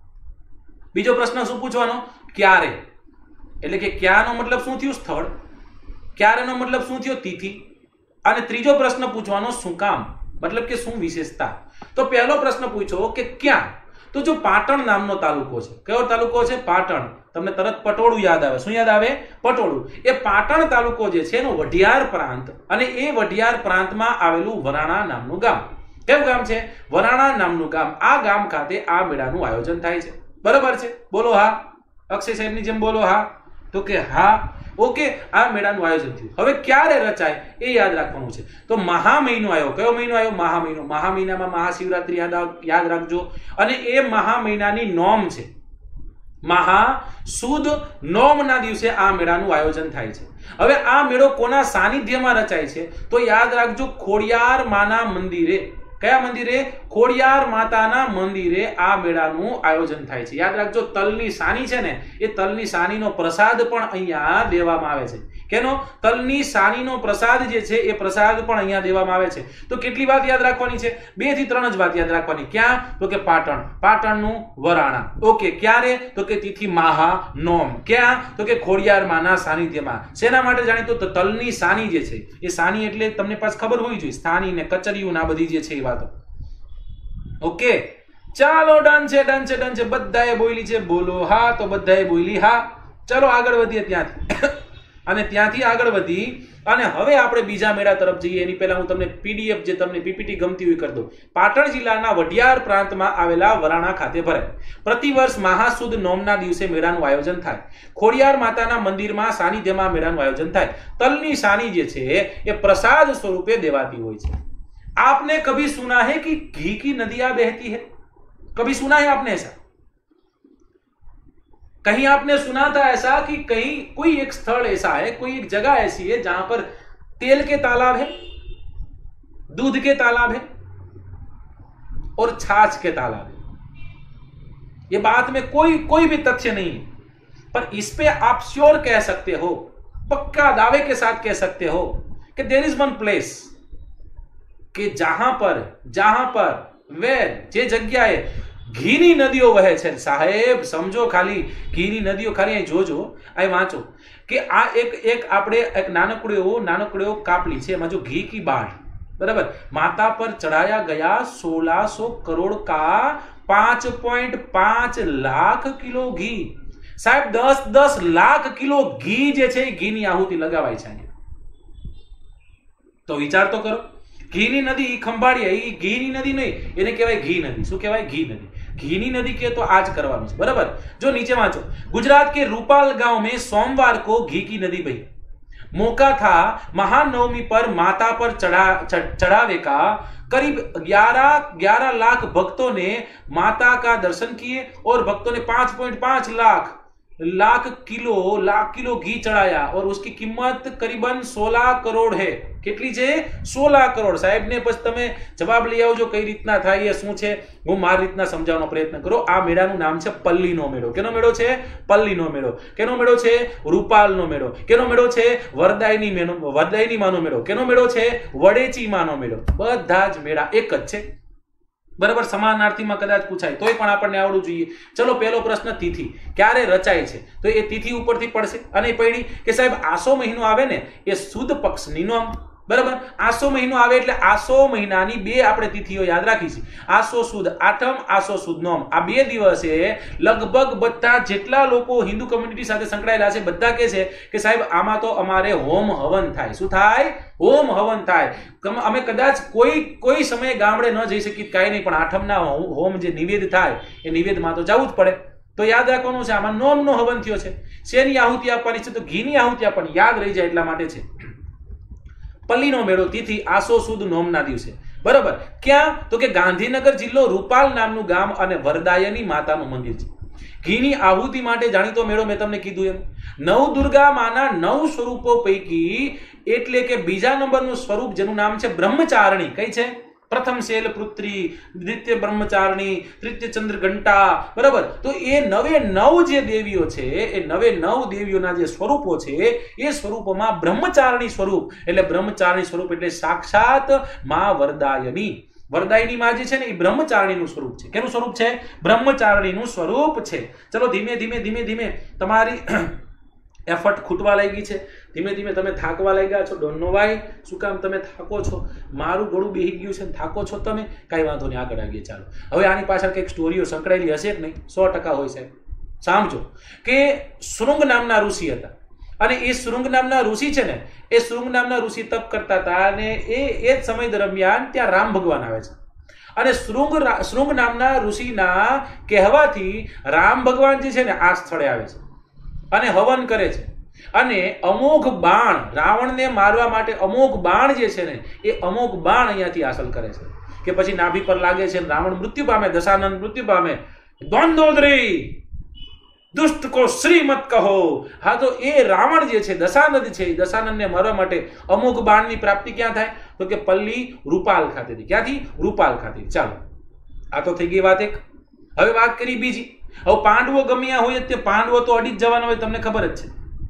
બીજો પ્રશ્ન શું પૂછવાનો? ક્યારે. એટલે કે ક્યાંનો મતલબ શું થયું? સ્થળ. ક્યારેનો મતલબ શું થયો? તિથિ. અને ત્રીજો પ્રશ્ન પૂછવાનો શું કામ, મતલબ કે શું વિશેષતા. તો પહેલો પ્રશ્ન પૂછો કે ક્યાં. તો જો પાટણ નામનો તાલુકો છે, કયો તાલુકો છે? પાટણ. તમને તરત પટોળું યાદ આવે. શું યાદ આવે? પટોળું. એ પાટણ તાલુકો જે છે એનો વઢિયાર પ્રાંત, અને એ વઢિયાર પ્રાંતમાં આવેલું વરાણા નામનું ગામ. કેવું ગામ છે? વરાણા નામનું ગામ. આ ગામ ખાતે આ મેળાનું આયોજન થાય છે. બરોબર છે? બોલો હા. અક્ષય સાહેબની જેમ બોલો હા. તો કે હા. ઓકે, આ મેળાનું આયોજન થયું. હવે ક્યારે રચાય એ યાદ રાખવાનું છે. તો મહા મહિનો આવ્યો. કયો મહિનો આવ્યો? મહા મહિનો. મહા મહિનામાં મહાશિવરાત્રી યાદ યાદ રાખજો. અને એ મહા મહિનાની નોમ છે. મહા સુદ નોમના દિવસે આ મેળાનું આયોજન થાય છે. હવે આ મેળો કોના સાનિધ્યમાં રચાય છે? તો યાદ રાખજો, ખોડિયાર માના મંદિરે. કયા મંદિરે? ખોડિયાર માતાના મંદિરે આ મેળાનું આયોજન થાય છે. યાદ રાખજો, તલની સાની છે ને, એ તલની સાનીનો પ્રસાદ પણ અહીંયા દેવામાં આવે છે. કેનો? તલની સાનીનો પ્રસાદ જે છે એ પ્રસાદ પણ અહીંયા દેવામાં આવે છે. તો કેટલી વાત યાદ રાખવાની છે? બે થી ત્રણ જ વાત યાદ રાખવાની. ક્યાં? તો કે પાટણ. પાટણનું વરાણા. ઓકે. ક્યારે? તો કે તિથિ મહા નોમ. ક્યાં? તો કે ખોડિયાર માના સાનિધ્યમાં. શેના માટે જાણીતો? તો તલની સાની જે છે એ સાની એટલે તમને પાસ ખબર હોવી જોઈએ. સ્થાની ને કચરિયું ના બધી જે છે એ વાતો. ઓકે, ચાલો ડન છે, ડન છે, ડન છે. બધાએ બોલી છે. બોલો હા. તો બધાએ બોલી હા. ચલો આગળ વધીએ ત્યાંથી. અને ત્યાંથી આગળ વધી અને હવે આપણે બીજા મેળા તરફ જઈએ. એની પહેલા હું તમને પીડીએફ જે તમને પીપીટી ગમતી હોય કરી દઉં. પાટણ જિલ્લાના વઢિયાર પ્રાંતમાં આવેલા વરાણા ખાતે ભરાય. પ્રતિવર્ષ મહાસુદ નોમના દિવસે મેળાનું આયોજન થાય. ખોડિયાર માતાના મંદિરમાં સાનિધ્યમાં મેળાનું આયોજન થાય. તલની સાની જે છે એ પ્રસાદ સ્વરૂપે દેવાતી હોય છે. आपने कभी सुना है कि घी की नदियां बहती है? कभी सुना है आपने ऐसा? कहीं आपने सुना था ऐसा कि कहीं कोई एक स्थल ऐसा है, कोई एक जगह ऐसी है जहां पर तेल के तालाब है, दूध के तालाब है और छाछ के तालाब है. ये बात में कोई कोई भी तथ्य नहीं है, पर इस पे आप श्योर कह सकते हो, पक्का दावे के साथ कह सकते हो कि देयर इज वन प्लेस કે જહાં પર જહાં પર વેર જે જગ્યાએ ઘીની નદીઓ વહે છે. સાહેબ સમજો, ખાલી ઘીની નદીઓ ખાલી અહીં જોજો, અહીં વાંચો કે આ એક એક આપણે એક નાનકડો એવો નાનકડો એવો કાપલી છે, એમાં જો ઘી કી બાढ़, બરાબર, માતા પર ચढ़ाया गया सोलह सौ करोड़ का पांच पॉइंट पांच लाख किलो घी. સાહેબ દસ દસ લાખ કિલો ઘી જે છે એ ઘીની આહુતિ લગાવાય છે અહીંયા. તો વિચાર તો કરો, ઘીની નદી ખંભાળીએ, એ ઘીની નદી નહીં, એને કહેવાય ઘી નદી. શું કહેવાય? ઘી નદી. ઘીની નદી કે તો આજ કરવાનું છે. બરાબર. જો નીચે વાંચો, गुजरात के रूपाल गांव में सोमवार को घी की नदी बही. मौका था महानवमी पर माता पर चढ़ा चढ़ावे का. करीब ग्यारह ग्यारह लाख भक्तों ने माता का दर्शन किए और भक्तों ने पांच पॉइंट पांच लाख लाख किलो लाख किलो घी चढ़ाया और उसकी कीमत करीबन सोलह करोड़ है. કેટલી છે? સોળા કરોડ. સાહેબ ને પછી તમે જવાબ લઈ આવજો કઈ રીતના થાય એ શું છે. હું મારી રીતના સમજાવવાનો પ્રયત્ન કરો. આ મેળાનું નામ છે પલ્લીનો મેળો. કેનો મેળો છે? પલ્લીનો મેળો. કેનો મેળો છે? રૂપાલનો મેળો. કેનો મેળો છે? વરદાયની મેળો, વરદાયની માનો મેળો. કેનો મેળો છે? વડેચી માનો મેળો. બધા જ મેળા એક જ છે. બરાબર. સમાનાર્થીમાં કદાચ પૂછાય તોય પણ આપણને આવડવું જોઈએ. ચલો, પહેલો પ્રશ્ન તિથિ ક્યારે રચાય છે, તો એ તિથિ ઉપરથી પડશે. અને પડી કે સાહેબ આસો મહિનો આવે ને એ સુદ પક્ષની નોમ. બરાબર. આસો મહિનો આવે એટલે આસો મહિનાની બે આપણે તિથિઓ યાદ રાખીશું. આસો સુદ આઠમ, આસો સુદ નોમ. આ બે દિવસે લગભગ બધા જેટલા લોકો હિન્દુ કમ્યુનિટી સાથે સંકળાયેલા છે બધા કહે છે કે સાહેબ આમાં તો અમારે હોમ હવન થાય. શું થાય? હોમ હવન થાય. અમે કદાચ કોઈ કોઈ સમયે ગામડે ન જઈ શકીએ કાંઈ નહીં, પણ આઠમના હોમ જે નિવેદ થાય એ નિવેદમાં તો જવું જ પડે. તો યાદ રાખવાનું છે આમાં નોમનો હવન થયો છે. શેની આહુતિ આપવાની છે? તો ઘીની આહુતિ આપવાની. યાદ રહી જાય એટલા માટે છે. પલ્લીનો મેળો તિથિ આસો સુદ નોમના દિવસે. બરાબર. ક્યાં? તો કે ગાંધીનગર જિલ્લો, રૂપાલ નામનું ગામ અને વરદાયની માતાનું મંદિર છે. ઘીની આહુતિ માટે જાણીતો મેળો મેં તમને કીધું એમ. નવ દુર્ગા માના નવ સ્વરૂપો પૈકી એટલે કે બીજા નંબરનું સ્વરૂપ જેનું નામ છે બ્રહ્મચારણી. કઈ છે? પ્રથમ શૈલપુત્રી, દ્વિતીય બ્રહ્મચારિણી, તૃતીય ચંદ્ર ઘંટા, બરાબર. તો એ નવે નવ જે દેવીઓ છે એ નવે નવ દેવીઓના જે સ્વરૂપો છે એ સ્વરૂપોમાં બ્રહ્મચારિણી સ્વરૂપ એટલે બ્રહ્મચારિણી સ્વરૂપ એટલે સાક્ષાત માં વરદાયની. વરદાયની માં જે છે ને એ બ્રહ્મચારિણીનું સ્વરૂપ છે. કેનું સ્વરૂપ છે? બ્રહ્મચારિણીનું સ્વરૂપ છે. ચલો ધીમે ધીમે ધીમે ધીમે તમારી એફર્ટ ખૂટવા લાગી છે. ધીમે ધીમે તમે થાકવા લાગ્યા છો. Don't know Y. શું કામ તમે થાકો છો? મારું ગળું બેહી ગયું છે, થાકો છો તમે? કઈ વાંધો નહીં, આગળ આવીએ. ચાલો હવે આની પાછળ કંઈક સ્ટોરીઓ સંકળાયેલી હશે કે નહીં? સો ટકા હોય છે. સાંભળો કે શૃંગ નામના ઋષિ હતા અને એ શૃંગ નામના ઋષિ છે ને એ શૃંગ નામના ઋષિ તપ કરતા હતા અને એ એ જ સમય દરમિયાન ત્યાં રામ ભગવાન આવે છે અને શૃંગ શૃંગ નામના ઋષિના કહેવાથી રામ ભગવાન જે છે ને આ સ્થળે આવે છે અને હવન કરે છે અને અમોઘ બાણ, રાવણને મારવા માટે અમોઘ બાણ જે છે ને એ અમોઘ બાણ અહીંયાથી હાંસલ કરે છે કે પછી નાભી પર લાગે છે, રાવણ મૃત્યુ પામે, દશાનંદ મૃત્યુ પામે. દ્વંદ્વોદરી દુષ્ટ કો શ્રી મત કહો. હા, તો એ રાવણ જે છે દશાનંદ છે એ દશાનંદને મારવા માટે અમુક બાણની પ્રાપ્તિ ક્યાં થાય? તો કે પલ્લી રૂપાલ ખાતેથી. ક્યાંથી? રૂપાલ ખાતે. ચાલો આ તો થઈ ગઈ વાત એક. હવે વાત કરી બીજી. હવે પાંડવો ગમ્યા હોય તે પાંડવો તો અડી જ જવાના હોય, તમને ખબર જ છે.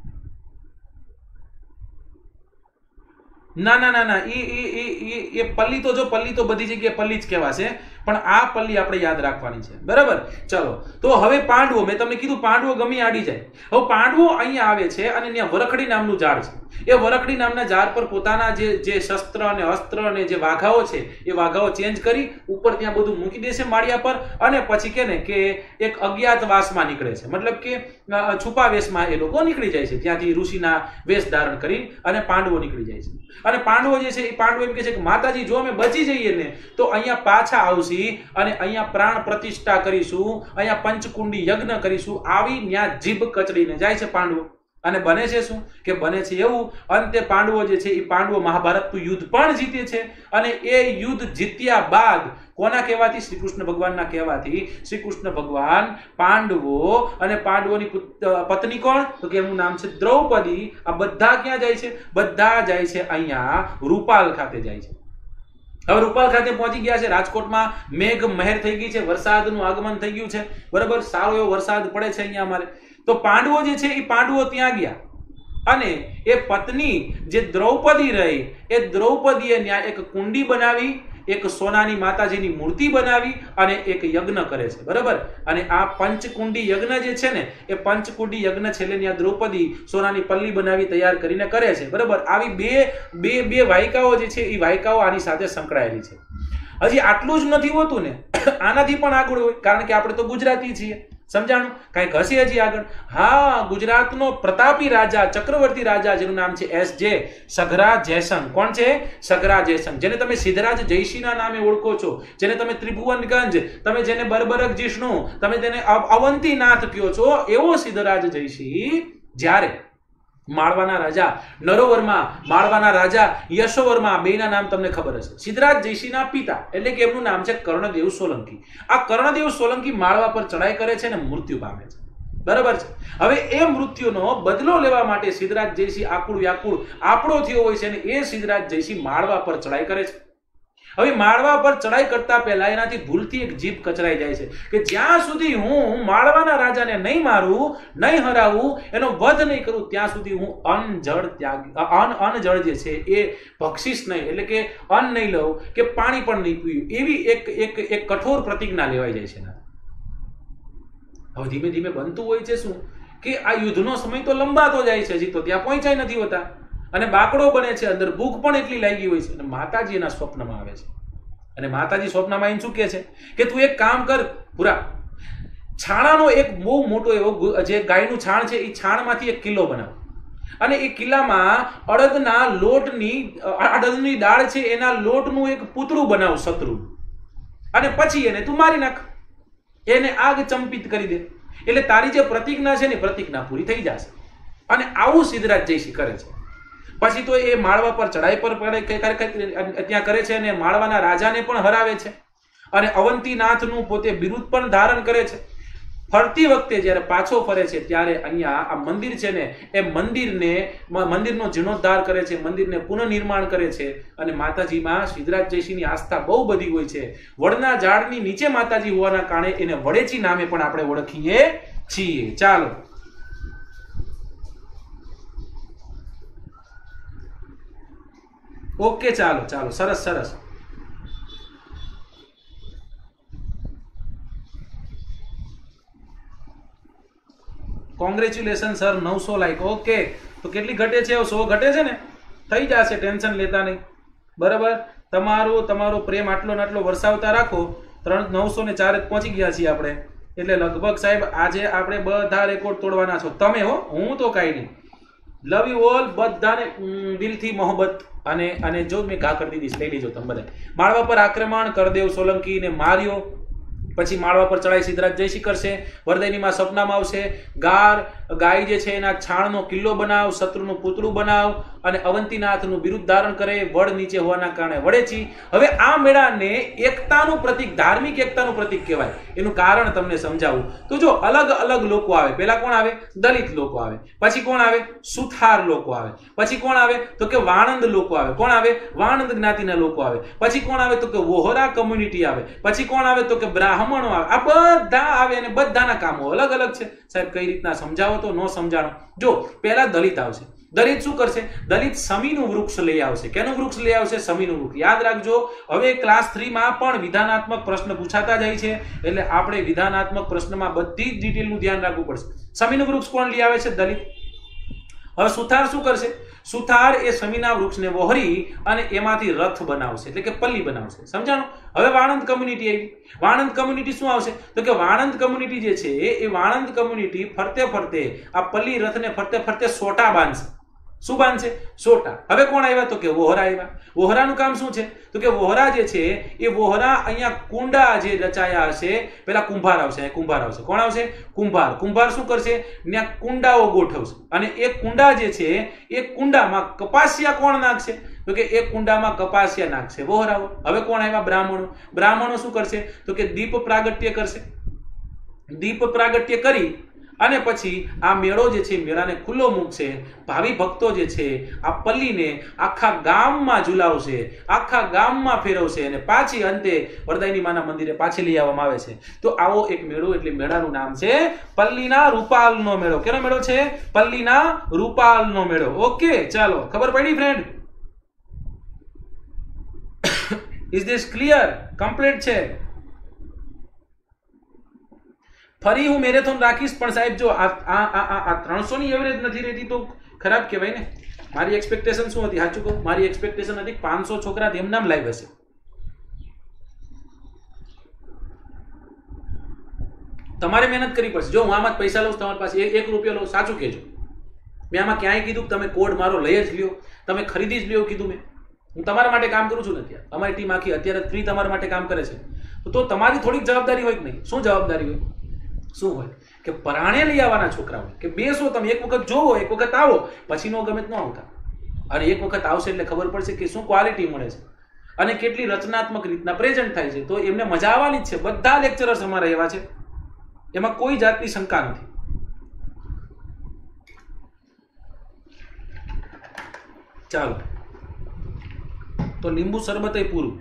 ના ના ના ના એ એ પલ્લી તો જો પલ્લી તો બધી જગ્યાએ પલ્લી જ કહેવાશે, પણ આ પલ્લી આપણે યાદ રાખવાની છે. બરાબર. ચલો તો હવે પાંડવો, મેં તમને કીધું પાંડવો ગમી આડી જાય. હવે પાંડવો અહીંયા આવે છે અને ત્યાં વરખડી નામનું ઝાડ છે. એ વરખડી નામના ઝાડ પર પોતાના જે જે શસ્ત્ર અને અસ્ત્ર અને જે વાઘાઓ છે એ વાઘાઓ ચેન્જ કરી ઉપર ત્યાં બધું મૂકી દેશે માળિયા પર અને પછી કે ને કે એક અજ્ઞાતવાસમાં નીકળે છે. મતલબ કે છુપા વેશમાં એ લોકો નીકળી જાય છે ત્યાંથી ઋષિના વેશ ધારણ કરી અને પાંડવો નીકળી જાય છે. અને પાંડવો જે છે એ પાંડવો એમ કે છે કે માતાજી જો અમે બચી જઈએ ને તો અહીંયા પાછા આવશી અને અહીંયા પ્રાણ પ્રતિષ્ઠા કરીશું, અહીંયા પંચકુંડી યજ્ઞ કરીશું. આવી ત્યાં જીભ કચડીને જાય છે પાંડવો અને બને છે શું કે બને છે એવું અંતે પાંડવો જે છે એ પાંડવો મહાભારતનું યુદ્ધ પણ જીતે છે અને એ યુદ્ધ જીત્યા બાદ કોના કહેવાથી? શ્રી કૃષ્ણ ભગવાનના કહેવાથી શ્રી કૃષ્ણ ભગવાન પાંડવો અને પાંડવોની પત્ની કોણ? તો કે એમનું નામ છે દ્રૌપદી. આ બધા ક્યાં જાય છે? બધા જાય છે અહીંયા રૂપાલ ખાતે જાય છે. હવે રૂપાલ ખાતે પહોંચી ગયા છે. રાજકોટમાં મેઘ મહેર થઈ ગઈ છે, વરસાદનું આગમન થઈ ગયું છે. બરાબર, સારો એવો વરસાદ પડે છે અહીંયા અમારે. તો પાંડવો જે છે એ પાંડવો ત્યાં ગયા અને એ પત્ની જે દ્રૌપદી રહી એ દ્રૌપદીએ ત્યાં એક કુંડી બનાવી, એક સોનાની માતાજીની મૂર્તિ બનાવી અને એક યજ્ઞ કરે છે. બરાબર. અને આ પંચકુંડી યજ્ઞ જે છે ને એ પંચકુંડી યજ્ઞ છેલ્લે ત્યાં દ્રૌપદી સોનાની પલ્લી બનાવી તૈયાર કરીને કરે છે. બરાબર. આવી બે બે બે વાયકાઓ જે છે એ વાયકાઓ આની સાથે સંકળાયેલી છે. હજી આટલું જ નથી હોતું ને, આનાથી પણ આગળ હોય, કારણ કે આપણે તો ગુજરાતી છીએ. સમજાણું? કાંઈક હશે હજી આગળ. હા, ગુજરાતનો પ્રતાપી રાજા, ચક્રવર્તી રાજા જેનું નામ છે એસ જે સઘરા જયસંગ. કોણ છે? સઘરા જયસંગ, જેને તમે સિદ્ધરાજ જયસિંહના નામે ઓળખો છો, જેને તમે ત્રિભુવનગંજ, તમે જેને બરબરક જીષ્ણુ, તમે જેને અવંતીનાથ કહો છો, એવો સિદ્ધરાજ જયસિંહ જ્યારે માળવાના રાજા નરોવર્મા, માળવાના રાજા યશોવર્મા, બેના નામ તમને ખબર હશે. સિદ્ધરાજ જયસિંહના પિતા એટલે કે એમનું નામ છે કર્ણદેવ સોલંકી. આ કર્ણદેવ સોલંકી માળવા પર ચડાઈ કરે છે અને મૃત્યુ પામે છે. બરાબર છે. હવે એ મૃત્યુનો બદલો લેવા માટે સિદ્ધરાજ જયસિંહ આકુળ વ્યાકુળ આપણો થયો હોય છે અને એ સિદ્ધરાજ જયસિંહ માળવા પર ચડાઈ કરે છે. હવે માળવા પર ચડાઈ કરતા પહેલા એનાથી ભૂલથી એક જીભ કચરાઈ જાય છે કે જ્યાં સુધી હું માળવાના રાજાને નહીં મારું, નહીં હરાવું, એનો વધ નહીં કરું, ત્યાં સુધી હું અનજળ ત્યાગ અન અનજળ જે છે એ બક્ષીશ નહીં, એટલે કે અન્ન નહીં લઉં કે પાણી પણ નહીં પીવું. એવી એક એક એક કઠોર પ્રતિજ્ઞા લેવાઈ જાય છે. હવે ધીમે ધીમે બનતું હોય છે શું કે આ યુદ્ધનો સમય તો લંબાતો જાય છે, હજી તો ત્યાં પહોંચાઈ નથી હોતા અને બાકડો બને છે, અંદર ભૂખ પણ એટલી લાગી હોય છે અને માતાજી એના સ્વપ્નમાં આવે છે. અને માતાજી સ્વપ્નમાં આવીને શું કહે છે કે તું એક કામ કર, પૂરા છાણાનો એક બહુ મોટો એવો જે ગાયનું છાણ છે એ છાણમાંથી એક કિલ્લો બનાવ અને એ કિલ્લામાં અડદના લોટની અડદની દાળ છે એના લોટનું એક પૂતળું બનાવ શત્રુ અને પછી એને તું મારી નાખ, એને આગ ચંપિત કરી દે, એટલે તારી જે પ્રતિજ્ઞા છે ને પ્રતિજ્ઞા પૂરી થઈ જશે. અને આવું સિદ્ધરાજ જયસિંહ કરે છે. પછી તો એ માળવા પર ચડાઈ પર ત્યાં કરે છે અને માળવાના રાજાને પણ હરાવે છે અને અવંતીનાથનું પોતે બિરુદ પણ ધારણ કરે છે. ફરતી વખતે જ્યારે પાછો ફરે છે ત્યારે અહીંયા આ મંદિર છે ને એ મંદિરને મંદિરનો જીર્ણોદ્ધાર કરે છે, મંદિરને પુનઃનિર્માણ કરે છે અને માતાજીમાં સિદ્ધરાજ જયસિંહની આસ્થા બહુ બધી હોય છે. વડના ઝાડની નીચે માતાજી હોવાના કારણે એને વડેચી નામે પણ આપણે ઓળખીએ છીએ. ચાલો ઓકે, ચાલો ચાલો સરસ સરસ. કોંગ્રેચ્યુલેશન સર, નવસો લાઈક. ઓકે, તો કેટલી ઘટે છે? સો ઘટે છે ને, થઈ જશે, ટેન્શન લેતા નહીં. બરાબર, તમારો તમારો પ્રેમ આટલો ને આટલો વરસાવતા રાખો. ત્રણ નવસો ને ચાર પહોંચી ગયા છીએ આપણે, એટલે લગભગ સાહેબ આજે આપણે બધા રેકોર્ડ તોડવાના છો. તમે હો, હું તો કાંઈ નહીં. લવ યુ ઓલ, બધાને દિલથી મોહબ્બત. અને અને જો મેં ઘા કરી દીધી, લઈ લેજો તમે બધા. માળવા પર આક્રમણ, કરદેવ સોલંકીને માર્યો, પછી માળવા પર ચડાઈ સિદ્ધરાજ જયસિંહ કરશે. વરદાયનીમાં સપનામાં આવશે, ગાર ગાય જે છે એના છાણનો કિલ્લો બનાવ, શત્રુનું પૂતળું બનાવ અને અવંતીનાથનું બિરુદ ધારણ કરે. વડ નીચે હોવાના કારણે વડેચી. હવે આ મેળાને એકતાનું પ્રતીક, ધાર્મિક એકતાનું પ્રતીક કહેવાય. એનું કારણ તમને સમજાવું તો જો અલગ અલગ લોકો આવે. પહેલા કોણ આવે? દલિત લોકો આવે. પછી કોણ આવે? સુથાર લોકો આવે. પછી કોણ આવે? તો કે વાણંદ લોકો આવે. કોણ આવે? વાણંદ જ્ઞાતિના લોકો આવે. પછી કોણ આવે? તો કે વોહરા કમ્યુનિટી આવે. પછી કોણ આવે? તો કે બ્રાહ્મણો આવે. આ બધા આવે અને બધાના કામો અલગ અલગ છે. સાહેબ કઈ રીતના સમજાવો તો નો સમજાણો. જો પહેલા દલિત આવશે. દલિત શું કરશે? દલિત સમીનું વૃક્ષ લઈ આવશે. કેનું વૃક્ષ લઈ આવશે? સમીનું વૃક્ષ. યાદ રાખજો, હવે ક્લાસ થ્રી માં પણ વિધાનાત્મક પ્રશ્ન પૂછાતા જાય છે, એટલે આપણે વિધાનાત્મક પ્રશ્નમાં બધી જ ડિટેલનું ધ્યાન રાખવું પડશે. સમીનું વૃક્ષ કોણ લઈ આવે છે? દલિત. હવે સુથાર શું કરશે? સુથાર એ સમીના વૃક્ષને વહોરી અને એમાંથી રથ બનાવશે, એટલે કે પલ્લી બનાવશે. સમજાણું? હવે વાણંદ કમ્યુનિટી આવી. વાણંદ કમ્યુનિટી શું આવશે? તો કે વાણંદ કમ્યુનિટી જે છે એ વાણંદ કમ્યુનિટી ફરતે ફરતે આ પલ્લી રથને ફરતે ફરતે સોટા બાંધશે. શું બાંધશે? સોટા. હવે કોણ આવ્યા? તો કે વોહરા આવ્યા. વોહરાનું કામ શું છે? તો કે વોહરા જે છે એ વોહરા અહીંયા કુંડા જે રચાયા હશે, પેલા કુંભાર આવશે. કુંભાર આવશે. કોણ આવશે? કુંભાર. કુંભાર શું કરશે? ત્યાં કુંડાઓ ગોઠવશે અને એ કુંડા જે છે એ કુંડામાં કપાસિયા કોણ નાખશે? તો કે એક કુંડામાં કપાસિયા નાખશે વોહરાઓ. હવે કોણ આવ્યા? બ્રાહ્મણો. બ્રાહ્મણો શું કરશે? તો કે દીપ પ્રાગટ્ય કરશે. દીપ પ્રાગટ્ય કરી અને પછી આ મેળો જે છે મેળાને ખુલ્લો મૂકશે. ભાવિ ભક્તો જે છે આ પલ્લીને આખા ગામમાં ઝુલાવશે, આખા ગામમાં ફેરવશે અને પાછી અંતે વરદાયની માના મંદિરે પાછી લઈ આવવામાં આવે છે. તો આવો એક મેળો, એટલે મેળાનું નામ છે પલ્લીના રૂપાલનો મેળો. કેનો મેળો છે? પલ્લીના રૂપાલનો મેળો. ઓકે, ચાલો, ખબર પડી friend? Is this clear? Complete છે? ફરી હું મેરેથોન રાખીશ, પણ સાહેબ જો આ ત્રણસો ની એવરેજ નથી રહેતી તો ખરાબ કહેવાય ને. મારી એક્સપેક્ટેશન શું હતી? સાચું કહું, મારી એક્સપેક્ટેશન હતી પાંચસો છોકરા એમ નામ લાઈવ હશે. તમારે મહેનત કરવી પડશે. જો હું આમાં પૈસા લઉં, તમારી પાસે એક રૂપિયા લઉં, સાચું કહેજો. મેં આમાં ક્યાંય કીધું તમે કોડ મારો લઈ જ લ્યો, તમે ખરીદી જ લ્યો કીધું મેં? હું તમારા માટે કામ કરું છું ને. અત્યારે અમારી ટીમ આખી અત્યારે ફ્રી તમારા માટે કામ કરે છે. તો તમારી થોડીક જવાબદારી હોય કે નહીં? શું જવાબદારી હોય? શું હોય? કે પરાણે લઈ આવવાના છોકરા હોય, કે બેસો તમે, એક વખત જોવો, એક વખત આવો, પછી નો ગમે ન આવતા. અને એક વખત આવશે એટલે ખબર પડશે કે શું ક્વોલિટી મળે છે અને કેટલી રચનાત્મક રીતના પ્રેઝન્ટ થાય છે. તો એમને મજા આવવાની જ છે. બધા લેક્ચરર્સ અમારા એવા છે, એમાં કોઈ જાતની શંકા નથી. ચાલો, તો લીંબુ શરબત એ પૂરું.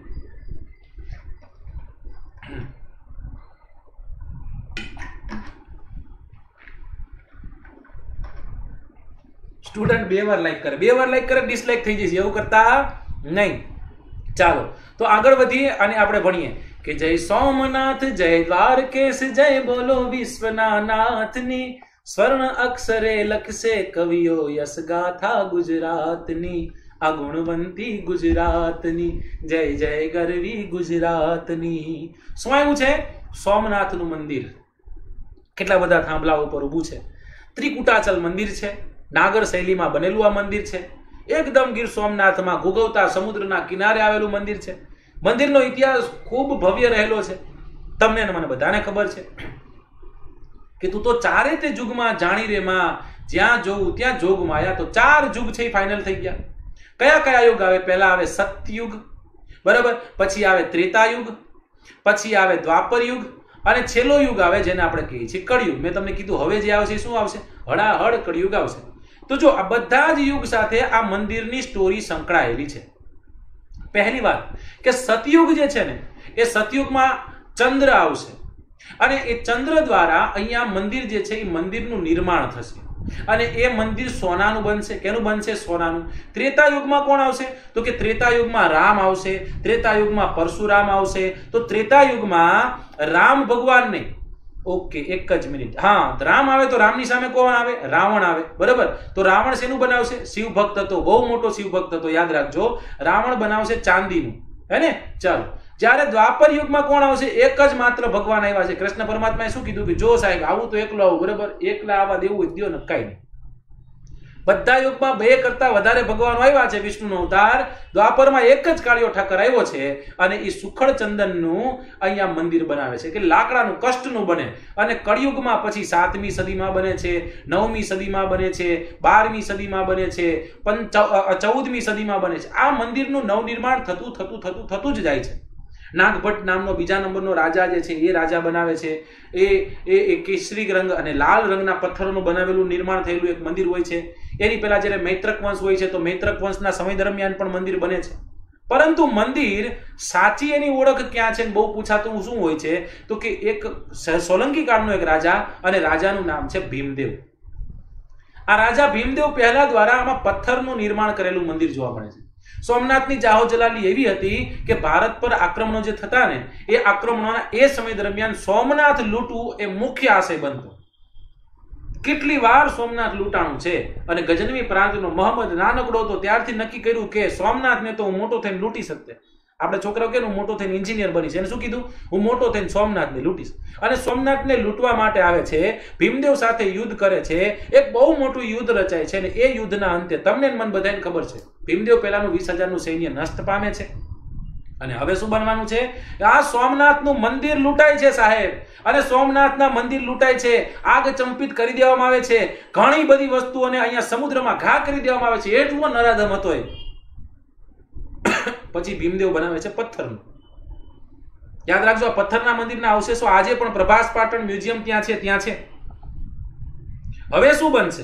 સ્ટુડન્ટ બે વાર લાઈક કરે, બે વાર લાઈક કરે ડિસલાઈક થઈ જશે, એવું કરતા નહીં. ચાલો, તો આગળ વધીએ અને આપણે ભણીએ કે જય સોમનાથ જય દ્વારકેશ જય બોલો વિશ્વના નાથની, સ્વર્ણ અક્ષરે લખશે કવિઓ યશ ગાથા ગુજરાતની, આ ગુણવંતી ગુજરાતની, જય જય ગરવી ગુજરાતની. શું આવ્યું છે? સોમનાથનું મંદિર. કેટલા બધા થાંભલા ઉપર ઊભું છે. ત્રિકુટાચલ મંદિર છે. નાગર શૈલીમાં બનેલું આ મંદિર છે. એકદમ ગીર સોમનાથમાં ગોગવતા સમુદ્રના કિનારે આવેલું મંદિર છે. મંદિરનો ઇતિહાસ ખૂબ ભવ્ય રહેલો છે. તમને મને બધાને ખબર છે કે તું તો ચારે તે યુગમાં જાણી રે માં, જ્યાં જોવું ત્યાં જોગ માયા. તો ચાર યુગ છે એ ફાઇનલ થઈ ગયા. કયા કયા યુગ આવે? પહેલા આવે સતયુગ, બરાબર, પછી આવે ત્રેતાયુગ, પછી આવે દ્વાપર યુગ અને છેલ્લો યુગ આવે જેને આપણે કહીએ છીએ કળિયુગ. મેં તમને કીધું હવે જે આવશે શું આવશે? હળાહળ કળિયુગ આવશે. તો જો આ બધા જ યુગ સાથે આ મંદિરની સ્ટોરી સંકળાયેલી છે. પહેલી વાત કે સતયુગ જે છે ને એ સતયુગમાં ચંદ્ર આવશે અને એ ચંદ્ર દ્વારા અહીંયા મંદિર જે છે એ મંદિરનું નિર્માણ થશે અને એ મંદિર સોનાનું બનશે. કેનું બનશે? સોનાનું. ત્રેતા યુગમાં કોણ આવશે? તો કે ત્રેતા યુગમાં રામ આવશે, ત્રેતા યુગમાં પરશુરામ આવશે. તો ત્રેતા યુગમાં રામ ભગવાન નહીં. ઓકે, એક જ મિનિટ. હા, રામ આવે તો રામની સામે કોણ આવે? રાવણ આવે. બરાબર. તો રાવણ શેનું બનાવશે? શિવ ભક્ત હતો, બહુ મોટો શિવ ભક્ત હતો, યાદ રાખજો. રાવણ બનાવશે ચાંદીનું, હે ને? ચાલો, જ્યારે દ્વાપર યુગમાં કોણ આવશે? એક જ માત્ર ભગવાન આવ્યા છે. કૃષ્ણ પરમાત્માએ શું કીધું કે જો સાહેબ આવું તો એકલો આવું. બરાબર, એકલા આવવા દેવું દો ને, કઈ નહીં. બધા યુગમાં બે કરતા વધારે ભગવાનો આવ્યા છે. વિષ્ણુનો અવતાર દ્વાપરમાં એક જ કાળિયો ઠાકર આવ્યો છે અને એ સુખડ ચંદનનું અહીંયા મંદિર બનાવે છે કે લાકડાનું, કષ્ટનું બને. અને કળિયુગમાં પછી સાતમી સદીમાં બને છે, નવમી સદીમાં બને છે, બારમી સદીમાં બને છે, ચૌદમી સદીમાં બને છે. આ મંદિરનું નવનિર્માણ થતું થતું થતું થતું જ જાય છે. નાગભટ્ટ નામનો બીજા નંબરનો રાજા જે છે એ રાજા બનાવે છે. એ એ કેસરી રંગ અને લાલ રંગના પથ્થરોનું બનાવેલું નિર્માણ થયેલું એક મંદિર હોય છે. એની પહેલા જ્યારે મૈત્રક વંશ હોય છે તો મૈત્રક વંશના સમય દરમિયાન પણ મંદિર બને છે. પરંતુ મંદિર સાચી એની ઓળખ ક્યાં છે બહુ પૂછાતું શું હોય છે તો કે એક સોલંકી કાળનો એક રાજા અને રાજાનું નામ છે ભીમદેવ. આ રાજા ભીમદેવ પહેલા દ્વારા આમાં પથ્થરનું નિર્માણ કરેલું મંદિર જોવા મળે છે. સોમનાથની જાહો જલાલી એવી હતી કે ભારત પર આક્રમણો જે થતા ને એ આક્રમણોના એ સમય દરમિયાન સોમનાથ લૂંટવું એ મુખ્ય આશય બનતો. કેટલી વાર સોમનાથ લૂંટાણું છે અને ગજનવી પ્રાંતનો મોહમ્મદ નાનકડો હતો ત્યારથી નક્કી કર્યું કે સોમનાથને તો હું મોટો થઈને લૂંટી શકતે. આપણે છોકરાઓ કે હું મોટો થઈને એન્જિનિયર બનીશ. એને શું કીધું? હું મોટો થઈને સોમનાથને લૂંટીશ. અને સોમનાથને લૂંટવા માટે આવે છે, ભીમદેવ સાથે યુદ્ધ કરે છે. એક બહુ મોટું યુદ્ધ રચાય છે અને એ યુદ્ધના અંતે તમને મન બધાને ખબર છે ભીમદેવ પહેલાનું વીસ હજારનું સૈન્ય નષ્ટ પામે છે. અને હવે શું બનવાનું છે? આ સોમનાથનું મંદિર લૂંટાય છે સાહેબ. અને સોમનાથના મંદિર લૂંટાય છે, આગ ચંપિત કરી દેવામાં આવે છે, ઘણી બધી વસ્તુઓને અહીંયા સમુદ્રમાં ઘા કરી દેવામાં આવે છે. એટલો નરાધમ હતો એ. પછી ભીમદેવ બનાવે છે પથ્થરનું. યાદ રાખજો, આ પથ્થરના મંદિરના અવશેષો આજે પણ પ્રભાસ પાટણ મ્યુઝિયમ ત્યાં છે, ત્યાં છે. હવે શું બનશે?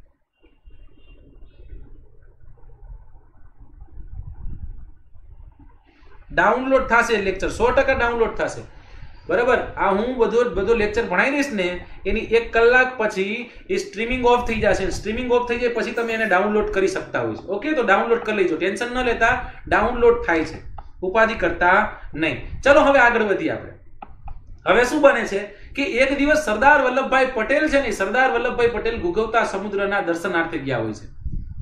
ડાઉનલોડ થશે લેક્ચર, સો ટકા ડાઉનલોડ થશે. બરાબર. આ હું બધો બધો લેક્ચર ભણાવી દઈશ ને એની એક કલાક પછી એ સ્ટ્રીમિંગ ઓફ થઈ જશે. સ્ટ્રીમિંગ ઓફ થઈ જાય પછી તમે એને ડાઉનલોડ કરી શકતા હોય છે. ઓકે, તો ડાઉનલોડ કરી લેજો, ટેન્શન ન લેતા. ડાઉનલોડ થાય છે, ઉપાધિ કરતા નહીં. ચલો હવે આગળ વધીએ આપણે. હવે શું બને છે કે એક દિવસ સરદાર વલ્લભભાઈ પટેલ છે ને, સરદાર વલ્લભભાઈ પટેલ ગુગવતા સમુદ્રના દર્શનાર્થે ગયા હોય છે.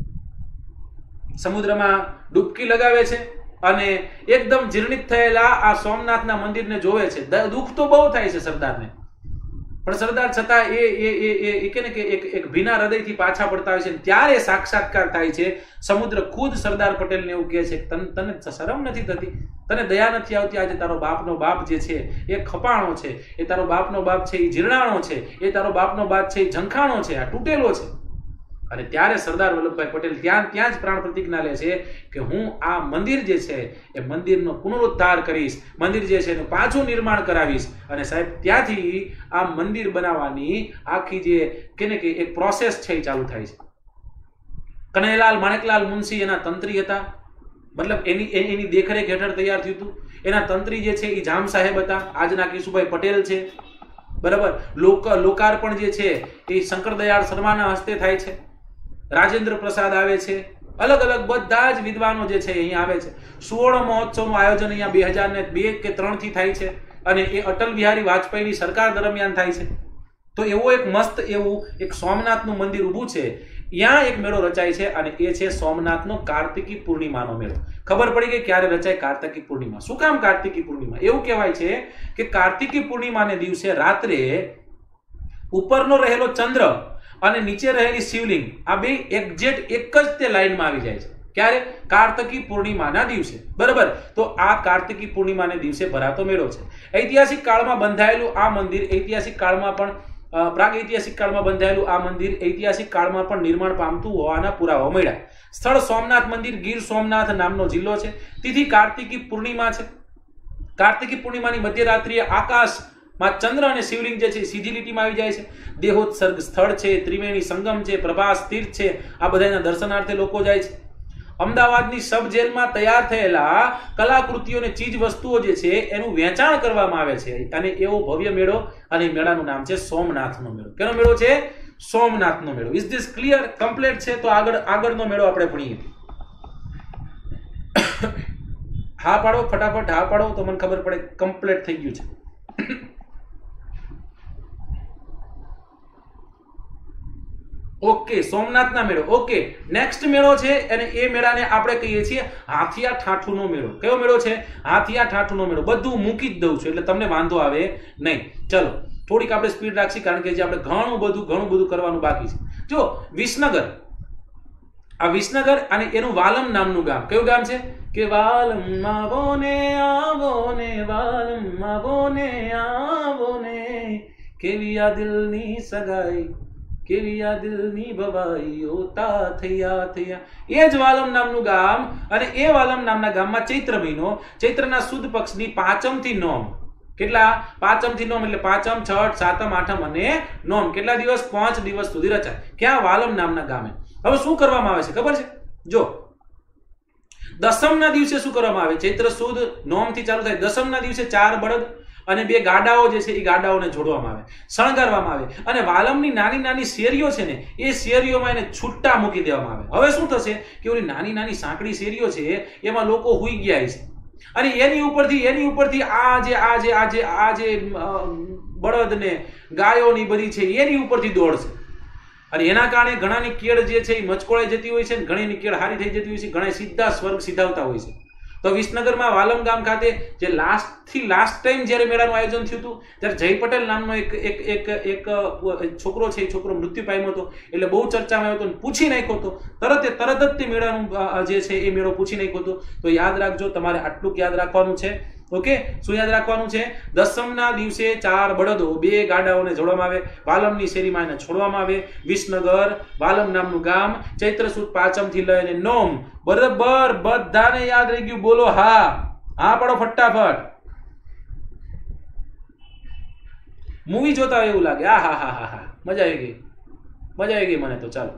સમુદ્રમાં ડૂબકી લગાવે છે અને એકદમ જીર્ણિત થયેલા આ સોમનાથના મંદિરને જોવે છે. દુઃખ તો બહુ થાય છે સરદારને, પણ સરદાર છતાં એ એ એ કે ને કે એક એક ભીના હૃદયથી પાછા પડતા હોય છે. ત્યારે સાક્ષાત્કાર થાય છે. સમુદ્ર ખુદ સરદાર પટેલને એવું કહે છે કે તને શરમ નથી થતી, તને દયા નથી આવતી? આજે તારો બાપનો બાપ જે છે એ ખપાણો છે, એ તારો બાપનો બાપ છે એ જીર્ણાણો છે, એ તારો બાપનો બાપ છે એ ઝંખાણો છે, આ તૂટેલો છે. અને ત્યારે સરદાર વલ્લભભાઈ પટેલ ત્યાં ત્યાં જ પ્રાણ પ્રતિજ્ઞા લે છે કે હું આ મંદિર જે છે એ મંદિરનો પુનરુદ્ધાર કરીશ, મંદિર જે છે એનું પાછું નિર્માણ કરાવીશ. અને સાહેબ ત્યાંથી આ મંદિર બનાવવાની આખી જે કે ને કે એક પ્રોસેસ છે એ ચાલુ થાય છે. કનૈયાલાલ માણેકલાલ મુનશી એના તંત્રી હતા, મતલબ એની એની દેખરેખ હેઠળ તૈયાર થયું હતું. એના તંત્રી જે છે એ જામ સાહેબ હતા, આજના કેશુભાઈ પટેલ છે. બરાબર. લોક લોકાર્પણ જે છે એ શંકરદયાળ શર્માના હસ્તે થાય છે. રાજેન્દ્ર પ્રસાદ આવે છે, અલગ અલગ બધા જ વિદ્વાનો જે છે અહીંયા આવે છે. સુવર્ણ મહોત્સવનું આયોજન અહીંયા બે હજાર ને બે કે ત્રણ થી થાય છે અને એ અટલ બિહારી વાજપેયીની સરકાર દરમિયાન થાય છે. તો એવો એક મસ્ત એવું એક સોમનાથનું મંદિર ઊભું છે. ત્યાં એક મેળો રચાય છે અને એ છે સોમનાથનો કાર્તિકી પૂર્ણિમાનો મેળો. ખબર પડી ગઈ ક્યારે રચાય? કાર્તિકી પૂર્ણિમા. શું કામ કાર્તિકી પૂર્ણિમા? એવું કહેવાય છે કે કાર્તિકી પૂર્ણિમાને દિવસે રાત્રે ઉપરનો રહેલો ચંદ્ર અને નીચે રહેલી શિવલિંગ આ બે એક્ઝેક્ટ એક જ તે લાઈનમાં આવી જાય છે. ક્યારે? કાર્તિકી પૂર્ણિમાના દિવસે. બરાબર. તો આ કાર્તિકી પૂર્ણિમાને દિવસે ભરાતો મેળો છે. ઐતિહાસિક કાળમાં બંધાયેલું આ મંદિર ઐતિહાસિક કાળમાં પણ પ્રાગ ઐતિહાસિક કાળમાં બંધાયેલું આ મંદિર ઐતિહાસિક કાળમાં પણ નિર્માણ પામતું હોવાના પુરાવા મળ્યા. સ્થળ સોમનાથ મંદિર, ગીર સોમનાથ નામનો જિલ્લો છે. તિથિ કાર્તિકી પૂર્ણિમા છે. કાર્તિકી પૂર્ણિમાની મધ્યરાત્રિએ આકાશ માં ચંદ્ર અને શિવલિંગ જે છે સીધી લીટીમાં આવી જાય છે. દેહોત્સર્ગ સ્થળ છે, ત્રિવેણી સંગમ છે, પ્રભાસ તીર્થ છે, આ બધાના દર્શનાર્થે લોકો જાય છે. અમદાવાદની સબ જેલમાં તૈયાર થયેલા કલાકૃતિઓ અને ચીજ વસ્તુઓ જે છે એનું વેચાણ કરવામાં આવે છે અને એવો ભવ્ય મેળો, અને મેળાનું નામ છે સોમનાથનો મેળો. કેનો મેળો છે? સોમનાથનો મેળો. Is this clear? કમ્પ્લીટ છે? તો આગળ આગળનો મેળો આપણે ભણીએ. હા પાડો ફટાફટ, હા પાડો તો મને ખબર પડે કમ્પ્લીટ થઈ ગયું છે. ઓકે, સોમનાથના મેળો. ઓકે, નેક્સ્ટ મેળો છે અને એ મેળાને આપણે કહીએ છીએ હાથિયા ઠાઠુનો મેળો. કયો મેળો છે? હાથિયા ઠાઠુનો મેળો. બધું મૂકી જ દઉં છું એટલે તમને વાંધો આવે નહીં. ચલો થોડીક આપણે સ્પીડ રાખશી કારણ કે જે આપણે ઘણું બધું ઘણું બધું કરવાનું બાકી છે. જો વિસનગર, આ વિસનગર અને એનું વાલમ નામનું ગામ. કયું ગામ છે? કે વાલમ આવો ને આવો ને વાલમ આવો ને આવો ને, કેવી આ દિલની સગાઈ, કેવી આ દિલની ભવાઈ ઓતા થયા થયા. એ જ વાલમ નામનું ગામ. અને એ વાલમ નામના ગામમાં ચૈત્ર મહિનો, ચૈત્રના સુદ પક્ષની પાંચમ થી નોમ. કેટલા? પાંચમ થી નોમ એટલે પાંચમ, છઠ, સાતમ, આઠમ અને નોમ. કેટલા દિવસ? પાંચ દિવસ સુધી રચાય. ક્યાં? વાલમ નામના ગામે. હવે શું કરવામાં આવે છે ખબર છે? જો દસમ ના દિવસે શું કરવામાં આવે? ચૈત્ર સુદ નોમ થી ચાલુ થાય. દસમ ના દિવસે ચાર બળદ અને બે ગાડાઓ જે છે એ ગાડાઓને જોડવામાં આવે, શણગારવામાં આવે, અને વાલમની નાની નાની શેરીઓ છે ને એ શેરીઓમાં એને છૂટા મૂકી દેવામાં આવે. હવે શું થશે કે ઓલી નાની નાની સાંકડી શેરીઓ છે એમાં લોકો હુઈ ગયા છે અને એની ઉપરથી એની ઉપરથી આ જે આ જે આ જે આ જે બળદ ને ગાયો ની બધી છે એની ઉપરથી દોડશે. અને એના કારણે ઘણાની કેળ જે છે એ મચકોળાઈ જતી હોય છે, ઘણીની કેળ હારી થઈ જતી હોય છે, ઘણા સીધા સ્વર્ગ સીધાવતા હોય છે. તો વિસનગરમાં વાલમ ગામ ખાતે જે લાસ્ટ થી લાસ્ટ ટાઈમ જ્યારે મેળાનું આયોજન થયું હતું ત્યારે જય પટેલ નામનો એક એક એક એક છોકરો છે, એ છોકરો મૃત્યુ પામ્યો હતો. એટલે બહુ ચર્ચામાં આવ્યો હતો, પૂછી નાખ્યો હતો તરત તરત જ તે મેળાનું જે છે એ મેળો પૂછી નાખ્યો હતો. તો યાદ રાખજો, તમારે આટલું યાદ રાખવાનું છે. ઓકે, શું યાદ રાખવાનું છે? દસમના દિવસે ચાર બળદો બે ગાડાઓને જોડવામાં આવે, વાલમની શેરીમાં એને છોડવામાં આવે. વિસનગર વાલમ નામનું ગામ, ચૈત્ર સુદ પાંચમ થી લઈને નોમ. બરાબર, બધાને યાદ રહી ગયું? બોલો હા. હા પડો ફટાફટ. મૂવી જોતા હોય એવું લાગે. આ હા હા હા હા મજા આવી ગઈ, મજા આવી ગઈ મને તો. ચાલો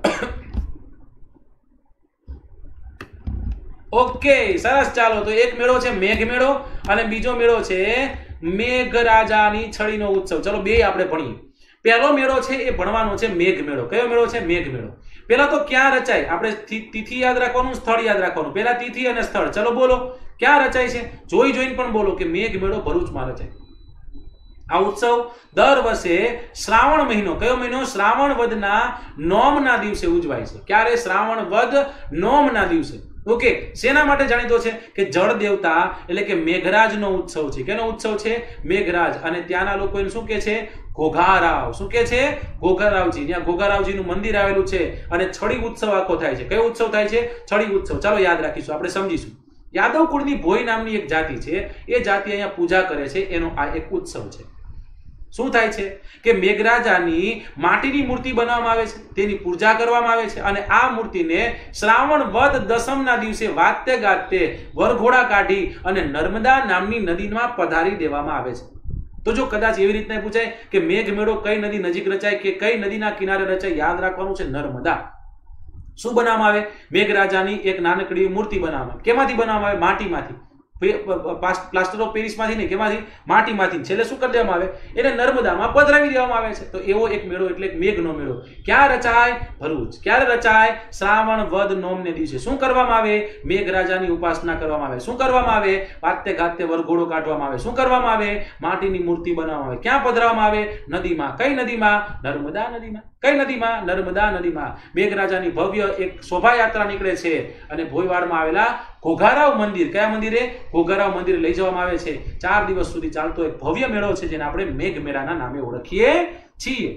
ઓકે, સરસ. ચાલો તો એક મેળો છે મેઘ મેળો અને બીજો મેળો છે મેઘરાજાની છડીનો ઉત્સવ. ચલો બે આપણે ભણીએ. પહેલો મેળો છે એ ભણવાનો છે મેઘ મેળો. કયો મેળો છે? મેઘ મેળો. પેલા તો ક્યાં રચાય? આપણે તિથિ યાદ રાખવાનું, સ્થળ યાદ રાખવાનું. પેલા તિથિ અને સ્થળ. ચલો બોલો ક્યાં રચાય છે? જોઈ જોઈને પણ બોલો કે મેઘ મેળો ભરૂચમાં રચાય. આ ઉત્સવ દર વર્ષે શ્રાવણ મહિનો, કયો મહિનો? શ્રાવણ વદના નોમના દિવસે ઉજવાય છે. ક્યારે? શ્રાવણ વદ નોમના દિવસે. ઓકે, શેના માટે જાણીતો છે? કે જળ દેવતા એટલે કે મેઘરાજનો ઉત્સવ છે. કેનો ઉત્સવ છે? મેઘરાજ. અને ત્યાંના લોકો એને શું કે છે? ઘોઘારાવ. શું કે છે? ઘોઘારાવજી. ત્યાં ઘોઘારાવજીનું મંદિર આવેલું છે અને છડી ઉત્સવ આખો થાય છે. કયો ઉત્સવ થાય છે? છડી ઉત્સવ. ચાલો યાદ રાખીશું, આપણે સમજીશું. યાદવ કુળની ભોઈ નામની એક જાતિ છે, એ જાતિ અહીંયા પૂજા કરે છે, એનો આ એક ઉત્સવ છે. શું થાય છે કે મેઘરાજાની માટીની મૂર્તિ બનાવવામાં આવે છે, તેની પૂજા કરવામાં આવે છે અને આ મૂર્તિને શ્રાવણ વદ દસમના દિવસે વાતે ગાતે વરઘોડા કાઢી અને નર્મદા નામની નદીમાં પધારી દેવામાં આવે છે. તો જો કદાચ એવી રીતના પૂછાય કે મેઘ મેળો કઈ નદી નજીક રચાય કે કઈ નદીના કિનારે રચાય, યાદ રાખવાનું છે નર્મદા. શું બનાવવામાં આવે? મેઘરાજાની એક નાનકડી મૂર્તિ બનાવવામાં આવે. કેમાંથી બનાવવામાં આવે? માટીમાંથી. પ્લાસ્ટર ઓફ પેરિસ માંથી નહીં, કેમાંથી? માટીમાંથી. છેલ્લે શું કરી દેવામાં આવે? એને નર્મદામાં પધરાવી દેવામાં આવે છે. તો એવો એક મેળો એટલે મેઘનો મેળો. ક્યાં રચાય? ભરૂચ. ક્યારે રચાય? શ્રાવણ વદ નોમને દિવસે. શું કરવામાં આવે? મેઘરાજાની ઉપાસના કરવામાં આવે. શું કરવામાં આવે? વાતે ગાતે વરઘોડો કાઢવામાં આવે. શું કરવામાં આવે? માટીની મૂર્તિ બનાવવામાં આવે. ક્યાં પધરાવવામાં આવે? નદીમાં. કઈ નદીમાં? નર્મદા નદીમાં. કઈ નદીમાં? નર્મદા નદીમાં. મેઘરાજાની ભવ્ય એક શોભાયાત્રા નીકળે છે અને ભોયવાડમાં આવેલા ઘોઘારાવ મંદિર, કયા મંદિરે? ઘોઘારાવ મંદિરે લઈ જવામાં આવે છે. ચાર દિવસ સુધી ચાલતો એક ભવ્ય મેળો છે જેને આપણે મેઘ મેળાના નામે ઓળખીએ છીએ.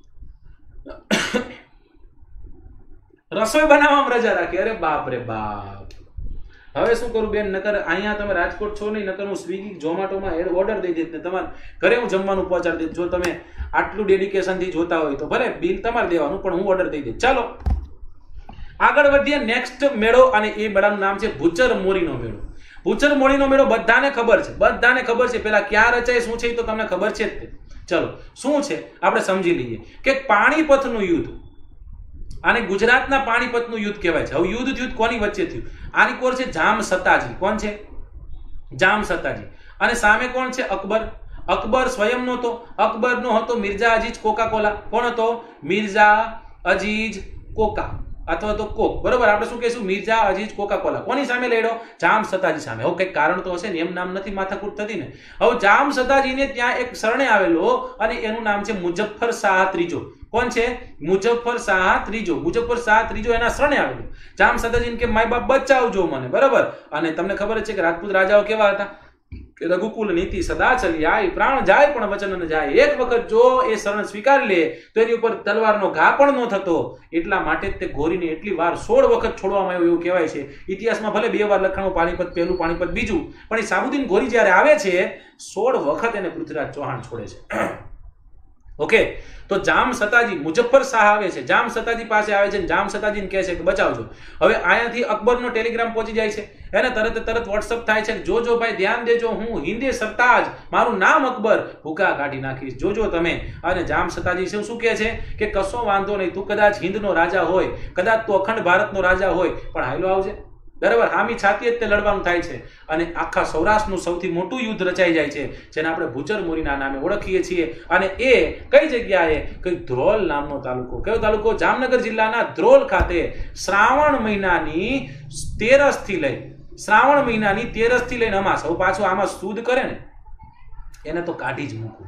રસોઈ બનાવવામાં રજા રાખી. અરે બાપ રે બાપ. હવે શું કરું બેન? નકર અહીંયા તમે રાજકોટ છો નહીં, નકર હું સ્વિગી ઝોમેટોમાં ઓર્ડર દઈ દેત ને તમારે ઘરે હું જમવાનું પહોંચાડી દેત. જો તમે આટલું ડેડિકેશન થી જોતા હોય તો ભલે બિલ તમારે દેવાનું, પણ હું ઓર્ડર દઈ દેત. ચાલો આગળ વધીએ. નેક્સ્ટ મેળો અને એ મેળાનું નામ છે ભૂચર મોરીનો મેળો. ભૂચર મોરીનો મેળો બધાને ખબર છે, બધાને ખબર છે. પેલા ક્યાં રચાય શું છે એ તો તમને ખબર છે જ તે. ચલો શું છે આપણે સમજી લઈએ કે પાણીપતનું યુદ્ધ, આને ગુજરાતના પાણીપતનું યુદ્ધ કહેવાય છે. હવે યુદ્ધ થયું કોની વચ્ચે થયું? આની કોર છે જામ સતાજી. કોણ છે? જામ સતાજી. અને સામે કોણ છે? અકબર. અકબર સ્વયં નો હતો, અકબર નો હતો મિર્ઝા અજીજ કોકા કોલા. કોણ હતો? મિર્ઝા અજીજ કોકા અથવા તો કોક. બરોબર, આપણે શું કહીશું? Mirza અજીજ Coca Cola. કોની સામે લડ્યો? જામ સતાજી સામે. હવે કઈક કારણ તો હશે ને, એમ નામ નથી માથાકૂટ થતી ને. હવે જામ સતાજીને ત્યાં એક શરણે આવેલો અને એનું નામ છે મુઝફ્ફર શાહ ત્રીજો. કોણ છે? મુઝફ્ફર શાહ ત્રીજો. મુઝફ્ફર શાહ ત્રીજો એના શરણે આવેલો. જામ સતાજીને કે માય બાપ બચાવજો મને. બરાબર. અને તમને ખબર છે કે રાજપૂત રાજાઓ કેવા હતા? રઘુકુલ નીતિ સદા ચલી આય, પ્રાણ જાય પણ વચન ન જાય. એક વખત જો એ શરણ સ્વીકારી લે તો એની ઉપર તલવારનો ઘા પણ ન થતો. એટલા માટે તે ઘોરીને એટલી વાર સોળ વખત છોડવામાં આવ્યો એવું કહેવાય છે. ઇતિહાસમાં ભલે બે વાર લખાણું, પાણીપત પહેલું, પાણીપત બીજું, પણ એ સાબુદ્દીન ઘોરી જ્યારે આવે છે સોળ વખત એને પૃથ્વીરાજ ચૌહાણ છોડે છે. ઓકે, તો જામ સતાજી, મુઝફ્ફર શાહ આવે છે, જામ સતાજી પાસે આવે છે, જામ સતાજીને કહે છે કે બચાવજો. હવે અહીંયાથી અકબરનો ટેલિગ્રામ પહોંચી જાય છે, એને તરત તરત વોટ્સઅપ થાય છે, જોજો ભાઈ ધ્યાન દેજો, હું હિન્દે સરતાજ, મારું નામ અકબર, ભૂકા કાઢી નાખીશ, જોજો તમે. અને જામ સતાજી શું શું કહે છે કે કશો વાંધો નહીં, તું કદાચ હિન્દનો રાજા હોય, કદાચ તું અખંડ ભારતનો રાજા હોય, પણ હાલો આવજે. બરાબર, હામી છાતી જ તે લડવાનું થાય છે. અને આખા સૌરાષ્ટ્રનું સૌથી મોટું યુદ્ધ રચાઈ જાય છે, જેને આપણે ભૂચર મોરીના નામે ઓળખીએ છીએ. અને એ કઈ જગ્યાએ? કઈ ધ્રોલ નામનો તાલુકો. કયો તાલુકો? જામનગર જિલ્લાના ધ્રોલ ખાતે શ્રાવણ મહિનાની તેરસ થી લઈ શ્રાવણ મહિનાની તેરસ થી લઈને અમાસ. હવે પાછું આમાં સુદ કરે ને એને તો કાઢી જ મૂકવું,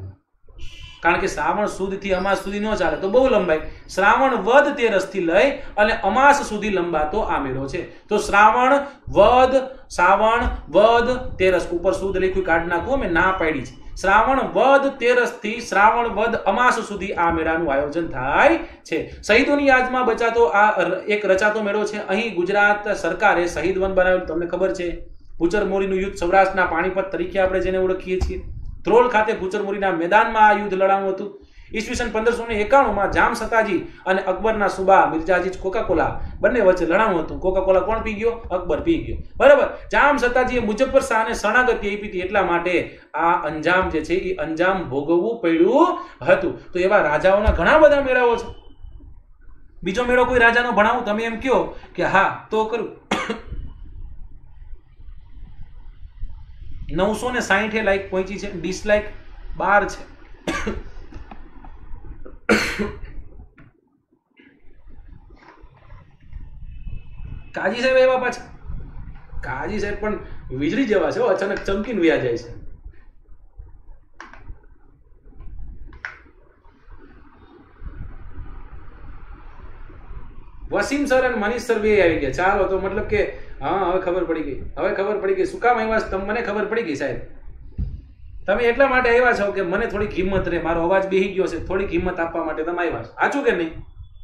કારણ કે શ્રાવણ સુદ થી અમાસ સુધી ન ચાલે તો બહુ લંબાઈ. શ્રાવણ વદ તેરસ થી લઈ અને અમાસ સુધી લંબાતો આ મેળો છે. તો શ્રાવણ વદ, શ્રાવણ વદ તેરસ, ઉપર સુદ લખ્યું કાઢી નાખવું, મેં ના પાડી છે. શ્રાવણ વદ તેરસ થી શ્રાવણ વદ અમાસ સુધી આ મેળાનું આયોજન થાય છે. શહીદોની યાદમાં બચાતો આ એક રચાતો મેળો છે. અહીં ગુજરાત સરકારે શહીદ વન બનાવેલું, તમને ખબર છે. ભૂચર મોરીનું યુદ્ધ સૌરાષ્ટ્રના પાણીપત તરીકે આપણે જેને ઓળખીએ છીએ. ધ્રોલ ખાતે ભૂચર મોરીના મેદાનમાં આ યુદ્ધ લડાયું હતું. ઈસવીસન પંદરસો ને એકાણું માં જામ સતાજી અને અકબરના સુબા મિર્ઝા અજીજ કોકા કોલા બંને વચ્ચે લડાયું હતું. કોકા કોલા કોણ પી ગયો? અકબર પી ગયો. બરાબર. જામ સતાજીએ મુઝફ્ફર શાહને શરણાગતિ આપી હતી, એટલા માટે આ અંજામ જે છે એ અંજામ ભોગવવું પડ્યું હતું. તો એવા રાજાઓના ઘણા બધા મેળાઓ છે. બીજો મેળો કોઈ રાજાનો ભણાવું? તમે એમ કહો કે હા તો કરું. નવસો ને સાહીઠ લાઈક પહોંચી છે, ડિસલાઈક બાર છે. કાજી સાહેબ એવા પાછા, કાજી સાહેબ પણ વીજળી જેવા છે, અચાનક ચમકીને વ્યા જાય છે. વસીમ સર અને મનીષ સર બે આવી ગયા. ચાલો તો મતલબ કે હા હવે ખબર પડી ગઈ, હવે ખબર પડી ગઈ શું કામ આવ્યા તમે, મને ખબર પડી ગઈ સાહેબ. તમે એટલા માટે આવ્યા છો કે મને થોડીક હિંમત રહે, મારો અવાજ બેહી ગયો છે, થોડીક હિંમત આપવા માટે તમે આવ્યા છો. સાચું કે નહીં?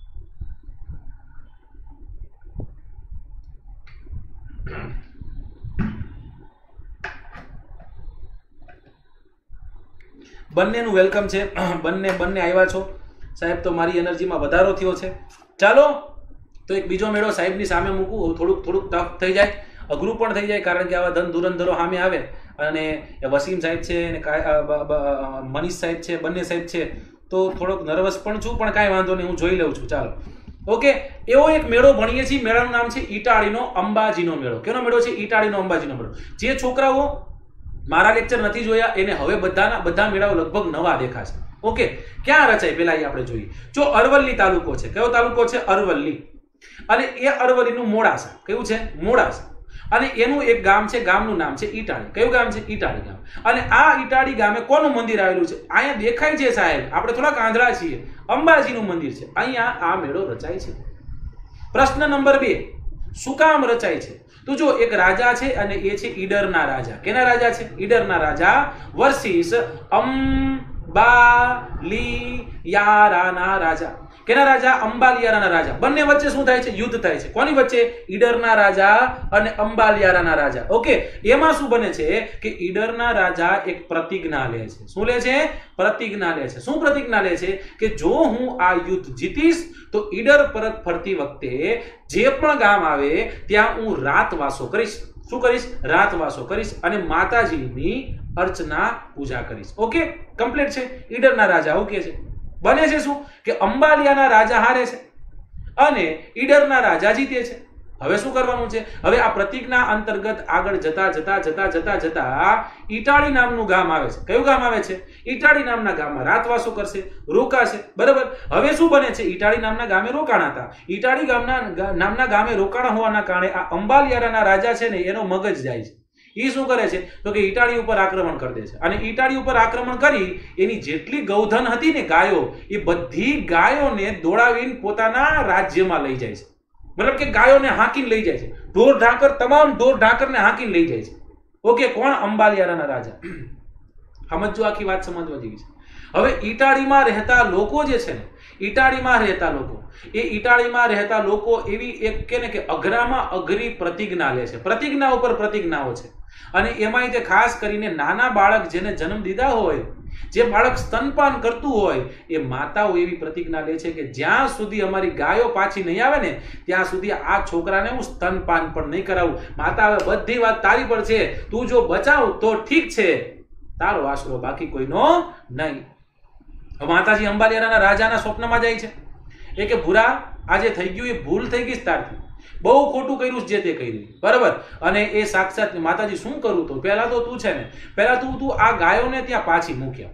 બંનેનું વેલકમ છે. બંને બંને આવ્યા છો સાહેબ, તો મારી એનર્જીમાં વધારો થયો છે. ચાલો તો એક બીજો મેળો સાહેબની સામે મૂકું. થોડુંક થોડુંક ટફ થઈ જાય, અઘરું પણ થઈ જાય, કારણ કે આવા ધન ધુરંધરો સામે આવે. અને વસીમ સાહેબ છે અને મનીષ સાહેબ છે, બંને સાહેબ છે, તો થોડોક નર્વસ પણ છું, પણ કાંઈ વાંધો નહીં, હું જોઈ લઉં છું. ચાલો ઓકે. એવો એક મેળો ભણીએ છીએ, મેળાનું નામ છે ઈટાળીનો અંબાજીનો મેળો. કેનો મેળો છે? ઈટાળીનો અંબાજીનો મેળો. જે છોકરાઓ મારા લેક્ચર નથી જોયા એને હવે બધાના બધા મેળાઓ લગભગ નવા દેખાશે. ઓકે, ક્યાં રચાય પેલા એ આપણે જોઈએ. જો અરવલ્લી તાલુકો છે, કયો તાલુકો છે? અરવલ્લી. અને એ અરવલ્લીનું મોડાસા. કયું છે? મોડાસા. અને એનું એક ગામ છે, ગામનું નામ છે ઈટાળી. કયું ગામ છે? ઈટાળી ગામ. અને આ ઈટાળી ગામે કોનું મંદિર આવેલું છે? અહીંયા દેખાય છે સાહેબ, આપણે થોડાક આંધળા છીએ, અંબાજીનું મંદિર છે. અહીંયા આ મેળો રચાય છે. પ્રશ્ન નંબર બે, શું કામ રચાય છે? તો જો એક રાજા છે અને એ છે ઈડરના રાજા. કેના રાજા છે? ઈડરના રાજા વર્સિસ અંબાલિયારાના રાજા. કેના રાજા? અંબાલિયારાના રાજા. બંને વચ્ચે શું થાય છે? યુદ્ધ થાય છે. કોની વચ્ચે? ઈડરના રાજા અને અંબાલિયારાના રાજા. ઓકે, એમાં શું બને છે કે ઈડરના રાજા એક પ્રતિજ્ઞા લે છે. શું લે છે? પ્રતિજ્ઞા લે છે. શું પ્રતિજ્ઞા લે છે? કે જો હું આ યુદ્ધ જીતીશ તો ઈડર પરત ફરતી વખતે જે પણ ગામ આવે ત્યાં હું રાત વાસો કરીશ. શું કરીશ? રાતવાસો કરીશ અને માતાજીની અર્ચના પૂજા કરીશ. ઓકે, કમ્પ્લીટ છે. ઈડરના રાજા આવું કે છે. બને છે શું કે અંબાલિયાના રાજા હારે છે અને ઈડરના રાજા જીતે છે. હવે શું કરવાનું છે? હવે આ પ્રતિજ્ઞા અંતર્ગત આગળ જતા જતા જતા જતા જતા ઈટાળી નામનું ગામ આવે છે. કયું ગામ આવે છે? ઈટાળી નામના ગામમાં રાતવાસો કરશે, રોકાશે. બરાબર. હવે શું બને છે? ઈટાળી નામના ગામે રોકાણા હતા. ઈટાળી ગામના નામના ગામે રોકાણા હોવાના કારણે આ અંબાલિયાના રાજા છે ને એનો મગજ જાય છે. એ શું કરે છે તો કે ઈટાળી ઉપર આક્રમણ કરી દે છે અને ઈટાળી ઉપર આક્રમણ કરી એની જેટલી ગૌધન હતી ને ગાયો, એ બધી ગાયોને દોડાવીને પોતાના રાજ્યમાં લઈ જાય છે. મતલબ કે ગાયોને હાંકીને લઈ જાય છે. ઢોર ઢાંકર, તમામ ઢોર ઢાંકરને હાંકીને લઈ જાય છે. ઓકે, કોણ? અંબાલિયાના રાજા. સમજો, આખી વાત સમજવા જેવી છે. હવે ઈટાળીમાં રહેતા લોકો જે છે ને, ઈટાળીમાં રહેતા લોકો એ ઈટાળીમાં રહેતા લોકો એવી એક કે ને કે અઘરામાં અઘરી પ્રતિજ્ઞા લે છે. પ્રતિજ્ઞા ઉપર પ્રતિજ્ઞાઓ છે અને એમાંય તે ખાસ કરીને નાના બાળક જેને જન્મ દીધા હોય, જે બાળક સ્તનપાન કરતું હોય, એ માતાઓ એવી પ્રતિજ્ઞા લે છે કે જ્યાં સુધી અમારી ગાયો પાછી નહીં આવે ને ત્યાં સુધી આ છોકરાને હું સ્તનપાન પણ નહીં કરાવું. માતા, હવે બધી વાત તારી પર છે, તું જો બચાવ તો ઠીક છે, તારો આશરો, બાકી કોઈનો નહીં. માતાજી અંબાલિયાના રાજાના સ્વપ્નમાં જાય છે. એ કે ભૂરા, આજે થઈ ગયું એ ભૂલ થઈ ગઈ તારથી, બહુ ખોટું કર્યું જે તે કર્યું. બરાબર. અને એ સાક્ષાત માતાજી શું કરું? તો પહેલા તો તું છે ને, પહેલા તું તું આ ગાયોને ત્યાં પાછી મૂક્યા,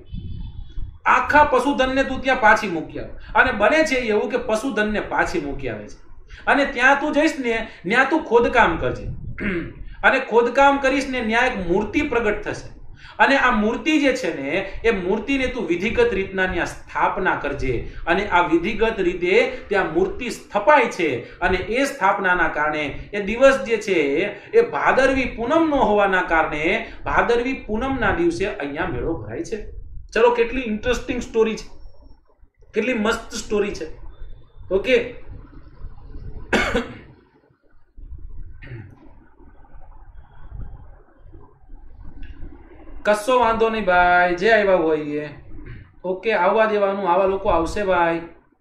આખા પશુધનને તું ત્યાં પાછી મૂક્યા. અને બને છે એવું કે પશુધનને પાછી મૂકી આવે છે અને ત્યાં તું જઈશ ને, ત્યાં તું ખોદકામ કરજે અને ખોદકામ કરીશ ને ત્યાં એક મૂર્તિ પ્રગટ થશે અને આ મૂર્તિ જે છે ને, એ મૂર્તિને તું વિધિગત રીતના ત્યાં સ્થાપના કરજે અને આ વિધિગત રીતે ત્યાં મૂર્તિ સ્થપાય છે અને એ સ્થાપનાના કારણે એ દિવસ જે છે એ ભાદરવી પૂનમનો હોવાના કારણે ભાદરવી પૂનમના દિવસે અહીંયા મેળો ભરાય છે. ચલો, કેટલી ઇન્ટરેસ્ટિંગ સ્ટોરી છે, કેટલી મસ્ત સ્ટોરી છે. ઓકે, કશો વાંધો નહીં ભાઈ, જે આવ્યા હોય એ ઓકે આવવા દેવાનું. આવા લોકો આવશે ભાઈ.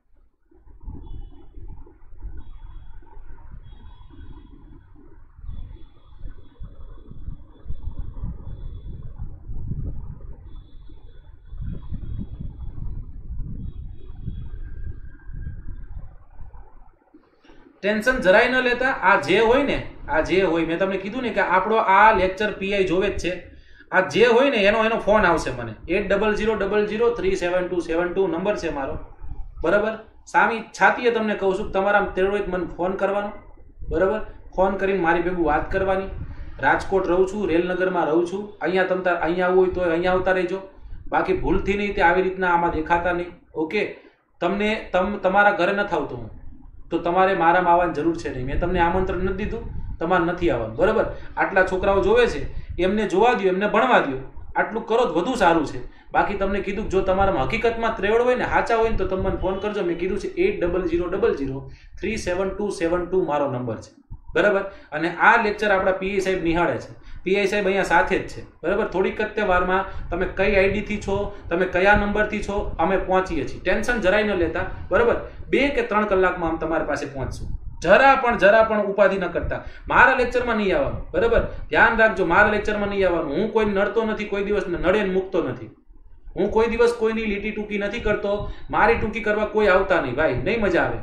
ટેન્શન જરાય ન લેતા. આ જે હોય ને, આ જે હોય, મેં તમને કીધું ને કે આપણો આ લેક્ચર પીઆઈ જોવે જ છે. આ જે હોય ને એનો એનો ફોન આવશે મને. Eight double zero double zero three seven two સેવન ટુ નંબર છે મારો. બરાબર. સામી છાતીએ તમને કહું છું, તમારા તેડો એક મને ફોન કરવાનો. બરાબર. ફોન કરીને મારી ભેગું વાત કરવાની. રાજકોટ રહું છું, રેલનગરમાં રહું છું. અહીંયા તમ તાર અહીંયા આવવું હોય તો અહીંયા આવતા રહેજો, બાકી ભૂલથી નહીં તે આવી રીતના આમાં દેખાતા નહીં. ઓકે, તમને તમ તમારા ઘરે નથી આવતો હું તો તમારે મારામાં આવવાની જરૂર છે નહીં. મેં તમને આમંત્રણ નથી દીધું, તમારે નથી આવવાનું. બરાબર. આટલા છોકરાઓ જોવે છે, એમને જોવા દો, એમને ભણવા દો. આટલું કરો તો વધુ સારું છે. બાકી તમને કીધું જો તમારા હકીકતમાં ત્રેવડ હોય ને, સાચા હોય ને, તો તમે મને ફોન કરજો. મેં કીધું છે eight double zero double zero three seven two સેવન ટુ મારો નંબર છે. બરાબર. અને આ લેક્ચર આપણા પીઆઈ સાહેબ નિહાળે છે. પીઆઈ સાહેબ અહીંયા સાથે જ છે. બરાબર. થોડીક જ વારમાં તમે કઈ આઈડીથી છો, તમે કયા નંબરથી છો, અમે પહોંચીએ છીએ. ટેન્શન જરાય ન લેતા. બરાબર. બે કે ત્રણ કલાકમાં આમ તમારી પાસે પહોંચશું. જરા પણ જરા પણ ઉપાધિ ન કરતા. મારા લેક્ચરમાં નહીં આવવાનું. બરાબર. ધ્યાન રાખજો, મારા લેક્ચરમાં નહીં આવવાનું. હું કોઈ નડતો નથી, કોઈ દિવસ નડે મૂકતો નથી. હું કોઈ દિવસ કોઈની લીટી ટૂંકી નથી કરતો. મારી ટૂંકી કરવા કોઈ આવતા નહીં ભાઈ, નહીં મજા આવે.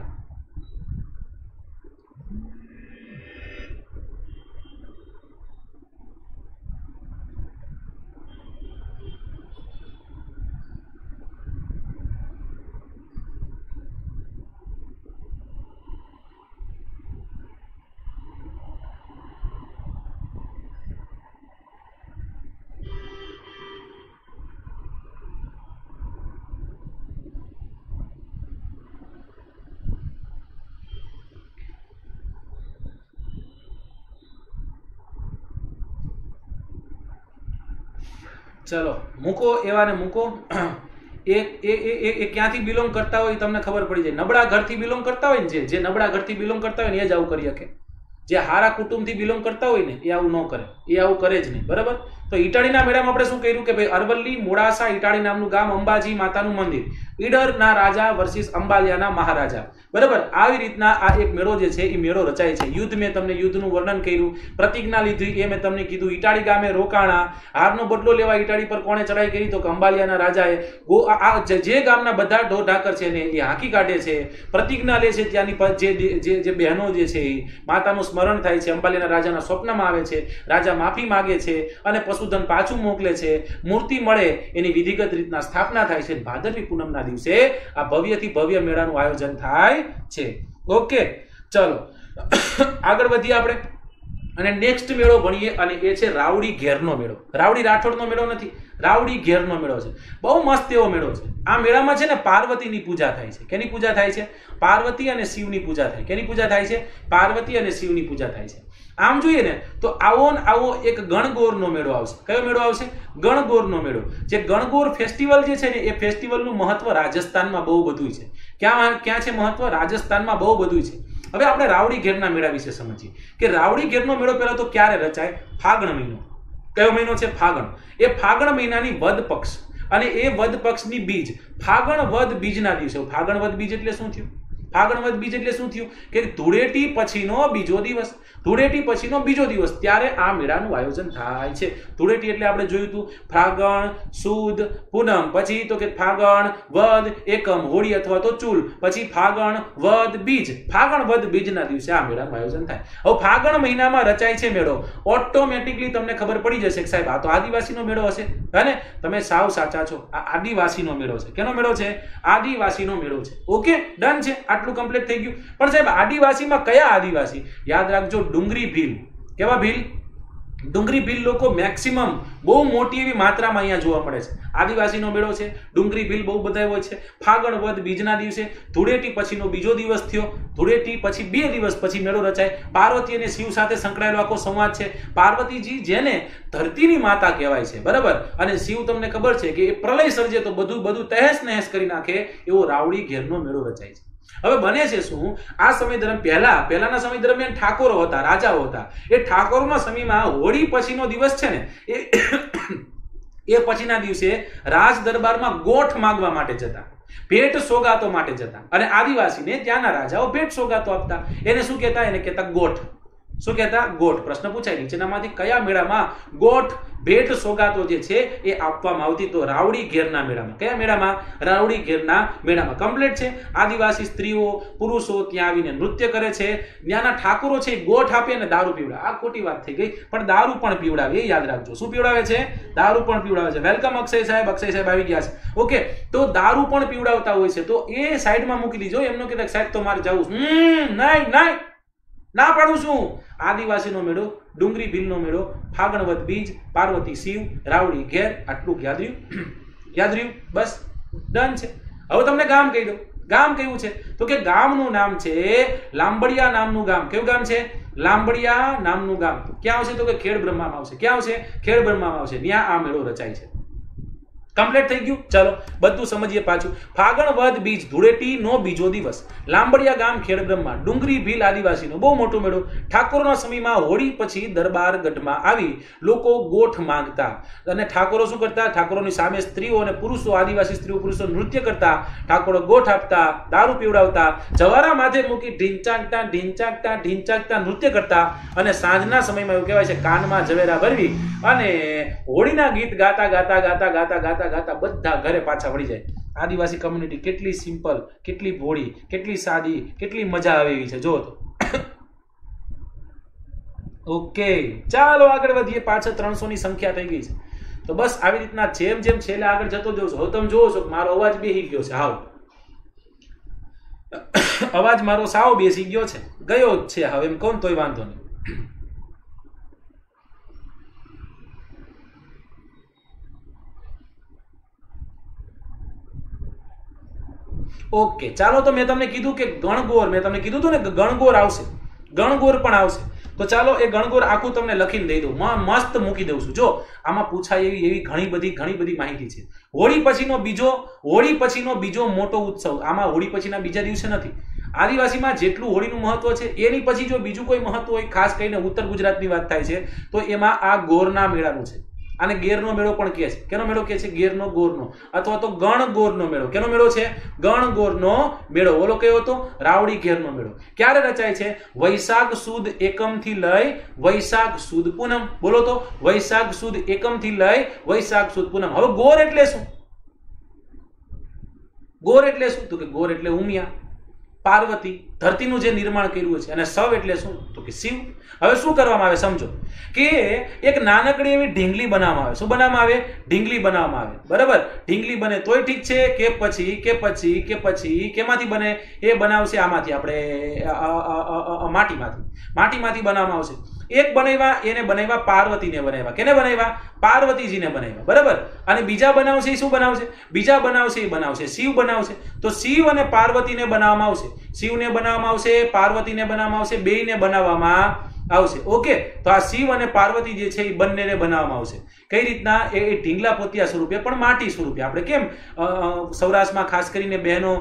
ચલો મૂકો, એવાને મૂકો. એ એ ક્યાંથી બિલોંગ કરતા હોય તમને ખબર પડી જાય. નબળા ઘરથી બિલોંગ કરતા હોય ને, જે નબળા ઘરથી બિલોંગ કરતા હોય ને એ જ આવું કરી શકે. જે હારા કુટુંબથી બિલોંગ કરતા હોય ને એ આવું ન કરે, એ આવું કરે જ નહીં. બરાબર. તો ઈટાળીના મેળામાં આપણે શું કર્યું કે ભાઈ અરવલ્લી મોડાસા ઈટાળી નામનું ગામ, અંબાજી માતાનું મંદિર, ઈડરના રાજા વર્સિસ અંબાલિયાના મહારાજા, બરાબર. આવી રીતના આ એક મેળો જે છે એ મેળો રચાય છે. યુદ્ધ મેં તમને યુદ્ધનું વર્ણન કર્યું, પ્રતિજ્ઞા લીધી એ મેં તમને કીધું, ઇટાળી ગામે રોકાણા, હારનો બદલો લેવા ઇટાળી પર કોણે ચડાઈ કરી તો કે અંબાલિયાના રાજાએ. જે ગામના બધા ઢોર ઢાકર છે ને એ હાંકી કાઢે છે, પ્રતિજ્ઞા લે છે, ત્યાંની જે જે બહેનો જે છે એ માતાનું સ્મરણ થાય છે, અંબાલિયાના રાજાના સ્વપ્નમાં આવે છે, રાજા માફી માગે છે અને પશુધન પાછું મોકલે છે, મૂર્તિ મળે એની વિધિગત રીતના સ્થાપના થાય છે. ભાદરવી પૂનમના દિવસે આ ભવ્યથી ભવ્ય મેળાનું આયોજન થાય છે. ઓકે, ચલો આગળ વધીએ આપણે અને નેક્સ્ટ મેળો ભણીએ અને એ છે રાવડી ઘેરનો મેળો. રાવડી રાઠોડનો મેળો નથી, રાવડી ઘેરનો મેળો છે. બહુ મસ્ત એવો મેળો છે. આ મેળામાં છે ને પાર્વતીની પૂજા થાય છે. કેની પૂજા થાય છે? પાર્વતી અને શિવની પૂજા થાય. કેની પૂજા થાય છે? પાર્વતી અને શિવની પૂજા થાય છે. આમ જોઈએ ને તો આવો ને આવો એક ગણગોરનો મેળો આવશે. કયો મેળો આવશે? ગણગોરનો મેળો. જે ગણગોર ફેસ્ટિવલ જે છે ને એ ફેસ્ટિવલનું મહત્વ રાજસ્થાનમાં બહુ બધું છે. ક્યાં ક્યાં છે મહત્વ? રાજસ્થાનમાં બહુ બધું છે. હવે આપણે રાવડી ઘેરના મેળા વિશે સમજીએ કે રાવડી ઘેરનો મેળો પહેલા તો ક્યારે રચાય? ફાગણ મહિનો. કયો મહિનો છે? ફાગણ. એ ફાગણ મહિનાની વદ પક્ષ અને એ વદ પક્ષની બીજ, ફાગણ વદ બીજના દિવસે. ફાગણ વદ બીજ એટલે શું થયું? ફાગણ વદ બીજ એટલે શું થયું કે ધૂળેટી પછીનો બીજો દિવસ, ધૂળેટી પછીનો બીજો દિવસ ત્યારે આ મેળાનું આયોજન થાય છે. ધૂળેટી એટલે આપણે જોયું હતું ફાગણ સુદ પૂનમ, પછી તો કે ફાગણ વદ એકમ હોળી અથવા તો ચૂલ, પછી ફાગણ વદ બીજ. ફાગણ વદ બીજના દિવસે આ મેળાનું આયોજન થાય. હવે ફાગણ મહિનામાં રચાય છે મેળો. ઓટોમેટિકલી તમને ખબર પડી જશે કે સાહેબ આ તો આદિવાસીનો મેળો હશે. અને તમે સાવ સાચા છો, આ આદિવાસીનો મેળો છે. કેનો મેળો છે? આદિવાસીનો મેળો છે. ઓકે, ડન છે, આટલું કમ્પ્લીટ થઈ ગયું. પણ સાહેબ આદિવાસીમાં કયા આદિવાસી? યાદ રાખજો, ડુંગરી ભીલ. કેવા ભીલ? ડુંગરી ભીલ લોકો મેક્સિમમ બહુ મોટી એવી માત્રામાં અહીંયા જોવા મળે છે. આદિવાસીનો મેળો છે, ડુંગરી ભીલ બહુ બધા હોય છે. ફાગણ વદ બીજના દિવસે ધૂળેટી પછીનો બીજો દિવસ થયો, ધૂળેટી પછી બે દિવસ પછી મેળો રચાય. પાર્વતી અને શિવ સાથે સંકળાયેલો આખો સંવાદ છે. પાર્વતીજી જેને ધરતીની માતા કહેવાય છે, બરાબર, અને શિવ તમને ખબર છે કે એ પ્રલય સર્જે તો બધું બધું તહેસ નહેસ કરી નાખે, એવો રાવડી ઘેરનો મેળો રચાય છે. હવે બને છે શું? આ સમય દરમિયાન પહેલા પહેલાના સમય દરમિયાન ઠાકોરો હતા, રાજાઓ હતા. એ ઠાકોરોના સમયમાં હોળી પછીનો દિવસ છે ને એ એ પછીના દિવસે રાજ દરબારમાં ગોઠ માંગવા માટે જતા, ભેટ સોગાતો માટે જતા. અને આદિવાસીને ત્યાંના રાજાઓ ભેટ સોગાતો આપતા. એને શું કહેતા? એને કહેતા ગોઠ. શું કહેતા? ગોઠ. પ્રશ્ન પૂછાય નીચેનામાંથી કયા મેળામાં ગોઠ ભેટ સોગાતો જે છે એ આપવામાં આવતી? તો રાવડી ઘેરના મેળામાં. કયા મેળામાં? રાવડી ઘેરના મેળામાં. કમ્પ્લીટ છે. આદિવાસી સ્ત્રીઓ પુરુષો ત્યાં આવીને નૃત્ય કરે છે. ત્યાંના ઠાકોરો છે ગોઠ આપે અને દારૂ પીવડાવે. આ ખોટી વાત થઈ ગઈ, પણ દારૂ પણ પીવડાવે, એ યાદ રાખજો. શું પીવડાવે છે? દારૂ પણ પીવડાવે છે. વેલકમ અક્ષય સાહેબ. અક્ષય સાહેબ આવી ગયા છે. ઓકે, તો દારૂ પણ પીવડાવતા હોય છે. તો એ સાઈડમાં મૂકી દીજો. એમનો કહેતા સાહેબ તો મારે જવું. હમ નહીં નહીં ના પાડું છું. આદિવાસીનો મેળો, ડુંગરી ભીલનો મેળો, ફાગણ વદ બીજ, પાર્વતી શિવ, રાવડી ઘેર. આટલું યાદ રહ્યું? યાદ રહ્યું? બસ ડન છે. હવે તમને ગામ કહી દઉં. ગામ કયું છે? તો કે ગામનું નામ છે લાંબડિયા નામનું ગામ. કયું ગામ છે? લાંબડિયા નામનું ગામ. ક્યાં આવશે? તો કે ખેડ બ્રહ્મામાં આવશે. ક્યાં આવશે? ખેડ બ્રહ્મામાં આવશે. ત્યાં આ મેળો રચાય છે. કમ્પ્લીટ થઈ ગયું. ચાલો બધું સમજીએ પાછું. ફાગણ વદ બીજ, ધૂળેટી નો બીજો દિવસ, લાંબડિયા ગામ ખેડ બ્રહ્મા, ડુંગરી ભીલ આદિવાસીનો બહુ મોટો મેળો. ઠાકોરોના સમયમાં હોળી પછી દરબાર ગઢમાં આવી લોકો ગોઠ માંગતા. અને ઠાકોરો શું કરતા? ઠાકોરોની સામે સ્ત્રીઓ અને પુરુષો, આદિવાસી સ્ત્રીઓ પુરુષો નૃત્ય કરતા. ઠાકોરો ગોઠ આપતા, દારૂ પીવડાવતા, જવારા માથે મૂકી ઢીંચાકતા ઢીંચાકતા ઢીંચાકતા નૃત્ય કરતા. અને સાંજના સમયમાં એવું કહેવાય છે કાનમાં ઝવેરા ભરવી અને હોળીના ગીત ગાતા ગાતા ગાતા ગાતા ગાતા ગાતા બધા ઘરે પાછા વળી જાય. આદિવાસી કમ્યુનિટી કેટલી સિમ્પલ, કેટલી ભોળી, કેટલી સાદી, કેટલી મજા આવે એવી છે. જો તો ઓકે, ચાલો આગળ વધીએ. પાછળ ત્રણસો ની સંખ્યા થઈ ગઈ છે. તો બસ આવી રીતના જેમ જેમ છેલ્લે આગળ જતો જઉં છું. હવે તમે જોવો છો મારો અવાજ બેસી ગયો છે. હાવ અવાજ મારો સાવ બેસી ગયો છે, ગયો જ છે. હવે એમ કોણ તોય વાંધો નહીં. ઓકે, ચાલો. તો મેં તમને કીધું કે ગણગોર, મેં તમને કીધું હતું ને કે ગણગોર આવશે, ગણગોર પણ આવશે. તો ચાલો એ ગણગોર આખું તમને લખીને દઈ દઉં, મસ્ત મૂકી દઉં છું. જો આમાં પૂછાય એવી એવી ઘણી બધી ઘણી બધી માહિતી છે. હોળી પછીનો બીજો હોળી પછીનો બીજો મોટો ઉત્સવ. આમાં હોળી પછીના બીજા દિવસે નથી. આદિવાસીમાં જેટલું હોળીનું મહત્વ છે એની પછી જો બીજું કોઈ મહત્વ હોય, ખાસ કરીને ઉત્તર ગુજરાતની વાત થાય છે તો એમાં આ ગોરના મેળાનું છે. આને ગેરનો મેળો પણ કહે છે. કેનો મેળો કહે છે? ગેરનો ગોરનો, અથવા તો ગણ ગોરનો મેળો. કેનો મેળો છે? ગણ ગોરનો મેળો. ઓલો કયો હતો? રાવડી ઘેરનો મેળો. ક્યારે રચાય છે? વૈશાખ સુદ એકમ થી લઈ વૈશાખ સુદ પૂનમ. બોલો તો, વૈશાખ સુદ એકમ થી લઈ વૈશાખ સુદ પૂનમ. હવે ગોર એટલે શું? ગોર એટલે શું? તો કે ગોર એટલે ઉમિયા, પાર્વતી, ધરતીનું જે નિર્માણ કર્યું છે. અને સવ એટલે શું? તો કે શિવ. હવે શું કરવામાં આવે સમજો કે એક નાનકડી એવી ઢીંગલી બનાવવામાં આવે. શું બનાવવામાં આવે? ઢીંગલી બનાવવામાં આવે. બરાબર, ઢીંગલી બને તોય ઠીક છે, કે પછી કે પછી કે પછી કેમાંથી બને? એ બનાવશે આમાંથી, આપણે માટીમાંથી. માટીમાંથી બનાવવામાં આવશે. એક બનાવ્યા, એને બનાવ્યા પાર્વતીને બનાવ્યા. કેને બનાવ્યા? પાર્વતીજીને બનાવ્યા. બરાબર. અને બીજા બનાવશે એ શું બનાવશે? બીજા બનાવશે એ બનાવશે શિવ બનાવશે. તો શિવ અને પાર્વતીને બનાવવામાં આવશે. શિવને બનાવવામાં આવશે, પાર્વતીને બનાવવામાં આવશે, બેયને બનાવવામાં આવશે. ઓકે, તો આ શિવ અને પાર્વતી જે છે એ બંનેને બનાવવામાં આવશે. કઈ રીતના? એ ઢીંગલા પોતિયા સ્વરૂપે, પણ માટી સ્વરૂપે. આપણે કેમ સૌરાષ્ટ્રમાં ખાસ કરીને બહેનો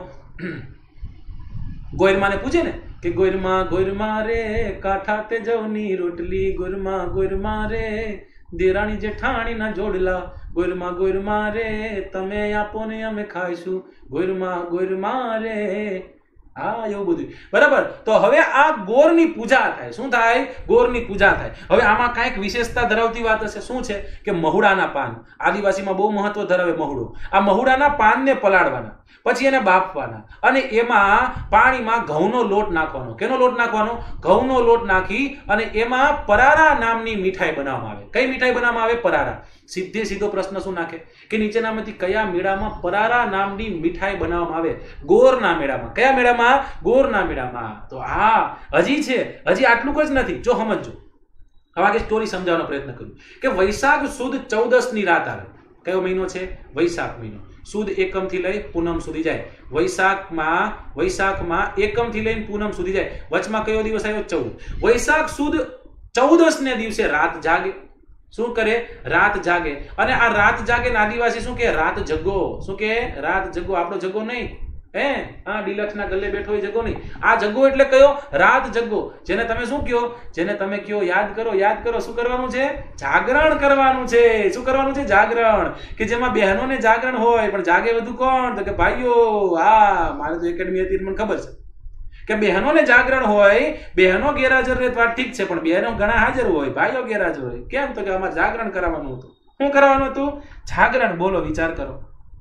ગોયરમાને પૂછે ને કે ગોયરમા ગોયરમા રે કાઠા તે જવની રોટલી, ગોયરમા ગોયરમા રે દેરાણી જેઠાણી ના જોડલા, ગોયરમા ગોયરમા રે તમે આપો ને અમે ખાઈશું, ગોયરમા ગોયરમા રે. હા, એવું બધું. બરાબર. તો હવે આ ગોરની પૂજા થાય. શું થાય? ગોરની પૂજા થાય. હવે આમાં કાંઈક વિશેષતા ધરાવતી વાત હશે. શું છે? કે મહુડાના પાન. આદિવાસીમાં બહુ મહત્વ ધરાવે મહુડો. આ મહુડાના પાનને પલાળવાના, પછી એને બાફવાના, અને એમાં પાણીમાં ઘઉંનો લોટ નાખવાનો. કેનો લોટ નાખવાનો? ઘઉંનો લોટ નાખી અને એમાં પરારા નામની મીઠાઈ બનાવવામાં આવે. કઈ મીઠાઈ બનાવવામાં આવે? પરારા. સીધે સીધો પ્રશ્ન શું નાખે કે નીચેનામાંથી કયા મેળામાં પરારા નામની મીઠાઈ બનાવવામાં આવે? ગોરના મેળામાં. કયા મેળામાં? ગોરના મેળામાં. તો હા, હજી છે, હજી આટલું જ નથી. જો સમજો, હવે આગે સ્ટોરી સમજાવવાનો પ્રયત્ન કર્યો કે વૈશાખ સુદ ચૌદસ ની રાત આવે. કયો મહિનો છે? વૈશાખ મહિનો. સુદ એકમ થી લઈ પૂનમ સુધી જાય. વૈશાખમાં વૈશાખમાં એકમ થી લઈને પૂનમ સુધી જાય. વચમાં કયો દિવસ આવ્યો? ચૌદ. વૈશાખ સુદ ચૌદસ ને દિવસે રાત જાગે. શું કરે? રાત જાગે. અને આ રાત જાગે ને આદિવાસી શું કે? રાત જગો. શું કે? રાત જગો. આપણો જગો નહીં, હે? હા, ડિલક્સ ના ગલ્લે બેઠો હોય જગો નહીં. આ જગો એટલે કયો? રાત જગો. જેને તમે શું કયો? જેને તમે કયો યાદ કરો, યાદ કરો. શું કરવાનું છે? જાગરણ કરવાનું છે. શું કરવાનું છે? જાગરણ. કે જેમાં બહેનોને જાગરણ હોય, પણ જાગે બધું કોણ? તો કે ભાઈઓ. હા, મારે તો એકેડમી હતી મને ખબર છે કે બહેનોને જાગરણ હોય. બહેનો ગેરહાજર રહે વાત ઠીક છે, પણ બહેનો ઘણા હાજર હોય, ભાઈઓ ગેરહાજર હોય. કેમ? તો કે આમાં જાગરણ કરાવવાનું હતું. શું કરાવવાનું હતું? જાગરણ. બોલો, વિચાર કરો.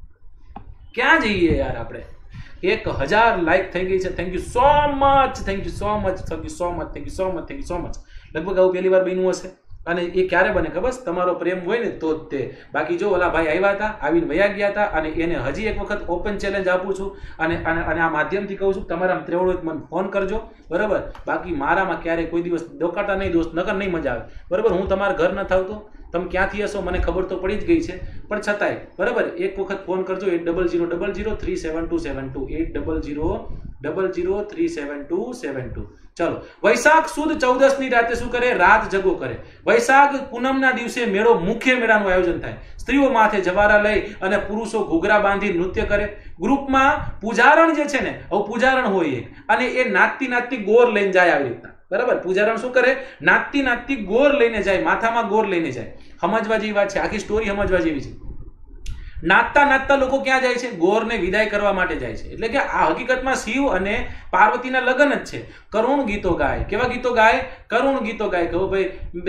ક્યાં જઈએ યાર આપણે? એક હજાર લાઈક થઈ ગઈ છે. Thank you so much, thank you so much, thank you so much, thank you so much, thank you so much. લગભગ આવું પહેલી વાર બન્યું હશે. અને એ ક્યારે બને ખબર? તમારો પ્રેમ હોય ને તો જ તે. બાકી જો ઓલા ભાઈ આવ્યા હતા, આવીને વયા ગયા હતા, અને એને હજી એક વખત ઓપન ચેલેન્જ આપું છું. અને અને આ માધ્યમથી કહું છું, તમારા ત્રેવડ હોય મને ફોન કરજો. બરાબર. બાકી મારામાં ક્યારે કોઈ દિવસ ડોકાતા નહીં દોસ્ત, નકર નહીં મજા આવે. બરાબર. હું તમારા ઘર ન થાવતો, તમે ક્યાંથી હશો મને ખબર તો પડી જ ગઈ છે, પણ છતાંય બરાબર એક વખત ફોન કરજો. Eight double zero double zero three seven two સેવન two eight double zero double zero three seven two સેવન ટુ. ચલો, વૈશાખ સુદ ચૌદસ ની રાતે શું કરે? રાત જગો કરે. વૈશાખ પૂનમ ના દિવસે મેળો, મુખ્ય મેળાનું આયોજન થાય. સ્ત્રીઓ માથે જવારા લઈ અને પુરુષો ઘૂઘરા બાંધી નૃત્ય કરે. ગ્રુપમાં પૂજારણ જે છે ને, હવે પૂજારણ હોય એક, અને એ નાચતી નાચતી ગોર લઈને જાય. આવી રીતના. બરાબર. પૂજારણ શું કરે? નાચતી નાચતી ગોર લઈને જાય, માથામાં ગોર લઈને જાય. સમજવા જેવી વાત છે. આખી સ્ટોરી સમજવા જેવી છે. નાચતા નાચતા લોકો ક્યાં જાય છે? ગોરને વિદાય કરવા માટે જાય છે. એટલે કે આ હકીકતમાં શિવ અને પાર્વતીના લગ્ન જ છે. કરુણ ગીતો ગાય. કેવા ગીતો ગાય? કરુણ ગીતો ગાય. કહો ભાઈ,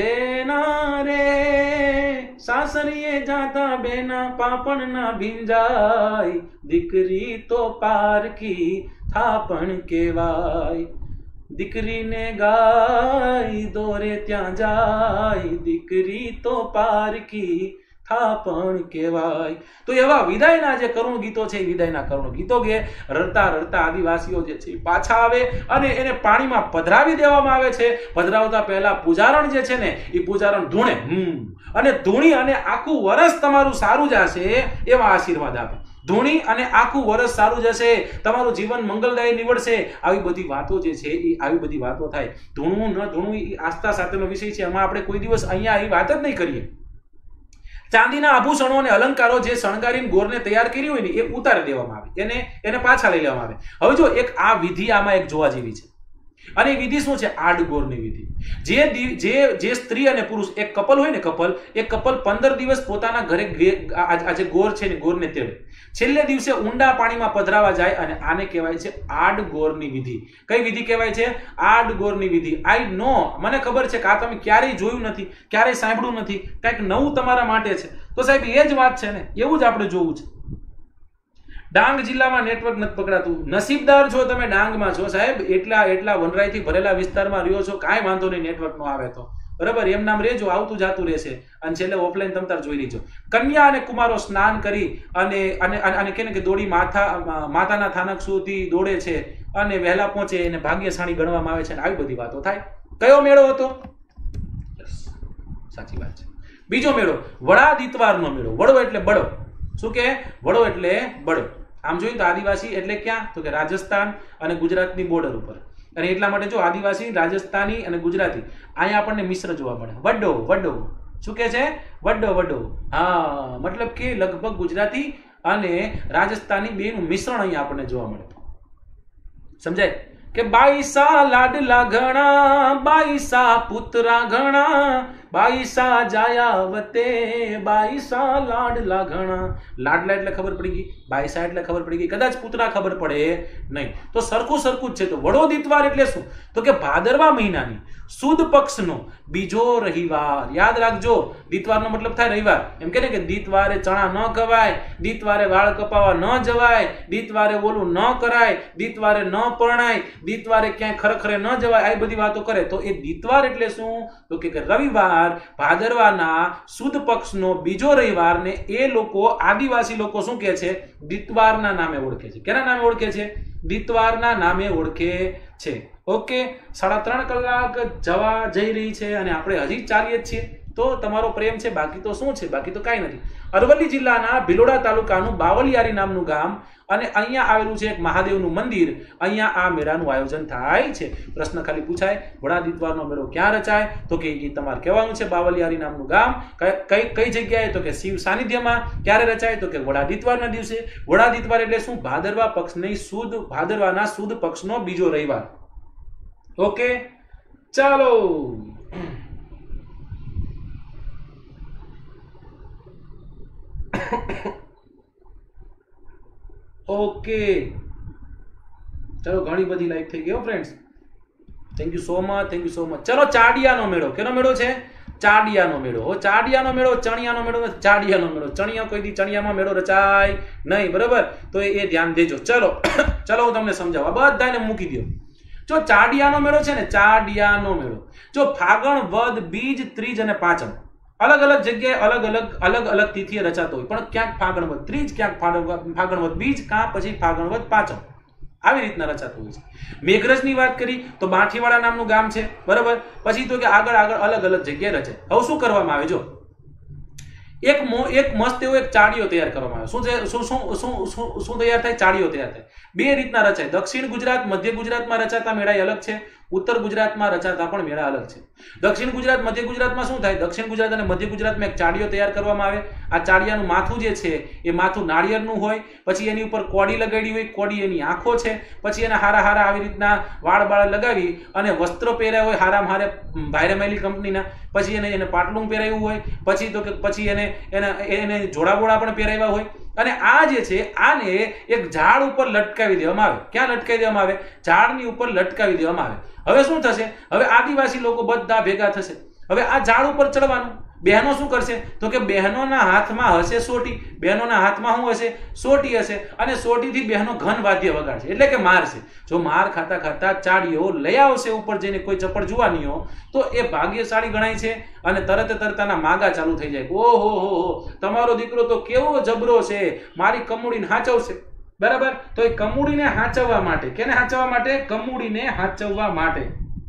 બેના રે સાસરીએ જાતા બેના પાપણ ના ભીંજાય, દીકરી તો પારકી થાપણ કેવાય, દીકરીને ગાય દોરે ત્યાં જાય, દીકરી તો પારકી થાપણ કહેવાય. તો એવા વિદાયના જે કરુણ ગીતો છે, વિદાયના કરુણ ગીતો ગે. રડતા રડતા આદિવાસીઓ જે છે પાછા આવે અને એને પાણીમાં પધરાવી દેવામાં આવે છે. પધરાવતા પહેલા પૂજારણ જે છે ને, એ પૂજારણ ધૂણે હમ અને ધૂણી અને આખું વર્ષ તમારું સારું જશે એવા આશીર્વાદ આપે. ધૂણી અને આખું વર્ષ સારું જશે, તમારું જીવન મંગલદાયી નીવડશે. આવી બધી વાતો જે છે એ આવી બધી વાતો થાય. ધૂણવું ન ધૂણવું એ આસ્થા સાથેનો વિષય છે. એમાં આપણે કોઈ દિવસ અહીંયા આવી વાત જ નહીં કરીએ. ચાંદીના આભૂષણો અને અલંકારો જે શણગારીને ગોરને તૈયાર કરી હોય ને, એ ઉતારી દેવામાં આવે, એને એને પાછા લઈ લેવામાં આવે. હવે જો એક આ વિધિ આમાં એક જોવા જેવી છે અને એ વિધિ શું છે? આડગોરની વિધિ. જે જે જે સ્ત્રી અને પુરુષ એક કપલ હોય ને, કપલ એક કપલ પંદર દિવસ પોતાના ઘરે આ જે ગોર છે ને ગોરને તેડે, છેલ્લે દિવસે ઊંડા પાણીમાં પધરાવા જાય, અને આને કહેવાય છે આડગોરની વિધિ. કઈ વિધિ કહેવાય છે? આડગોરની વિધિ. આઈ નો, મને ખબર છે કે આ તમે ક્યારેય જોયું નથી, ક્યારેય સાંભળ્યું નથી, કંઈક નવું તમારા માટે છે. તો સાહેબ એ જ વાત છે ને, એવું જ આપણે જોવું છે. ડાંગ જિલ્લામાં નેટવર્ક નથી પકડાતું. નસીબદાર છો તમે, ડાંગમાં છો સાહેબ, એટલા એટલા વનરાયથી ભરેલા વિસ્તારમાં રહ્યો છો, કાંઈ વાંધો નહીં નેટવર્ક નો આવે તો, બરાબર, એમ નામ રહેજો, આવતું જાતું રહેશે, અને છેલ્લે ઓફલાઈન તમતાર જોઈ લીજો. કન્યા અને કુમારો સ્નાન કરી અને અને અને કે દોડી માથા માતાના થાનક સુધી દોડે છે અને વહેલા પહોંચે એને ભાગ્યશાળી ગણવામાં આવે છે, અને આવી બધી વાતો થાય. કયો મેળો હતો? સાચી વાત છે. બીજો મેળો વડા દીતવારનો મેળો. વડો એટલે બળો. શું કે? વડો એટલે બળો. આમ જોઈએ તો આદિવાસી એટલે ક્યાં? તો કે રાજસ્થાન અને ગુજરાતની બોર્ડર ઉપર. અને એટલા માટે જો આદિવાસી, રાજસ્થાની અને ગુજરાતી અહીંયા આપણને મિશ્ર જોવા મળે. વડો વડો શું કે છે? વડો વડો. હા, મતલબ કે લગભગ ગુજરાતી અને રાજસ્થાની બેનું મિશ્રણ અહીંયા આપણને જોવા મળે. સમજાય કે બાઈસા લાડલા ઘણા, બાઈસા પુત્રા ઘણા, બાઈસા જાયાવતે, બાઈસા લાડલા ઘણા. લાડલા એટલે ખબર પડી ગઈ, બાઈસા એટલે ખબર પડી ગઈ, કદાચ પુત્રા ખબર પડે નહીં. તો સરખું સરખું જ છે. તો વડો દીતવાર એટલે શું? તો કે ભાદરવા મહિનાની સુદ પક્ષનો બીજો રવિવાર. યાદ રાખજો, દીતવારનો મતલબ થાય રવિવાર. એમ કે ને કે દીતવારે ચણા ન ખવાય, દીતવારે વાળ કપાવા ન જવાય, દીતવારે ઓલું ન કરાય, દીતવારે ન પરણાય, દીતવારે ક્યાંય ખરેખરે ન જવાય, આવી બધી વાતો કરે. તો એ દીતવાર એટલે શું? તો કે રવિવાર, ભાદરવાના સુદ પક્ષનો બીજો રવિવાર ને એ લોકો આદિવાસી લોકો શું કહે છે? દીતવારના નામે ઓળખે છે. કેના નામે ઓળખે છે? દીતવારના નામે ઓળખે છે. ઓકે, સાડા ત્રણ કલાક જવા જઈ રહી છે અને આપણે હજી ચાલીએ જ છીએ. તો તમારો પ્રેમ છે, બાકી તો શું છે? બાકી તો કાંઈ નથી. અરવલ્લી જિલ્લાના ભિલોડા તાલુકાનું બાવલિયારી નામનું ગામ, અને અહીંયા આવેલું છે એક મહાદેવનું મંદિર. અહીંયા આ મેળાનું આયોજન થાય છે. પ્રશ્ન ખાલી પૂછાય, વડા દીતવારનો મેળો ક્યાં રચાય? તો કે એ તમારે કહેવાનું છે બાવલિયારી નામનું ગામ. કઈ કઈ જગ્યાએ? તો કે શિવ સાનિધ્યમાં. ક્યારે રચાય? તો કે વડા દીતવારના દિવસે. વડા દીતવાર એટલે શું? ભાદરવા પક્ષની સુદ, ભાદરવાના સુદ પક્ષનો બીજો રવિવાર. ઓકે, ચાલો. ઓકે, ચલો, ઘણી બધી લાઈક થઈ ગઈ friends. Thank you so much, thank you so much. ચલો, ચાડિયાનો મેળો. કેનો મેળો છે? ચાડિયાનો મેળો. હો, ચાડિયાનો મેળો, ચણિયાનો મેળો નથી, ચાડિયાનો મેળો. ચણિયા કોઈ દી ચણિયામાં મેળો રચાય નહીં, બરાબર? તો એ ધ્યાન દેજો. ચલો ચલો હું તમને સમજાવું, બધાને મૂકી દો. જો ચાડિયાનો મેળો છે ને, ચાડિયાનો મેળો જો ફાગણ વદ બીજ ત્રીજ અને પાંચમ અલગ અલગ જગ્યાએ અલગ અલગ અલગ અલગ તિથિએ રચાતો હોય, પણ ક્યાંક ફાગણ વદ ત્રીજ, ક્યાંક ફાગણ વદ બીજ, કાં પછી ફાગણ વદ પાંચમ, આવી રીતના રચાતું હોય છે. મેઘરજની વાત કરી તો બાંઠીવાડા નામનું ગામ છે, બરાબર? પછી તો કે આગળ આગળ અલગ અલગ જગ્યાએ રચે. હવે શું કરવામાં આવે? જો એક એક મસ્ત એવો એક ચાડિયો તૈયાર કરવામાં આવે. શું છે? શું શું શું શું તૈયાર થાય? ચાડિયો તૈયાર થાય. બે રીતના રચાય. દક્ષિણ ગુજરાત, મધ્ય ગુજરાતમાં રચાતા મેળા અલગ છે, ઉત્તર ગુજરાતમાં રચાતા પણ મેળા અલગ છે. દક્ષિણ ગુજરાત, મધ્ય ગુજરાતમાં શું થાય? દક્ષિણ ગુજરાત અને મધ્ય ગુજરાતમાં એક ચાડિયો તૈયાર કરવામાં આવે. આ ચાડિયાનું માથું જે છે એ માથું નાળિયેરનું હોય, પછી એની ઉપર કોડી લગાડી હોય, કોડી એની આંખો છે, પછી એને હારા હારા આવી રીતના વાળ બાળ લગાવી અને વસ્ત્રો પહેર્યા હોય હારામ હારે ભાઈરેમાઈલી કંપનીના, પછી એને એને પાટલું પહેરાવ્યું હોય, પછી તો કે પછી એને એને એને જોડાબોડા પણ પહેરાવ્યા હોય. અને આ જે છે આને એક ઝાડ ઉપર લટકાવી દેવામાં આવે. ક્યાં લટકાવી દેવામાં આવે? ઝાડની ઉપર લટકાવી દેવામાં આવે. હવે શું થશે? હવે આદિવાસી લોકો બધા ભેગા થશે. હવે આ ઝાડ ઉપર ચડવાનું. બહેનો શું કરશે? તો કે બહેનોના હાથમાં હશે સોટી. બહેનોના હાથમાં શું હશે? સોટી હશે. અને સોટીથી બહેનો ઘન વાદ્ય વગાડશે, એટલે કે મારશે. જો માર ખાતા ખાતા ચાડીઓ લઈ આવશે ઉપર જઈને કોઈ ચપળ જુવાનીઓ, તો એ ભાગ્યશાળી ગણાય છે અને તરત તરતાના માગા ચાલુ થઈ જાય. ઓહો હો હો, તમારો દીકરો તો કેવો જબરો છે, મારી કમુડીને હાચવશે, બરાબર? તો એ કમુડીને હાચવવા માટે, કેને હાચવવા માટે? કમુડીને હાચવવા માટે.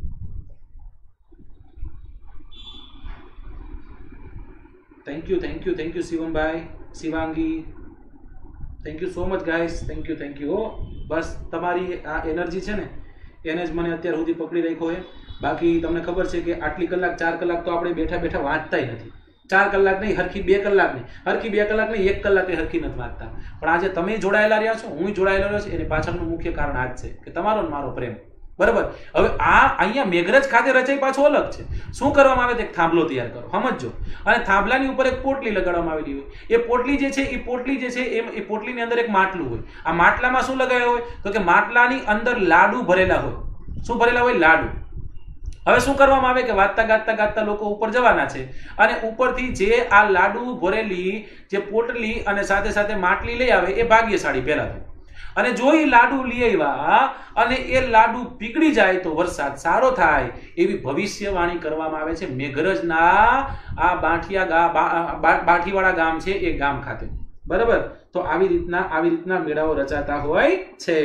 Thank you thank you thank you શિવમભાઈ, Shivangi, thank you so much guys, thank you thank you. બસ તમારી આ એનર્જી છે ને એને જ મને અત્યાર સુધી પકડી રાખ્યો છે. બાકી તમને ખબર છે કે આટલી કલાક, ચાર કલાક તો આપણે બેઠા બેઠા વાંચતાય નથી. ચાર કલાક નહીં, હરખી બે કલાક નહીં, હરખી બે કલાક નહીં, એક કલાકે હરખી નથી વાંચતા. પણ આજે તમે જોડાયેલા રહ્યા છો, હું જોડાયેલો રહ્યો છું, એની પાછળનું મુખ્ય કારણ આ જ છે કે તમારો મારો પ્રેમ. બરાબર. હવે આ અહીંયા મેઘરજ ખાતે રચાઈ પાછું અલગ છે. શું કરવામાં આવે? એક થાંભલો તૈયાર કરો, સમજો. અને થાંભલાની ઉપર એક પોટલી લગાડવામાં આવેલી હોય. એ પોટલી જે છે એ પોટલી જે છે એ પોટલીની અંદર એક માટલું હોય. આ માટલામાં શું લગાવ્યું હોય? તો કે માટલાની અંદર લાડુ ભરેલા હોય. શું ભરેલા હોય? લાડુ. હવે શું કરવામાં આવે કે વાંચતા ગાતા ગાતા લોકો ઉપર જવાના છે અને ઉપરથી જે આ લાડુ ભરેલી જે પોટલી અને સાથે સાથે માટલી લઈ આવે એ ભાગ્યશાળી પહેલા તો. અને જો એ લાડુ લઈ આવ્યા અને એ લાડુ પીગળી જાય તો વરસાદ સારો થાય એવી ભવિષ્યવાણી કરવામાં આવે છે મેઘરજના આ બાંઠિયા ગામ, બાંઠીવાળા ગામ છે એ ગામ ખાતે. બરાબર. તો આવી રીતના આવી રીતના મેળાઓ રચાતા હોય છે.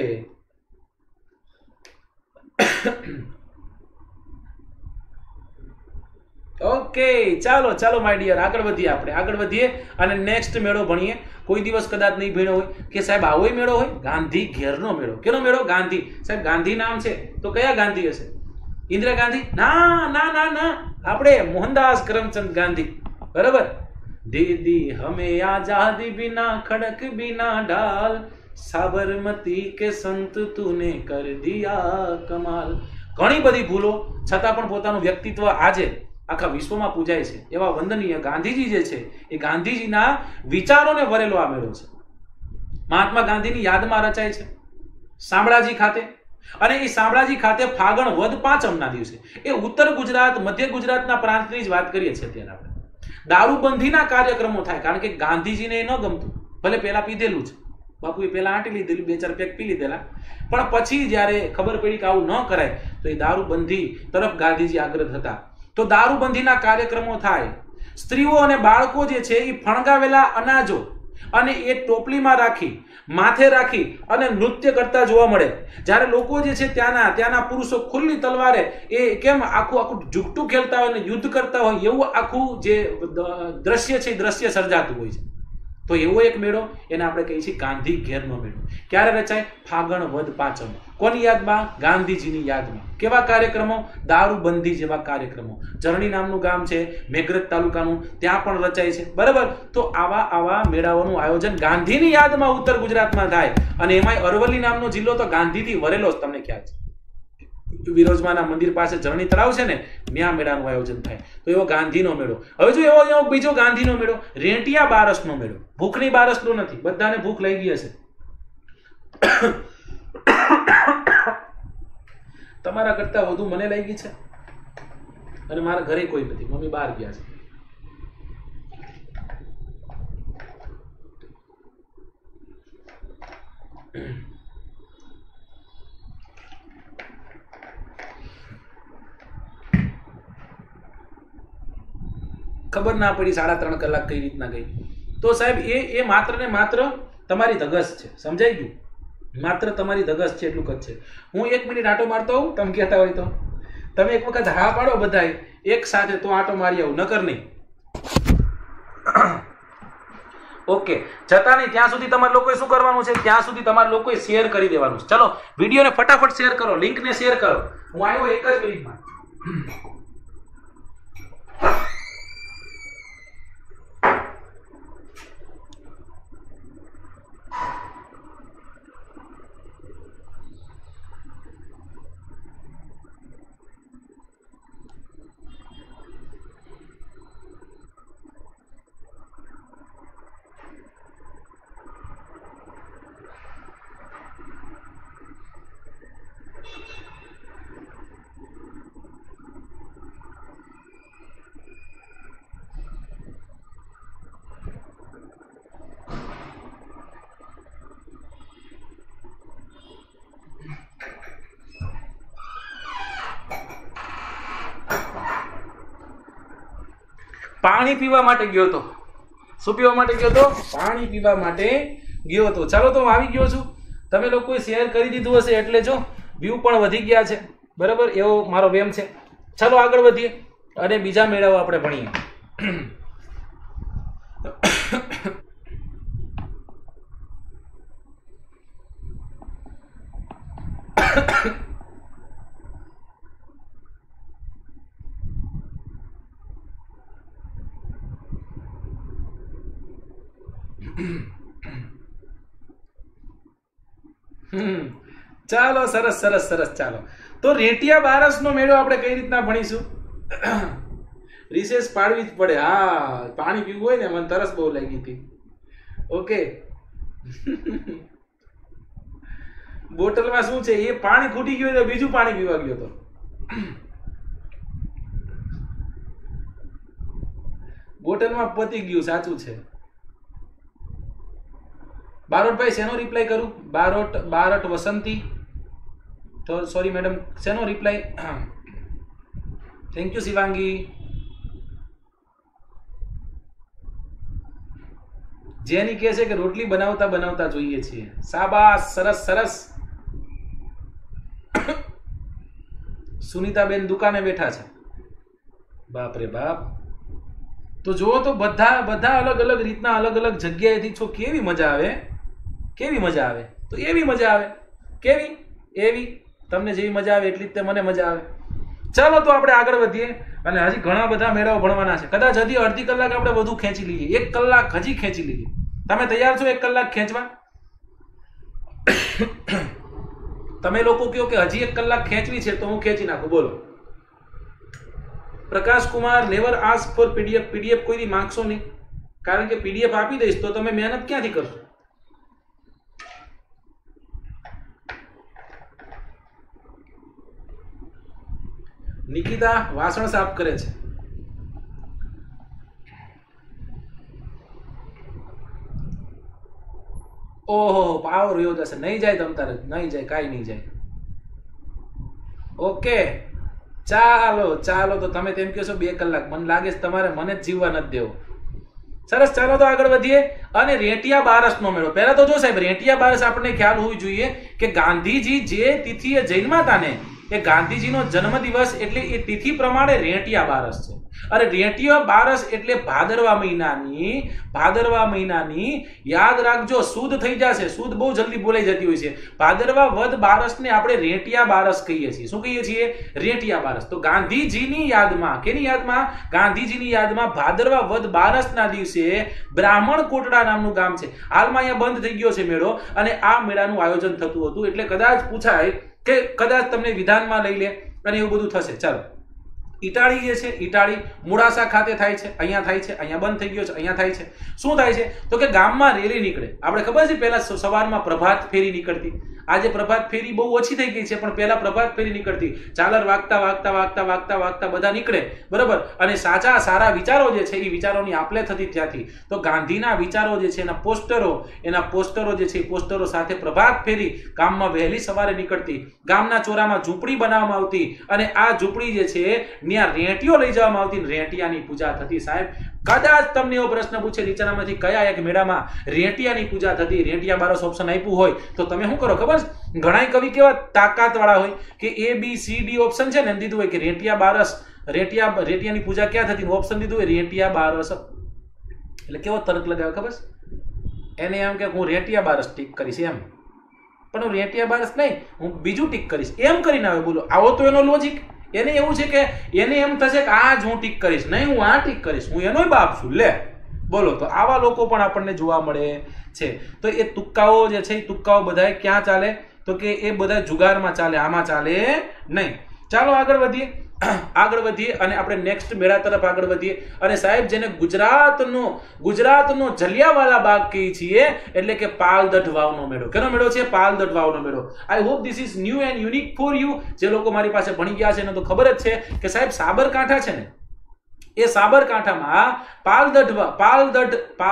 ઓકે, ચાલો ચાલો માય ડિયર, આગળ વધીએ. આપણે આગળ વધીએ અને નેક્સ્ટ મેળો ભણીએ. કોઈ દિવસ કદાચ નહીં ભણ્યો હોય કે સાહેબ આવો મેળો હોય, ગાંધી ઘેરનો મેળો. કેનો મેળો? ગાંધી. સાહેબ ગાંધી નામ છે તો કયા ગાંધી હશે? ઇન્દિરા ગાંધી? ના ના ના ના, આપણે મોહનદાસ કરમચંદ ગાંધી. બરાબર. દીદી હમે આઝાદી બિના ખડક બિના ડાલ, સાબરમતી કે સંત તુને કર દિયા કમાલ. ઘણી બધી ભૂલો છતાં પણ પોતાનું વ્યક્તિત્વ આજે આખા વિશ્વમાં પૂજાય છે એવા વંદનીય ગાંધીજી જે છે એ ગાંધીજીના વિચારોને વરેલો આ મેળો છે. મહાત્મા ગાંધીની યાદમાં રચાય છે શામળાજી ખાતે. અને એ શામળાજી ખાતે ફાગણ વદ પાંચમના દિવસે, એ ઉત્તર ગુજરાત મધ્ય ગુજરાતના પ્રાંતની જ વાત કરીએ છીએ અત્યારે આપણે, દારૂબંધીના કાર્યક્રમો થાય. કારણ કે ગાંધીજીને એ ન ગમતું, ભલે પેલા પીધેલું છે, બાપુએ પેલા આંટી લીધેલું, બે ચાર પેક પી લીધેલા, પણ પછી જયારે ખબર પડી કે આવું ન કરાય તો એ દારૂબંધી તરફ ગાંધીજી આગ્રહ હતા. તો દારૂબંધીના કાર્યક્રમો થાય. સ્ત્રીઓ અને બાળકો જે છે એ ફણગાવેલા અનાજો અને એ ટોપલીમાં રાખી માથે રાખી અને નૃત્ય કરતા જોવા મળે. જ્યારે લોકો જે છે ત્યાંના ત્યાંના પુરુષો ખુલ્લી તલવારે એ કેમ આખું આખું ઝૂકટું ખેલતા હોય ને યુદ્ધ કરતા હોય એવું આખું જે દ્રશ્ય છે એ દ્રશ્ય સર્જાતું હોય છે. તો એવો એક મેળો, એને આપણે કહીએ છીએ ગાંધી ઘેરનો મેળો. ક્યારે રચાય? ફાગણ વદ પાંચમ. કોની યાદમાં? ગાંધીજીની યાદમાં. કેવા કાર્યક્રમો? દારૂબંધી જેવા કાર્યક્રમો. ઝરણી નામનું ગામ છે મેઘરજ તાલુકાનું, ત્યાં પણ રચાય છે. બરાબર. તો આવા આવા મેળાઓનું આયોજન ગાંધીની યાદમાં ઉત્તર ગુજરાતમાં થાય. અને એમાંય અરવલ્લી નામનો જિલ્લો તો ગાંધીથી વરેલો જ, તમને ખ્યાલ છે. વિરોજમાના મંદિર પાસે ઝરણી તળાવ છે ને, ત્યાં મેળાનું આયોજન થાય. તો એવો ગાંધીનો મેળો. હવે જો એવો એવો બીજો ગાંધીનો મેળો, રેંટિયા બારસનો મેળો. ભૂખની બારસનો નથી, બધાને ભૂખ લઈ ગઈ હશે. તમારા કરતા વધુ મને લઈ ગઈ છે અને મારા ઘરે કોઈ નથી, મમ્મી બહાર ગયા છે. ખબર ના પડી સાડા ત્રણ કલાક કઈ રીતના ગઈ. તો સાહેબ એ એ માત્ર ને માત્ર તમારી ધગસ છે, સમજાઈ ગયું? માત્ર તમારી ધગસ છે, એટલું જ છે. હું એક મિનિટ આટો મારતો હોઉં, તમે કહેતા હોય તો તમે એક વખત હા પાડો બધા એક સાથે, તો આટો મારી આવું, નકર નહીં. ઓકે, જતા નહીં ત્યાં સુધી તમારે લોકોએ શું કરવાનું છે? ત્યાં સુધી તમારે લોકોએ શેર કરી દેવાનું છે. ચલો વિડીયોને ફટાફટ શેર કરો, લિંકને શેર કરો. હું આવ્યો એક જ મિનિટમાં. પાણી પીવા માટે ગયો હતો. શું પીવા માટે ગયો હતો? પાણી પીવા માટે ગયો હતો. ચાલો તો હું આવી ગયો છું. તમે લોકોએ શેર કરી દીધું હશે એટલે જો વ્યૂ પણ વધી ગયા છે. બરાબર, એવો મારો વેમ છે. ચાલો આગળ વધીએ અને બીજા મેળાઓ આપણે ભણીએ. ચાલો, સરસ સરસ સરસ. ચાલો તો રેટિયા બારસનો મેળો આપણે કઈ રીતના ભણીશું? રિસેસ પાડવી જ પડે. હા, પાણી પીવું હોય ને, મને તરસ બહુ લાગી હતી. ઓકે, બોટલમાં શું છે? એ પાણી ખૂટી ગયું તો બીજું પાણી પીવા ગયો હતો. બોટલમાં પતી ગયું, સાચું છે. બારોટભાઈ શેનો રિપ્લાય કરું? બારોટ બારોટ વસંતી, તો સોરી મેડમ, શેનો રિપ્લાય? Thank you Shivangi. જેની કહે છે કે રોટલી બનાવતા બનાવતા જોઈએ છીએ. શાબાશ, સરસ સરસ. સુનીતાબેન દુકાને બેઠા છે. બાપ રે બાપ. તો જુઓ તો બધા બધા અલગ અલગ રીતના અલગ અલગ જગ્યાએથી છો. કેવી મજા આવે, કેવી મજા આવે. તો એવી મજા આવે. કેવી? એવી. તમને જેવી મજા આવે એટલી જ તે મને મજા આવે. ચાલો તો આપણે આગળ વધીએ અને હજી ઘણા બધા મેળાઓ ભણવાના છે. કદાચ હજી અડધી કલાક આપણે વધુ ખેંચી લઈએ. એક કલાક હજી ખેંચી લઈએ. તમે તૈયાર છો એક કલાક ખેંચવા? તમે લોકો કહો કે હજી એક કલાક ખેંચવી છે તો હું ખેંચી નાખું. બોલો. પ્રકાશ Kumar, never ask for PDF. PDF કોઈ દી માંગશો નહીં, કારણ કે પીડીએફ આપી દઈશ તો તમે મહેનત ક્યાંથી કરશો? નિકિતા વાસણ સાફ કરે છે. ઓહો, પાવર રહ્યો જશે. નહીં જાય તમ તારે, નહીં જાય, કાંઈ નહીં જાય. ઓકે, ચાલો ચાલો. તો તમે તેમ કહો છો બે કલાક. મને લાગે છે તમારે મને જ જીવવા નથી દેવો. સરસ, ચાલો તો આગળ વધીએ. અને રેટિયા બારસનો મેળો. પહેલા તો જો સાહેબ, રેટિયા બારસ આપણને ખ્યાલ હોવી જોઈએ કે ગાંધીજી જે તિથિએ જન્મ્યા હતા ને, એ ગાંધીજીનો જન્મદિવસ એટલે એ તિથિ પ્રમાણે રેટિયા બારસ છે. અરે રેટિયા બારસ એટલે ભાદરવા મહિનાની ભાદરવા મહિનાની યાદ રાખજો, શુદ્ધ થઈ જશે. શુદ્ધ બહુ જલ્દી બોલાઈ જતી હોય છે. ભાદરવા વદ બારસને આપણે રેટિયા બારસ કહીએ છીએ. શું કહીએ છીએ? રેટિયા બારસ. તો ગાંધીજીની યાદમાં, કેની યાદમાં? ગાંધીજીની યાદમાં ભાદરવા વદ બારસના દિવસે બ્રાહ્મણ કોટડા નામનું ગામ છે. હાલમાં અહીંયા બંધ થઈ ગયો છે મેળો, અને આ મેળાનું આયોજન થતું હતું. એટલે કદાચ પૂછાય કે કદાચ તમને વિધાનમાં લઈ લે અને એવું બધું થશે. ચાલો, ઇટાળી જે છે, ઇટાળી મોડાસા ખાતે થાય છે. અહીંયા થાય છે, અહીંયા બંધ થઈ ગયો છે, અહીંયા થાય છે. શું થાય છે? તો કે ગામમાં રેલી નીકળે. આપણે ખબર છે પહેલા સવારમાં પ્રભાત ફેરી નીકળતી. આજે પ્રભાત ફેરી બહુ ઓછી થઈ ગઈ છે, પણ પહેલા પ્રભાત ફેરી નીકળતી. ચાલર વાગતા વાગતા વાગતા વાગતા વાગતા બધા નીકળે, બરોબર. અને સાચા સારા વિચારો જે છે એ વિચારોની આપલે થતી ત્યાંથી. તો ગાંધીના વિચારો જે છે એના પોસ્ટરો એના પોસ્ટરો જે છે એ પોસ્ટરો સાથે પ્રભાત ફેરી ગામમાં વહેલી સવારે નીકળતી. ગામના ચોરામાં ઝૂંપડી બનાવવામાં આવતી, અને આ ઝૂંપડી જે છે ત્યાં રેટિયો લઈ જવામાં આવતી. રેટિયાની પૂજા થતી. સાહેબ, કદાચ તમને એવો પ્રશ્ન પૂછે નીચેનામાંથી કયા એક મેળામાં રેટિયાની પૂજા થતી, રેટિયા બારસ ઓપ્શન આપ્યું હોય તો તમે શું કરો ખબર? ઘણા કવિ કેવા તાકાત વાળા હોય કે એ બી સી ડી ઓપ્શન છે ને એમ દીધું હોય કે રેટિયા બારસ, રેટિયા રેટિયાની પૂજા ક્યાં થતી, ઓપ્શન દીધું હોય રેટિયા બારસ. એટલે કેવો તર્ક લગાવે ખબર? એને એમ કે હું રેટિયા બારસ ટીક કરીશ એમ, પણ હું રેટિયા બારસ નહીં, હું બીજું ટીક કરીશ એમ કરીને આવે. બોલો, આવો તો એનો લોજિક. એને એવું છે કે એને એમ થશે કે આ જ હું ટીક કરીશ, નહીં હું આ ટીક કરીશ, હું એનોય બાપ છું. લે બોલો, તો આવા લોકો પણ આપણને જોવા મળે છે. તો એ તુક્કાઓ જે છે એ તુક્કાઓ બધા ક્યાં ચાલે? તો કે એ બધા જુગારમાં ચાલે, આમાં ચાલે નહીં. ચાલો આગળ વધીએ આગળ વધીએ અને આપણે નેક્સ્ટ મેળા તરફ આગળ વધીએ. અને સાહેબ, જેને ગુજરાતનો ગુજરાતનો જલિયાવાલા બાગ કહીએ છીએ, એટલે કે પાલદઢ વાવનો મેળો. કેનો મેળો છે? પાલદઢ વાવનો મેળો. I hope this is new and unique for you. જે લોકો મારી પાસે ભણી ગયા છે એને તો ખબર જ છે કે સાહેબ સાબરકાંઠા છે ને, એ સાબરકાંઠામાં પાલદઢ પાલદઢ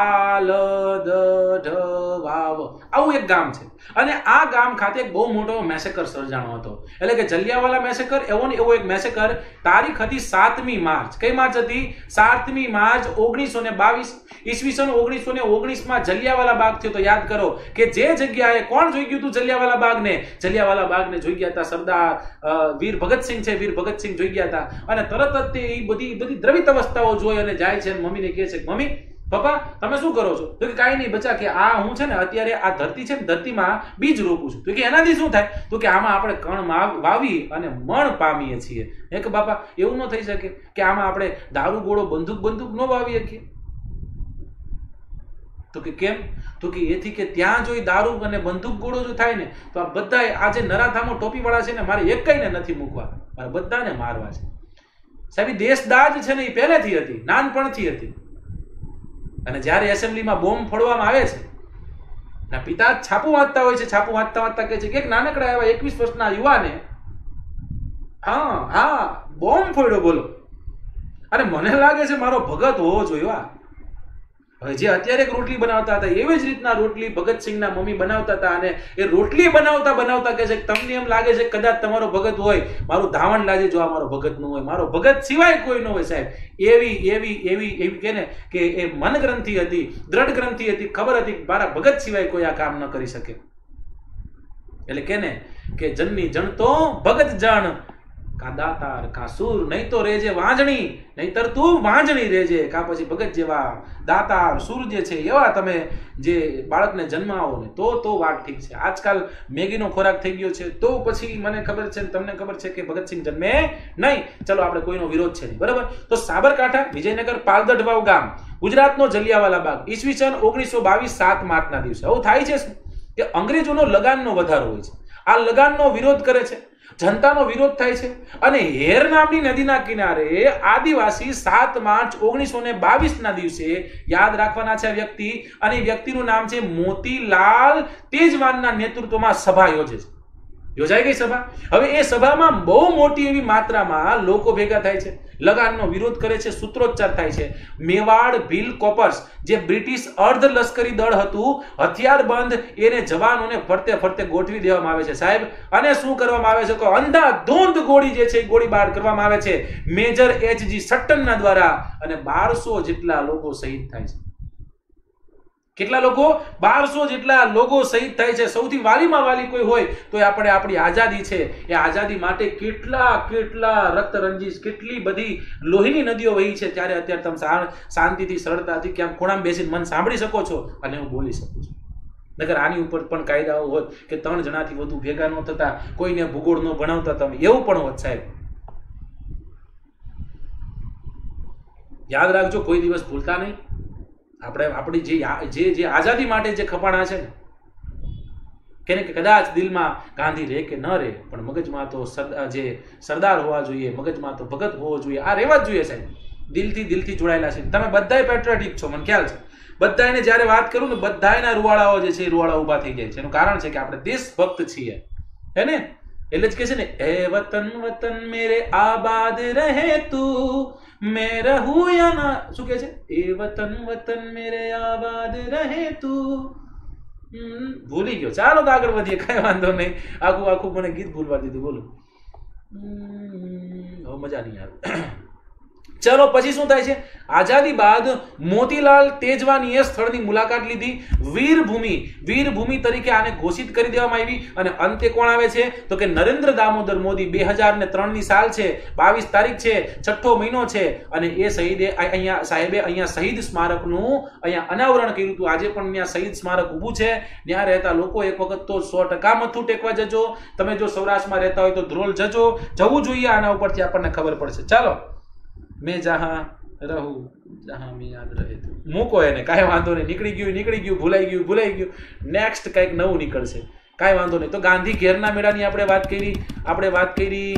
પાલદઢ વાવ આવું એક ગામ છે. અને આ ગામ ખાતે એક બહુ મોટો મેસેકર સર્જાણો હતો. એટલે કે જલિયાવાલા મેસેકર, એવો ને એવો એક મેસેકર. તારીખ હતી સાતમી માર્ચ. કઈ માર્ચ હતી? સાતમી માર્ચ ઓગણીસો ને બાવીસ ઈસવીસન ઓગણીસો ને ઓગણીસ માં જલિયાવાલા બાગ થયો. તો યાદ કરો કે જે જગ્યાએ કોણ જોઈ ગયું હતું જલિયાવાલા બાગને? જલિયાવાલા બાગને જોઈ ગયા હતા સરદાર વીર ભગતસિંહ છે, વીર ભગતસિંહ જોઈ ગયા હતા. અને તરત જ તે બધી બધી દ્રવિત અવસ્થાઓ જોઈ અને જાય છે. મમ્મીને કહે છે, મમ્મી પપ્પા તમે શું કરો છો? તો કે કાંઈ નહીં બચા, કે આ હું છે ને અત્યારે આ ધરતી છે ને ધરતીમાં બીજ રોપું છું. તો કે એનાથી શું થાય? તો કે આમાં આપણે કણ વાવી અને મણ પામીએ છીએ. હે કે બાપા, એવું ન થઈ શકે કે આમાં આપણે દારૂ ગોળો બંદૂક બંદૂક ન વાવી શકીએ? તો કે કેમ? તો કે એથી કે ત્યાં જો દારૂ અને બંદૂક ગોળો જો થાય ને તો આ બધા આ જે નરાધામો ટોપી વાળા છે ને મારે એકઈને નથી મૂકવા, મારે બધાને મારવા છે. સાહેબ દેશદાજ છે ને એ પહેલેથી હતી, નાનપણથી હતી. અને જ્યારે એસેમ્બલીમાં બોમ્બ ફોડવામાં આવે છે, ના પિતા છાપું વાંચતા હોય છે, છાપું વાંચતા વાંચતા કહે છે કે એક નાનકડા એવા એકવીસ વર્ષના યુવાને હા હા બોમ્બ ફોડ્યો, બોલો. અને મને લાગે છે મારો ભગત હોવો જોઈએ. હવે જે અત્યારે એક રોટલી બનાવતા હતા એવી જ રીતના રોટલી ભગતસિંહના મમ્મી બનાવતા હતા. અને એ રોટલી બનાવતા બનાવતા કહે છે તમને એમ લાગે છે કદાચ તમારો ભગત હોય, મારું ધાવણ લાજે જો આ મારો ભગત નું હોય, મારો ભગત સિવાય કોઈ ન હોય સાહેબ. એવી એવી એવી એવી કે ને કે એ મન ગ્રંથિ હતી, દ્રઢ ગ્રંથિ હતી, ખબર હતી મારા ભગત સિવાય કોઈ આ કામ ન કરી શકે. એટલે કે ને કે જનની જણ તો ભગત જણ, કા દાતાર કા સૂર, નહીં તો રેજે વાંજણી, નહીતર તું વાંજણી રેજે. કા પછી ભગત જેવા દાતાર સૂર જે છે એવા તમે જે બાળકને જન્મ આવો ને તો તો વાત ઠીક છે. આજકાલ મેગીનો ખોરાક થઈ ગયો છે તો પછી મને ખબર છે તમને ખબર છે કે ભગતસિંહ જન્મે નહીં. ચલો આપણે કોઈનો વિરોધ છે નહીં, બરાબર. તો સાબરકાંઠા વિજયનગર પાલદઢવાવ ગામ, ગુજરાતનો જલિયાવાલા બાગ, ઈસવીસન ઓગણીસો બાવીસ સાત માર્ચના દિવસે આવું થાય છે શું કે અંગ્રેજોનો લગાનનો વધારો હોય છે. આ લગાનનો વિરોધ કરે છે, જનતાનો વિરોધ થાય છે. અને હેર નામની નદીના કિનારે આદિવાસી સાત માર્ચ ઓગણીસો ને બાવીસ ના દિવસે યાદ રાખવાના છે વ્યક્તિ, અને વ્યક્તિનું નામ છે મોતીલાલ તેજવાનના નેતૃત્વમાં સભા યોજે છે. યોજાઈ ગઈ સભા. હવે એ સભામાં બહુ મોટી એવી માત્રામાં લોકો ભેગા થાય છે, લગાનનો વિરોધ કરે છે, સૂત્રોચ્ચાર થાય છે. મેવાડ ભીલ કોપર્સ જે બ્રિટિશ અર્ધ લશ્કરી દળ હતું, હથિયારબંધ, એને જવાનોને ફરતે ફરતે ગોઠવી દેવામાં આવે છે સાહેબ. અને શું કરવામાં આવે છે કે અંધાધૂંધ ગોળી જે છે ગોળીબાર કરવામાં આવે છે મેજર એચજી સટ્ટનના દ્વારા, અને બારસો જેટલા લોકો શહીદ થાય છે. કેટલા લોકો? બારસો જેટલા લોકો શહીદ થાય છે. સૌથી વાલીમાં વાલી કોઈ હોય તો આપણે આપણી આઝાદી છે, એ આઝાદી માટે કેટલા કેટલા રક્તરંજીશ, કેટલી બધી લોહીની નદીઓ વહી છે. ત્યારે અત્યારે તમે શાંતિથી સરળતાથી ક્યાંક ખૂણામાં બેસીને મન સાંભળી શકો છો અને હું બોલી શકું છું. નકર આની ઉપર પણ કાયદાઓ હોત કે ત્રણ જણાથી વધુ ભેગા ન થતા, કોઈને ભૂગોળ ન ભણાવતા તમે, એવું પણ હોત સાહેબ. યાદ રાખજો, કોઈ દિવસ ભૂલતા નહીં. આપણે આપણી જે જે આઝાદી માટે જે ખપાણા છે ને કે કદાચ દિલમાં ગાંધી રહે કે ન રહે, પણ મગજમાં તો જે સરદાર હોવા જોઈએ, મગજમાં તો ભગત હોવો જોઈએ. આ રહેવા જ જોઈએ સાહેબ. દિલથી દિલથી જોડાયેલા છે. તમે બધાય પેટ્રિયોટિક છો, મને ખ્યાલ છે. બધાને જયારે વાત કરું ને બધાના રૂવાડાઓ જે છે એ રૂવાડા ઉભા થઈ જાય છે. એનું કારણ છે કે આપણે દેશભક્ત છીએ, હે ને? એટલે જ કે છે ને, એ વતન વતન મેરે આબાદ રહે તું, મેં રહું યા ના, શું કે છે? એ વતન વતન મેરે આબાદ રહે તું. ભૂલી ગયો. ચાલો તો આગળ વધીએ, કઈ વાંધો નહીં. આખું આખું મને ગીત ભૂલવા દીધું. બોલો, હવે મજા નહીં આવે. ચલો પછી શું થાય છે? આઝાદી બાદ મોતીલાલ તેજવાનીએ સ્થળની મુલાકાત લીધી. વીરભૂમિ વીરભૂમિ તરીકે આને ઘોષિત કરી દેવામાં આવી. અને અંતે કોણ આવે છે? તો કે નરેન્દ્ર દામોદર મોદી. બે હજાર ને ત્રણ ની સાલ છે, બાવીસ તારીખ છે, છઠ્ઠો મહિનો છે. અને એ શહીદે અહીંયા સાહેબે અહીંયા શહીદ સ્મારકનું અહીંયા અનાવરણ કર્યું હતું. આજે પણ ત્યાં શહીદ સ્મારક ઊભું છે. ત્યાં રહેતા લોકો એક વખત તો સો ટકા મથું ટેકવા જજો. તમે જો સૌરાષ્ટ્રમાં રહેતા હોય તો ધ્રોલ જજો, જવું જોઈએ. આના ઉપરથી આપણને ખબર પડશે. ચાલો, મેં જહાં રહું જહાં મેં યાદ રહે તું. મૂકો એને, કાંઈ વાંધો નહીં. નીકળી ગયું નીકળી ગયું, ભૂલાઈ ગયું ભૂલાઈ ગયું. નેક્સ્ટ કંઈક નવું નીકળશે, કાંઈ વાંધો નહીં. તો ગાંધી ઘેરના મેળાની આપણે વાત કરી, આપણે વાત કરી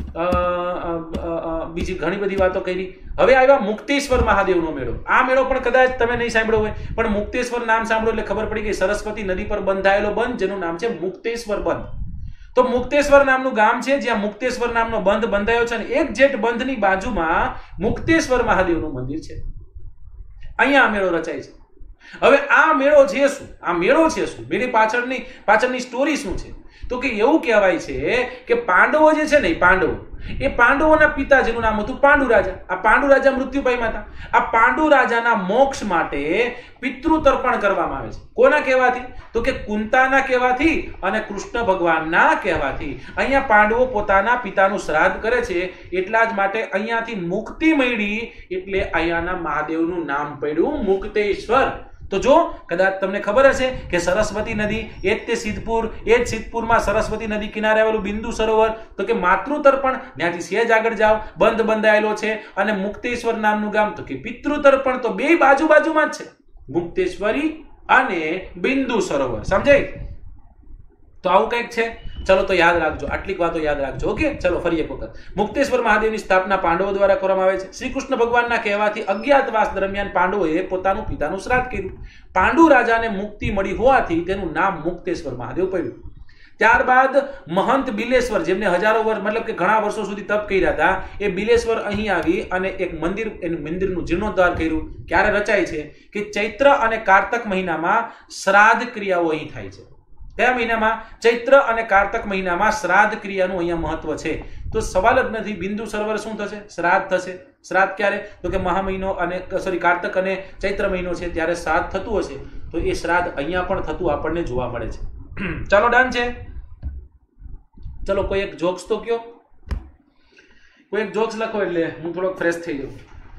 બીજી ઘણી બધી વાતો કરી. હવે આવ્યા મુક્તેશ્વર મહાદેવનો મેળો. આ મેળો પણ કદાચ તમે નહીં સાંભળ્યો હોય, પણ મુક્તેશ્વર નામ સાંભળો એટલે ખબર પડી ગઈ. સરસ્વતી નદી પર બંધાયેલો બંધ જેનું નામ છે મુક્તેશ્વર બંધ. તો મુક્તેશ્વર નામનું ગામ છે જ્યાં મુક્તેશ્વર નામનો બંધ બંધાયો છે. અને એક જેટ બંધની બાજુમાં મુક્તેશ્વર મહાદેવનું મંદિર છે. અહીંયા આ મેળો રચાય છે. હવે આ મેળો છે શું? આ મેળો છે શું? મેળી પાછળની પાછળની સ્ટોરી શું છે? તો કે એવું કહેવાય છે કે પાંડવો જે છે ને, પાંડવો એ પાંડવોના પિતા જેનું નામ હતું પાંડુ રાજા. આ પાંડુ રાજા મૃત્યુ પામ્યા હતા. આ પાંડુ રાજાના મોક્ષ માટે પિતૃ તર્પણ કરવામાં આવે છે. કોના કહેવાથી? તો કે કુંતાના કહેવાથી અને કૃષ્ણ ભગવાનના કહેવાથી. અહીંયા પાંડવો પોતાના પિતાનું શ્રાદ્ધ કરે છે. એટલા જ માટે અહીંયાથી મુક્તિ મળી, એટલે અહીંયાના મહાદેવનું નામ પડ્યું મુક્તેશ્વર. તો જો કદાચ તમને ખબર હશે કે સરસ્વતી નદી એ જ તે સિદ્ધપુર, એ જ સિદ્ધપુરમાં સરસ્વતી નદી કિનારે આવેલું બિંદુ સરોવર. તો કે માતૃતર્પણ ત્યાંથી સહેજ આગળ જાઓ, બંધ બંધાયેલો છે. અને મુક્તેશ્વર નામનું ગામ તો કે પિતૃતર્પણ. તો બે બાજુ બાજુમાં જ છે. મુક્તેશ્વરી અને બિંદુ સરોવર. સમજાય? તો આવું કંઈક છે. ચલો તો યાદ રાખજો, આટલી વાતો યાદ રાખજો. ઓકે, ચલો ફરી એક વખત. મુક્તેશ્વર મહાદેવની સ્થાપના પાંડવો દ્વારા કરવામાં આવે છે. શ્રી કૃષ્ણ ભગવાનના કહેવાથી અજ્ઞાતવાસ દરમિયાન પાંડવોએ પોતાનું પિતાનું શ્રાદ્ધ કર્યું. પાંડુ રાજાને મુક્તિ મળી હોવાથી તેનું નામ મુક્તેશ્વર મહાદેવ પડ્યું. ત્યારબાદ મહંત બિલેશ્વર, જેમને હજારો વર્ષ મતલબ કે ઘણા વર્ષો સુધી તપ કર્યા હતા, એ બિલેશ્વર અહીં આવી અને એક મંદિર, એનું મંદિરનું જીર્ણોદ્ધાર કર્યું. ક્યારે રચાય છે? કે ચૈત્ર અને કાર્તક મહિનામાં શ્રાદ્ધ ક્રિયાઓ અહીં થાય છે. કયા મહિનામાં? ચૈત્ર અને કાર્તક મહિનામાં શ્રાદ્ધ ક્રિયાનું અહીંયા મહત્વ છે. તો સવાલ જ નથી, બિંદુ સરોવર શું થશે? શ્રાદ્ધ થશે. શ્રાદ્ધ ક્યારે? તો કે મહા મહિનો અને સોરી કાર્તક અને ચૈત્ર મહિનો છે ત્યારે શ્રાદ્ધ થતું હશે. તો એ શ્રાદ્ધ અહીંયા પણ થતું આપણને જોવા મળે છે. ચાલો ડન છે. ચલો કોઈ એક જોક્સ તો કયો, કોઈ એક જોક્સ લખો એટલે હું થોડોક ફ્રેશ થઈ જાઉં.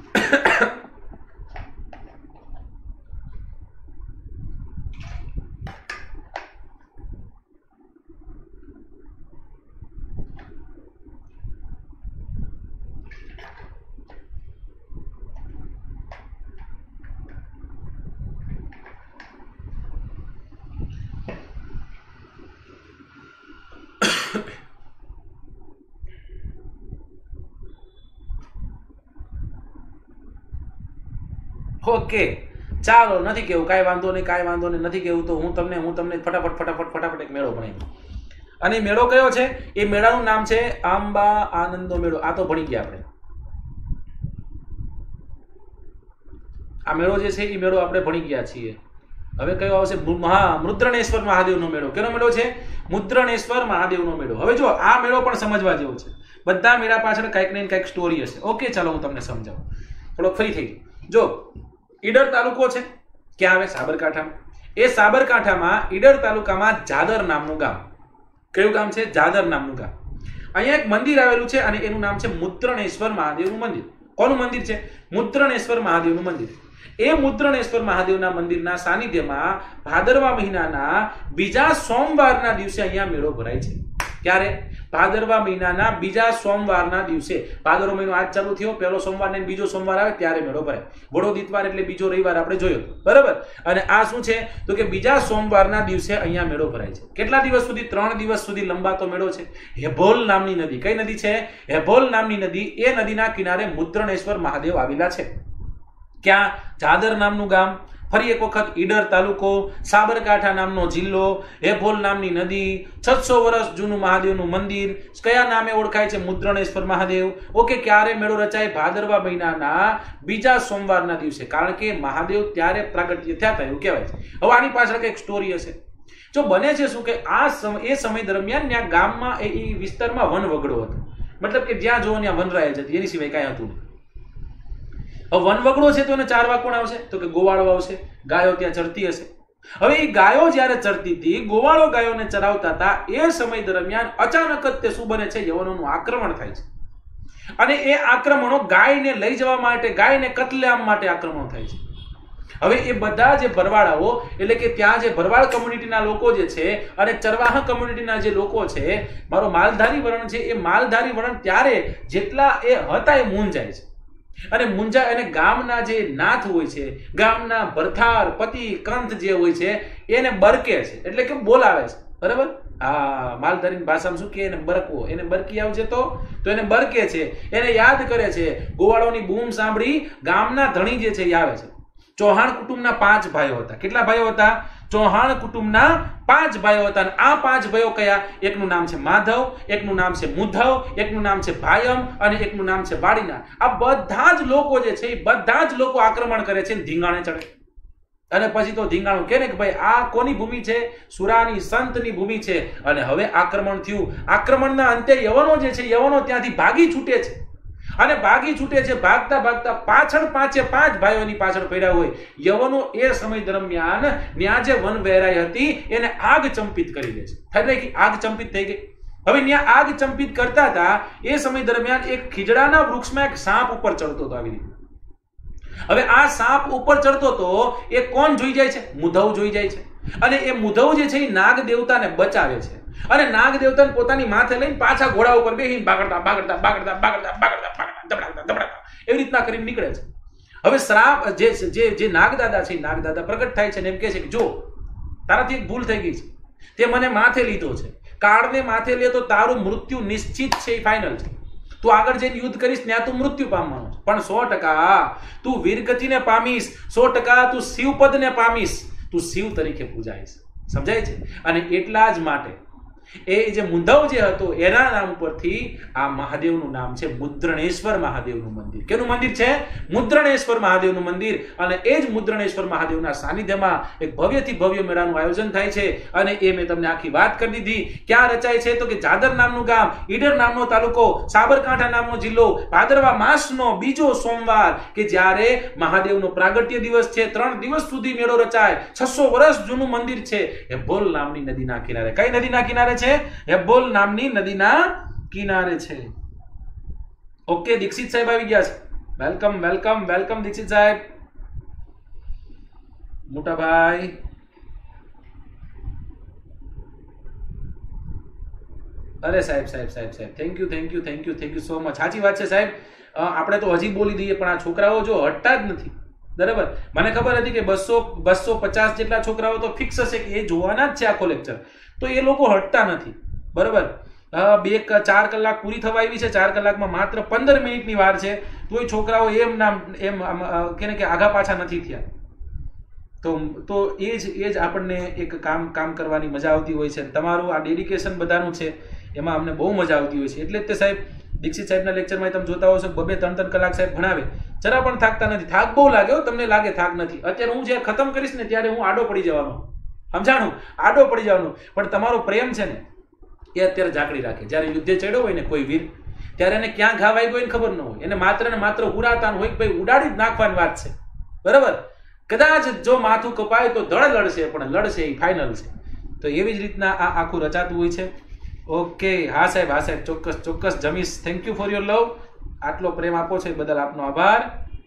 ઓકે, ચાલો. નથી કેવું, કાંઈ વાંધો નહીં, કાંઈ વાંધો નહીં, નથી કેવું તો હું તમને હું તમને ફટાફટ ફટાફટ ફટાફટ એક મેળો ભણાવી. અને મેળો કયો છે? એ મેળાનું નામ છે આંબા આનંદનો મેળો. આ તો ભણી ગયા આપણે. આ મેળો જે છે એ મેળો આપણે ભણી ગયા છીએ. હવે કયો આવશે? હા, મુદ્રણેશ્વર મહાદેવનો મેળો. કેનો મેળો છે? મુદ્રણેશ્વર મહાદેવનો મેળો. હવે જો આ મેળો પણ સમજવા જેવો છે. બધા મેળા પાછળ કંઈક ને કંઈક સ્ટોરી હશે. ઓકે, ચાલો હું તમને સમજાવું. થોડોક ફરી થઈ ગયું. જો ઈડર તાલુકો છે, ક્યાં આવે? સાબરકાંઠામાં. એ સાબરકાંઠામાં ઈડર તાલુકામાં જાદર નામનું ગામ. કયું ગામ છે? જાદર નામનું ગામ. અહીંયા એક મંદિર આવેલું છે અને એનું નામ છે મુદ્રણેશ્વર મહાદેવનું મંદિર. કોનું મંદિર છે? મુદ્રણેશ્વર મહાદેવનું મંદિર. એ મુદ્રણેશ્વર મહાદેવના મંદિરના સાનિધ્યમાં ભાદરવા મહિનાના બીજા સોમવારના દિવસે અહીંયા મેળો ભરાય છે. ક્યારે? ભાદરવા મહિનાના બીજા સોમવારના દિવસે. ભાદરવો મહિનો આજ ચાલુ થયો, પહેલો સોમવાર ને બીજો સોમવાર આવે ત્યારે મેળો ભરાય. બળોદિતવાર એટલે બીજો રવિવાર આપણે જોયો, બરાબર? અને આ શું છે? તો કે બીજા સોમવારના દિવસે અહીંયા મેળો ભરાય છે. કેટલા દિવસ સુધી? ત્રણ દિવસ સુધી લંબાતો મેળો છે. હેભોલ નામની નદી. કઈ નદી છે? હેભોલ નામની નદી. એ નદીના કિનારે મુદ્રણેશ્વર મહાદેવ આવેલા છે. ક્યાં? જાદર નામનું ગામ. ફરી એક વખત ઈડર તાલુકો, સાબરકાંઠા નામનો જિલ્લો, હેભોલ નામની નદી, છસો વર્ષ જૂનું મહાદેવનું મંદિર. કયા નામે ઓળખાય છે? મુદ્રણેશ્વર મહાદેવ. ઓકે, ક્યારે મેળો રચાય? ભાદરવા મહિનાના બીજા સોમવારના દિવસે. કારણ કે મહાદેવ ત્યારે પ્રાગટ્ય થયા હતા એવું કહેવાય છે. હવે આની પાછળ કંઈક સ્ટોરી હશે. જો બને છે શું કે આ એ સમય દરમિયાન ત્યાં ગામમાં એ વિસ્તારમાં વન વગડો હતો. મતલબ કે જ્યાં જોવો ત્યાં વનરાય જ હતી, એની સિવાય કાંઈ હતું નહીં. હવે વન વગડો છે તો એને ચારવા કોણ આવશે? તો કે ગોવાળો આવશે. ગાયો ત્યાં ચરતી હશે. હવે એ ગાયો જ્યારે ચરતી હતી, ગોવાળો ગાયોને ચરાવતા હતા, એ સમય દરમિયાન અચાનક જ તે શું બને છે? યવનોનું આક્રમણ થાય છે. અને એ આક્રમણો ગાયને લઈ જવા માટે, ગાયને કતલેઆમ માટે આક્રમણ થાય છે. હવે એ બધા જે ભરવાડાઓ, એટલે કે ત્યાં જે ભરવાડ કમ્યુનિટીના લોકો જે છે અને ચરવાહ કમ્યુનિટીના જે લોકો છે, મારો માલધારી વર્ણ છે, એ માલધારી વર્ણ ત્યારે જેટલા એ હતા એ મૂંઝાય છે. અને મુંજા અને ગામના જે નાથ હોય છે, ગામના ભરથાર પતિ કંથ જે હોય છે, એને બરકે છે, એટલે કે બોલાવે છે. બરાબર? હા, માલધારીની ભાષામાં શું કે? એને બરકવો. એને બરકી આવશે તો તો એને બરકે છે, એને યાદ કરે છે. ગોવાળોની બૂમ સાંભળી ગામના ધણી જે છે એ આવે છે. ચૌહાણ કુટુંબના પાંચ ભાઈઓ હતા. કેટલા ભાઈઓ હતા? ચૌહાણ કુટુંબના પાંચ ભાઈઓ હતા. આ પાંચ ભાઈઓ કયા? એકનું નામ છે માધવ, એકનું નામ છે મુધવ, એકનું નામ છે ભાયમ અને એકનું નામ છે વાડીનાર. આ બધા જ લોકો જે છે એ બધા જ લોકો આક્રમણ કરે છે, ધીંગાણે ચડે. અને પછી તો ધીંગાણું કે ને કે ભાઈ આ કોની ભૂમિ છે? સુરાની સંતની ભૂમિ છે. અને હવે આક્રમણ થયું. આક્રમણના અંતે યવનો જે છે, યવનો ત્યાંથી ભાગી છૂટે છે. અને ભાગી છૂટે છે. ભાગતા ભાગતા પાછળ પાંચે પાંચ ભાઈઓની પાછળ પડ્યા હોય. યવનો એ સમય દરમિયાન ત્યાં જે વન વહેરાઈ હતી એને આગ ચંપિત કરી દે છે. થઈ ગઈ આગ ચંપિત થઈ ગઈ. હવે ત્યાં આગ ચંપિત કરતા હતા એ સમય દરમિયાન એક ખીજડાના વૃક્ષમાં એક સાપ ઉપર ચડતો હતો. આવી રીતે હવે આ સાપ ઉપર ચડતો હતો એ કોણ જોઈ જાય છે? મુધવ જોઈ જાય છે. અને એ મુધવ જે છે એ નાગ દેવતાને બચાવે છે. અને નાગ દેવતાને પોતાની માથે લઈને પાછા ઘોડા ઉપર બેહીને બાગડતા બાગડતા બાગડતા બાગડતા બાગડતા બાગડતા દબડાતા દબડાતા એવી રીતના કરીને નીકળે છે. હવે શ્રાપ જે જે જે નાગદાદા છે, નાગદાદા પ્રગટ થાય છે ને એમ કહે છે કે જો તારાથી એક ભૂલ થઈ ગઈ છે, તે મને માથે લીધો છે, કાળને માથે લે તો તારું મૃત્યુ નિશ્ચિત છે, ફાઇનલ છે. તું આગળ જઈને યુદ્ધ કરીશ ત્યાં તું મૃત્યુ પામવાનો છે, પણ સો ટકા તું વીરગતિને પામીશ, સો ટકા તું શિવપદને પામીશ, તું શિવ તરીકે પૂજાઈશ. સમજાય છે? અને એટલા જ માટે એ જે મુંધવ જે હતો એના નામ પરથી આ મહાદેવનું નામ છે મુદ્રણેશ્વર મહાદેવનું મંદિર. કેનું મંદિર છે? મુદ્રણેશ્વર મહાદેવનું મંદિર. અને એ જ મુદ્રણેશ્વર મહાદેવના સાનિધ્યમાં એક ભવ્યથી ભવ્ય મેળાનું આયોજન થાય છે. અને એ મેં તમને આખી વાત કરી દીધી. ક્યાં રચાય છે? તો કે જાદર નામનું ગામ, ઈડર નામનો તાલુકો, સાબરકાંઠા નામનો જિલ્લો, ભાદરવા માસનો બીજો સોમવાર કે જ્યારે મહાદેવનો પ્રાગટ્ય દિવસ છે, ત્રણ દિવસ સુધી મેળો રચાય. છસો વર્ષ જૂનું મંદિર છે. હેબ્બોલ નામની નદીના કિનારે. કઈ નદીના કિનારે છે? હેબ્બોલ નામની નદીના કિનારે છે. ઓકે, દીક્ષિત સાહેબ આવી ગયા છે. વેલકમ વેલકમ વેલકમ દીક્ષિત સાહેબ. મોટા ભાઈ અરે સાહેબ સાહેબ સાહેબ સાહેબ thank you thank you thank you thank you so much. સાચી વાત છે સાહેબ, આપણે તો હજી બોલી દઈએ પણ આ છોકરાઓ જો હટતા જ નથી. બરાબર, મને ખબર હતી કે બસો બસો પચાસ જેટલા છોકરાઓ તો ફિક્સ હશે કે એ જોવાના જ છે આખો લેક્ચર, તો એ લોકો હટતા નથી. બરાબર, બે ચાર કલાક પૂરી થવા આવી છે, ચાર કલાકમાં માત્ર પંદર મિનિટની વાર છે, તો એ છોકરાઓ એમ નામ એમ કે કે આગા પાછા નથી થયા. તો તો એ જ એ જ આપણને એક કામ કામ કરવાની મજા આવતી હોય છે. તમારું આ ડેડિકેશન બધાનું છે, એમાં અમને બહુ મજા આવતી હોય છે. એટલે જ તે સાહેબ દીક્ષિત સાહેબના લેક્ચરમાં તમે જોતા હો છો બબે ત્રણ ત્રણ કલાક સાહેબ ભણાવે, જરા પણ થાકતા નથી. થાક બહુ લાગે, તમને લાગે થાક નથી. અત્યારે હું જ્યારે ખતમ કરીશ ને ત્યારે હું આડો પડી જવાનો, સમજાણું? આડો પડી જવાનું. પણ તમારો પ્રેમ છે ને એ અત્યારે જાકડી રાખે. જ્યારે યુદ્ધે ચડ્યો હોય ને કોઈ વીર, ત્યારે એને ક્યાં ઘા વાગ્યો હોય ખબર ન હોય, એને માત્ર ને માત્ર હુરાતાન હોય કે ભાઈ ઉડાડી જ નાખવાની વાત છે. બરાબર, કદાચ જો માથું કપાય તો ધડ લડશે, પણ લડશે એ ફાઇનલ છે. તો એવી જ રીતના આ આખું રચાતું હોય છે. ઓકે, હા સાહેબ, હા સાહેબ, ચોક્કસ ચોક્કસ જમીશ. થેન્ક યુ ફોર યોર લવ. આટલો પ્રેમ આપો છો એ બદલ આપનો આભાર.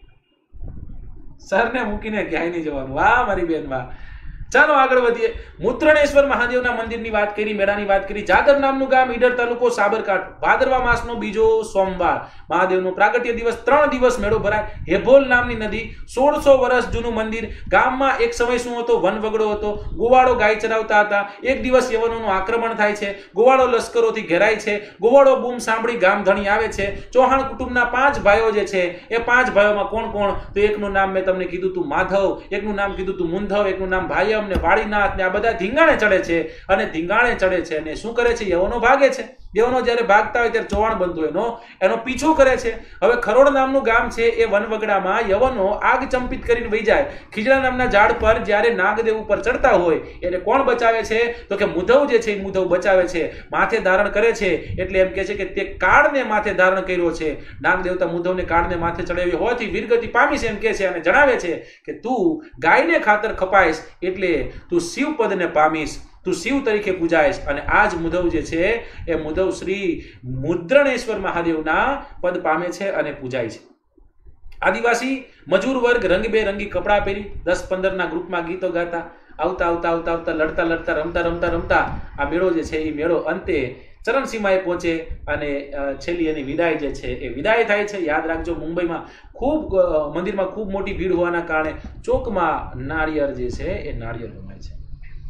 સરને મૂકીને ક્યાંય નહીં જવાનું. વાહ મારી બેન, વાહ. ચાલો આગળ વધીએ. મુદ્રણેશ્વર મહાદેવના મંદિરની વાત કરી, મેળાની વાત કરી. જાદર નામનું ગામ, ઈડર તાલુકો, સાબરકાંઠા, ભાદરવા માસનો બીજો સોમવાર મહાદેવનો પ્રાગટ્ય દિવસ, ત્રણ દિવસ મેળો ભરાય. હેબોલ નામની નદી, સોળસો વર્ષ જૂનું મંદિર. ગામમાં એક સમય શું હતો? વનવગડો હતો. ગોવાળો ગાય ચરાવતા હતા. એક દિવસ યવનોનું આક્રમણ થાય છે. ગોવાળો લશ્કરોથી ઘેરાય છે. ગોવાળો બૂમ સાંભળી ગામ ધણી આવે છે. ચૌહાણ કુટુંબના પાંચ ભાઈઓ જે છે એ પાંચ ભાઈઓમાં કોણ કોણ? તો એકનું નામ મેં તમને કીધું તું માધવ, એકનું નામ કીધું તું મુંધવ, એકનું નામ ભાઈ ને વાડીનાથ ને આ બધા ધીંગાણે ચડે છે. અને ધીંગાણે ચડે છે અને શું કરે છે? યવનો ભાગે છે. યવનો જ્યારે ભાગતા હોય ત્યારે ચોવાણ બનતું એનો એનો પીછો કરે છે. હવે ખરોડ નામનું ગામ છે એ વનવગડામાં યવનો આગ ચંપિત કરીને વહી જાય. ખીજડા નામના ઝાડ પર જ્યારે નાગદેવ ઉપર ચડતા હોય એટલે કોણ બચાવે છે? તો કે મુધવ જે છે એ મુધવ બચાવે છે. માથે ધારણ કરે છે એટલે એમ કે છે કે તે કાળને માથે ધારણ કર્યો છે. નાગદેવતા મુધવને કાળને માથે ચડાવ્યો હોવાથી વીરગતિ પામીશ એમ કે છે અને જણાવે છે કે તું ગાયને ખાતર ખપાઈશ એટલે તું શિવ પદને પામીશ, તું શિવ તરીકે પૂજાઈશ. અને આ જ મુધવ જે છે એ મુધવ શ્રી મુદ્રણેશ્વર મહાદેવના પદ પામે છે અને પૂજાય છે. આદિવાસી મજૂર વર્ગ રંગબેરંગી કપડાં પહેરી દસ પંદર ના ગ્રુપમાં ગીતો ગાતા આવતા આવતા આવતા આવતા લડતા લડતા રમતા રમતા રમતા આ મેળો જે છે એ મેળો અંતે ચરણસીમાએ પહોંચે અને છેલ્લી એની વિદાય જે છે એ વિદાય થાય છે. યાદ રાખજો, મુંબઈમાં ખૂબ મંદિરમાં ખૂબ મોટી ભીડ હોવાના કારણે ચોકમાં નાળિયેર જે છે એ નાળિયેર રમાય છે.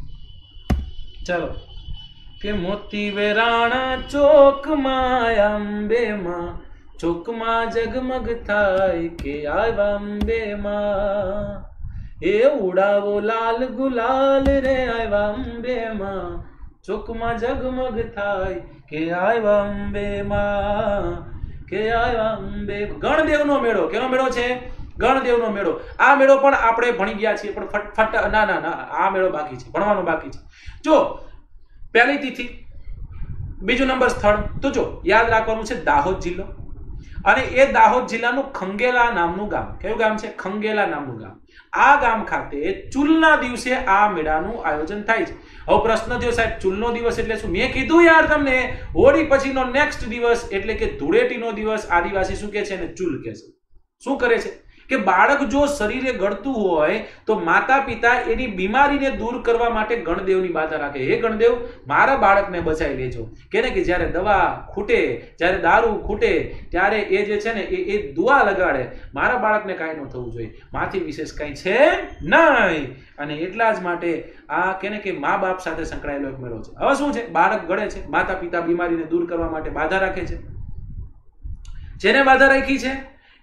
ચાલો કે મોતી વેરાણા ચોકમાં અંબેમાં, ચોકમાં જગમગ થાય કે આવ્યા અંબેમાં, એ ઉડાવો લાલ ગુલાલ રે આવ્યા અંબેમાં, ચોકમાં જગમગ થાય કે આવ્યા અંબેમાં, કે આવ્યા અંબે. ગણદેવનો મેળો. કેનો મેળો છે? ગણદેવનો મેળો. આ મેળો પણ આપણે ભણી ગયા છીએ, પણ ફટ ના ના ના આ મેળો બાકી છે, ભણવાનો બાકી છે. જો પહેલી તિથિ, બીજું નંબર સ્થળ તો જો યાદ રાખવાનું છે દાહોદ જિલ્લો, અને એ દાહોદ જિલ્લાનું ખંગેલા નામનું ગામ. કયું ગામ છે? ખંગેલા નામનું ગામ. આ ગામ ખાતે ચૂલના દિવસે આ મેળાનું આયોજન થાય છે. હવે પ્રશ્ન થયો સાહેબ ચૂલનો દિવસ એટલે શું? મેં કીધું યાર તમને, હોળી પછીનો નેક્સ્ટ દિવસ એટલે કે ધૂળેટીનો દિવસ આદિવાસી શું કે છે? એને ચૂલ કે છે. શું કરે છે કે બાળક જો શરીરે ગળતું હોય તો માતા પિતા એની બીમારીને દૂર કરવા માટે ગણદેવની બાધા રાખે. હે ગણદેવ, મારા બાળકને બચાવી લેજો. કે ને કે જ્યારે દવા ખૂટે, જ્યારે દારૂ ખૂટે, ત્યારે એ જે છે ને એ એ દુઆ લગાડે, મારા બાળકને કાંઈ ન થવું જોઈએ, માથી વિશેષ કાંઈ છે નહીં. અને એટલા જ માટે આ કે ને કે મા બાપ સાથે સંકળાયેલો એક મેળો છે. હવે શું છે, બાળક ગળે છે, માતા પિતા બીમારીને દૂર કરવા માટે બાધા રાખે છે. જેને બાધા રાખી છે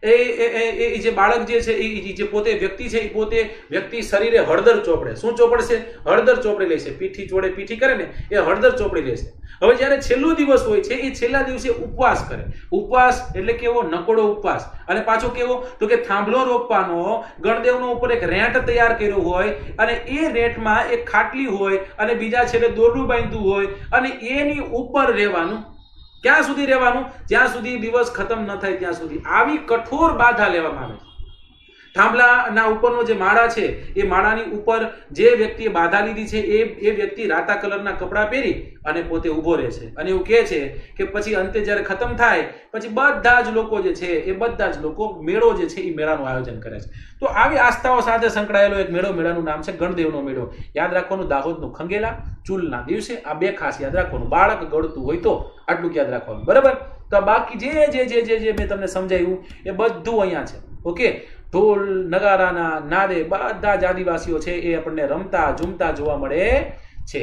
એ જે બાળક જે છે એ જે પોતે વ્યક્તિ છે એ પોતે વ્યક્તિ શરીરે હળદર ચોપડે. શું ચોપડશે? હળદર ચોપડી લેશે. પીઠી ચોડે પીઠી કરે ને એ હળદર ચોપડી લેશે. હવે જયારે છેલ્લો દિવસ હોય છે એ છેલ્લા દિવસે ઉપવાસ કરે. ઉપવાસ એટલે કેવો? નકોડો ઉપવાસ. અને પાછો કેવો? તો કે થાંભલો રોપવાનો, ગણદેવનો ઉપર એક રેંટ તૈયાર કર્યો હોય અને એ રેંટમાં એક ખાટલી હોય અને બીજા છેલ્લે દોરડું બાંધ્યું હોય અને એની ઉપર રહેવાનું. ક્યાં સુધી રહેવાનું? જ્યાં સુધી દિવસ ખતમ ન થાય ત્યાં સુધી. આવી કઠોર બાધા લેવામાં આવે છે. થાંભલાના ઉપરનો જે માળા છે એ માળાની ઉપર જે વ્યક્તિએ બાધા લીધી છે એ એ વ્યક્તિ રાતા કલરના કપડાં પહેરી અને પોતે ઊભો રહે છે અને એવું કહે છે કે પછી અંતે જ્યારે ખતમ થાય પછી બધા જ લોકો જે છે એ બધા જ લોકો મેળો જે છે એ મેળાનું આયોજન કરે છે. તો આવી આસ્થાઓ સાથે સંકળાયેલો એક મેળો, મેળાનું નામ છે ગણદેવનો મેળો. યાદ રાખવાનું, દાહોદનું ખંગેલા ચૂલના દિવસે આ બે ખાસ યાદ રાખવાનું. બાળક ગળતું હોય તો આટલું યાદ રાખવાનું, બરાબર? તો બાકી જે જે જે જે જે મેં તમને સમજાવ્યું એ બધું અહીંયા છે. ઓકે, ઢોલ નગારાના નાદે બધા જ આદિવાસીઓ છે એ આપણને રમતા ઝૂમતા જોવા મળે છે.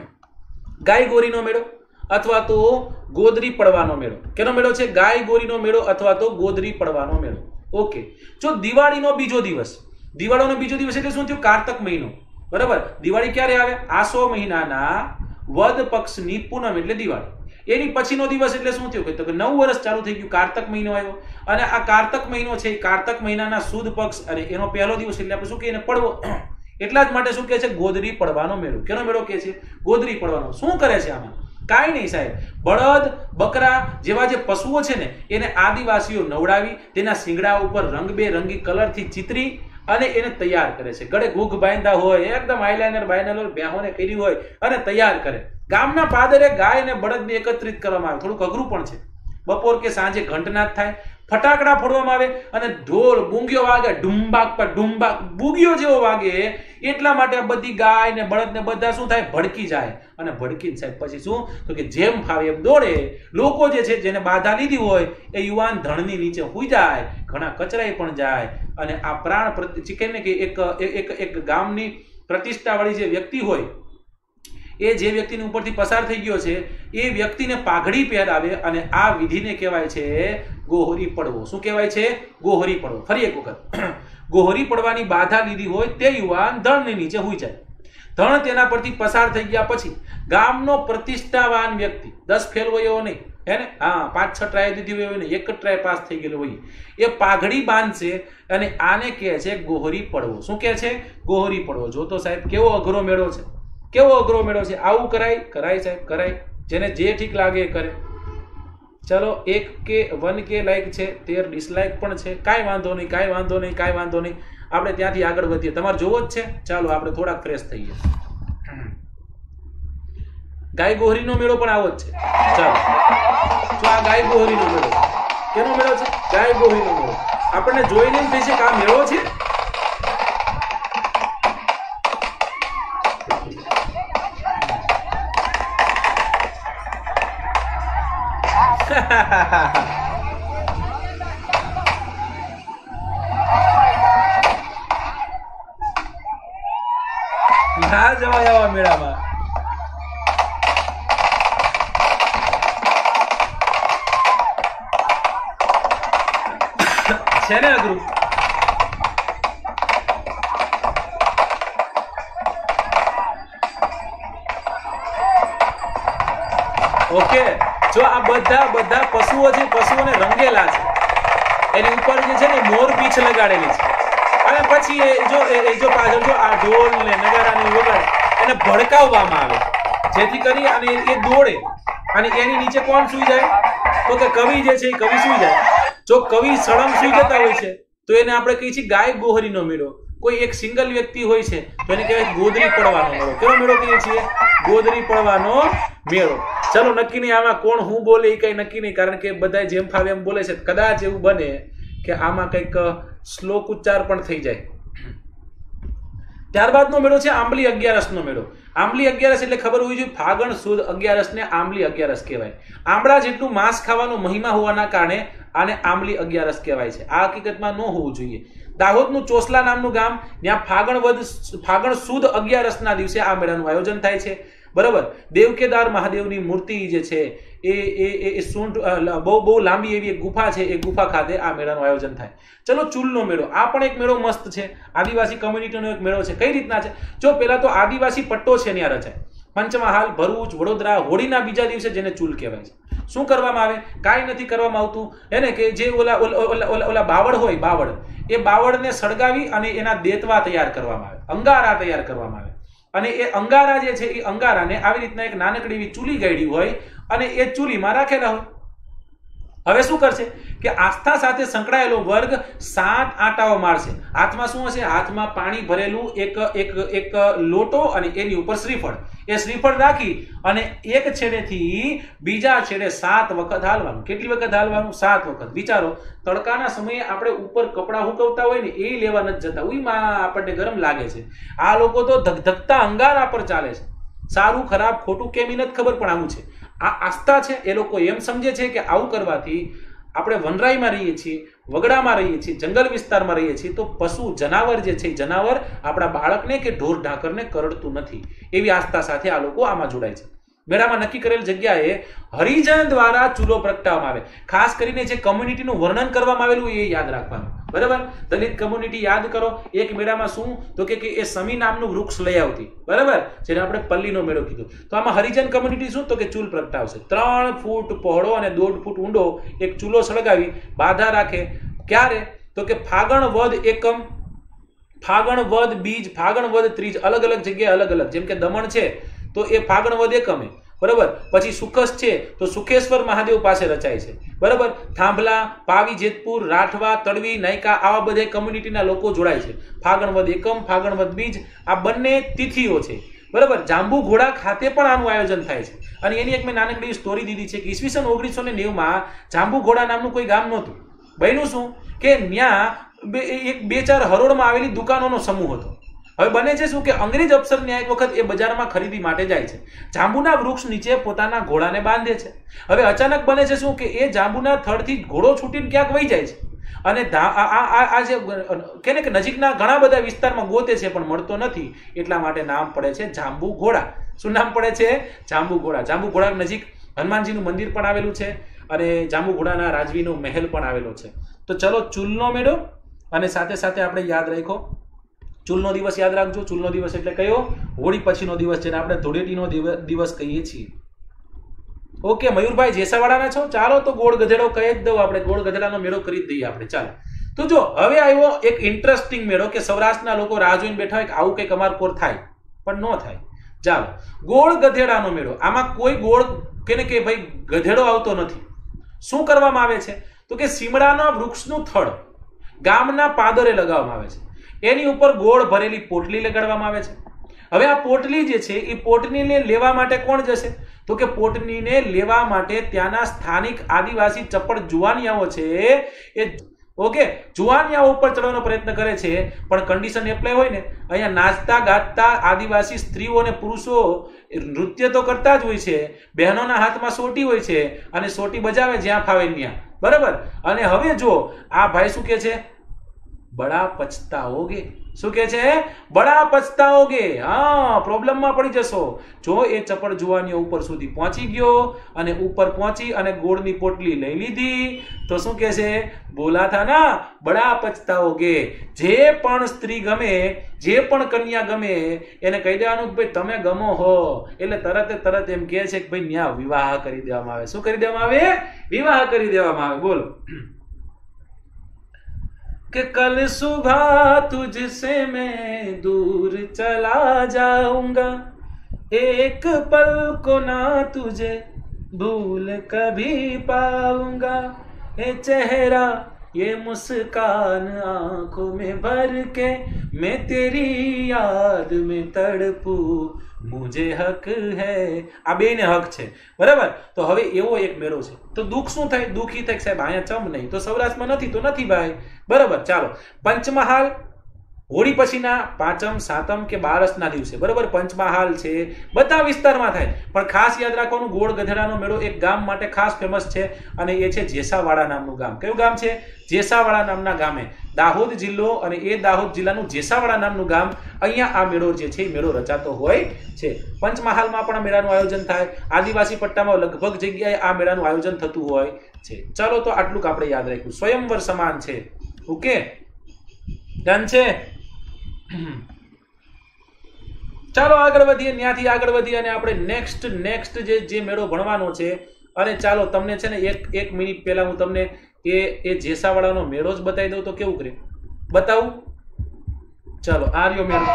ગાય ગોરીનો મેળો અથવા તો ગોદરી પડવાનો મેળો. કેનો મેળો છે? ગાય ગોરીનો મેળો અથવા તો ગોદરી પડવાનો મેળો. ઓકે, જો દિવાળીનો બીજો દિવસ, દિવાળીનો બીજો દિવસ એટલે શું થયું? કાર્તક મહિનો, બરાબર? દિવાળી ક્યારે આવે? આસો મહિનાના વદ પક્ષની પૂનમ એટલે દિવાળી. એની પછીનો દિવસ એટલે શું થયું? તો કે નવ વર્ષ ચાલુ થઈ ગયું, કાર્તક મહિનો આવ્યો. અને આ કાર્તક મહિનો છે, કાર્તક મહિનાના સુદ પક્ષ અને એનો પહેલો દિવસ એટલે આપણે શું કહીએ? પડવો. એટલા જ માટે શું કહે છે? ગોદરી પડવાનો મેળો. કેનો મેળો કહે છે? ગોદરી પડવાનો. શું કરે છે આમાં? કાંઈ નહીં સાહેબ, બળદ બકરા જેવા જે પશુઓ છે ને એને આદિવાસીઓ નવડાવી તેના શિંગડા ઉપર રંગબેરંગી કલરથી ચિતરી અને એને તૈયાર કરે છે. ગળે ઘૂઘ બાંધ્યા હોય, એકદમ આઈલાઇનર બાયનર બેહોને કરી હોય અને તૈયાર કરે. ગામના પાદરે ગાય અને બળદને એકત્રિત કરવામાં આવે. થોડુંક અઘરું પણ છે. બપોર કે સાંજે ઘંટનાદ થાય, ફટાકડા ફોડવામાં આવે અને ઢોલ બુંગીઓ વાગે, ડુંબાક પર ડુંબાક બુગીઓ જેવો વાગે. એટલા માટે બધી ગાય ને બળદ ને બધા શું થાય? ભડકી જાય. અને ભડકીને સાહેબ પછી શું? તો કે જેમ ફાવે એમ દોડે. લોકો જે છે જેને બાધા લીધી હોય એ યુવાન ધણની નીચે હુઈ જાય, ઘણા કચરાઈ પણ જાય. અને આ પ્રાણ પ્રતિ ને કે એક એક એક ગામની પ્રતિષ્ઠા વાળી જે વ્યક્તિ હોય એ જે વ્યક્તિની ઉપરથી પસાર થઈ ગયો છે એ વ્યક્તિને પાઘડી પહેરાવે અને આ વિધિને કહેવાય છે ગોહરી પડવો. શું કહેવાય છે? ગોહરી પડવો. ફરી એક વખત, ગોહરી પડવાની બાધા લીધી હોય તે યુવાન ધણની નીચે હુઈ જાય. ધણ તેના પરથી પસાર થઈ ગયા પછી ગામનો પ્રતિષ્ઠાવાન વ્યક્તિ, દસ ફેલ હોય એવો નહીં, હે ને? હા, પાંચ છ ટ્રાય દીધી હોય ને એક જ ટ્રાય પાસ થઈ ગયેલો હોય, એ પાઘડી બાંધશે અને આને કહે છે ગોહરી પડવો. શું કહે છે? ગોહરી પડવો. જો તો સાહેબ કેવો અઘરો મેળો છે, કેવો અઘરો મેળો છે. આવું કરાય? કરાય સાહેબ, કરાય. જેને જે ઠીક લાગે એ કરે. ચલો, એક કે વન કે લાઈક છે, તેર ડિસલાઈક પણ છે. કાંઈ વાંધો નહીં, કાંઈ વાંધો નહીં, કાંઈ વાંધો નહીં. આપણે ત્યાંથી આગળ વધીએ. તમારે જોવો જ છે? ચાલો આપણે થોડાક ફ્રેશ થઈએ. ગાય ગોહરીનો મેળો પણ આવો જ છે. ચાલો, તો આ ગાય ગોહરીનો મેળો કેનો મેળો છે? ગાય ગોહરીનો મેળો. આપણને જોઈને એમ થઈ છે કે આ મેળો છે. ના જવાય આવા મેળામાં. છે ને અઘરું? ઓકે, જો આ બધા બધા પશુઓ છે, પશુઓને રંગેલા છે, એની ઉપર જે છે ને મોર પીછ લગાડેલી છે. અને પછી એ જો એ જો પાછળ જો આ ઢોલ ને નગારાની વગાડે એને ભડકાવવામાં આવે જેથી કરી અને એ દોડે અને એની નીચે કોણ સૂઈ જાય? તો કે કવિ જે છે એ કવિ સૂઈ જાય. જો કવિ સળંગ સૂઈ જતા હોય છે તો એને આપણે કહીએ છીએ ગાય ગોહરીનો મેળો. કોઈ એક સિંગલ વ્યક્તિ હોય છે તો એને કહેવાય ગોદરી પડવાનો મેળો. કેવો મેળો કહીએ છીએ? ગોદરી પડવાનો મેળો. ચલો, નક્કી નહીં આમાં કોણ હું બોલે એ કઈ નક્કી નહીં, કારણ કે બધા જેમ ફાવે એમ બોલે છે. કદાચ એવું બને કે આમાં કંઈક શ્લોક ઉચ્ચાર પણ થઈ જાય. ત્યારબાદનો મેળો છે આંબલી અગિયારસનો મેળો. આંબલી અગિયારસ એટલે ખબર હોવી જોઈએ, ફાગણ સુદ અગિયારસને આંબલી અગિયારસ કહેવાય. આંબળા જેટલું માંસ ખાવાનો મહિમા હોવાના કારણે આને આંબલી અગિયારસ કહેવાય છે. આ હકીકતમાં ન હોવું જોઈએ. દાહોદનું ચોસલા નામનું ગામ, ત્યાં ફાગણ વદ ફાગણ સુદ અગિયારસના દિવસે આ મેળાનું આયોજન થાય છે. બરાબર. દેવકેદાર મહાદેવની મૂર્તિ જે છે એ એ એ સૂંઢ બહુ બહુ લાંબી એવી એક ગુફા છે, એ ગુફા ખાતે આ મેળાનું આયોજન થાય. ચલો ચૂલનો મેળો, આ પણ એક મેળો મસ્ત છે. આદિવાસી કમ્યુનિટીનો એક મેળો છે. કઈ રીતના છે? જો પેલા તો આદિવાસી પટ્ટો છે ત્યાં રચાય. પંચમહાલ, ભરૂચ, વડોદરા, હોળીના બીજા દિવસે જેને ચૂલ કહેવાય છે. શું કરવામાં આવે? કાંઈ નથી કરવામાં આવતું એને કે જે ઓલા ઓલા ઓલા બાવળ હોય, બાવળ, એ બાવળને સળગાવી અને એના દેતવા તૈયાર કરવામાં આવે, અંગારા તૈયાર કરવામાં આવે. અને એ અંગારા જે છે એ અંગારાને આવી રીતના એક નાનકડી એવી ચૂલી ગાડી હોય અને એ ચૂલીમાં રાખેલા હોય. હવે શું કરશે કે આસ્થા સાથે સંકળાયેલો વર્ગ સાત આંટાઓ મારશે. હાથમાં શું હશે? હાથમાં પાણી ભરેલું એક એક એક લોટો અને એની ઉપર શ્રીફળ. એ શ્રીફળ રાખી અને એક છેડેથી બીજા છેડે સાત વખત હાલવાનું. કેટલી વખત હાલવાનું? સાત વખત. વિચારો, તડકાના સમયે આપણે ઉપર કપડા હુકવતા હોય ને એ લેવા નથી જતા, ઉઈમાં આપણને ગરમ લાગે છે. આ લોકો તો ધગધગતા અંગારા પર ચાલે છે. સારું ખરાબ ખોટું કેમ એ નથી ખબર, પણ આવું છે. આ આસ્થા છે. એ લોકો એમ સમજે છે કે આવું કરવાથી આપણે વનરાઈમાં રહીએ છીએ, વગડામાં રહીએ છીએ, જંગલ વિસ્તારમાં રહીએ છીએ, તો પશુ જનાવર જે છે જનાવર આપણા બાળકને કે ઢોર ઢાકરને કરડતું નથી. એવી આસ્થા સાથે આ લોકો આમાં જોડાય છે. મેળામાં નક્કી કરેલ જગ્યાએ હરિજન દ્વારા ચૂલો પ્રગટાવવામાં આવે. ખાસ કરીને જે કમ્યુનિટીનું વર્ણન કરવામાં આવેલું એ યાદ રાખવાનું. બરાબર. દલિત કમ્યુનિટી યાદ કરો. એક મેળામાં શું તો કે એ સમી નામનું વૃક્ષ લઈ આવતી. બરાબર. જેને આપણે પલ્લીનો મેળો કીધું. તો આમાં હરિજન કમ્યુનિટી શું તો કે ચૂલ પ્રગટાવશે. ત્રણ ફૂટ પહોળો અને દોઢ ફૂટ ઊંડો એક ચૂલો સળગાવી બાધા રાખે. ક્યારે? તો કે ફાગણ વદ એકમ, ફાગણ વદ બીજ, ફાગણ વદ ત્રીજ, અલગ અલગ જગ્યાએ અલગ અલગ. જેમ કે દમણ છે તો એ ફાગણ વદ એકમે. બરાબર. પછી સુખસ છે તો સુખેશ્વર મહાદેવ પાસે રચાય છે. બરાબર. થાંભલા, પાવી જેતપુર, રાઠવા, તળવી, નાયકા, આવા બધા કમ્યુનિટીના લોકો જોડાય છે. ફાગણ વદ એકમ, ફાગણ વદ બીજ, આ બંને તિથિઓ છે. બરાબર. જાંબુ ઘોડા ખાતે પણ આનું આયોજન થાય છે. અને એની એક મેં નાનકડી સ્ટોરી દીધી છે કે ઈસવીસન ઓગણીસો ને નેવું માં જાંબુ ઘોડા નામનું કોઈ ગામ નહોતું. બન્યું શું કે ત્યાં એક બે ચાર હરોળમાં આવેલી દુકાનોનો સમૂહ હતો. હવે બને છે શું કે અંગ્રેજ અફસરને એક વખત એ બજારમાં ખરીદી માટે જાય છે. જાંબુના વૃક્ષ નીચે પોતાના ઘોડાને બાંધે છે. હવે અચાનક બને છે શું કે એ જાંબુના થડથી ઘોડો છૂટીને ક્યાંક વહી જાય છે અને આ જે કે કે નજીકના ઘણા બધા વિસ્તારમાં ગોતે છે પણ મળતો નથી. એટલા માટે નામ પડે છે જાંબુ ઘોડા. શું નામ પડે છે? જાંબુ ઘોડા. જાંબુ ઘોડા નજીક હનુમાનજીનું મંદિર પણ આવેલું છે અને જાંબુ ઘોડાના રાજવીનો મહેલ પણ આવેલો છે. તો ચલો ચૂલનો મેળો અને સાથે સાથે આપણે યાદ રાખો ચૂલનો દિવસ યાદ રાખજો. ચૂલનો દિવસ એટલે કયો? હોળી પછીનો દિવસ, જેને આપણે ધૂળેટીનો દિવસ કહીએ છીએ. ઓકે મયુરભાઈ જેસાવાડાના છો? ચાલો તો ગોળ ગધેડો કહી જ દઉં આપણે. ગોળ ગધેડાનો મેળો કરી જ દઈએ આપણે. ચાલો તો જો હવે આવ્યો એક ઇન્ટરેસ્ટિંગ મેળો કે સૌરાષ્ટ્રના લોકો રાહ જોઈને બેઠા હોય કે આવું કંઈક અમાર કોર થાય, પણ ન થાય. ચાલો ગોળ ગધેડાનો મેળો. આમાં કોઈ ગોળ કે ને કે ભાઈ ગધેડો આવતો નથી. શું કરવામાં આવે છે તો કે સીમડાના વૃક્ષનું થડ ગામના પાદરે લગાવવામાં આવે છે. એની ઉપર ગોળ ભરેલી પોટલી લગાડવામાં આવે છે. હવે આ પોટલી જે છે એ પોટલીને લેવા માટે કોણ જશે તો કે પોટલીને લેવા માટે ત્યાંના સ્થાનિક આદિવાસી ચપળ જુવાનિયાઓ છે એ ઓકે જુવાનિયાઓ ઉપર ચડવાનો પ્રયત્ન કરે છે. પણ કન્ડિશન એપ્લાય હોય ને, અહીંયા નાચતા ગાતા આદિવાસી સ્ત્રીઓ અને પુરુષો નૃત્ય તો કરતા જ હોય છે. બહેનોના હાથમાં સોટી હોય છે અને સોટી બજાવે જ્યાં ફાવે ત્યાં. બરાબર. અને હવે જો આ ભાઈ શું કે છે? બડા પછતાઓગે. શું કે છે? બડા પછતાઓગે. હા, પ્રોબ્લેમમાં પડી જશો. જો એ ચપળ જુવાનીઓ ઉપર સુધી પહોંચી ગયો અને ઉપર પહોંચી અને ગોળની પોટલી લઈ લીધી તો શું કે છે? બોલા થા ના બડા પછતાઓગે. જે પણ સ્ત્રી ગમે, જે પણ કન્યા ગમે એને કહી દેવાનું કે ભાઈ તમે ગમો હો એટલે તરત તરત એમ કહે છે કે ભાઈ ન્યા વિવાહ કરી દેવામાં આવે. શું કરી દેવામાં આવે? વિવાહ કરી દેવામાં આવે. બોલો कि कल सुबह तुझसे मैं दूर चला जाऊंगा, एक पल को ना तुझे भूल कभी पाऊंगा, ये चेहरा ये मुस्कान आंखों में भर के मैं तेरी याद में तड़पूं મુજે હક હૈ, આ બે ને હક છે, બરાબર. તો હવે એવો એક મેળો છે, તો દુઃખ શું થાય? દુઃખી થાય સાહેબ, અહીંયા ચમ નહીં, તો સૌરાષ્ટ્રમાં નથી તો નથી ભાઈ, બરાબર. ચાલો, પંચમહાલ હોળી પછીના પાંચમ, સાતમ કે બારસના દિવસે, બરાબર, પંચમહાલ છે, બધા વિસ્તારમાં થાય. પણ ખાસ યાદ રાખવાનું, ગોળ ગધેડાનો મેળો એક ગામ માટે ખાસ ફેમસ છે, અને એ છે જેસાવાડા નામનું ગામ. કયું ગામ છે? જેસાવાડા નામના ગામે, દાહોદ જિલ્લો, અને એ દાહોદ જિલ્લાનું જેસાવાડા નામનું ગામ, અહીંયા આ મેળો જે છે એ મેળો રચાતો હોય છે. પંચમહાલમાં પણ આ મેળાનું આયોજન થાય. આદિવાસી પટ્ટામાં લગભગ જગ્યાએ આ મેળાનું આયોજન થતું હોય છે. ચલો, તો આટલું આપણે યાદ રાખ્યું. સ્વયંવર સમાન છે. ઓકે, ડન છે. ચાલો આગળ વધીએ, ત્યાંથી આગળ વધીએ અને આપણે નેક્સ્ટ નેક્સ્ટ જે જે મેળો ભણવાનો છે. અને ચાલો, તમને છે ને એક એક મિનિટ પહેલા હું તમને એ એ જેસાવાડાનો મેળો જ બતાવી દઉં તો કેવું કરે? બતાવું? ચાલો, આ રહ્યો મેળો.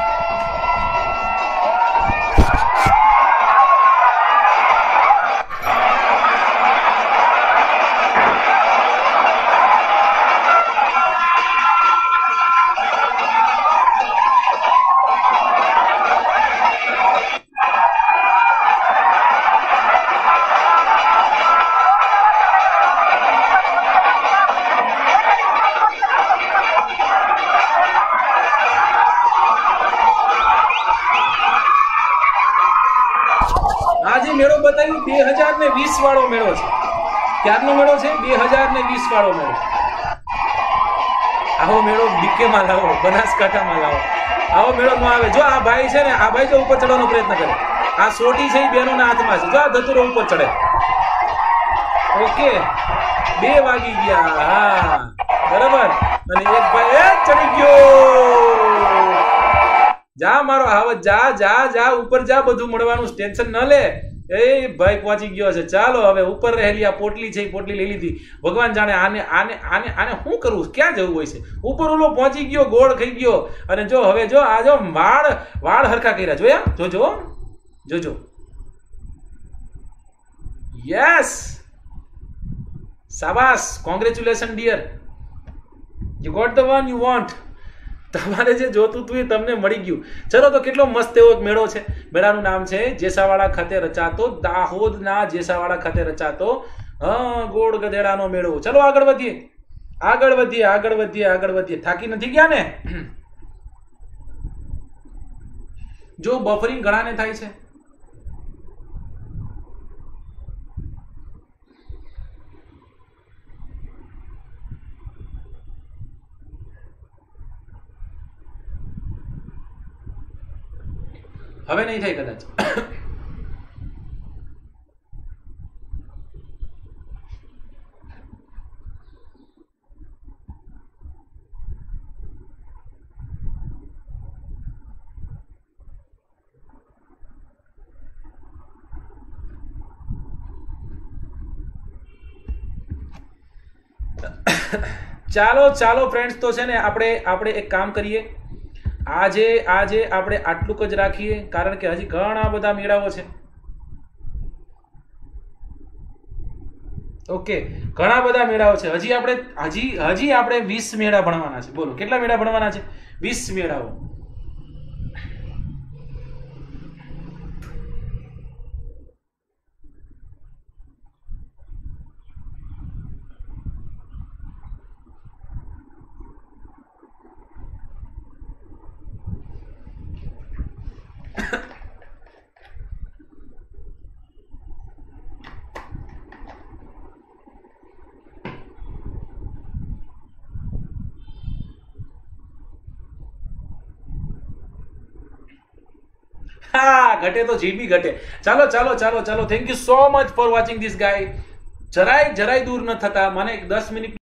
મેળો બતાવ્યું બે હજાર ને વીસ વાળો મેળો છે. ક્યારનો મેળો છે? બે હજાર ને વીસ વાળો મેળો. આવો મેળો બીકે માં લાવો, બનાસકાંઠામાં લાવો. આવો મેળો ન આવે. જો આ ભાઈ છે ને, આ ભાઈ જો ઉપર ચડવાનો પ્રયત્ન કરે, આ સોટી છે એ બેનો ના હાથમાં છે. જો આ ધતુરો ઉપર ચડે. ઓકે, બે વાગી ગયા. હા, બરાબર. અને એક ભાઈ એ ચડી ગયો. જા મારો હાવત, જા જા જા ઉપર જા, બધું મળવાનું, ટેન્શન ન લે. એ ભાઈ પહોંચી ગયો છે. ચાલો, હવે ઉપર રહેલી આ પોટલી છે, પોટલી લઈ લીધી. ભગવાન જાણે આને આને આને આને શું કરવું, ક્યાં જવું હોય છે. ઉપર ઓલો પહોંચી ગયો, ગોળ ખાઈ ગયો. અને જો હવે જો આ જો વાળ વાળ હરખા કર્યા, જોયા? જોજો જોજો. યસ, શાબાશ, congratulation dear, you got the one you want. તમારે જે જોતું હતું એ તમને મળી ગયું. ચલો, તો કેટલો મસ્ત એવો એક મેળો છે. મેળાનું નામ છે જેસાવાડા ખાતે રચાતો, દાહોદના જેસાવાડા ખાતે રચાતો હા ગોળ ગધેડાનો મેળો. ચલો આગળ વધીએ, આગળ વધીએ, આગળ વધીએ, આગળ વધીએ. થાકી નથી ગયા ને? જો બફરિંગ ઘણાને થાય છે. હવે નહીં થાય કદાચ. ચાલો ચાલો ફ્રેન્ડ્સ, તો છે ને આપણે આપણે એક કામ કરીએ. આજે આજે આપણે આટલું જ રાખીએ, કારણ કે હજી ઘણા બધા મેળાઓ છે. ઓકે, ઘણા બધા મેળાઓ છે. હજી આપણે હજી હજી આપણે વીસ મેળા ભણવાના છે. બોલો, કેટલા મેળા ભણવાના છે? વીસ મેળાઓ. હા, ઘટે તો જીબી ઘટે. ચાલો ચાલો ચાલો ચાલો, thank you so much for watching this ગાય. જરાય જરાય દૂર ન થતા, મને દસ મિનિટ